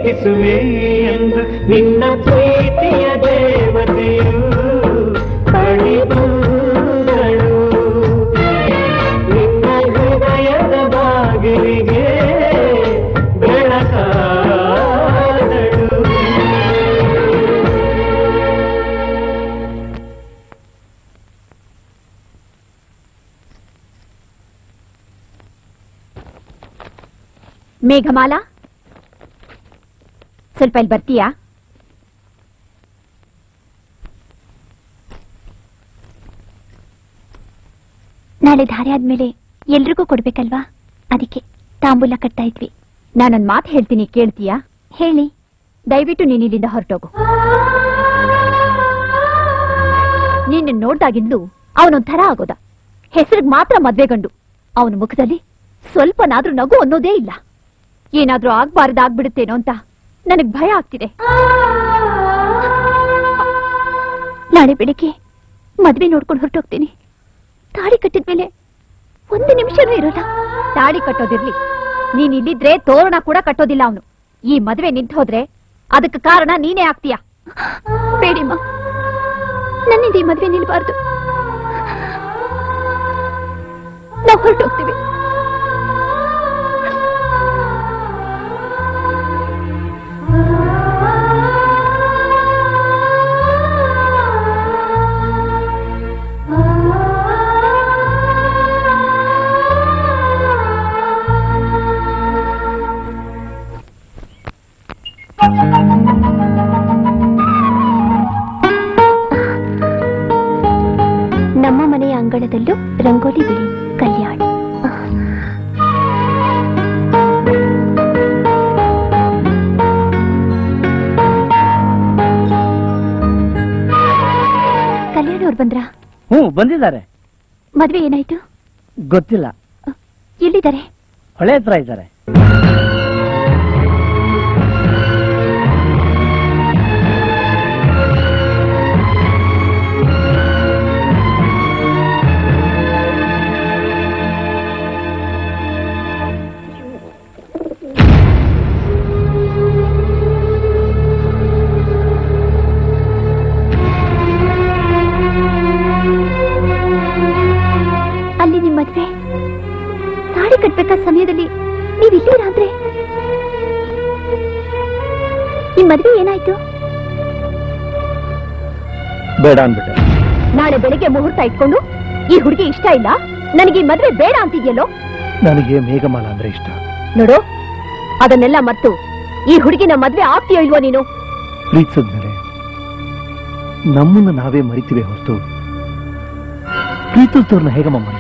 ಪ್ರೀತಿಸುವೆ ಎಂದು ನಿನ್ನ ಪ್ರೀತಿಯ ದೇವತೆಯು ಬಳಿ ಬಂದಳು ನಿನ್ನ ಹೃದಯದ ಬಾಗಿಲಿಗೆ ಬೆಳಕಾದಳು. ಮೇಘಮಾಲಾ, ಸ್ವಲ್ಪ ಇಲ್ಲಿ ಬರ್ತೀಯಾ? ನಾಳೆ ಧಾರೆ ಆದ್ಮೇಲೆ ಎಲ್ರಿಗೂ ಕೊಡ್ಬೇಕಲ್ವಾ, ಅದಕ್ಕೆ ತಾಂಬೂಲ ಕಟ್ತಾ ಇದ್ವಿ. ನಾನೊಂದ್ ಮಾತು ಹೇಳ್ತೀನಿ, ಕೇಳ್ತೀಯಾ? ಹೇಳಿ. ದಯವಿಟ್ಟು ನೀನ್ ಇಲ್ಲಿಂದ ಹೊರಟೋಗು. ನೀನ್ ನೋಡ್ದಾಗಿಂದಲೂ ಅವನೊಂಥರ ಆಗೋದ. ಹೆಸರಿಗೆ ಮಾತ್ರ ಮದ್ವೆ ಗಂಡು. ಅವನ ಮುಖದಲ್ಲಿ ಸ್ವಲ್ಪನಾದ್ರೂ ನಗು ಅನ್ನೋದೇ ಇಲ್ಲ. ಏನಾದ್ರೂ ಆಗ್ಬಾರ್ದಾಗ್ಬಿಡುತ್ತೇನೋ ಅಂತ ನನಗ್ ಭಯ ಆಗ್ತಿದೆ. ನಾಳೆ ಬೆಳಿಗ್ಗೆ ಮದ್ವೆ ನೋಡ್ಕೊಂಡು ಹೊರಟೋಗ್ತೀನಿ. ತಾಳಿ ಕಟ್ಟಿದ್ಮೇಲೆ ಒಂದು ನಿಮಿಷನೂ ಇರೋಲ್ಲ. ತಾಳಿ ಕಟ್ಟೋದಿರ್ಲಿ, ನೀನ್ ಇಲ್ಲಿದ್ರೆ ತೋರಣ ಕೂಡ ಕಟ್ಟೋದಿಲ್ಲ ಅವನು. ಈ ಮದ್ವೆ ನಿಂತು ಹೋದ್ರೆ ಅದಕ್ಕೆ ಕಾರಣ ನೀನೇ ಆಗ್ತೀಯ. ಬೇಡಿಮ್ಮ, ನನ್ನಿಂದ ಈ ಮದ್ವೆ ನಿಲ್ಬಾರ್ದು. ನಾವು ಹೊರಟೋಗ್ತೀವಿ. ನಮ್ಮ ಮನೆಯ ಅಂಗಳದಲ್ಲೂ ರಂಗೋಲಿ ಬಿಡಿ. ಕಲ್ಯಾಣ. ಕಲ್ಯಾಣ ಅವ್ರು ಬಂದ್ರಾ? ಬಂದಿದ್ದಾರೆ. ಮದ್ವೆ ಏನಾಯ್ತು? ಗೊತ್ತಿಲ್ಲ. ಎಲ್ಲಿದ್ದಾರೆ? ಹೊಳೆ ಹತ್ರ ಇದ್ದಾರೆ. ಅಲ್ಲಿ ನಿಮ್ ಮದ್ವೆ ತಾಳಿ ಕಟ್ಬೇಕಾದ ಸಮಯದಲ್ಲಿ ನೀವ್ ಇಲ್ಲಿರ ಅಂದ್ರೆ ನಿಮ್ ಮದ್ವೆ ಏನಾಯ್ತು? ಬೇಡ ಅಂದ್ಬಿಟ್ಟೆ. ನಾಳೆ ಬೆಳಿಗ್ಗೆ ಮುಹೂರ್ತ ಇಟ್ಕೊಂಡು ಈ ಹುಡುಗಿ ಇಷ್ಟ ಇಲ್ಲ, ನನಗೆ ಈ ಮದ್ವೆ ಬೇಡ ಅಂತಿದ್ಯಲ್ಲೋ? ನನಗೆ ಮೇಘಮಾಲ ಅಂದ್ರೆ ಇಷ್ಟ. ನೋಡು, ಅದನ್ನೆಲ್ಲ ಮರ್ತು ಈ ಹುಡುಗಿನ ಮದ್ವೆ ಆಗ್ತೀಯೋ ಇಲ್ವೋ ನೀನು? ಪ್ರೀತಿಸಿದ್ಮೇಲೆ ನಮ್ಮನ್ನ ನಾವೇ ಮರಿತೀವಿ ಹೊರತು ಪ್ರೀತಿಸಿದವ್ರನ್ನ ಹೇಗಮ್ಮ ಮರೆಯೋದು?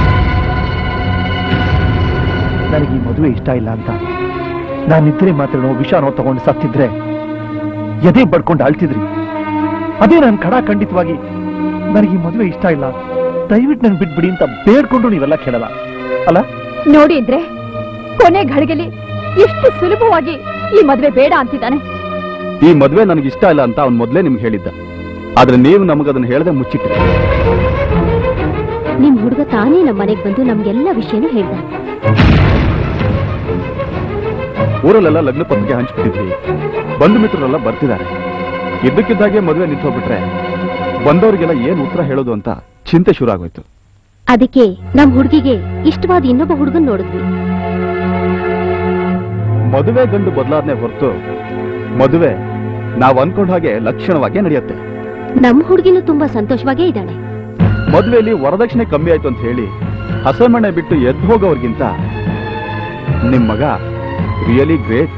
ನನಗೆ ಈ ಮದುವೆ ಇಷ್ಟ ಇಲ್ಲ ಅಂತ ನಾನಿದ್ರೆ ಮಾತ್ರ ವಿಷಾನೋ ತಗೊಂಡು ಸತ್ತಿದ್ರೆ ಎದೆ ಬಡ್ಕೊಂಡು ಅಳ್ತಿದ್ರಿ. ಅದೇ ನಾನು ಖಂಡಿತವಾಗಿ ನನಗೆ ಈ ಮದುವೆ ಇಷ್ಟ ಇಲ್ಲ, ದಯವಿಟ್ಟು ನನ್ ಬಿಟ್ಬಿಡಿ ಅಂತ ಬೇಡ್ಕೊಂಡು ನೀವೆಲ್ಲ ಕೇಳಲ್ಲ ಅಲ್ಲ? ನೋಡಿ ಇದ್ರೆ ಕೊನೆ ಘಳಿಗೆಲಿ ಎಷ್ಟು ಸುಲಭವಾಗಿ ಈ ಮದ್ವೆ ಬೇಡ ಅಂತಿದ್ದಾನೆ. ಈ ಮದ್ವೆ ನನಗೆ ಇಷ್ಟ ಇಲ್ಲ ಅಂತ ಅವ್ನು ಮೊದ್ಲೇ ನಿಮ್ಗೆ ಹೇಳಿದ್ದ. ಆದ್ರೆ ನೀವು ನಮಗದನ್ನ ಹೇಳದೆ ಮುಚ್ಚಿಟ್ರಿ. ನಿಮ್ ಹುಡುಗ ತಾನೇ ನಮ್ಮ ಮನೆಗೆ ಬಂದು ನಮ್ಗೆಲ್ಲ ವಿಷಯನೂ ಹೇಳ್ದ. ಊರಲ್ಲೆಲ್ಲ ಲಗ್ನ ಪತ್ರಿಕೆ ಹಂಚ್ಬಿಟ್ಟಿದ್ವಿ, ಬಂಧು ಮಿತ್ರರೆಲ್ಲ ಬರ್ತಿದ್ದಾರೆ. ಇದ್ದಕ್ಕಿದ್ದಾಗೆ ಮದುವೆ ನಿಂತು ಹೋಗ್ಬಿಟ್ರೆ ಬಂದವರಿಗೆಲ್ಲ ಏನ್ ಉತ್ತರ ಹೇಳೋದು ಅಂತ ಚಿಂತೆ ಶುರು ಆಗೋಯ್ತು. ಅದಕ್ಕೆ ನಮ್ ಹುಡುಗಿಗೆ ಇಷ್ಟವಾದ ಇನ್ನೊಬ್ಬ ಹುಡುಗನ್ ನೋಡಿದ್ವಿ. ಮದುವೆ ಗಂಡು ಬದಲಾವಣೆ ಹೊರತು ಮದುವೆ ನಾವ್ ಅನ್ಕೊಂಡ ಹಾಗೆ ಲಕ್ಷಣವಾಗಿ ನಡೆಯುತ್ತೆ. ನಮ್ ಹುಡುಗಿನೂ ತುಂಬಾ ಸಂತೋಷವಾಗೇ ಇದ್ದಾಳೆ. ಮದುವೆಯಲ್ಲಿ ವರದಕ್ಷಿಣೆ ಕಮ್ಮಿ ಆಯ್ತು ಅಂತ ಹೇಳಿ ಹಸಮಣೆ ಬಿಟ್ಟು ಎದ್ದು ಹೋಗೋರ್ಗಿಂತ ನಿಮ್ ಮಗ ರಿಯಲಿ ಗ್ರೇಟ್.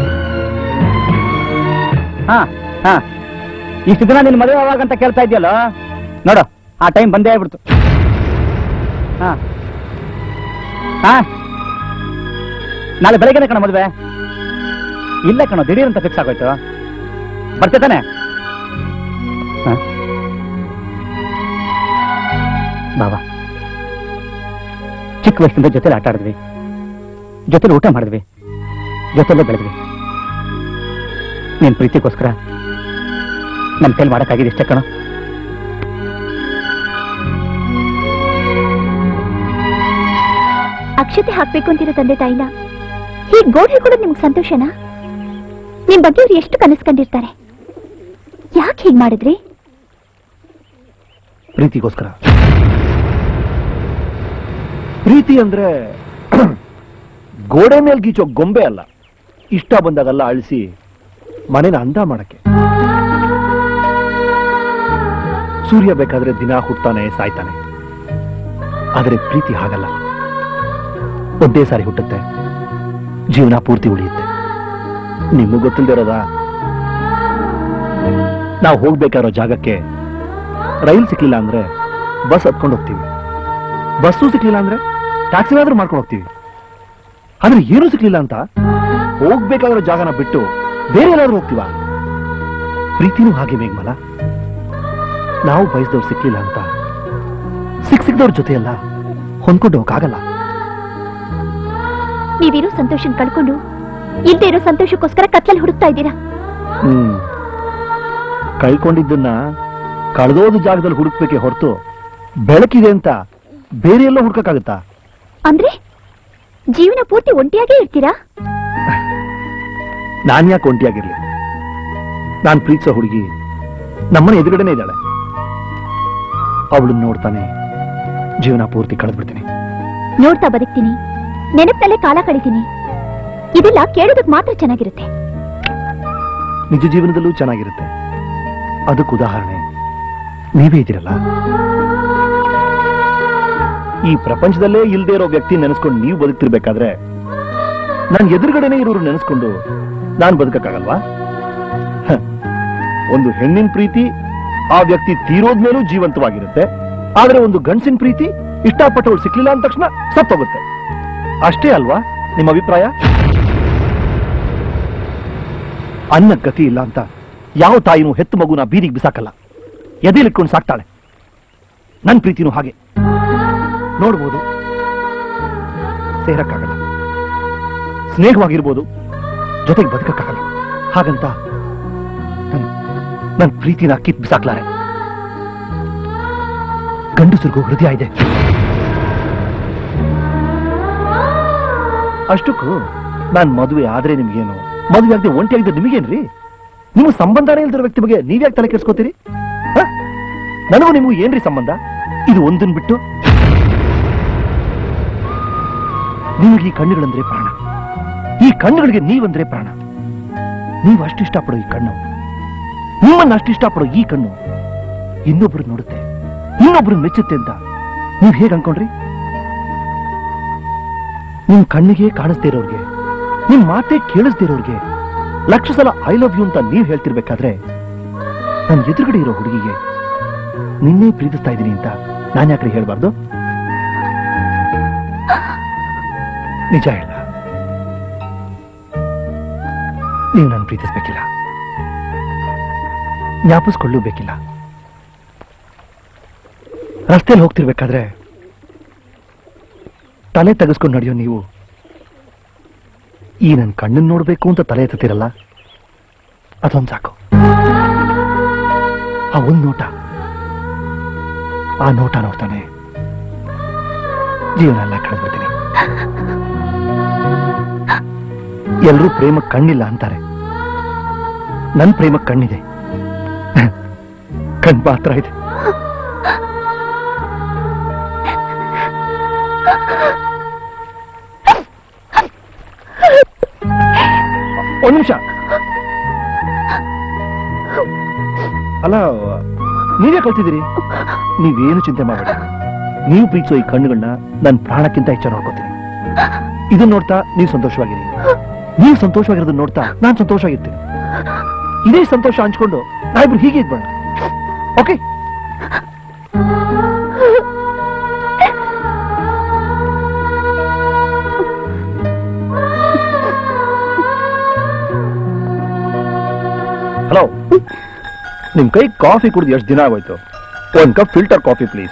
ಇಷ್ಟು ದಿನ ನಿನ್ ಮದುವೆ ಯಾವಾಗಂತ ಕೇಳ್ತಾ ಇದೆಯಲ್ಲ, ನೋಡು ಆ ಟೈಮ್ ಬಂದೇ ಆಗ್ಬಿಡ್ತು. ನಾಳೆ ಬೆಳಗ್ಗೆನೆ ಕಣ ಮದುವೆ. ಇಲ್ಲ ಕಣ, ದಿಢೀರ್ ಅಂತ ಫಿಕ್ಸ್ ಆಗೋಯ್ತು. ಬರ್ತಾನೆ ಬಾಬಾ. ಚಿಕ್ಕ ವಯಸ್ಸಿಂದ ಜೊತೆಲಿ ಆಟ ಆಡಿದ್ವಿ, ಜೊತೆಲಿ ಊಟ ಮಾಡಿದ್ವಿ, ಜೊತೆಲೇ ಬೆಳೆದ್ವಿ. ನೀನ್ ಪ್ರೀತಿಗೋಸ್ಕರ ನನ್ ಕೈಲಿ ಮಾಡಕ್ಕಾಗಿದೆ ಇಷ್ಟೇ ಕಣ. ಅಕ್ಷತೆ ಹಾಕ್ಬೇಕು ಅಂತಿರೋ ತಂದೆ ತಾಯಿನ ಹೀಗೆ ಗೋಡ್ ಹೇಳ್ಕೊಡೋದು ನಿಮ್ಗೆ ಸಂತೋಷನಾ? ನಿಮ್ ಬಗ್ಗೆ ಇವ್ರು ಎಷ್ಟು ಕನಸ್ಕೊಂಡಿರ್ತಾರೆ. ಯಾಕೆ ಹೀಗ್ ಮಾಡಿದ್ರಿ? ಪ್ರೀತಿಗೋಸ್ಕರ. ಪ್ರೀತಿ ಅಂದ್ರೆ ಗೋಡೆ ಮೇಲೆ ಗೀಚೋ ಗೊಂಬೆ ಅಲ್ಲ. ಇಷ್ಟ ಬಂದಾಗೆಲ್ಲ ಅಳಿಸಿ ಮನೇನ ಅಂದ ಮಾಡಕ್ಕೆ. ಸೂರ್ಯ ಬೇಕಾದ್ರೆ ದಿನ ಹುಟ್ತಾನೆ ಸಾಯ್ತಾನೆ, ಆದರೆ ಪ್ರೀತಿ ಹಾಗಲ್ಲ. ಒಂದೇ ಸಾರಿ ಹುಟ್ಟುತ್ತೆ, ಜೀವನ ಪೂರ್ತಿ ಉಳಿಯುತ್ತೆ. ನಿಮಗೂ ಗೊತ್ತಿಲ್ಲದೆ ಇರೋದಾ? ನಾವು ಹೋಗ್ಬೇಕಾರೋ ಜಾಗಕ್ಕೆ ರೈಲ್ ಸಿಕ್ಲಿಲ್ಲ ಅಂದ್ರೆ ಬಸ್ ಹತ್ಕೊಂಡು ಹೋಗ್ತೀವಿ, ಬಸ್ಸು ಸಿಕ್ಲಿಲ್ಲ ಅಂದ್ರೆ ಟ್ಯಾಕ್ಸಿನಾದ್ರೂ ಮಾಡ್ಕೊಂಡು ಹೋಗ್ತೀವಿ. ಆದ್ರೆ ಏನೂ ಸಿಕ್ಲಿಲ್ಲ ಅಂತ ಹೋಗ್ಬೇಕಾಗಿರೋ ಜಾಗನ ಬಿಟ್ಟು ಬೇರೆ ಎಲ್ಲಾದ್ರೂ ಹೋಗ್ತೀವ? ಪ್ರೀತಿನೂ ಹಾಗೆ ಮೇಘಮಾಲ. ನಾವು ಬಯಸಿದವ್ರು ಸಿಕ್ಲಿಲ್ಲ ಅಂತ ಸಿಕ್ದವ್ರ ಜೊತೆಯಲ್ಲ ಹೊಂದ್ಕೊಂಡು ಹೋಗಕ್ಕಾಗಲ್ಲ. ನೀವಿರೋ ಸಂತೋಷ ಕಳ್ಕೊಂಡು ಇಲ್ದೇ ಇರೋ ಸಂತೋಷಕ್ಕೋಸ್ಕರ ಕತ್ಲಲ್ಲಿ ಹುಡುಕ್ತಾ ಇದ್ದೀರಾ. ಕಳ್ಕೊಂಡಿದ್ದನ್ನ ಕಳೆದೋದ ಜಾಗದಲ್ಲಿ ಹುಡುಕ್ಬೇಕೆ ಹೊರತು ಬೆಳಕಿದೆ ಅಂತ ಬೇರೆ ಎಲ್ಲೋ ಹುಡ್ಕಕ್ಕಾಗತ್ತಾ? ಅಂದ್ರೆ ಜೀವನ ಪೂರ್ತಿ ಒಂಟಿಯಾಗೇ ಇರ್ತೀರಾ? ನಾನ್ ಯಾಕೆ ಒಂಟಿಯಾಗಿರ್ಲಿ? ನಾನ್ ಪ್ರೀತಿಸೋ ಹುಡುಗಿ ನಮ್ಮನೆ ಎದುರುಗಡೆನೆ ಇದ್ದಾಳೆ. ಅವಳನ್ನ ನೋಡ್ತಾನೆ ಜೀವನ ಪೂರ್ತಿ ಕಳೆದ್ಬಿಡ್ತೀನಿ. ನೋಡ್ತಾ ಬದುಕ್ತೀನಿ, ನೆನಪಲ್ಲೇ ಕಾಲ ಕಳಿತೀನಿ. ಇದೆಲ್ಲ ಕೇಳೋದಕ್ ಮಾತ್ರ ಚೆನ್ನಾಗಿರುತ್ತೆ. ನಿಜ ಜೀವನದಲ್ಲೂ ಚೆನ್ನಾಗಿರುತ್ತೆ. ಅದಕ್ಕೆ ಉದಾಹರಣೆ ನೀವೇ ಇದ್ದೀರಲ್ಲ. ಈ ಪ್ರಪಂಚದಲ್ಲೇ ಇಲ್ದೇ ಇರೋ ವ್ಯಕ್ತಿ ನೆನೆಸ್ಕೊಂಡು ನೀವು ಬದುಕ್ತಿರ್ಬೇಕಾದ್ರೆ ನಾನು ಎದುರುಗಡೆನೆ ಇರೋರು ನೆನೆಸ್ಕೊಂಡು ನಾನು ಬದುಕಕ್ಕಾಗಲ್ವಾ? ಒಂದು ಹೆಣ್ಣಿನ ಪ್ರೀತಿ ಆ ವ್ಯಕ್ತಿ ತೀರೋದ್ಮೇಲೂ ಜೀವಂತವಾಗಿರುತ್ತೆ. ಆದ್ರೆ ಒಂದು ಗಂಡಸಿನ ಪ್ರೀತಿ ಇಷ್ಟಪಟ್ಟವಳು ಸಿಕ್ಲಿಲ್ಲ ಅಂದ ತಕ್ಷಣ ಸತ್ತೋಗುತ್ತೆ. ಅಷ್ಟೇ ಅಲ್ವಾ ನಿಮ್ಮ ಅಭಿಪ್ರಾಯ? ಅನ್ನ ಗತಿ ಇಲ್ಲ ಅಂತ ಯಾವ ತಾಯಿನೂ ಹೆತ್ತು ಮಗುನ ಬೀದಿಗೆ ಬಿಸಾಕಲ್ಲ, ಎದೆಲಿಟ್ಕೊಂಡು ಸಾಕ್ತಾಳೆ. ನನ್ನ ಪ್ರೀತಿನೂ ಹಾಗೆ. ನೋಡ್ಬೋದು, ಸೇರಕ್ಕಾಗಲ್ಲ. ಸ್ನೇಹವಾಗಿರ್ಬೋದು, ಜೊತೆಗೆ ಬದುಕಕ್ಕಾಗಲ್ಲ. ಹಾಗಂತ ನನ್ನ ಪ್ರೀತಿನ ಕಿತ್ ಬಿಸಾಕ್ಲಾರೆ. ಗಂಡಸರಿಗೂ ಹೃದಯ ಇದೆ. ಅಷ್ಟಕ್ಕೂ ನಾನ್ ಮದುವೆ ಆದ್ರೆ ನಿಮ್ಗೇನು, ಮದುವೆ ಆಗದೆ ಒಂಟಿಯಾಗಿದ್ದ ನಿಮಗೇನ್ರಿ? ನಿಮ್ಮ ಸಂಬಂಧನೇ ಇಲ್ದಿರೋ ವ್ಯಕ್ತಿ ಬಗ್ಗೆ ನೀವ್ಯಾಕೆ ತಲೆ ಕೆಡ್ಸ್ಕೋತೀರಿ? ನನಗೂ ನಿಮಗೂ ಏನ್ರಿ ಸಂಬಂಧ? ಇದು ಒಂದನ್ ಬಿಟ್ಟು ನಿಮಗೆ ಈ ಕಣ್ಣುಗಳಂದ್ರೆ ಪ್ರಾಣ, ಈ ಕಣ್ಣುಗಳಿಗೆ ನೀವಂದ್ರೆ ಪ್ರಾಣ. ನೀವು ಅಷ್ಟಿಷ್ಟಪಡೋ ಈ ಕಣ್ಣು, ನಿಮ್ಮನ್ನ ಅಷ್ಟಿಷ್ಟಪಡೋ ಈ ಕಣ್ಣು ಇನ್ನೊಬ್ರು ನೋಡುತ್ತೆ, ಇನ್ನೊಬ್ರು ಮೆಚ್ಚುತ್ತೆ ಅಂತ ನೀವ್ ಹೇಗೆ ಅನ್ಕೊಂಡ್ರಿ? ನಿಮ್ ಕಣ್ಣಿಗೆ ಕಾಣಿಸ್ದೇ ಇರೋರ್ಗೆ, ನಿಮ್ ಮಾತೇ ಕೇಳಿಸ್ದೇ ಇರೋರ್ಗೆ ಲಕ್ಷ ಸಲ ಐ ಲವ್ ಯು ಅಂತ ನೀವ್ ಹೇಳ್ತಿರ್ಬೇಕಾದ್ರೆ ನನ್ ಎದುರುಗಡೆ ಇರೋ ಹುಡುಗಿಗೆ ನಿನ್ನೆ ಪ್ರೀತಿಸ್ತಾ ಇದ್ದೀನಿ ಅಂತ ನಾನು ಯಾಕ್ರಿ ಹೇಳ್ಬಾರ್ದು? ನಿಜ ಹೇಳ, ನೀವು ನನ್ನ ಪ್ರೀತಿಸ್ಬೇಕಿಲ್ಲ, ಜ್ಞಾಪಿಸ್ಕೊಳ್ಳಬೇಕಿಲ್ಲ. ರಸ್ತೆಯಲ್ಲಿ ಹೋಗ್ತಿರ್ಬೇಕಾದ್ರೆ ತಲೆ ತೆಗೆಸ್ಕೊಂಡು ನಡೆಯೋ ನೀವು ಈ ನನ್ನ ಕಣ್ಣನ್ನು ನೋಡ್ಬೇಕು ಅಂತ ತಲೆ ಎತ್ತುತ್ತೀರಲ್ಲ, ಅದೊಂದು ಸಾಕು. ಆ ಒಂದು ನೋಟ, ಆ ನೋಟ ನೋಡ್ತಾನೆ ಜೀವನ ಎಲ್ಲ ಕಳೆದ್ಬಿಡ್ತೀನಿ. ಎಲ್ಲರೂ ಪ್ರೇಮಕ್ಕೆ ಕಣ್ಣಿಲ್ಲ ಅಂತಾರೆ, ನನ್ನ ಪ್ರೇಮಕ್ಕೆ ಕಣ್ಣಿದೆ, ಕಣ್ ಮಾತ್ರ ಇದೆ. ಒಂದು ನಿಮಿಷ ಅಲ್ಲ, ನೀವೇ ಕಲ್ತಿದ್ದೀರಿ. ನೀವೇನು ಚಿಂತೆ ಮಾಡಬೇಡಿ. ನೀವು ಪ್ರೀತಿಸೋ ಈ ಕಣ್ಣುಗಳನ್ನ ನನ್ನ ಪ್ರಾಣಕ್ಕಿಂತ ಹೆಚ್ಚು ನೋಡ್ಕೋತೀನಿ. ಇದನ್ನ ನೋಡ್ತಾ ನೀವು ಸಂತೋಷವಾಗಿರಿ, ನೀವು ಸಂತೋಷವಾಗಿರೋದನ್ನ ನೋಡ್ತಾ ನಾನು ಸಂತೋಷವಾಗಿರ್ತೀನಿ. ಇದೇ ಸಂತೋಷ ಹಂಚ್ಕೊಂಡು ನಾವಿಬ್ರು ಹೀಗೆ ಇದ್ಬೇಡ, ಓಕೆ? ಹಲೋ, ನಿಮ್ ಕೈ ಕಾಫಿ ಕುಡಿದು ಎಷ್ಟು ದಿನ ಆಗೋಯ್ತು? ಒಂದ್ ಕಪ್ ಫಿಲ್ಟರ್ ಕಾಫಿ ಪ್ಲೀಸ್.